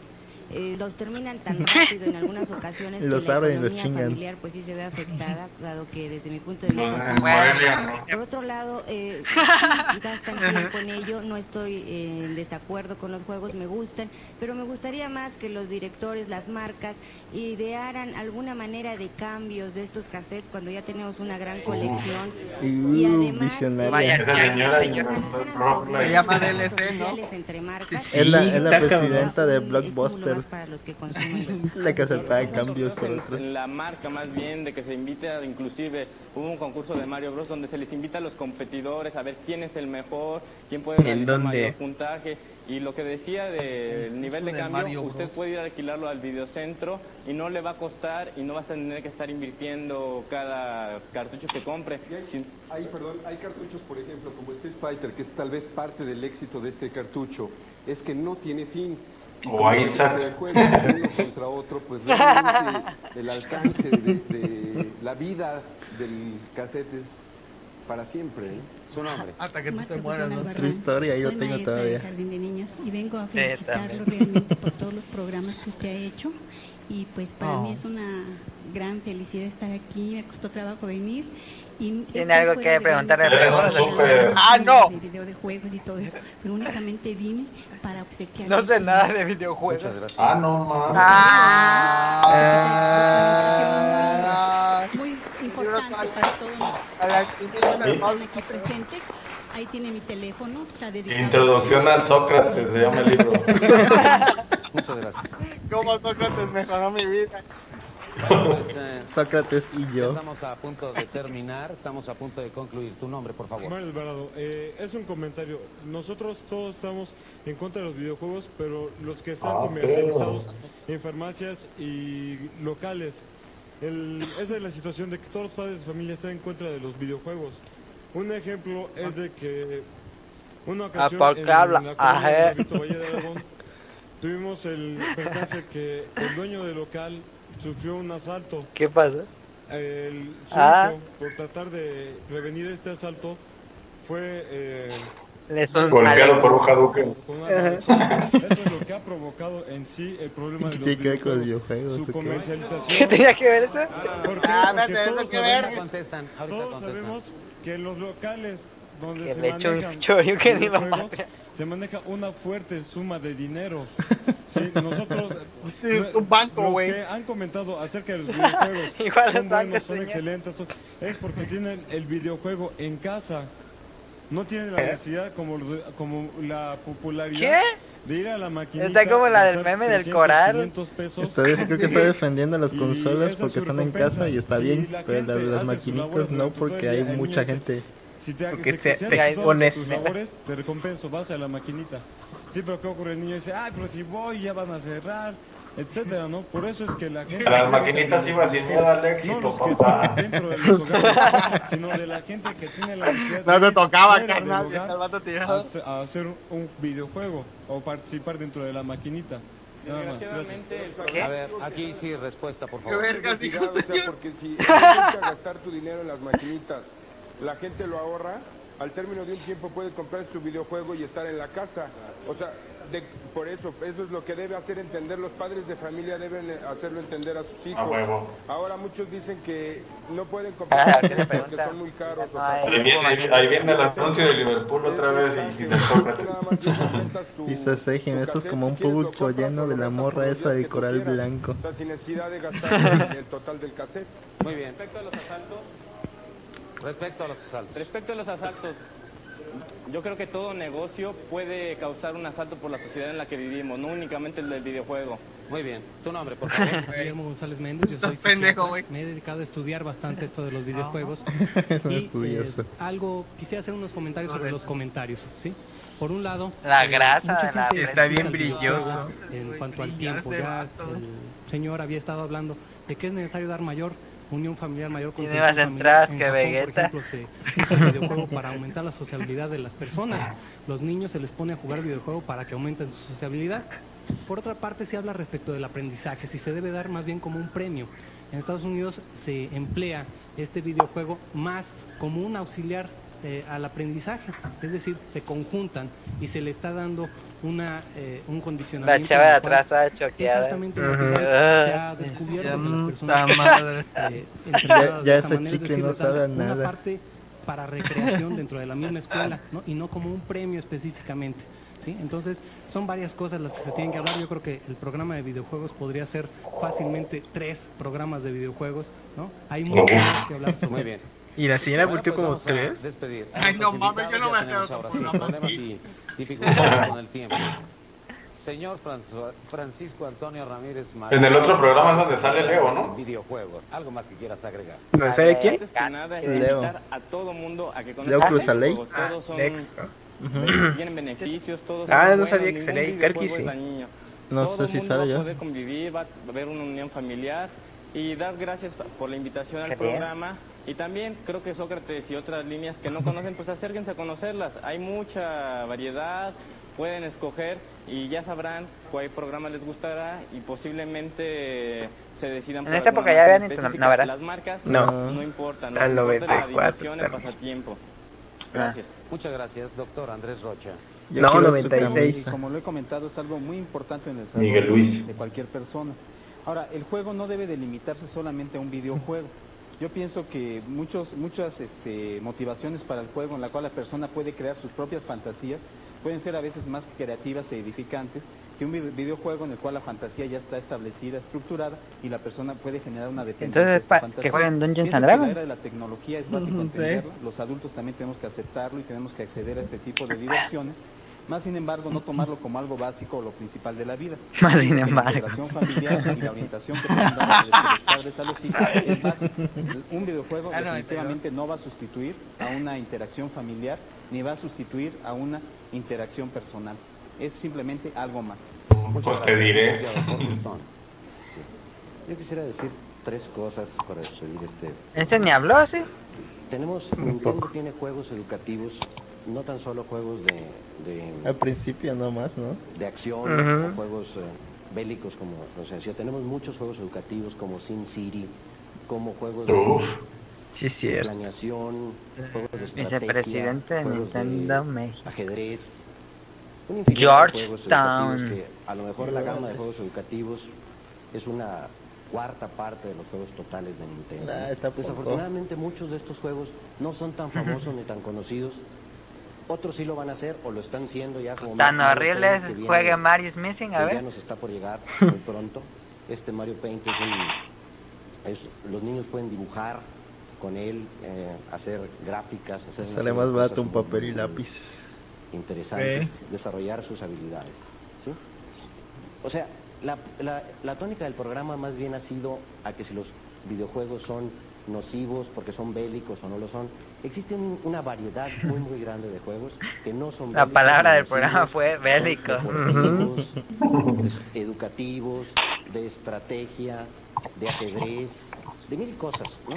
[SPEAKER 25] eh, los terminan tan rápido en algunas ocasiones
[SPEAKER 1] los
[SPEAKER 25] que la
[SPEAKER 1] abren y los
[SPEAKER 25] economía
[SPEAKER 1] chingan.
[SPEAKER 25] familiar pues sí se ve afectada, dado que desde mi punto de vista...
[SPEAKER 16] En Morelia, ¿no?
[SPEAKER 25] Por otro lado, eh, gastan tiempo en ello, no estoy eh, en desacuerdo con los juegos, me gustan, pero me gustaría más que los directores, las marcas, idearan alguna manera de cambios de estos cassettes cuando ya tenemos una gran colección.
[SPEAKER 1] Uh,
[SPEAKER 25] y además,
[SPEAKER 1] visionaria.
[SPEAKER 25] eh,
[SPEAKER 16] Esa señora
[SPEAKER 13] Se llama D L C, ¿no?
[SPEAKER 25] entre marcas,
[SPEAKER 1] Es la, es la
[SPEAKER 5] está
[SPEAKER 1] presidenta de
[SPEAKER 25] un
[SPEAKER 1] Blockbuster.
[SPEAKER 25] estímulo más para los que consumen los-
[SPEAKER 1] La que aceptaba cambios por otros.
[SPEAKER 20] La marca más bien de que se invite a, inclusive hubo un concurso de Mario Bros donde se les invita a los competidores a ver quién es el mejor, quién puede
[SPEAKER 5] ¿En
[SPEAKER 20] realizar
[SPEAKER 5] dónde?
[SPEAKER 20] mayor puntaje, y lo que decía del nivel de
[SPEAKER 13] de
[SPEAKER 20] cambio,
[SPEAKER 13] Mario
[SPEAKER 20] usted
[SPEAKER 13] Bros.
[SPEAKER 20] puede ir a alquilarlo al videocentro y no le va a costar y no vas a tener que estar invirtiendo cada cartucho que compre.
[SPEAKER 9] Y hay,
[SPEAKER 20] Sin-
[SPEAKER 9] hay, perdón, hay cartuchos, por ejemplo, como Street Fighter, que es tal vez parte del éxito de este cartucho, es que no tiene fin. Y
[SPEAKER 16] O
[SPEAKER 9] como
[SPEAKER 16] Isaac.
[SPEAKER 9] se juega uno contra otro, pues realmente el alcance de, de la vida del cassette es para siempre. ¿eh?
[SPEAKER 12] Su nombre.
[SPEAKER 13] Hasta que tú
[SPEAKER 10] Marta
[SPEAKER 13] te mueras, ¿no?
[SPEAKER 10] Albarrán.
[SPEAKER 1] True Story, ahí lo
[SPEAKER 10] Soy
[SPEAKER 1] tengo
[SPEAKER 10] maestra
[SPEAKER 1] todavía.
[SPEAKER 10] de jardín de niños y vengo a
[SPEAKER 3] Sí,
[SPEAKER 10] felicitarlo
[SPEAKER 3] también.
[SPEAKER 10] realmente por todos los programas que usted ha hecho y pues para
[SPEAKER 13] Oh.
[SPEAKER 10] mí es una gran felicidad estar aquí, me costó trabajo venir. Y
[SPEAKER 3] ¿Tiene
[SPEAKER 10] esto
[SPEAKER 3] algo
[SPEAKER 10] fue
[SPEAKER 3] que
[SPEAKER 10] de
[SPEAKER 3] preguntarle a
[SPEAKER 10] realmente
[SPEAKER 16] Pedro?
[SPEAKER 10] para
[SPEAKER 16] Súper.
[SPEAKER 13] ¡Ah, no!
[SPEAKER 10] de video de juegos y todo eso, pero únicamente vine para obsequiar.
[SPEAKER 3] No sé nada de videojuegos.
[SPEAKER 12] Muchas gracias.
[SPEAKER 16] Ah, no, mames.
[SPEAKER 13] Ah.
[SPEAKER 10] Muy importante para todos los
[SPEAKER 13] A la
[SPEAKER 10] que están aquí presentes. Ahí tiene mi teléfono, está dedicado.
[SPEAKER 16] Introducción al Sócrates, se llama el libro.
[SPEAKER 12] Muchas gracias.
[SPEAKER 13] ¿Cómo Sócrates mejoró mi vida?
[SPEAKER 12] Pues, eh,
[SPEAKER 1] Sócrates y yo.
[SPEAKER 12] estamos a punto de terminar, estamos a punto de concluir. Tu nombre, por favor.
[SPEAKER 6] Mario Alvarado, eh, es un comentario. Nosotros todos estamos en contra de los videojuegos, pero los que están
[SPEAKER 16] Ah,
[SPEAKER 6] comercializados en farmacias y locales. El, esa es la situación de que todos los padres de familia están en contra de los videojuegos. Un ejemplo es de que una ocasión
[SPEAKER 3] por
[SPEAKER 6] en,
[SPEAKER 3] qué habla?
[SPEAKER 6] en la colonia de
[SPEAKER 3] Ajá.
[SPEAKER 6] Benito Valle de Aragón tuvimos el percance que el dueño del local sufrió un asalto.
[SPEAKER 3] ¿Qué pasa?
[SPEAKER 6] El su
[SPEAKER 3] Ah.
[SPEAKER 6] hijo, por tratar de prevenir este asalto, fue eh,
[SPEAKER 3] Le son
[SPEAKER 16] Golpeado
[SPEAKER 3] mal-
[SPEAKER 16] por un Hadouken.
[SPEAKER 6] con una bala. Eso es lo que ha provocado en sí el problema de los
[SPEAKER 1] ¿Qué tiene que ver con los
[SPEAKER 6] videojuegos,
[SPEAKER 1] videojuegos?
[SPEAKER 6] su
[SPEAKER 1] o qué?
[SPEAKER 6] comercialización.
[SPEAKER 3] ¿Qué tenía que ver eso?
[SPEAKER 6] ¿Por qué?
[SPEAKER 13] Ah,
[SPEAKER 6] Porque
[SPEAKER 13] espérate,
[SPEAKER 6] todos
[SPEAKER 13] eso que ver.
[SPEAKER 6] sabemos-
[SPEAKER 12] Contestan, ahorita
[SPEAKER 6] Todos
[SPEAKER 12] contestan.
[SPEAKER 6] sabemos que en los locales donde
[SPEAKER 3] Que
[SPEAKER 6] se
[SPEAKER 3] le echo un
[SPEAKER 6] manejan
[SPEAKER 3] shoryuken y lo
[SPEAKER 6] videojuegos,
[SPEAKER 3] mata.
[SPEAKER 6] se maneja una fuerte suma de dinero. Sí, nosotros,
[SPEAKER 13] Sí, es un banco,
[SPEAKER 6] los
[SPEAKER 13] güey.
[SPEAKER 6] que han comentado acerca de los videojuegos,
[SPEAKER 3] Igual los
[SPEAKER 6] son
[SPEAKER 3] bancos,
[SPEAKER 6] buenos, son
[SPEAKER 3] señor.
[SPEAKER 6] excelentes, son- es porque tienen el videojuego en casa. No tienen la
[SPEAKER 5] ¿Eh?
[SPEAKER 6] necesidad como, los- como la popularidad
[SPEAKER 3] ¿Qué?
[SPEAKER 6] de ir a la maquinita.
[SPEAKER 3] Está como la del
[SPEAKER 6] gastar
[SPEAKER 3] meme del
[SPEAKER 6] trescientos,
[SPEAKER 3] coral.
[SPEAKER 6] quinientos pesos.
[SPEAKER 1] Está, creo que está defendiendo las
[SPEAKER 6] Y
[SPEAKER 1] consolas
[SPEAKER 6] esa es
[SPEAKER 1] porque
[SPEAKER 6] su
[SPEAKER 1] están en
[SPEAKER 6] recompensa.
[SPEAKER 1] casa y está
[SPEAKER 6] Y
[SPEAKER 1] bien,
[SPEAKER 6] la
[SPEAKER 1] pero
[SPEAKER 6] gente
[SPEAKER 1] las, las
[SPEAKER 6] hace sus
[SPEAKER 1] maquinitas
[SPEAKER 6] labores
[SPEAKER 1] no
[SPEAKER 6] durante todo
[SPEAKER 1] porque
[SPEAKER 6] el
[SPEAKER 1] hay
[SPEAKER 6] día. El
[SPEAKER 1] mucha
[SPEAKER 6] niño
[SPEAKER 1] gente.
[SPEAKER 6] Si te,
[SPEAKER 5] Porque
[SPEAKER 6] si-
[SPEAKER 5] te-
[SPEAKER 6] si
[SPEAKER 5] te
[SPEAKER 6] haces todos
[SPEAKER 5] expones.
[SPEAKER 6] tus labores, te recompenso, vas a la maquinita. Sí, pero ¿qué ocurre? El niño dice, ay, pero si voy ya van a cerrar, etcétera, ¿no? Por eso es que la gente...
[SPEAKER 16] Las maquinitas iban sin miedo al éxito,
[SPEAKER 6] no los que
[SPEAKER 16] papá.
[SPEAKER 6] están dentro de los hogares, sino de la gente que tiene la necesidad
[SPEAKER 13] No te
[SPEAKER 6] de
[SPEAKER 13] tocaba,
[SPEAKER 6] fuera del
[SPEAKER 13] carnal,
[SPEAKER 6] hogar
[SPEAKER 13] ya está el vato tirado.
[SPEAKER 6] a, a hacer un videojuego o participar dentro de la maquinita. Nada más, gracias.
[SPEAKER 12] A ver, aquí sí, respuesta, por
[SPEAKER 13] Qué
[SPEAKER 12] favor.
[SPEAKER 13] vergas, dijo
[SPEAKER 9] O sea,
[SPEAKER 13] señor.
[SPEAKER 9] porque si empiezas a gastar tu dinero en las maquinitas, la gente lo ahorra, al término de un tiempo puede comprar su videojuego y estar en la casa. O sea, de- por eso, eso es lo que debe hacer entender, los padres de familia deben eh, hacerlo entender a sus hijos.
[SPEAKER 16] A huevo.
[SPEAKER 9] Ahora muchos dicen que no pueden
[SPEAKER 3] Ah,
[SPEAKER 9] comprar
[SPEAKER 3] ¿qué le
[SPEAKER 9] porque
[SPEAKER 3] pregunta?
[SPEAKER 9] son muy caros. o
[SPEAKER 3] No hay.
[SPEAKER 16] Ahí viene, ahí, ahí viene el anuncio de Liverpool otra vez y, y del Sócrates.
[SPEAKER 1] Dice Sejin, eso es como un pucho lleno de la morra esa del coral blanco.
[SPEAKER 9] O sea, sin necesidad de gastar el, el total del cassette.
[SPEAKER 12] Muy bien.
[SPEAKER 20] Respecto a los asaltos,
[SPEAKER 12] Respecto a los asaltos.
[SPEAKER 20] respecto a los asaltos, yo creo que todo negocio puede causar un asalto por la sociedad en la que vivimos, no únicamente el del videojuego.
[SPEAKER 12] Muy bien. Tu nombre, por favor.
[SPEAKER 8] Guillermo González Méndez. Yo
[SPEAKER 13] Estás
[SPEAKER 8] soy
[SPEAKER 13] pendejo,
[SPEAKER 8] psiquiatra.
[SPEAKER 13] güey.
[SPEAKER 8] Me he dedicado a estudiar bastante esto de los videojuegos.
[SPEAKER 1] Es un
[SPEAKER 8] Y,
[SPEAKER 1] estudioso.
[SPEAKER 8] eh, algo, quisiera hacer unos comentarios sobre los comentarios, ¿sí? Por un lado,
[SPEAKER 3] La
[SPEAKER 8] eh,
[SPEAKER 3] grasa
[SPEAKER 8] mucha
[SPEAKER 3] de la
[SPEAKER 8] gente
[SPEAKER 5] Está bien
[SPEAKER 8] critica el
[SPEAKER 5] brilloso.
[SPEAKER 8] videojuego En cuanto al
[SPEAKER 13] Brillar
[SPEAKER 8] tiempo,
[SPEAKER 13] ese
[SPEAKER 8] ya
[SPEAKER 13] vato.
[SPEAKER 8] el señor había estado hablando de que es necesario dar mayor unión familiar, mayor
[SPEAKER 3] Tiene
[SPEAKER 8] contención
[SPEAKER 3] más
[SPEAKER 8] familiar.
[SPEAKER 3] entradas
[SPEAKER 8] En
[SPEAKER 3] que
[SPEAKER 8] Japón,
[SPEAKER 3] Vegeta.
[SPEAKER 8] por ejemplo, se usa el videojuego para aumentar la sociabilidad de las personas. Los niños se les pone a jugar videojuego para que aumenten su sociabilidad. Por otra parte, se habla respecto del aprendizaje, si se debe dar más bien como un premio. En Estados Unidos se emplea este videojuego más como un auxiliar eh, al aprendizaje, es decir, se conjuntan y se le está dando una eh, un condicionamiento.
[SPEAKER 3] La chava de atrás estaba choqueada.
[SPEAKER 8] Exactamente,
[SPEAKER 3] uh-huh.
[SPEAKER 8] Se ha descubierto
[SPEAKER 1] ya,
[SPEAKER 8] que las personas
[SPEAKER 1] madre.
[SPEAKER 8] Eh,
[SPEAKER 1] ya, ya ese chicle no sabe nada.
[SPEAKER 8] Una parte para recreación dentro de la misma escuela, ¿no? Y no como un premio específicamente, ¿sí? Entonces, son varias cosas las que se tienen que hablar. Yo creo que el programa de videojuegos podría ser fácilmente tres programas de videojuegos, ¿no? Hay mucho más que hablar sobre.
[SPEAKER 12] Muy bien.
[SPEAKER 5] Y la señora volteó
[SPEAKER 12] Bueno,
[SPEAKER 5] como
[SPEAKER 12] pues vamos a
[SPEAKER 5] tres.
[SPEAKER 12] despedir.
[SPEAKER 13] Ay, no mames, yo no me
[SPEAKER 12] tenemos
[SPEAKER 13] atrevo
[SPEAKER 12] ahora
[SPEAKER 13] con
[SPEAKER 12] sí
[SPEAKER 13] una
[SPEAKER 12] problemas y dificultades con el tiempo. Señor François- Francisco Antonio Ramírez Marín.
[SPEAKER 16] En el otro programa es donde sale Leo, ¿no?
[SPEAKER 12] Videojuegos. ¿Algo más que quieras agregar?
[SPEAKER 5] ¿No sale quién?
[SPEAKER 20] Antes que nada,
[SPEAKER 1] Leo.
[SPEAKER 20] invitar a todo mundo a que conozca
[SPEAKER 1] Leo
[SPEAKER 20] los
[SPEAKER 1] Cruzaley.
[SPEAKER 20] videojuegos. Todos son,
[SPEAKER 5] Lex.
[SPEAKER 1] Ujú.
[SPEAKER 20] tienen beneficios, todos
[SPEAKER 5] Ah,
[SPEAKER 20] son
[SPEAKER 5] no
[SPEAKER 20] buenos,
[SPEAKER 5] sabía que
[SPEAKER 20] ningún
[SPEAKER 5] salía ahí,
[SPEAKER 20] videojuego
[SPEAKER 5] Karki
[SPEAKER 20] es
[SPEAKER 5] sí.
[SPEAKER 20] dañino.
[SPEAKER 1] No
[SPEAKER 20] Todo
[SPEAKER 1] sé
[SPEAKER 20] el
[SPEAKER 1] si
[SPEAKER 20] mundo
[SPEAKER 1] sale
[SPEAKER 20] va a
[SPEAKER 1] ya.
[SPEAKER 20] poder convivir, va a haber una unión familiar y dar gracias por la invitación al
[SPEAKER 3] Qué bien.
[SPEAKER 20] programa. Y también creo que Sócrates y otras líneas que no conocen, pues acérquense a conocerlas. Hay mucha variedad, pueden escoger y ya sabrán cuál programa les gustará y posiblemente se decidan
[SPEAKER 3] En
[SPEAKER 20] por
[SPEAKER 3] esta
[SPEAKER 20] alguna
[SPEAKER 3] época ya
[SPEAKER 20] marca
[SPEAKER 3] habían internet,
[SPEAKER 20] específica.
[SPEAKER 3] ¿no, verdad?
[SPEAKER 20] Las marcas
[SPEAKER 5] No.
[SPEAKER 20] no importan, no
[SPEAKER 5] Al
[SPEAKER 20] importa
[SPEAKER 5] noventa y
[SPEAKER 20] la
[SPEAKER 5] cuatro
[SPEAKER 20] diversión, el
[SPEAKER 5] también.
[SPEAKER 20] pasatiempo.
[SPEAKER 3] Ah.
[SPEAKER 20] Gracias.
[SPEAKER 12] Muchas gracias, doctor Andrés Rocha.
[SPEAKER 1] Yo
[SPEAKER 5] No,
[SPEAKER 1] quiero su
[SPEAKER 5] noventa y seis.
[SPEAKER 1] camisa.
[SPEAKER 11] Y como lo he comentado, es algo muy importante en el desarrollo
[SPEAKER 16] Miguel Luis.
[SPEAKER 11] de cualquier persona. Ahora, el juego no debe delimitarse solamente a un videojuego. Yo pienso que muchos, muchas este, motivaciones para el juego en la cual la persona puede crear sus propias fantasías pueden ser a veces más creativas e edificantes que un vide- videojuego en el cual la fantasía ya está establecida, estructurada y la persona puede generar una dependencia.
[SPEAKER 3] Entonces,
[SPEAKER 11] de esta
[SPEAKER 3] pa-
[SPEAKER 11] fantasía.
[SPEAKER 3] que jueguen Dungeons
[SPEAKER 11] Pienso
[SPEAKER 3] and
[SPEAKER 11] que
[SPEAKER 3] Dragons.
[SPEAKER 11] La era de la tecnología es básico
[SPEAKER 2] Ujú, sí.
[SPEAKER 11] entenderla. Los adultos también tenemos que aceptarlo y tenemos que acceder a este tipo de diversiones. Más sin embargo, no tomarlo como algo básico o lo principal de la vida.
[SPEAKER 3] Más sin
[SPEAKER 11] La
[SPEAKER 3] embargo.
[SPEAKER 11] integración familiar y la orientación que pueden dar desde los padres a los hijos es básico. Un videojuego
[SPEAKER 13] Ah, no,
[SPEAKER 11] definitivamente no va a sustituir a una interacción familiar ni va a sustituir a una interacción personal. Es simplemente algo más.
[SPEAKER 16] Pues te diré.
[SPEAKER 7] Yo quisiera decir tres cosas para despedir este.
[SPEAKER 3] ¿Ese ni habló, sí?
[SPEAKER 7] Tenemos, Nintendo tiene juegos educativos, no tan solo juegos de, de,
[SPEAKER 1] Al principio nomás, ¿no?
[SPEAKER 7] de acción
[SPEAKER 1] Ujú.
[SPEAKER 7] o juegos eh, bélicos, como nos decía. Tenemos muchos juegos educativos como Sin City, como juegos de,
[SPEAKER 5] Uf, sí es
[SPEAKER 7] de
[SPEAKER 5] cierto.
[SPEAKER 7] planeación, juegos de estrategia,
[SPEAKER 3] Vicepresidente de
[SPEAKER 7] juegos
[SPEAKER 3] Nintendo México.
[SPEAKER 7] ajedrez. Una infinidad de juegos
[SPEAKER 3] Georgetown.
[SPEAKER 7] educativos que a lo mejor la gama de juegos educativos es una cuarta parte de los juegos totales de Nintendo.
[SPEAKER 1] Ah, está poco.
[SPEAKER 7] Desafortunadamente muchos de estos juegos no son tan famosos ni tan conocidos. Otros sí lo van a hacer o lo están siendo ya como
[SPEAKER 3] Tan
[SPEAKER 7] Mario
[SPEAKER 3] horrible
[SPEAKER 7] Paint, que
[SPEAKER 3] es
[SPEAKER 7] viene-
[SPEAKER 3] juegue Mario's Missing, a
[SPEAKER 7] que
[SPEAKER 3] ver.
[SPEAKER 7] ya nos está por llegar muy pronto. Este Mario Paint es un... es- los niños pueden dibujar con él, eh, hacer gráficas, hacer una
[SPEAKER 1] Sale
[SPEAKER 7] serie
[SPEAKER 1] más
[SPEAKER 7] de
[SPEAKER 1] barato
[SPEAKER 7] cosas
[SPEAKER 1] un
[SPEAKER 7] muy-
[SPEAKER 1] papel y
[SPEAKER 7] muy
[SPEAKER 1] lápiz.
[SPEAKER 7] interesantes,
[SPEAKER 1] Eh.
[SPEAKER 7] desarrollar sus habilidades, ¿sí? O sea, la, la, la tónica del programa más bien ha sido a que si los videojuegos son nocivos porque son bélicos o no lo son, existe un- una variedad muy muy grande de juegos que no son
[SPEAKER 3] La
[SPEAKER 7] bélicos
[SPEAKER 3] palabra
[SPEAKER 7] ni
[SPEAKER 3] del programa
[SPEAKER 7] nocivos,
[SPEAKER 3] fue
[SPEAKER 7] son
[SPEAKER 3] bélico.
[SPEAKER 7] deportivos, de- educativos, de estrategia, de ajedrez, de mil cosas, ¿no?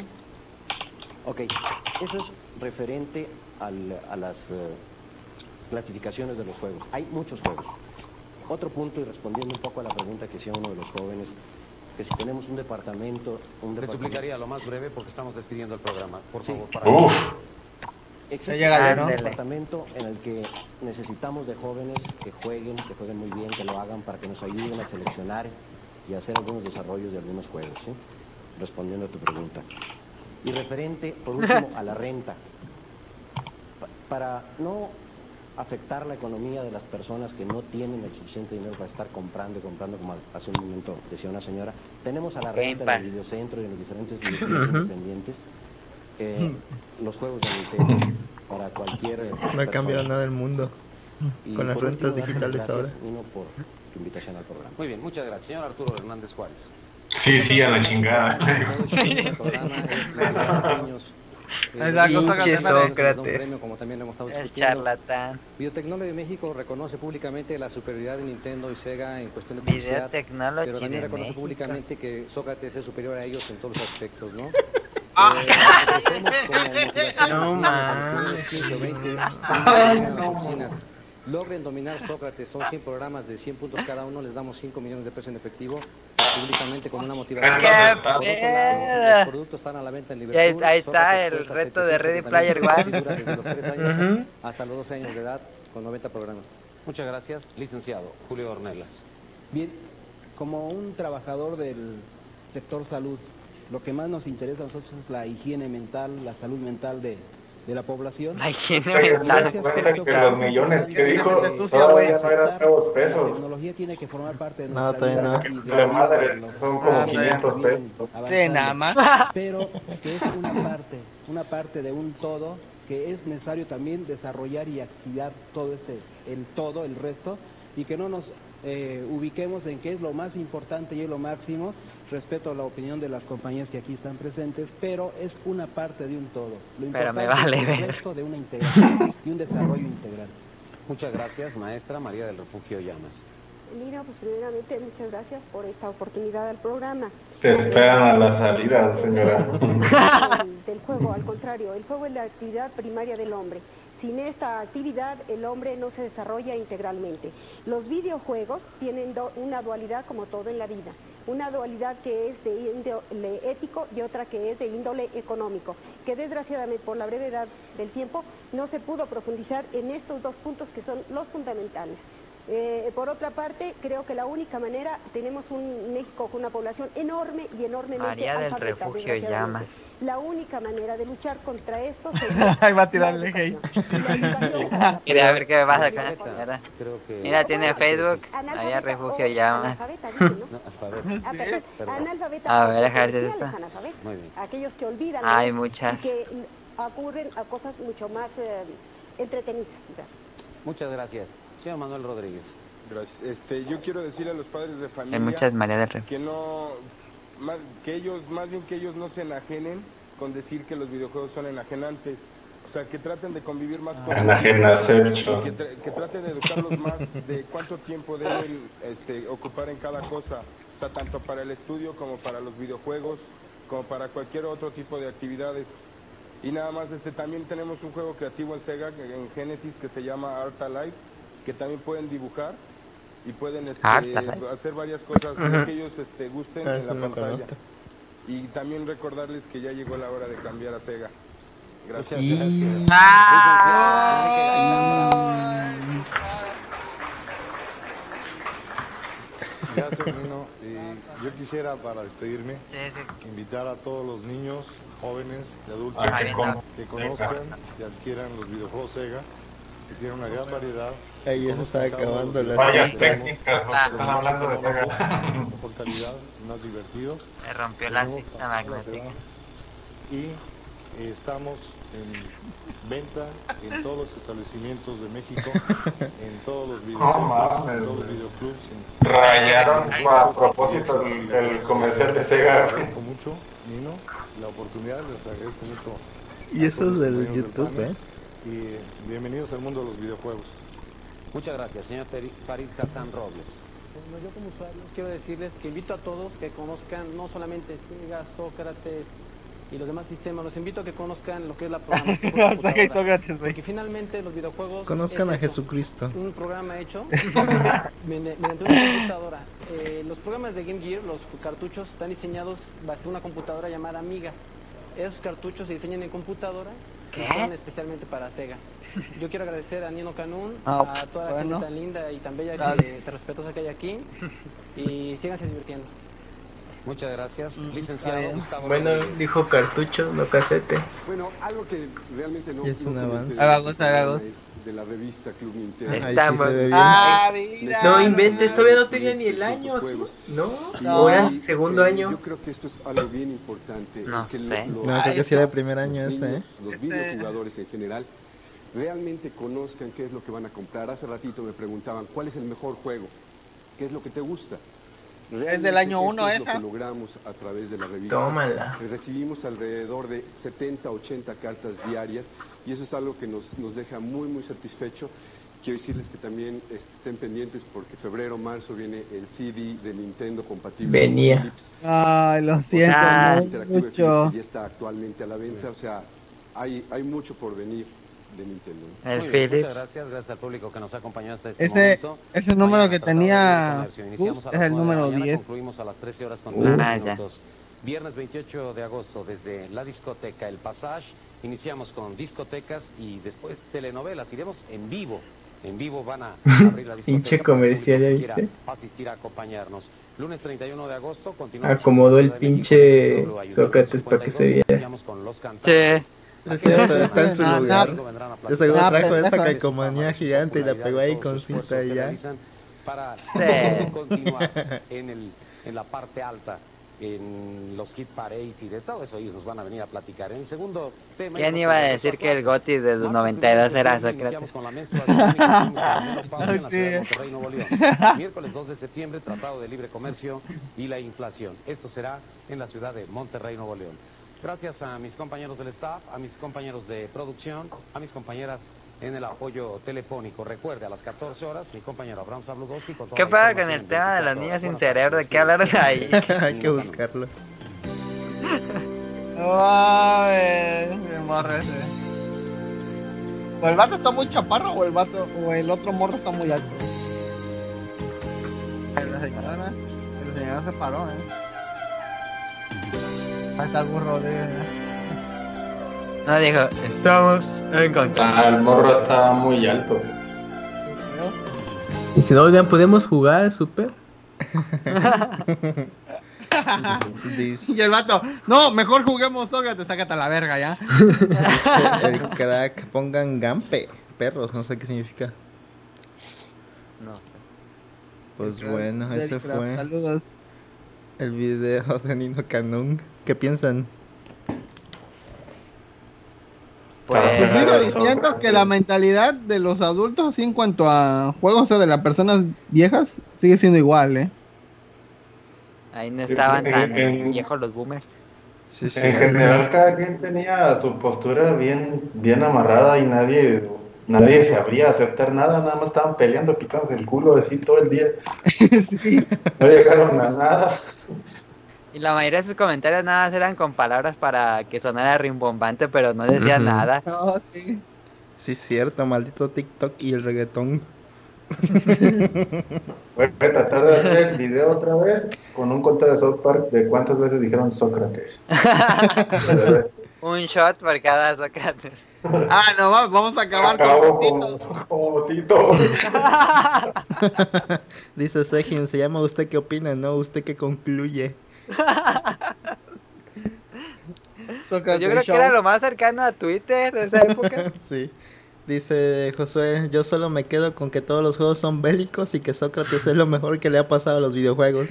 [SPEAKER 7] Ok, eso es referente al- a las eh, clasificaciones de los juegos. Hay muchos juegos. Otro punto, y respondiendo un poco a la pregunta que hacía uno de los jóvenes, que si tenemos un departamento... Un
[SPEAKER 12] Le
[SPEAKER 7] departamento
[SPEAKER 12] suplicaría lo más breve porque estamos despidiendo el programa. Por
[SPEAKER 7] Sí.
[SPEAKER 12] favor, para
[SPEAKER 16] Uf.
[SPEAKER 7] Existe
[SPEAKER 1] Llégale,
[SPEAKER 7] un
[SPEAKER 1] ¿no?
[SPEAKER 7] departamento en el que necesitamos de jóvenes que jueguen, que jueguen muy bien, que lo hagan para que nos ayuden a seleccionar y hacer algunos desarrollos de algunos juegos, ¿sí? Respondiendo a tu pregunta. Y referente, por último, a la renta. Pa- para no afectar la economía de las personas que no tienen el suficiente dinero para estar comprando y comprando, como hace un momento decía una señora, tenemos a la
[SPEAKER 3] Game
[SPEAKER 7] renta en
[SPEAKER 3] Pass.
[SPEAKER 7] el videocentro y en los diferentes videocentros
[SPEAKER 5] Ujú.
[SPEAKER 7] independientes eh, los juegos de Nintendo para cualquier eh,
[SPEAKER 1] No ha
[SPEAKER 7] persona.
[SPEAKER 1] cambiado nada el mundo.
[SPEAKER 7] Y
[SPEAKER 1] Con las
[SPEAKER 7] por último,
[SPEAKER 1] rentas
[SPEAKER 7] darte
[SPEAKER 1] digitales
[SPEAKER 7] las gracias,
[SPEAKER 1] ahora.
[SPEAKER 7] Nino, por tu invitación al programa.
[SPEAKER 12] Muy bien, muchas gracias. Señor Arturo Hernández Juárez.
[SPEAKER 16] Sí, sí, a la chingada.
[SPEAKER 13] Exacto,
[SPEAKER 5] Pinche
[SPEAKER 13] Sócrates.
[SPEAKER 5] Sócrates.
[SPEAKER 7] Como también lo hemos estado
[SPEAKER 3] El
[SPEAKER 7] discutiendo.
[SPEAKER 3] charlatán.
[SPEAKER 7] Biotecnología de México reconoce públicamente la superioridad de Nintendo y Sega en cuestión de publicidad,
[SPEAKER 3] Videotecnology
[SPEAKER 7] pero también
[SPEAKER 3] de
[SPEAKER 7] reconoce
[SPEAKER 3] México.
[SPEAKER 7] públicamente que Sócrates es superior a ellos en todos los aspectos, ¿no?
[SPEAKER 13] Ah.
[SPEAKER 7] Eh, ofrecemos como motivación
[SPEAKER 5] No
[SPEAKER 7] a los niños para que
[SPEAKER 5] mames.
[SPEAKER 7] tengan quince o veinte niños en las oficinas logren dominar Sócrates. Son cien programas de cien puntos cada uno, les damos cinco millones de pesos en efectivo, públicamente con una motivación.
[SPEAKER 3] ¡Qué
[SPEAKER 7] Por otro lado, los productos están a la venta en
[SPEAKER 3] Y
[SPEAKER 7] Liverpool.
[SPEAKER 3] ahí, ahí está
[SPEAKER 7] Sócrates
[SPEAKER 3] el
[SPEAKER 7] cuesta
[SPEAKER 3] reto de Ready
[SPEAKER 7] setecientos
[SPEAKER 3] Player
[SPEAKER 7] setenta y
[SPEAKER 3] One.
[SPEAKER 7] dura desde los tres años
[SPEAKER 12] Ujú.
[SPEAKER 7] hasta los doce años de edad, con noventa programas.
[SPEAKER 12] Muchas gracias, licenciado Julio Ornelas.
[SPEAKER 17] Bien, como un trabajador del sector salud, lo que más nos interesa a nosotros es la higiene mental, la salud mental de, de la población.
[SPEAKER 3] La higiene
[SPEAKER 16] mental.
[SPEAKER 17] Este
[SPEAKER 16] Cuenta
[SPEAKER 17] aspecto
[SPEAKER 16] que
[SPEAKER 17] que
[SPEAKER 16] los
[SPEAKER 17] sí,
[SPEAKER 16] millones
[SPEAKER 17] sí,
[SPEAKER 16] que
[SPEAKER 17] sí,
[SPEAKER 16] dijo
[SPEAKER 17] sí, sí,
[SPEAKER 16] todavía
[SPEAKER 17] sí,
[SPEAKER 16] no eran
[SPEAKER 17] sí,
[SPEAKER 16] nuevos
[SPEAKER 17] La
[SPEAKER 16] pesos.
[SPEAKER 17] tecnología tiene que formar parte de
[SPEAKER 1] No,
[SPEAKER 17] nuestra
[SPEAKER 1] todavía
[SPEAKER 17] vida.
[SPEAKER 1] no.
[SPEAKER 17] y de
[SPEAKER 16] La
[SPEAKER 17] la
[SPEAKER 16] madre
[SPEAKER 17] vida de los
[SPEAKER 16] son como
[SPEAKER 17] años
[SPEAKER 16] quinientos
[SPEAKER 17] que vienen
[SPEAKER 16] pesos.
[SPEAKER 17] avanzando.
[SPEAKER 18] Sí, nada más.
[SPEAKER 17] Pero que es una parte, una parte de un todo, que es necesario también desarrollar y activar todo este, el todo, el resto, y que no nos eh, ubiquemos en qué es lo más importante y es lo máximo. Respeto a la opinión de las compañías que aquí están presentes, pero es una parte de un todo. Lo
[SPEAKER 3] Pero
[SPEAKER 17] importante
[SPEAKER 3] me vale
[SPEAKER 17] es el
[SPEAKER 3] ver.
[SPEAKER 17] resto de una integración y un desarrollo integral.
[SPEAKER 12] Muchas gracias, maestra María del Refugio Llamas.
[SPEAKER 19] Mira, pues primeramente muchas gracias por esta oportunidad al programa.
[SPEAKER 16] Te esperan a la salida, señora.
[SPEAKER 19] Del, del juego, al contrario, el juego es la actividad primaria del hombre. Sin esta actividad el hombre no se desarrolla integralmente. Los videojuegos tienen do, una dualidad como todo en la vida. Una dualidad que es de índole ético y otra que es de índole económico, que desgraciadamente por la brevedad del tiempo no se pudo profundizar en estos dos puntos que son los fundamentales. Eh, por otra parte, creo que la única manera, tenemos un México con una población enorme y enormemente
[SPEAKER 3] María del
[SPEAKER 19] analfabeta,
[SPEAKER 3] Refugio
[SPEAKER 19] desgraciadamente.
[SPEAKER 3] Llamas.
[SPEAKER 19] La única manera de luchar contra esto
[SPEAKER 18] Ahí va a tirarle hate.
[SPEAKER 3] Mira, a ver qué pasa con esta
[SPEAKER 12] Creo
[SPEAKER 3] señora.
[SPEAKER 12] que...
[SPEAKER 3] Mira, tiene Facebook, María Refugio Llamas.
[SPEAKER 19] analfabeta, dicen, ¿no?
[SPEAKER 12] No, alfabeto.
[SPEAKER 19] Ah, perdón,
[SPEAKER 12] Perdón.
[SPEAKER 19] analfabeta,
[SPEAKER 3] A ver, dejar de
[SPEAKER 19] potenciales
[SPEAKER 3] esta.
[SPEAKER 19] analfabetas.
[SPEAKER 12] Muy bien.
[SPEAKER 19] Aquellos que olvidan
[SPEAKER 3] Hay
[SPEAKER 19] ¿no?
[SPEAKER 3] muchas.
[SPEAKER 19] y que ocurren a cosas mucho más eh, entretenidas, digamos.
[SPEAKER 12] Muchas gracias. Señor Manuel Rodríguez.
[SPEAKER 6] Gracias. Este, yo quiero decirle a los padres de familia
[SPEAKER 3] Hay muchas María del Refugio.
[SPEAKER 6] que no, más, que ellos, más bien que ellos no se enajenen con decir que los videojuegos son enajenantes. O sea, que traten de convivir más con
[SPEAKER 16] Enajenaception.
[SPEAKER 6] que, tra que traten de educarlos más de cuánto tiempo deben este, ocupar en cada cosa. O sea, tanto para el estudio como para los videojuegos, como para cualquier otro tipo de actividades. Y nada más, este, también tenemos un juego creativo en Sega, en Genesis, que se llama Art Alive, que también pueden dibujar y pueden este, hacer varias cosas
[SPEAKER 1] Uh-huh.
[SPEAKER 6] que ellos este, gusten
[SPEAKER 1] Ah,
[SPEAKER 6] en
[SPEAKER 1] eso
[SPEAKER 6] la
[SPEAKER 1] no
[SPEAKER 6] pantalla.
[SPEAKER 1] conozco.
[SPEAKER 6] Y también recordarles que ya llegó la hora de cambiar a Sega. Gracias.
[SPEAKER 12] Muchas gracias.
[SPEAKER 14] Gracias, Nino. Y yo quisiera, para despedirme,
[SPEAKER 3] Sí, sí.
[SPEAKER 14] invitar a todos los niños, jóvenes y adultos
[SPEAKER 16] Ah,
[SPEAKER 3] que con-
[SPEAKER 14] que conozcan y adquieran los videojuegos Sega, que tienen una gran variedad.
[SPEAKER 1] Ahí ya se está acabando la
[SPEAKER 16] Varias
[SPEAKER 1] cinta.
[SPEAKER 16] técnicas, porque están hablando de Sega.
[SPEAKER 14] Mejor calidad, más divertido.
[SPEAKER 3] Se rompió la
[SPEAKER 14] Tenemos
[SPEAKER 3] cinta
[SPEAKER 14] para
[SPEAKER 3] magnética.
[SPEAKER 14] Y eh, estamos en venta en todos los establecimientos de México, en todos los
[SPEAKER 16] No
[SPEAKER 14] videocentros,
[SPEAKER 16] mames,
[SPEAKER 14] en todos los
[SPEAKER 16] güey.
[SPEAKER 14] videoclubs. en-
[SPEAKER 16] Rayaron a propósito el, el comercial de Sega.
[SPEAKER 14] Les agradezco mucho, Nino, la oportunidad, les agradezco mucho.
[SPEAKER 1] Y
[SPEAKER 14] a
[SPEAKER 1] eso
[SPEAKER 14] todos
[SPEAKER 1] es
[SPEAKER 14] los
[SPEAKER 1] del
[SPEAKER 14] compañeros
[SPEAKER 1] YouTube,
[SPEAKER 14] panel,
[SPEAKER 1] ¿eh?
[SPEAKER 14] Y bienvenidos al mundo de los videojuegos.
[SPEAKER 12] Muchas gracias, señor Feri- Farid Hassan Robles.
[SPEAKER 4] Bueno, yo como usuario quiero decirles que invito a todos que conozcan no solamente Sega, Sócrates y los demás sistemas, los invito a que conozcan lo que es la programación por
[SPEAKER 18] Sega y
[SPEAKER 4] computadora.
[SPEAKER 18] Sócrates, güey.
[SPEAKER 4] Porque finalmente los videojuegos
[SPEAKER 1] Conozcan
[SPEAKER 4] es
[SPEAKER 1] a
[SPEAKER 4] eso,
[SPEAKER 1] Jesucristo.
[SPEAKER 4] un programa hecho medi- mediante una computadora. Eh, los programas de Game Gear, los cartuchos, están diseñados bajo una computadora llamada Amiga. Esos cartuchos se diseñan en computadora y
[SPEAKER 18] ¿Qué?
[SPEAKER 4] son especialmente para Sega. Yo quiero agradecer a Nino Canún,
[SPEAKER 18] Ah,
[SPEAKER 4] a toda la
[SPEAKER 18] bueno.
[SPEAKER 4] gente tan linda y tan bella
[SPEAKER 18] Dale.
[SPEAKER 4] que, tan respetuosa que hay aquí, y síganse divirtiendo.
[SPEAKER 12] Muchas gracias,
[SPEAKER 18] Mm, está
[SPEAKER 12] licenciado
[SPEAKER 18] bien.
[SPEAKER 12] Gustavo
[SPEAKER 5] Bueno,
[SPEAKER 12] Rodríguez.
[SPEAKER 5] dijo cartucho, no casete.
[SPEAKER 9] Bueno, algo que realmente no,
[SPEAKER 1] Y es
[SPEAKER 9] no
[SPEAKER 1] un
[SPEAKER 9] comenté
[SPEAKER 1] avance.
[SPEAKER 9] del
[SPEAKER 18] Ahí va, Gus, ahí va,
[SPEAKER 9] programa
[SPEAKER 18] Gus.
[SPEAKER 9] es de la revista Club Nintendo.
[SPEAKER 1] Ahí sí
[SPEAKER 3] Estamos-
[SPEAKER 1] se ve bien.
[SPEAKER 18] Ah, mira.
[SPEAKER 5] No inventes,
[SPEAKER 9] no,
[SPEAKER 5] todavía no
[SPEAKER 9] no,
[SPEAKER 5] tenía ni el
[SPEAKER 9] no,
[SPEAKER 5] año, ¿sí?
[SPEAKER 9] juegos.
[SPEAKER 5] ¿No?
[SPEAKER 9] Y-
[SPEAKER 5] Ahora,
[SPEAKER 9] y,
[SPEAKER 5] segundo
[SPEAKER 9] eh,
[SPEAKER 5] año.
[SPEAKER 9] Yo creo que esto es algo bien importante.
[SPEAKER 3] No
[SPEAKER 9] que
[SPEAKER 3] sé.
[SPEAKER 9] lo-
[SPEAKER 1] No,
[SPEAKER 9] lo-
[SPEAKER 1] creo que sí era de
[SPEAKER 9] los
[SPEAKER 1] primer año ese,
[SPEAKER 9] niños,
[SPEAKER 1] ¿eh?
[SPEAKER 9] Los
[SPEAKER 18] Ese-
[SPEAKER 9] videojugadores en general realmente conozcan qué es lo que van a comprar. Hace ratito me preguntaban, ¿cuál es el mejor juego? ¿Qué es lo que te gusta?
[SPEAKER 18] Es del año
[SPEAKER 9] esto
[SPEAKER 18] uno
[SPEAKER 9] es
[SPEAKER 18] esa.
[SPEAKER 9] lo que logramos a través de la revista.
[SPEAKER 5] Tómala.
[SPEAKER 9] Recibimos alrededor de setenta, ochenta cartas diarias y eso es algo que nos, nos deja muy, muy satisfecho. Quiero decirles que también este, estén pendientes porque febrero, marzo viene el C D de Nintendo compatible.
[SPEAKER 5] Venía.
[SPEAKER 9] con Philips.
[SPEAKER 2] Ay, lo siento
[SPEAKER 3] Ah,
[SPEAKER 2] muy
[SPEAKER 9] Interactive
[SPEAKER 2] mucho.
[SPEAKER 9] Philips, que ya está actualmente a la venta, o sea, hay, hay mucho por venir. de Nintendo.
[SPEAKER 3] El
[SPEAKER 12] Muy bien,
[SPEAKER 3] Philips.
[SPEAKER 12] muchas gracias, gracias al público que nos ha acompañado hasta este
[SPEAKER 2] Ese,
[SPEAKER 12] momento.
[SPEAKER 2] ese número
[SPEAKER 12] Mañana
[SPEAKER 2] que
[SPEAKER 12] tratado de
[SPEAKER 2] tenía
[SPEAKER 12] comercio.
[SPEAKER 2] Gus
[SPEAKER 12] Iniciamos a
[SPEAKER 2] es
[SPEAKER 12] las
[SPEAKER 2] el
[SPEAKER 12] nueve de la
[SPEAKER 2] número
[SPEAKER 12] mañana,
[SPEAKER 2] diez.
[SPEAKER 12] concluimos a las trece horas con
[SPEAKER 3] Uh.
[SPEAKER 12] treinta
[SPEAKER 3] Ah, ya.
[SPEAKER 12] minutos. Viernes veintiocho de agosto, desde la discoteca El Passage, iniciamos con discotecas y después telenovelas. Iremos en vivo. En vivo van a abrir la discoteca.
[SPEAKER 5] Pinche
[SPEAKER 12] para que el
[SPEAKER 5] comercial, ¿ya
[SPEAKER 12] público quiera
[SPEAKER 5] viste?
[SPEAKER 12] asistir a acompañarnos. Lunes treinta y uno de agosto, continuamos.
[SPEAKER 5] Acomodó el
[SPEAKER 12] en la Ciudad de México,
[SPEAKER 5] pinche
[SPEAKER 12] en W Ayudar
[SPEAKER 5] Sócrates para que se viera.
[SPEAKER 12] Iniciamos con los cantantes.
[SPEAKER 1] Sí, sí, está, está en su
[SPEAKER 2] No,
[SPEAKER 1] lugar.
[SPEAKER 2] no.
[SPEAKER 1] De seguro
[SPEAKER 2] No,
[SPEAKER 1] trajo
[SPEAKER 2] pendejo.
[SPEAKER 1] esa calcomanía gigante y la pegó ahí con cinta y ya.
[SPEAKER 12] Para
[SPEAKER 3] Sí.
[SPEAKER 12] continuar en, el, en la parte alta, en los hit parades y de todo eso, ellos nos van a venir a platicar. En el segundo tema...
[SPEAKER 3] ¿Quién iba a decir que el Goti de los noventa y dos era Sócrates?
[SPEAKER 12] Iniciamos con la menstruación y concluimos con la menopausia en la
[SPEAKER 2] Sí.
[SPEAKER 12] ciudad de Monterrey, Nuevo León. Miércoles dos de septiembre, Tratado de Libre Comercio y la inflación. Esto será en la ciudad de Monterrey, Nuevo León. Gracias a mis compañeros del staff, a mis compañeros de producción, a mis compañeras en el apoyo telefónico. Recuerde, a las catorce horas, mi compañero Abraham Zabludowski con toda
[SPEAKER 3] ¿Qué
[SPEAKER 12] la
[SPEAKER 3] pasa con
[SPEAKER 12] información
[SPEAKER 3] el tema de los
[SPEAKER 12] veinticuatro
[SPEAKER 3] niños sin
[SPEAKER 12] horas.
[SPEAKER 3] cerebro? ¿De qué hablar de ahí?
[SPEAKER 1] Hay que buscarlo.
[SPEAKER 2] Ay, el morro ese. O el vato está muy chaparro o el vato o el otro morro está muy alto. Ay, La señora, la señora se paró, eh. Ahí está el burro Rodríguez, eh.
[SPEAKER 3] No, dijo, estamos en contacto.
[SPEAKER 16] Ah, el morro está muy alto.
[SPEAKER 5] Y si no, oigan, ¿podemos jugar, Super?
[SPEAKER 2] Y el vato, no, mejor juguemos Sócrates, sácate a la verga ya.
[SPEAKER 1] Dice el crack, pongan Gampe, perros, no sé qué significa.
[SPEAKER 3] No sé.
[SPEAKER 1] Pues
[SPEAKER 2] Crack,
[SPEAKER 1] bueno,
[SPEAKER 2] Daddy
[SPEAKER 1] ese
[SPEAKER 2] Crack,
[SPEAKER 1] fue
[SPEAKER 2] saludos.
[SPEAKER 1] el video de Nino Canún. ¿Qué piensan?
[SPEAKER 2] Pues
[SPEAKER 3] Pues,
[SPEAKER 2] sigo diciendo que la mentalidad de los adultos así en cuanto a juegos, o sea, de las personas viejas, sigue siendo igual, eh.
[SPEAKER 3] ahí no estaban
[SPEAKER 16] En-
[SPEAKER 3] tan
[SPEAKER 16] en-
[SPEAKER 3] viejos los boomers.
[SPEAKER 1] Sí, sí.
[SPEAKER 16] En general, cada quien tenía su postura bien, bien amarrada y nadie, nadie se abría a aceptar nada, nada más estaban peleando, picándose el culo así todo el día. No llegaron a nada.
[SPEAKER 3] Y la mayoría de sus comentarios nada más eran con palabras para que sonara rimbombante, pero no decían
[SPEAKER 1] Ujú.
[SPEAKER 3] nada.
[SPEAKER 2] No, sí.
[SPEAKER 1] Sí, cierto, maldito TikTok y el reggaetón.
[SPEAKER 16] Voy a tratar de hacer el video otra vez con un conteo de South Park de cuántas veces dijeron Sócrates.
[SPEAKER 3] Un shot por cada Sócrates.
[SPEAKER 2] Ah, no, va- vamos a acabar
[SPEAKER 16] Acabo
[SPEAKER 2] con
[SPEAKER 16] como, como Tito.
[SPEAKER 1] Dice Sejin, se llama ¿usted qué opina? No, ¿usted qué concluye?
[SPEAKER 3] Pues
[SPEAKER 2] Sócrates
[SPEAKER 3] yo creo
[SPEAKER 2] Show.
[SPEAKER 3] que era lo más cercano a Twitter de esa época.
[SPEAKER 1] Sí. Dice Josué, yo solo me quedo con que todos los juegos son bélicos y que Sócrates es lo mejor que le ha pasado a los videojuegos.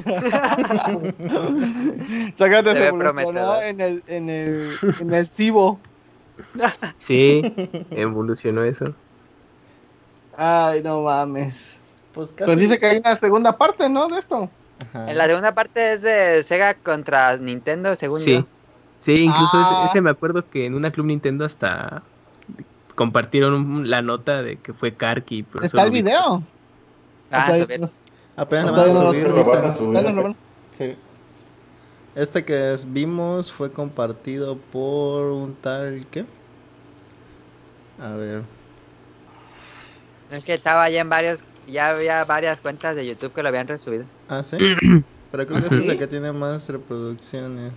[SPEAKER 2] Sócrates
[SPEAKER 3] Se ve
[SPEAKER 2] evolucionó
[SPEAKER 3] prometedor.
[SPEAKER 2] en el, en el, en el Cibo.
[SPEAKER 5] Sí, evolucionó eso.
[SPEAKER 2] Ay, no mames.
[SPEAKER 1] Pues
[SPEAKER 2] Pues dice que hay una segunda parte, ¿no? De esto.
[SPEAKER 1] Ajá.
[SPEAKER 3] En la segunda parte es de Sega contra Nintendo, según
[SPEAKER 5] Sí,
[SPEAKER 3] yo.
[SPEAKER 5] sí, incluso
[SPEAKER 2] Ah.
[SPEAKER 5] ese, ese me acuerdo que en una Club Nintendo hasta compartieron un- la nota de que fue Karki. por eso
[SPEAKER 2] ¿Está el
[SPEAKER 5] lo vi.
[SPEAKER 2] video?
[SPEAKER 3] Ah,
[SPEAKER 2] Todavía
[SPEAKER 3] subir.
[SPEAKER 2] no-
[SPEAKER 1] Apenas lo
[SPEAKER 2] todavía
[SPEAKER 1] van a
[SPEAKER 2] no
[SPEAKER 1] subir,
[SPEAKER 2] lo
[SPEAKER 16] lo van a
[SPEAKER 1] dicen.
[SPEAKER 16] subir.
[SPEAKER 2] todavía no lo van-
[SPEAKER 1] Sí. Este que es- vimos fue compartido por un tal, ¿qué? A ver.
[SPEAKER 3] Es que estaba ya en varios, ya había varias cuentas de YouTube que lo habían resubido.
[SPEAKER 1] Ah, sí. Pero creo que este es el que tiene más reproducciones.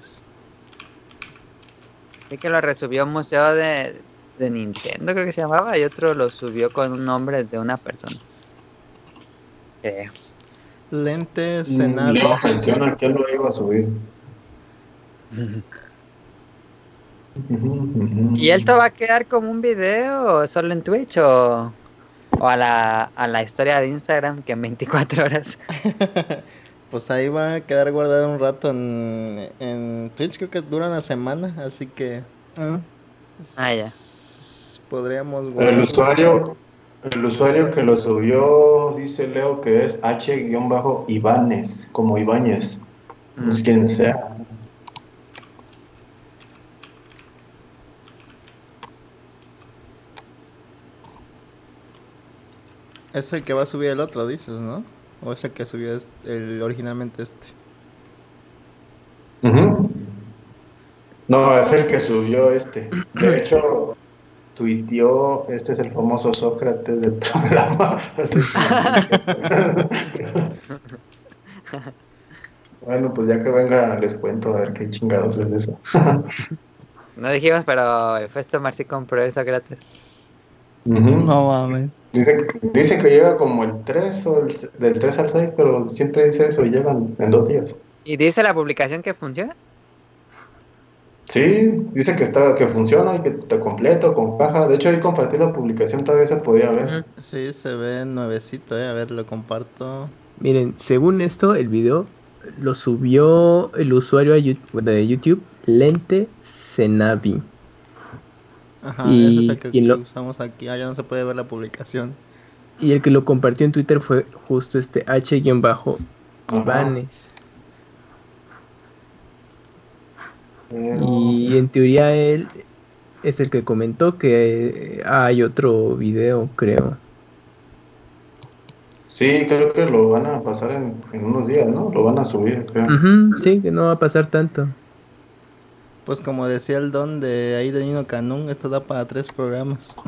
[SPEAKER 3] Sí que lo resubió un museo de, de Nintendo, creo que se llamaba, y otro lo subió con un nombre de una persona. Eh,
[SPEAKER 1] Lentes
[SPEAKER 16] Mm,
[SPEAKER 1] Cenavi.
[SPEAKER 16] Leo menciona que él lo iba a subir.
[SPEAKER 3] ¿Y esto va a quedar como un video o solo en Twitch o, o a, la, a la historia de Instagram que en veinticuatro horas?
[SPEAKER 1] Pues ahí va a quedar guardado un rato en, en Twitch, creo que dura una semana, así que
[SPEAKER 3] Ah, ya.
[SPEAKER 1] s- podríamos
[SPEAKER 16] El
[SPEAKER 1] guardarlo.
[SPEAKER 16] usuario, el usuario que lo subió dice Leo que es H-Ibanes, como Ibáñez. No sé quién sea.
[SPEAKER 1] Es el que va a subir el otro, dices, ¿no? O es el que subió este- el, originalmente este.
[SPEAKER 16] Ujú. No, es el que subió este. De hecho, tuiteó, este es el famoso Sócrates del programa. Bueno, pues ya que venga les cuento a ver qué chingados es eso.
[SPEAKER 3] No dijimos, pero Festomar sí compró eso gratis.
[SPEAKER 16] Uh-huh.
[SPEAKER 2] No mames.
[SPEAKER 16] Dice, dice que llega como el tres o el, del tres al seis, pero siempre dice eso y llegan en dos días.
[SPEAKER 3] ¿Y dice la publicación que funciona?
[SPEAKER 16] Sí, dice que está, que funciona y que está completo, con caja. De hecho, ahí compartí la publicación, todavía se podía ver.
[SPEAKER 1] Sí, se ve nuevecito, eh. A ver, lo comparto.
[SPEAKER 5] Miren, según esto, el video lo subió el usuario de YouTube, Lente Cenavi.
[SPEAKER 1] Ajá,
[SPEAKER 5] y
[SPEAKER 1] eso es el que,
[SPEAKER 5] quien lo...
[SPEAKER 1] usamos aquí. Ah, ya no se puede ver la publicación.
[SPEAKER 5] Y el que lo compartió en Twitter fue justo este H-Ivanes. Y en teoría él es el que comentó que hay otro video, creo.
[SPEAKER 16] Sí, creo que lo van a pasar en, en unos días, ¿no? Lo van a subir, creo.
[SPEAKER 5] Uh-huh, sí, que no va a pasar tanto.
[SPEAKER 1] Pues como decía el don de ahí de Nino Canún, esto da para tres programas.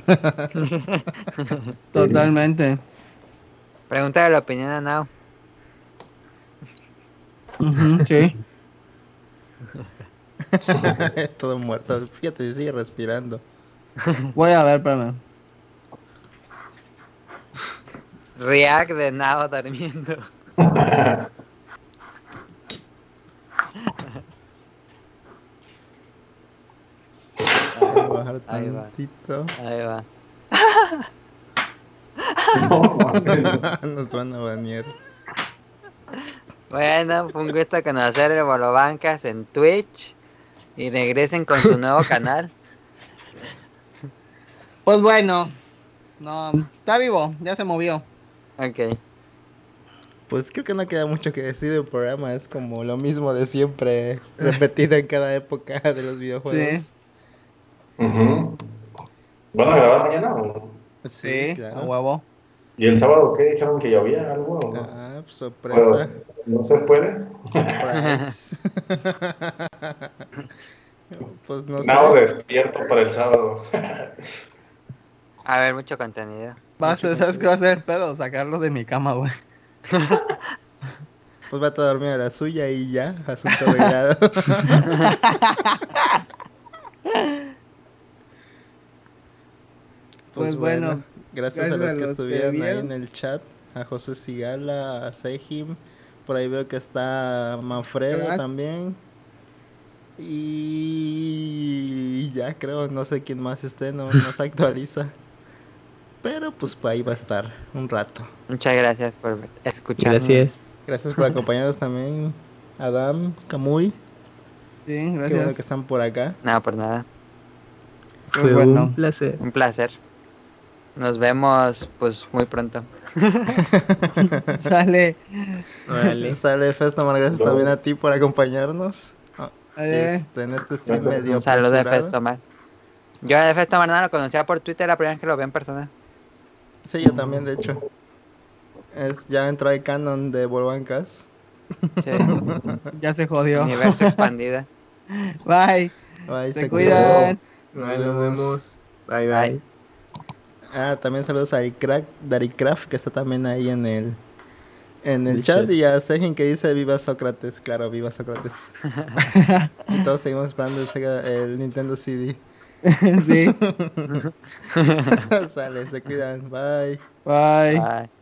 [SPEAKER 2] Totalmente.
[SPEAKER 3] Pregúntale la opinión a Nao.
[SPEAKER 2] Uh-huh, sí.
[SPEAKER 1] Todo muerto. Fíjate, sigue respirando.
[SPEAKER 2] Voy a ver, espérame.
[SPEAKER 3] React de Nao durmiendo.
[SPEAKER 1] Voy a bajar
[SPEAKER 3] Ahí va.
[SPEAKER 1] tantito.
[SPEAKER 3] Ahí va.
[SPEAKER 1] No, nos van a banear.
[SPEAKER 3] Bueno, fue un gusto conocer el Bolobancas en Twitch. Y regresen con su nuevo canal.
[SPEAKER 2] Pues bueno. No, está vivo, ya se movió.
[SPEAKER 3] Ok.
[SPEAKER 1] Pues creo que no queda mucho que decir del programa. Es como lo mismo de siempre, repetido en cada época de los videojuegos.
[SPEAKER 2] Sí.
[SPEAKER 16] Uh-huh. ¿Van a grabar mañana o?
[SPEAKER 2] Sí,
[SPEAKER 1] claro.
[SPEAKER 2] A huevo.
[SPEAKER 16] ¿Y el sábado qué? ¿Dijeron que llovía algo? ¿O?
[SPEAKER 1] Ah, pues, sorpresa.
[SPEAKER 16] ¿No se puede?
[SPEAKER 1] Pues no sé.
[SPEAKER 16] Nada despierto para el sábado.
[SPEAKER 3] A ver, mucho contenido.
[SPEAKER 2] Va a ser, ¿sabes qué va a ser el pedo? Sacarlo de mi cama, güey.
[SPEAKER 1] Pues va a dormir a la suya y ya, asunto arreglado.
[SPEAKER 2] Pues, pues bueno, bueno
[SPEAKER 1] gracias, gracias a los que a los estuvieron que ahí en el chat, a José Sigala, a Sejim, por ahí veo que está Manfredo Crack. También. Y ya creo, no sé quién más esté, no, no se actualiza. Pero pues ahí va a estar un rato.
[SPEAKER 3] Muchas gracias por escuchar.
[SPEAKER 5] Gracias.
[SPEAKER 1] Gracias por acompañarnos también, Adam, Camuy.
[SPEAKER 2] Sí, gracias.
[SPEAKER 1] Qué bueno que están por acá.
[SPEAKER 3] No, por nada.
[SPEAKER 5] Fue bueno. un placer.
[SPEAKER 3] Un placer. Nos vemos pues muy pronto.
[SPEAKER 2] Sale.
[SPEAKER 1] Vale. Sale Festomar, gracias no. también a ti por acompañarnos. Oh, este, en este stream medio
[SPEAKER 3] un saludo de Festomar. Yo de Festomar no lo conocía por Twitter, la primera vez que lo vi en persona.
[SPEAKER 1] Sí, yo también, de hecho. Es, ya entró el canon de Bolobancas.
[SPEAKER 3] Sí.
[SPEAKER 2] Ya se jodió.
[SPEAKER 3] Universo expandido.
[SPEAKER 2] Bye.
[SPEAKER 1] Bye.
[SPEAKER 2] Se, se cuidan.
[SPEAKER 1] Nos vemos. Nos vemos.
[SPEAKER 5] Bye, bye. bye.
[SPEAKER 1] Ah, también saludos a Daricraft, que está también ahí en el en el, el chat, chat, y a Sejin que dice viva Sócrates, claro, viva Sócrates. Y todos seguimos esperando el, Sega, el Nintendo C D.
[SPEAKER 2] Sí.
[SPEAKER 1] Sale, se cuidan, bye.
[SPEAKER 2] Bye.
[SPEAKER 3] Bye.